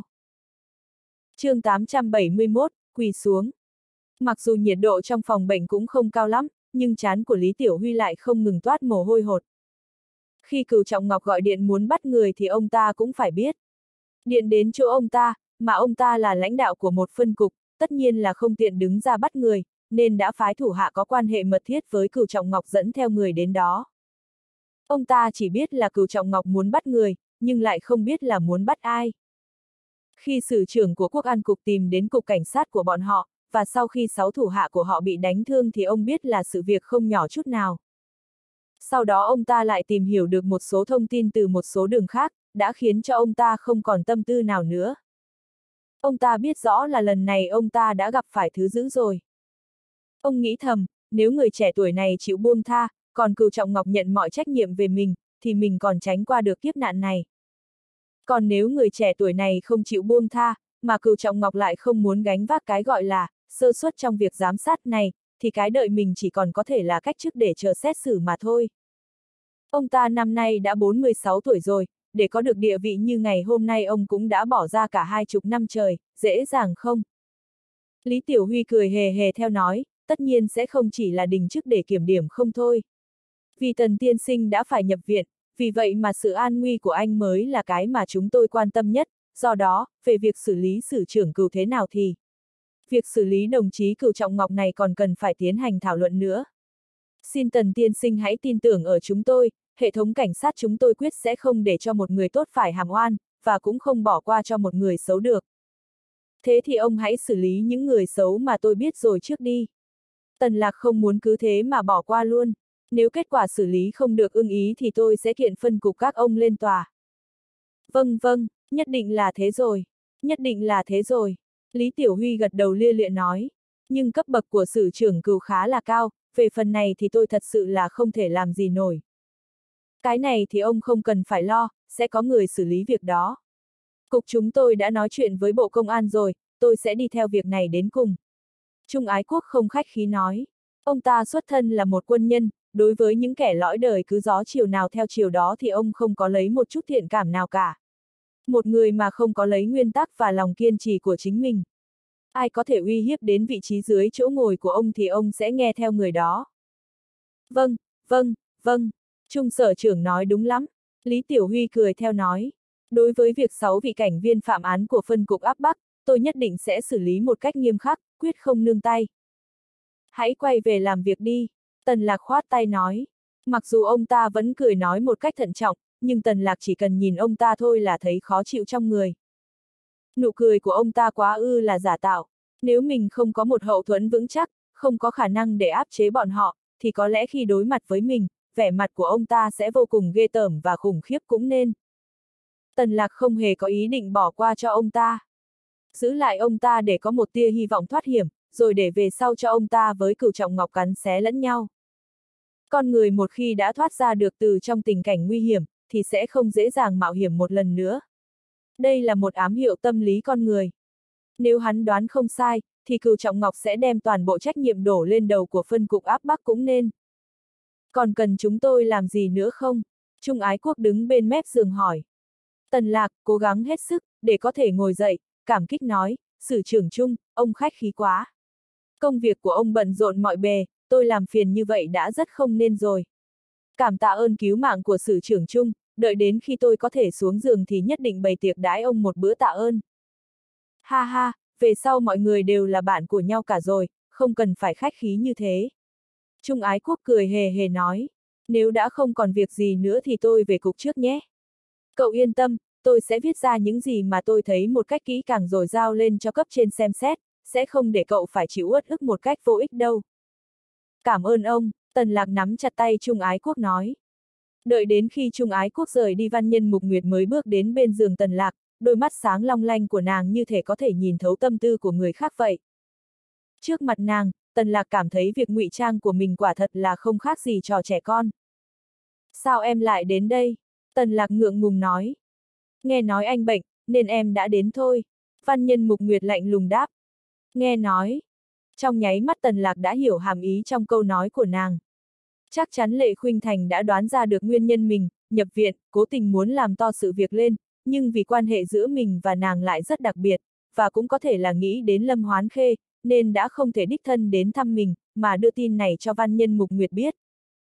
Chương 871, quỳ xuống. Mặc dù nhiệt độ trong phòng bệnh cũng không cao lắm, nhưng trán của Lý Tiểu Huy lại không ngừng toát mồ hôi hột. Khi Cửu Trọng Ngọc gọi điện muốn bắt người thì ông ta cũng phải biết. Điện đến chỗ ông ta, mà ông ta là lãnh đạo của một phân cục, tất nhiên là không tiện đứng ra bắt người, nên đã phái thủ hạ có quan hệ mật thiết với Cửu Trọng Ngọc dẫn theo người đến đó. Ông ta chỉ biết là Cửu Trọng Ngọc muốn bắt người, nhưng lại không biết là muốn bắt ai. Khi sử trưởng của Quốc An Cục tìm đến cục cảnh sát của bọn họ, và sau khi 6 thủ hạ của họ bị đánh thương thì ông biết là sự việc không nhỏ chút nào. Sau đó ông ta lại tìm hiểu được một số thông tin từ một số đường khác, đã khiến cho ông ta không còn tâm tư nào nữa. Ông ta biết rõ là lần này ông ta đã gặp phải thứ dữ rồi. Ông nghĩ thầm, nếu người trẻ tuổi này chịu buông tha, còn Cửu Trọng Ngọc nhận mọi trách nhiệm về mình, thì mình còn tránh qua được kiếp nạn này. Còn nếu người trẻ tuổi này không chịu buông tha, mà Cửu Trọng Ngọc lại không muốn gánh vác cái gọi là sơ suất trong việc giám sát này, thì cái đợi mình chỉ còn có thể là cách chức để chờ xét xử mà thôi. Ông ta năm nay đã 46 tuổi rồi, để có được địa vị như ngày hôm nay ông cũng đã bỏ ra cả 20 năm trời, dễ dàng không? Lý Tiểu Huy cười hề hề theo nói, tất nhiên sẽ không chỉ là đình chức để kiểm điểm không thôi. Vì Tần tiên sinh đã phải nhập viện, vì vậy mà sự an nguy của anh mới là cái mà chúng tôi quan tâm nhất, do đó, về việc xử lý sử trưởng Cửu thế nào thì việc xử lý đồng chí Cửu Trọng Ngọc này còn cần phải tiến hành thảo luận nữa. Xin Tần tiên sinh hãy tin tưởng ở chúng tôi, hệ thống cảnh sát chúng tôi quyết sẽ không để cho một người tốt phải hàm oan, và cũng không bỏ qua cho một người xấu được. Thế thì ông hãy xử lý những người xấu mà tôi biết rồi trước đi. Tần Lạc không muốn cứ thế mà bỏ qua luôn. Nếu kết quả xử lý không được ưng ý thì tôi sẽ kiện phân cục các ông lên tòa. Vâng vâng, nhất định là thế rồi. Nhất định là thế rồi. Lý Tiểu Huy gật đầu lia lịa nói. Nhưng cấp bậc của sử trưởng Cửu khá là cao, về phần này thì tôi thật sự là không thể làm gì nổi. Cái này thì ông không cần phải lo, sẽ có người xử lý việc đó. Cục chúng tôi đã nói chuyện với Bộ Công an rồi, tôi sẽ đi theo việc này đến cùng. Trung Ái Quốc không khách khí nói. Ông ta xuất thân là một quân nhân, đối với những kẻ lõi đời cứ gió chiều nào theo chiều đó thì ông không có lấy một chút thiện cảm nào cả. Một người mà không có lấy nguyên tắc và lòng kiên trì của chính mình. Ai có thể uy hiếp đến vị trí dưới chỗ ngồi của ông thì ông sẽ nghe theo người đó. Vâng, vâng, vâng, Trung sở trưởng nói đúng lắm. Lý Tiểu Huy cười theo nói. Đối với việc 6 vị cảnh viên phạm án của phân cục áp Bắc, tôi nhất định sẽ xử lý một cách nghiêm khắc, quyết không nương tay. Hãy quay về làm việc đi, Tần Lạc khoát tay nói. Mặc dù ông ta vẫn cười nói một cách thận trọng, nhưng Tần Lạc chỉ cần nhìn ông ta thôi là thấy khó chịu trong người. Nụ cười của ông ta quá là giả tạo, nếu mình không có một hậu thuẫn vững chắc, không có khả năng để áp chế bọn họ, thì có lẽ khi đối mặt với mình, vẻ mặt của ông ta sẽ vô cùng ghê tởm và khủng khiếp cũng nên. Tần Lạc không hề có ý định bỏ qua cho ông ta. Giữ lại ông ta để có một tia hy vọng thoát hiểm, rồi để về sau cho ông ta với Cửu Trọng Ngọc cắn xé lẫn nhau. Con người một khi đã thoát ra được từ trong tình cảnh nguy hiểm, thì sẽ không dễ dàng mạo hiểm một lần nữa. Đây là một ám hiệu tâm lý con người. Nếu hắn đoán không sai, thì Cửu Trọng Ngọc sẽ đem toàn bộ trách nhiệm đổ lên đầu của phân cục áp Bắc cũng nên. Còn cần chúng tôi làm gì nữa không? Trung Ái Quốc đứng bên mép giường hỏi. Tần Lạc cố gắng hết sức, để có thể ngồi dậy, cảm kích nói, sử trưởng Trung, ông khách khí quá. Công việc của ông bận rộn mọi bề, tôi làm phiền như vậy đã rất không nên rồi. Cảm tạ ơn cứu mạng của sử trưởng Trung, đợi đến khi tôi có thể xuống giường thì nhất định bày tiệc đãi ông một bữa tạ ơn. Ha ha, về sau mọi người đều là bạn của nhau cả rồi, không cần phải khách khí như thế. Trung Ái Quốc cười hề hề nói, nếu đã không còn việc gì nữa thì tôi về cục trước nhé. Cậu yên tâm, tôi sẽ viết ra những gì mà tôi thấy một cách kỹ càng rồi giao lên cho cấp trên xem xét, sẽ không để cậu phải chịu uất ức một cách vô ích đâu. Cảm ơn ông, Tần Lạc nắm chặt tay Trung Ái Quốc nói. Đợi đến khi Trung Ái Quốc rời đi, Văn Nhân Mục Nguyệt mới bước đến bên giường Tần Lạc, đôi mắt sáng long lanh của nàng như thể có thể nhìn thấu tâm tư của người khác vậy. Trước mặt nàng, Tần Lạc cảm thấy việc ngụy trang của mình quả thật là không khác gì trò trẻ con. Sao em lại đến đây? Tần Lạc ngượng ngùng nói. Nghe nói anh bệnh, nên em đã đến thôi. Văn Nhân Mục Nguyệt lạnh lùng đáp. Nghe nói. Trong nháy mắt Tần Lạc đã hiểu hàm ý trong câu nói của nàng. Chắc chắn Lệ Khuynh Thành đã đoán ra được nguyên nhân mình nhập viện, cố tình muốn làm to sự việc lên, nhưng vì quan hệ giữa mình và nàng lại rất đặc biệt, và cũng có thể là nghĩ đến Lâm Hoán Khê, nên đã không thể đích thân đến thăm mình, mà đưa tin này cho Văn Nhân Mục Nguyệt biết.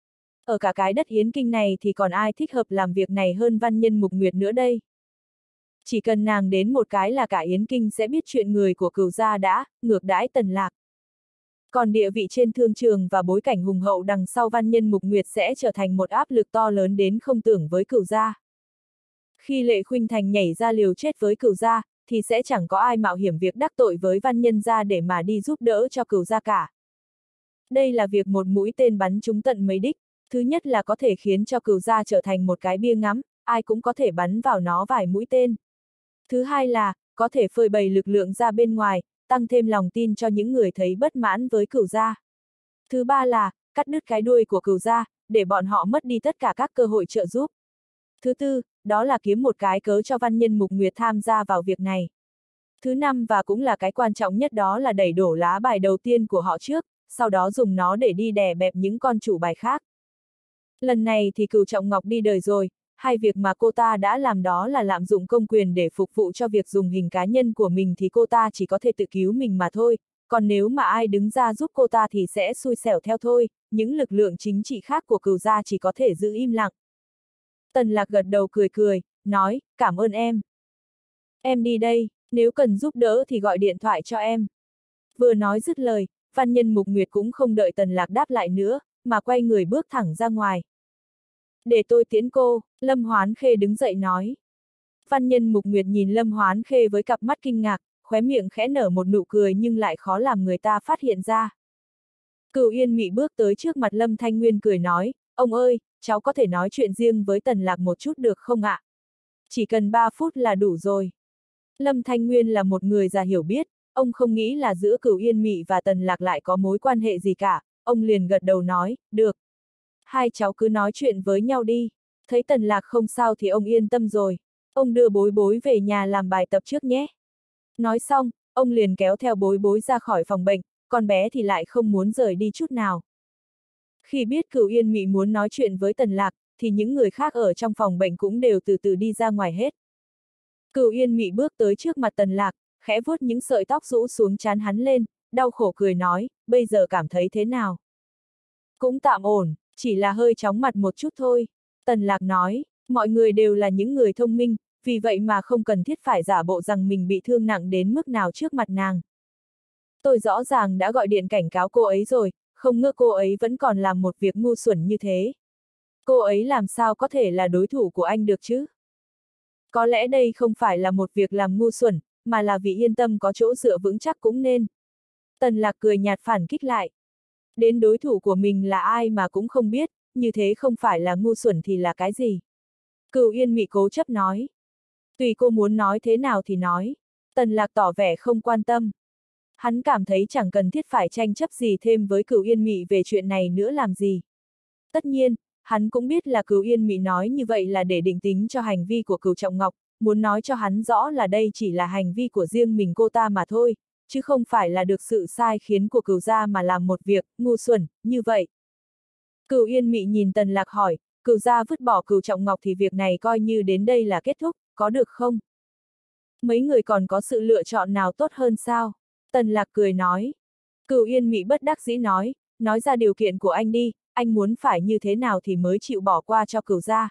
Ở cả cái đất Yến Kinh này thì còn ai thích hợp làm việc này hơn Văn Nhân Mục Nguyệt nữa đây? Chỉ cần nàng đến một cái là cả Yến Kinh sẽ biết chuyện người của Cửu gia đã ngược đãi Tần Lạc. Còn địa vị trên thương trường và bối cảnh hùng hậu đằng sau Văn Nhân Mục Nguyệt sẽ trở thành một áp lực to lớn đến không tưởng với Cửu gia. Khi Lệ Khuynh Thành nhảy ra liều chết với Cửu gia, thì sẽ chẳng có ai mạo hiểm việc đắc tội với Văn Nhân gia để mà đi giúp đỡ cho Cửu gia cả. Đây là việc một mũi tên bắn trúng tận mấy đích, thứ nhất là có thể khiến cho Cửu gia trở thành một cái bia ngắm, ai cũng có thể bắn vào nó vài mũi tên. Thứ hai là, có thể phơi bày lực lượng ra bên ngoài, tăng thêm lòng tin cho những người thấy bất mãn với Cửu gia. Thứ ba là, cắt đứt cái đuôi của Cửu gia, để bọn họ mất đi tất cả các cơ hội trợ giúp. Thứ tư, đó là kiếm một cái cớ cho Văn Nhân Mục Nguyệt tham gia vào việc này. Thứ năm và cũng là cái quan trọng nhất, đó là đẩy đổ lá bài đầu tiên của họ trước, sau đó dùng nó để đi đè bẹp những con chủ bài khác. Lần này thì Cửu Trọng Ngọc đi đời rồi, hai việc mà cô ta đã làm đó là lạm dụng công quyền để phục vụ cho việc dùng hình cá nhân của mình thì cô ta chỉ có thể tự cứu mình mà thôi, còn nếu mà ai đứng ra giúp cô ta thì sẽ xui xẻo theo thôi, những lực lượng chính trị khác của Cửu gia chỉ có thể giữ im lặng. Tần Lạc gật đầu cười cười, nói, cảm ơn em. Em đi đây, nếu cần giúp đỡ thì gọi điện thoại cho em. Vừa nói dứt lời, Văn Nhân Mục Nguyệt cũng không đợi Tần Lạc đáp lại nữa, mà quay người bước thẳng ra ngoài. Để tôi tiễn cô, Lâm Hoán Khê đứng dậy nói. Văn Nhân Mục Nguyệt nhìn Lâm Hoán Khê với cặp mắt kinh ngạc, khóe miệng khẽ nở một nụ cười nhưng lại khó làm người ta phát hiện ra. Cửu Yên Mị bước tới trước mặt Lâm Thanh Nguyên cười nói, ông ơi, cháu có thể nói chuyện riêng với Tần Lạc một chút được không ạ? Chỉ cần 3 phút là đủ rồi. Lâm Thanh Nguyên là một người già hiểu biết, ông không nghĩ là giữa Cửu Yên Mị và Tần Lạc lại có mối quan hệ gì cả, ông liền gật đầu nói, được. Hai cháu cứ nói chuyện với nhau đi, thấy Tần Lạc không sao thì ông yên tâm rồi, ông đưa Bối Bối về nhà làm bài tập trước nhé. Nói xong, ông liền kéo theo Bối Bối ra khỏi phòng bệnh, con bé thì lại không muốn rời đi chút nào. Khi biết Cửu Yên Mị muốn nói chuyện với Tần Lạc, thì những người khác ở trong phòng bệnh cũng đều từ từ đi ra ngoài hết. Cửu Yên Mị bước tới trước mặt Tần Lạc, khẽ vuốt những sợi tóc rũ xuống trán hắn lên, đau khổ cười nói, bây giờ cảm thấy thế nào? Cũng tạm ổn, chỉ là hơi chóng mặt một chút thôi. Tần Lạc nói, mọi người đều là những người thông minh, vì vậy mà không cần thiết phải giả bộ rằng mình bị thương nặng đến mức nào trước mặt nàng. Tôi rõ ràng đã gọi điện cảnh cáo cô ấy rồi, không ngờ cô ấy vẫn còn làm một việc ngu xuẩn như thế. Cô ấy làm sao có thể là đối thủ của anh được chứ? Có lẽ đây không phải là một việc làm ngu xuẩn, mà là vì yên tâm có chỗ dựa vững chắc cũng nên. Tần Lạc cười nhạt phản kích lại. Đến đối thủ của mình là ai mà cũng không biết, như thế không phải là ngu xuẩn thì là cái gì? Cửu Yên Mị cố chấp nói. Tùy cô muốn nói thế nào thì nói. Tần Lạc tỏ vẻ không quan tâm. Hắn cảm thấy chẳng cần thiết phải tranh chấp gì thêm với Cửu Yên Mị về chuyện này nữa làm gì. Tất nhiên, hắn cũng biết là Cửu Yên Mị nói như vậy là để định tính cho hành vi của Cửu Trọng Ngọc, muốn nói cho hắn rõ là đây chỉ là hành vi của riêng mình cô ta mà thôi, chứ không phải là được sự sai khiến của Cửu gia mà làm một việc ngu xuẩn như vậy. Cửu Yên Mị nhìn Tần Lạc hỏi, Cửu gia vứt bỏ Cửu Trọng Ngọc thì việc này coi như đến đây là kết thúc, có được không? Mấy người còn có sự lựa chọn nào tốt hơn sao? Tần Lạc cười nói. Cửu Yên Mị bất đắc dĩ nói ra điều kiện của anh đi, anh muốn phải như thế nào thì mới chịu bỏ qua cho Cửu gia.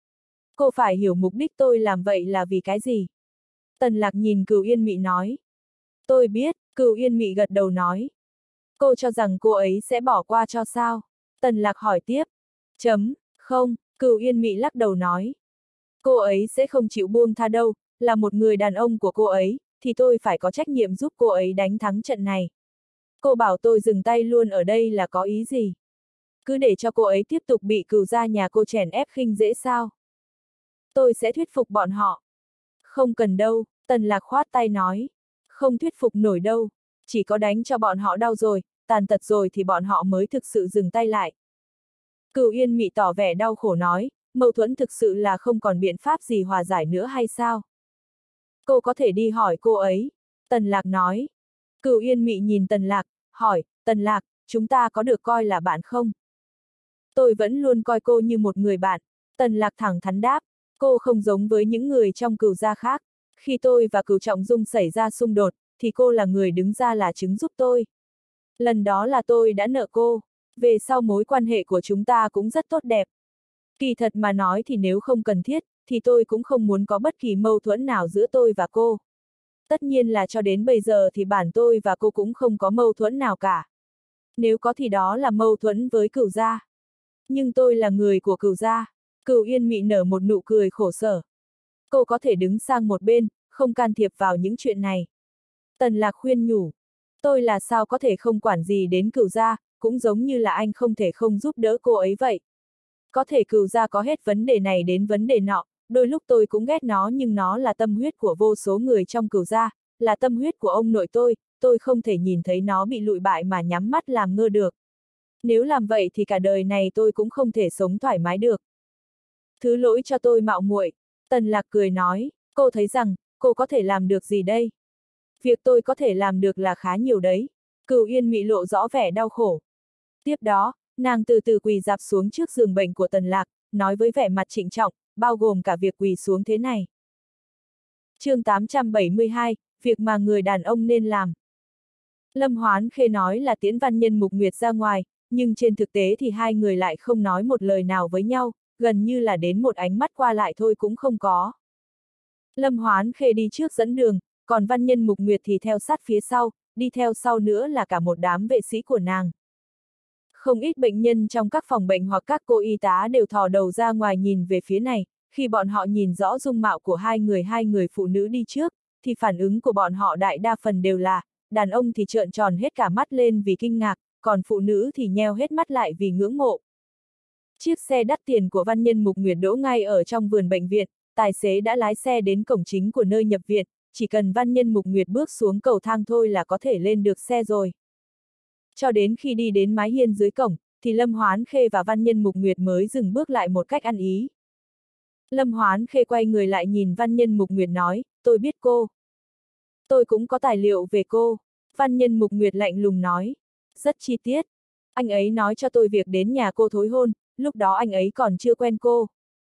Cô phải hiểu mục đích tôi làm vậy là vì cái gì. Tần Lạc nhìn Cửu Yên Mị nói. Tôi biết, Cửu Yên Mị gật đầu nói. Cô cho rằng cô ấy sẽ bỏ qua cho sao? Tần Lạc hỏi tiếp. Không, Cửu Yên Mị lắc đầu nói. Cô ấy sẽ không chịu buông tha đâu, là một người đàn ông của cô ấy, thì tôi phải có trách nhiệm giúp cô ấy đánh thắng trận này. Cô bảo tôi dừng tay luôn ở đây là có ý gì? Cứ để cho cô ấy tiếp tục bị Cửu gia nhà cô chèn ép khinh dễ sao? Tôi sẽ thuyết phục bọn họ. Không cần đâu, Tần Lạc khoát tay nói. Không thuyết phục nổi đâu, chỉ có đánh cho bọn họ đau rồi, tàn tật rồi thì bọn họ mới thực sự dừng tay lại. Cửu Yên Mị tỏ vẻ đau khổ nói, mâu thuẫn thực sự là không còn biện pháp gì hòa giải nữa hay sao? Cô có thể đi hỏi cô ấy. Tần Lạc nói. Cửu Yên Mị nhìn Tần Lạc, hỏi, Tần Lạc, chúng ta có được coi là bạn không? Tôi vẫn luôn coi cô như một người bạn. Tần Lạc thẳng thắn đáp, cô không giống với những người trong Cửu gia khác. Khi tôi và Cửu Trọng Dung xảy ra xung đột, thì cô là người đứng ra là chứng giúp tôi. Lần đó là tôi đã nợ cô. Về sau mối quan hệ của chúng ta cũng rất tốt đẹp. Kỳ thật mà nói thì nếu không cần thiết, thì tôi cũng không muốn có bất kỳ mâu thuẫn nào giữa tôi và cô. Tất nhiên là cho đến bây giờ thì bản tôi và cô cũng không có mâu thuẫn nào cả. Nếu có thì đó là mâu thuẫn với Cửu gia. Nhưng tôi là người của Cửu gia. Cửu Yên Mị nở một nụ cười khổ sở. Cô có thể đứng sang một bên, không can thiệp vào những chuyện này. Tần Lạc khuyên nhủ. Tôi là sao có thể không quản gì đến Cửu gia, cũng giống như là anh không thể không giúp đỡ cô ấy vậy. Có thể Cửu gia có hết vấn đề này đến vấn đề nọ, đôi lúc tôi cũng ghét nó nhưng nó là tâm huyết của vô số người trong Cửu gia, là tâm huyết của ông nội tôi không thể nhìn thấy nó bị lụi bại mà nhắm mắt làm ngơ được. Nếu làm vậy thì cả đời này tôi cũng không thể sống thoải mái được. Thứ lỗi cho tôi mạo muội. Tần Lạc cười nói, cô thấy rằng, cô có thể làm được gì đây? Việc tôi có thể làm được là khá nhiều đấy. Cửu Yên Mị lộ rõ vẻ đau khổ. Tiếp đó, nàng từ từ quỳ rạp xuống trước giường bệnh của Tần Lạc, nói với vẻ mặt trịnh trọng, bao gồm cả việc quỳ xuống thế này. Chương 872, việc mà người đàn ông nên làm. Lâm Hoán Khê nói là tiễn Văn Nhân Mục Nguyệt ra ngoài, nhưng trên thực tế thì hai người lại không nói một lời nào với nhau, gần như là đến một ánh mắt qua lại thôi cũng không có. Lâm Hoán Khê đi trước dẫn đường, còn Văn Nhân Mục Nguyệt thì theo sát phía sau, đi theo sau nữa là cả một đám vệ sĩ của nàng. Không ít bệnh nhân trong các phòng bệnh hoặc các cô y tá đều thò đầu ra ngoài nhìn về phía này, khi bọn họ nhìn rõ dung mạo của hai người phụ nữ đi trước, thì phản ứng của bọn họ đại đa phần đều là, đàn ông thì trợn tròn hết cả mắt lên vì kinh ngạc, còn phụ nữ thì nheo hết mắt lại vì ngưỡng mộ. Chiếc xe đắt tiền của Văn Nhân Mục Nguyệt đỗ ngay ở trong vườn bệnh viện, tài xế đã lái xe đến cổng chính của nơi nhập viện, chỉ cần Văn Nhân Mục Nguyệt bước xuống cầu thang thôi là có thể lên được xe rồi. Cho đến khi đi đến mái hiên dưới cổng, thì Lâm Hoán Khê và Văn Nhân Mục Nguyệt mới dừng bước lại một cách ăn ý. Lâm Hoán Khê quay người lại nhìn Văn Nhân Mục Nguyệt nói, tôi biết cô. Tôi cũng có tài liệu về cô. Văn Nhân Mục Nguyệt lạnh lùng nói. Rất chi tiết. Anh ấy nói cho tôi việc đến nhà cô thối hôn, lúc đó anh ấy còn chưa quen cô.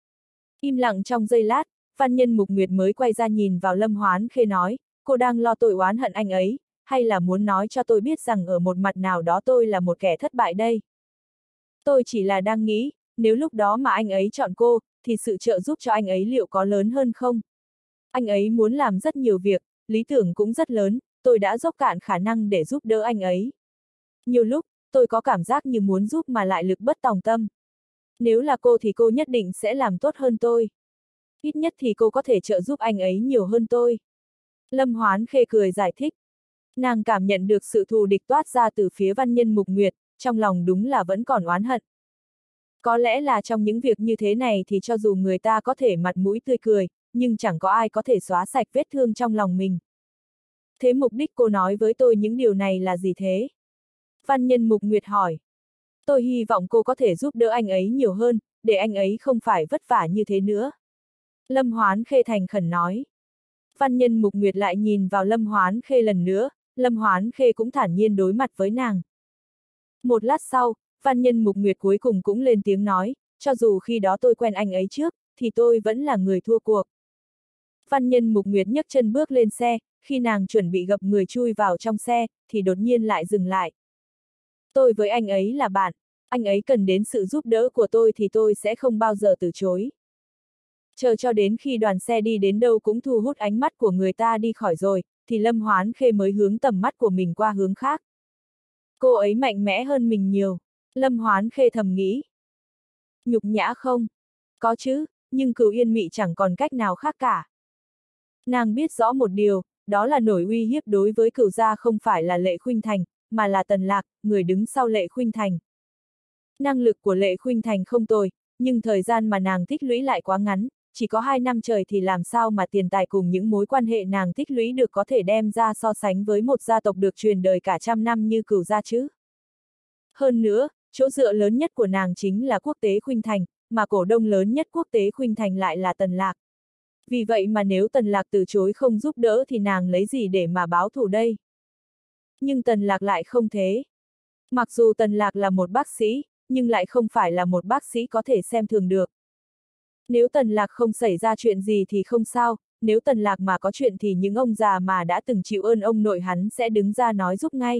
Im lặng trong giây lát, Văn Nhân Mục Nguyệt mới quay ra nhìn vào Lâm Hoán Khê nói, cô đang lo tôi oán hận anh ấy, hay là muốn nói cho tôi biết rằng ở một mặt nào đó tôi là một kẻ thất bại đây. Tôi chỉ là đang nghĩ, nếu lúc đó mà anh ấy chọn cô, thì sự trợ giúp cho anh ấy liệu có lớn hơn không? Anh ấy muốn làm rất nhiều việc, lý tưởng cũng rất lớn, tôi đã dốc cạn khả năng để giúp đỡ anh ấy. Nhiều lúc, tôi có cảm giác như muốn giúp mà lại lực bất tòng tâm. Nếu là cô thì cô nhất định sẽ làm tốt hơn tôi. Ít nhất thì cô có thể trợ giúp anh ấy nhiều hơn tôi. Lâm Hoán Khê cười giải thích. Nàng cảm nhận được sự thù địch toát ra từ phía Văn Nhân Mục Nguyệt, trong lòng đúng là vẫn còn oán hận. Có lẽ là trong những việc như thế này thì cho dù người ta có thể mặt mũi tươi cười, nhưng chẳng có ai có thể xóa sạch vết thương trong lòng mình. Thế mục đích cô nói với tôi những điều này là gì thế? Văn Nhân Mục Nguyệt hỏi. Tôi hy vọng cô có thể giúp đỡ anh ấy nhiều hơn, để anh ấy không phải vất vả như thế nữa. Lâm Hoán Khê thành khẩn nói. Văn Nhân Mục Nguyệt lại nhìn vào Lâm Hoán Khê lần nữa, Lâm Hoán Khê cũng thản nhiên đối mặt với nàng. Một lát sau, Văn Nhân Mục Nguyệt cuối cùng cũng lên tiếng nói, cho dù khi đó tôi quen anh ấy trước, thì tôi vẫn là người thua cuộc. Văn Nhân Mục Nguyệt nhấc chân bước lên xe, khi nàng chuẩn bị gập người chui vào trong xe, thì đột nhiên lại dừng lại. Tôi với anh ấy là bạn, anh ấy cần đến sự giúp đỡ của tôi thì tôi sẽ không bao giờ từ chối. Chờ cho đến khi đoàn xe đi đến đâu cũng thu hút ánh mắt của người ta đi khỏi rồi, thì Lâm Hoán Khê mới hướng tầm mắt của mình qua hướng khác. Cô ấy mạnh mẽ hơn mình nhiều, Lâm Hoán Khê thầm nghĩ. Nhục nhã không? Có chứ, nhưng Cửu Yên Mị chẳng còn cách nào khác cả. Nàng biết rõ một điều, đó là nổi uy hiếp đối với Cửu gia không phải là Lệ Khuynh Thành, mà là Tần Lạc, người đứng sau Lệ Khuynh Thành. Năng lực của Lệ Khuynh Thành không tồi, nhưng thời gian mà nàng tích lũy lại quá ngắn, chỉ có 2 năm trời thì làm sao mà tiền tài cùng những mối quan hệ nàng tích lũy được có thể đem ra so sánh với một gia tộc được truyền đời cả trăm năm như Cửu gia chứ. Hơn nữa, chỗ dựa lớn nhất của nàng chính là Quốc tế Khuynh Thành, mà cổ đông lớn nhất Quốc tế Khuynh Thành lại là Tần Lạc. Vì vậy mà nếu Tần Lạc từ chối không giúp đỡ thì nàng lấy gì để mà báo thù đây? Nhưng Tần Lạc lại không thế. Mặc dù Tần Lạc là một bác sĩ, nhưng lại không phải là một bác sĩ có thể xem thường được. Nếu Tần Lạc không xảy ra chuyện gì thì không sao, nếu Tần Lạc mà có chuyện thì những ông già mà đã từng chịu ơn ông nội hắn sẽ đứng ra nói giúp ngay.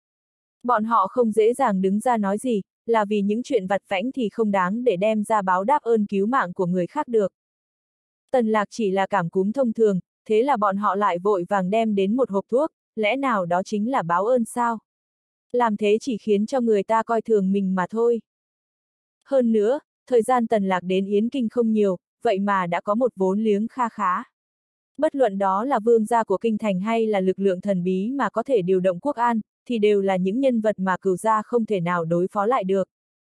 Bọn họ không dễ dàng đứng ra nói gì, là vì những chuyện vặt vãnh thì không đáng để đem ra báo đáp ơn cứu mạng của người khác được. Tần Lạc chỉ là cảm cúm thông thường, thế là bọn họ lại vội vàng đem đến một hộp thuốc, lẽ nào đó chính là báo ơn sao? Làm thế chỉ khiến cho người ta coi thường mình mà thôi. Hơn nữa, thời gian Tần Lạc đến Yến Kinh không nhiều, vậy mà đã có một vốn liếng kha khá. Bất luận đó là vương gia của Kinh Thành hay là lực lượng thần bí mà có thể điều động quốc an, thì đều là những nhân vật mà Cửu gia không thể nào đối phó lại được.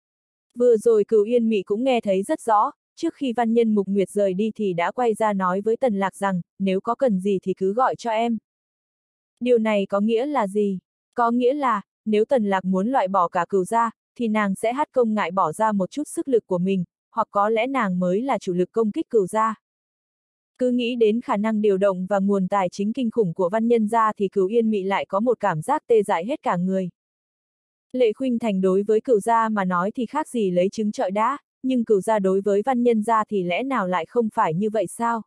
Vừa rồi Cửu Yên Mị cũng nghe thấy rất rõ, trước khi văn nhân Mục Nguyệt rời đi thì đã quay ra nói với Tần Lạc rằng, nếu có cần gì thì cứ gọi cho em. Điều này có nghĩa là gì? Có nghĩa là, nếu Tần Lạc muốn loại bỏ cả Cửu gia, thì nàng sẽ hát công ngại bỏ ra một chút sức lực của mình, hoặc có lẽ nàng mới là chủ lực công kích Cửu gia. Cứ nghĩ đến khả năng điều động và nguồn tài chính kinh khủng của văn nhân gia thì Cửu Yên Mị lại có một cảm giác tê dại hết cả người. Lệ Khuynh Thành đối với Cửu gia mà nói thì khác gì lấy trứng trọi đá, nhưng Cửu gia đối với văn nhân gia thì lẽ nào lại không phải như vậy sao?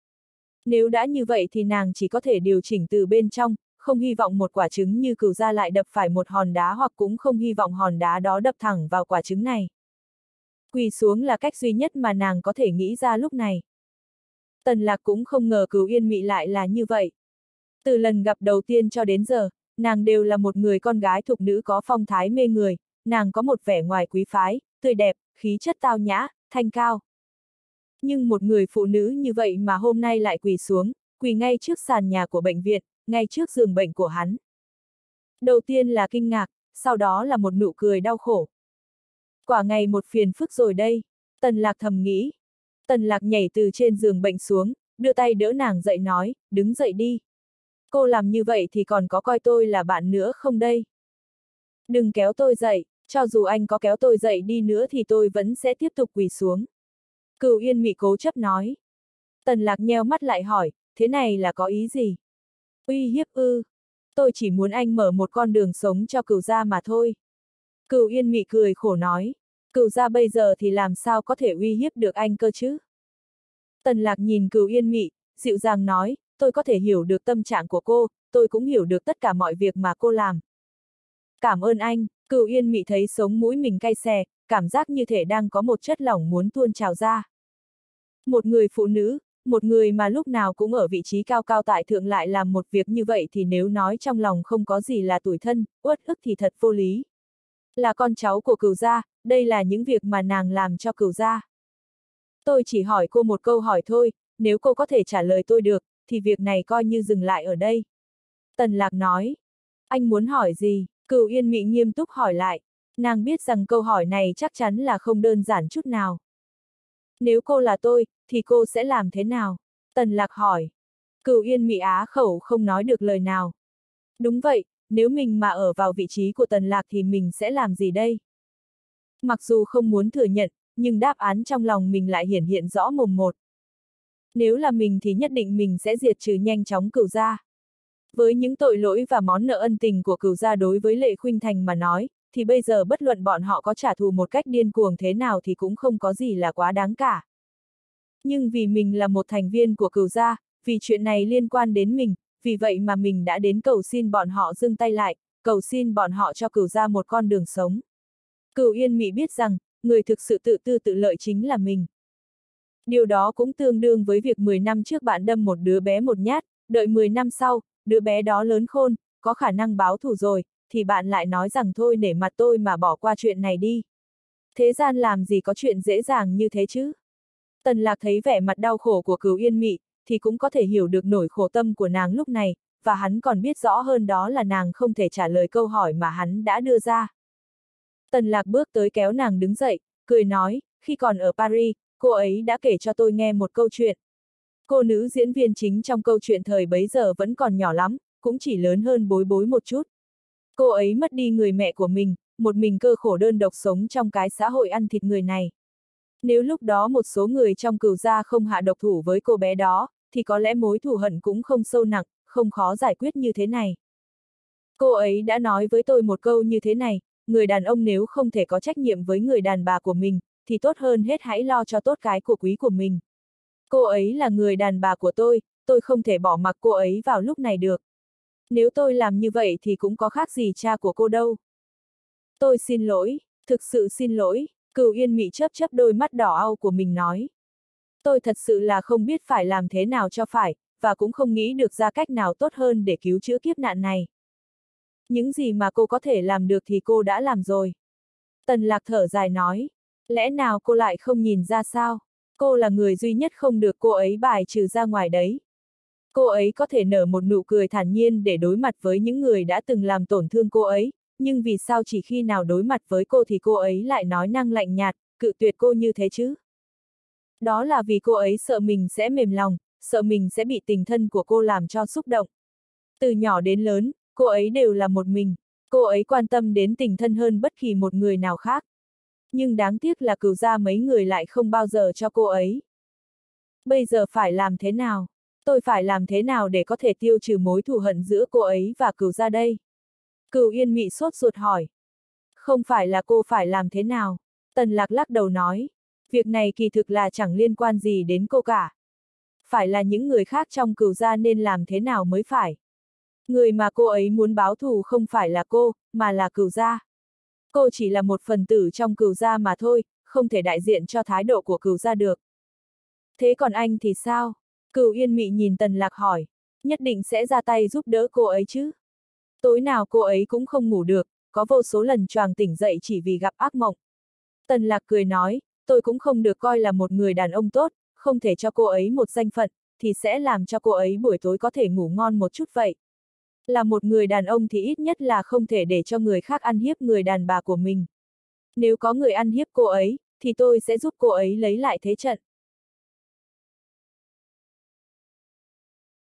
Nếu đã như vậy thì nàng chỉ có thể điều chỉnh từ bên trong, không hy vọng một quả trứng như Cửu gia lại đập phải một hòn đá, hoặc cũng không hy vọng hòn đá đó đập thẳng vào quả trứng này. Quỳ xuống là cách duy nhất mà nàng có thể nghĩ ra lúc này. Tần Lạc cũng không ngờ Cửu Yên Mị lại là như vậy. Từ lần gặp đầu tiên cho đến giờ, nàng đều là một người con gái thục nữ có phong thái mê người, nàng có một vẻ ngoài quý phái, tươi đẹp, khí chất tao nhã, thanh cao. Nhưng một người phụ nữ như vậy mà hôm nay lại quỳ xuống, quỳ ngay trước sàn nhà của bệnh viện, ngay trước giường bệnh của hắn. Đầu tiên là kinh ngạc, sau đó là một nụ cười đau khổ. Quả ngày một phiền phức rồi đây, Tần Lạc thầm nghĩ. Tần Lạc nhảy từ trên giường bệnh xuống, đưa tay đỡ nàng dậy nói, đứng dậy đi. Cô làm như vậy thì còn có coi tôi là bạn nữa không đây? Đừng kéo tôi dậy, cho dù anh có kéo tôi dậy đi nữa thì tôi vẫn sẽ tiếp tục quỳ xuống. Cửu Yên Mị cố chấp nói. Tần Lạc nheo mắt lại hỏi, thế này là có ý gì? Uy hiếp ư? Tôi chỉ muốn anh mở một con đường sống cho Cửu gia mà thôi. Cửu Yên Mị cười khổ nói, Cửu gia bây giờ thì làm sao có thể uy hiếp được anh cơ chứ? Tần Lạc nhìn Cửu Yên Mị, dịu dàng nói, tôi có thể hiểu được tâm trạng của cô, tôi cũng hiểu được tất cả mọi việc mà cô làm. Cảm ơn anh, Cửu Yên Mị thấy sống mũi mình cay xè, cảm giác như thể đang có một chất lỏng muốn tuôn trào ra. Một người phụ nữ, một người mà lúc nào cũng ở vị trí cao cao tại thượng lại làm một việc như vậy thì nếu nói trong lòng không có gì là tủi thân, uất ức thì thật vô lý. Là con cháu của Cửu gia, đây là những việc mà nàng làm cho Cửu gia. Tôi chỉ hỏi cô một câu hỏi thôi, nếu cô có thể trả lời tôi được, thì việc này coi như dừng lại ở đây. Tần Lạc nói. Anh muốn hỏi gì? Cửu Yên Mị nghiêm túc hỏi lại. Nàng biết rằng câu hỏi này chắc chắn là không đơn giản chút nào. Nếu cô là tôi, thì cô sẽ làm thế nào? Tần Lạc hỏi. Cửu Yên Mị á khẩu không nói được lời nào. Đúng vậy, nếu mình mà ở vào vị trí của Tần Lạc thì mình sẽ làm gì đây? Mặc dù không muốn thừa nhận, nhưng đáp án trong lòng mình lại hiển hiện rõ mồm một. Nếu là mình thì nhất định mình sẽ diệt trừ nhanh chóng Cửu gia. Với những tội lỗi và món nợ ân tình của Cửu gia đối với Lệ Khuynh Thành mà nói, thì bây giờ bất luận bọn họ có trả thù một cách điên cuồng thế nào thì cũng không có gì là quá đáng cả. Nhưng vì mình là một thành viên của Cửu gia, vì chuyện này liên quan đến mình, vì vậy mà mình đã đến cầu xin bọn họ dừng tay lại, cầu xin bọn họ cho Cửu gia một con đường sống. Cửu Yên Mị biết rằng, người thực sự tự tư tự lợi chính là mình. Điều đó cũng tương đương với việc 10 năm trước bạn đâm một đứa bé một nhát, đợi 10 năm sau, đứa bé đó lớn khôn, có khả năng báo thù rồi, thì bạn lại nói rằng thôi nể mặt tôi mà bỏ qua chuyện này đi. Thế gian làm gì có chuyện dễ dàng như thế chứ? Tần Lạc thấy vẻ mặt đau khổ của Cửu Yên Mị, thì cũng có thể hiểu được nỗi khổ tâm của nàng lúc này, và hắn còn biết rõ hơn đó là nàng không thể trả lời câu hỏi mà hắn đã đưa ra. Tần Lạc bước tới kéo nàng đứng dậy, cười nói, khi còn ở Paris, cô ấy đã kể cho tôi nghe một câu chuyện. Cô nữ diễn viên chính trong câu chuyện thời bấy giờ vẫn còn nhỏ lắm, cũng chỉ lớn hơn Bối Bối một chút. Cô ấy mất đi người mẹ của mình, một mình cơ khổ đơn độc sống trong cái xã hội ăn thịt người này. Nếu lúc đó một số người trong Cửu gia không hạ độc thủ với cô bé đó, thì có lẽ mối thù hận cũng không sâu nặng, không khó giải quyết như thế này. Cô ấy đã nói với tôi một câu như thế này, người đàn ông nếu không thể có trách nhiệm với người đàn bà của mình, thì tốt hơn hết hãy lo cho tốt cái của quý của mình. Cô ấy là người đàn bà của tôi không thể bỏ mặc cô ấy vào lúc này được. Nếu tôi làm như vậy thì cũng có khác gì cha của cô đâu. Tôi xin lỗi, thực sự xin lỗi, Cửu Yên Mị chớp chớp đôi mắt đỏ au của mình nói. Tôi thật sự là không biết phải làm thế nào cho phải, và cũng không nghĩ được ra cách nào tốt hơn để cứu chữa kiếp nạn này. Những gì mà cô có thể làm được thì cô đã làm rồi. Tần Lạc thở dài nói, lẽ nào cô lại không nhìn ra sao? Cô là người duy nhất không được cô ấy bài trừ ra ngoài đấy. Cô ấy có thể nở một nụ cười thản nhiên để đối mặt với những người đã từng làm tổn thương cô ấy, nhưng vì sao chỉ khi nào đối mặt với cô thì cô ấy lại nói năng lạnh nhạt, cự tuyệt cô như thế chứ? Đó là vì cô ấy sợ mình sẽ mềm lòng, sợ mình sẽ bị tình thân của cô làm cho xúc động. Từ nhỏ đến lớn, cô ấy đều là một mình, cô ấy quan tâm đến tình thân hơn bất kỳ một người nào khác. Nhưng đáng tiếc là Cửu gia mấy người lại không bao giờ cho cô ấy. Bây giờ phải làm thế nào? Tôi phải làm thế nào để có thể tiêu trừ mối thù hận giữa cô ấy và Cửu gia đây? Cửu Yên Mị sốt ruột hỏi. Không phải là cô phải làm thế nào? Tần Lạc lắc đầu nói. Việc này kỳ thực là chẳng liên quan gì đến cô cả. Phải là những người khác trong Cửu gia nên làm thế nào mới phải. Người mà cô ấy muốn báo thù không phải là cô, mà là Cửu gia. Cô chỉ là một phần tử trong Cửu gia mà thôi, không thể đại diện cho thái độ của Cửu gia được. Thế còn anh thì sao? Cửu Yên Mị nhìn Tần Lạc hỏi. Nhất định sẽ ra tay giúp đỡ cô ấy chứ? Tối nào cô ấy cũng không ngủ được, có vô số lần choàng tỉnh dậy chỉ vì gặp ác mộng. Tần Lạc cười nói, tôi cũng không được coi là một người đàn ông tốt, không thể cho cô ấy một danh phận, thì sẽ làm cho cô ấy buổi tối có thể ngủ ngon một chút vậy. Là một người đàn ông thì ít nhất là không thể để cho người khác ăn hiếp người đàn bà của mình. Nếu có người ăn hiếp cô ấy, thì tôi sẽ giúp cô ấy lấy lại thế trận.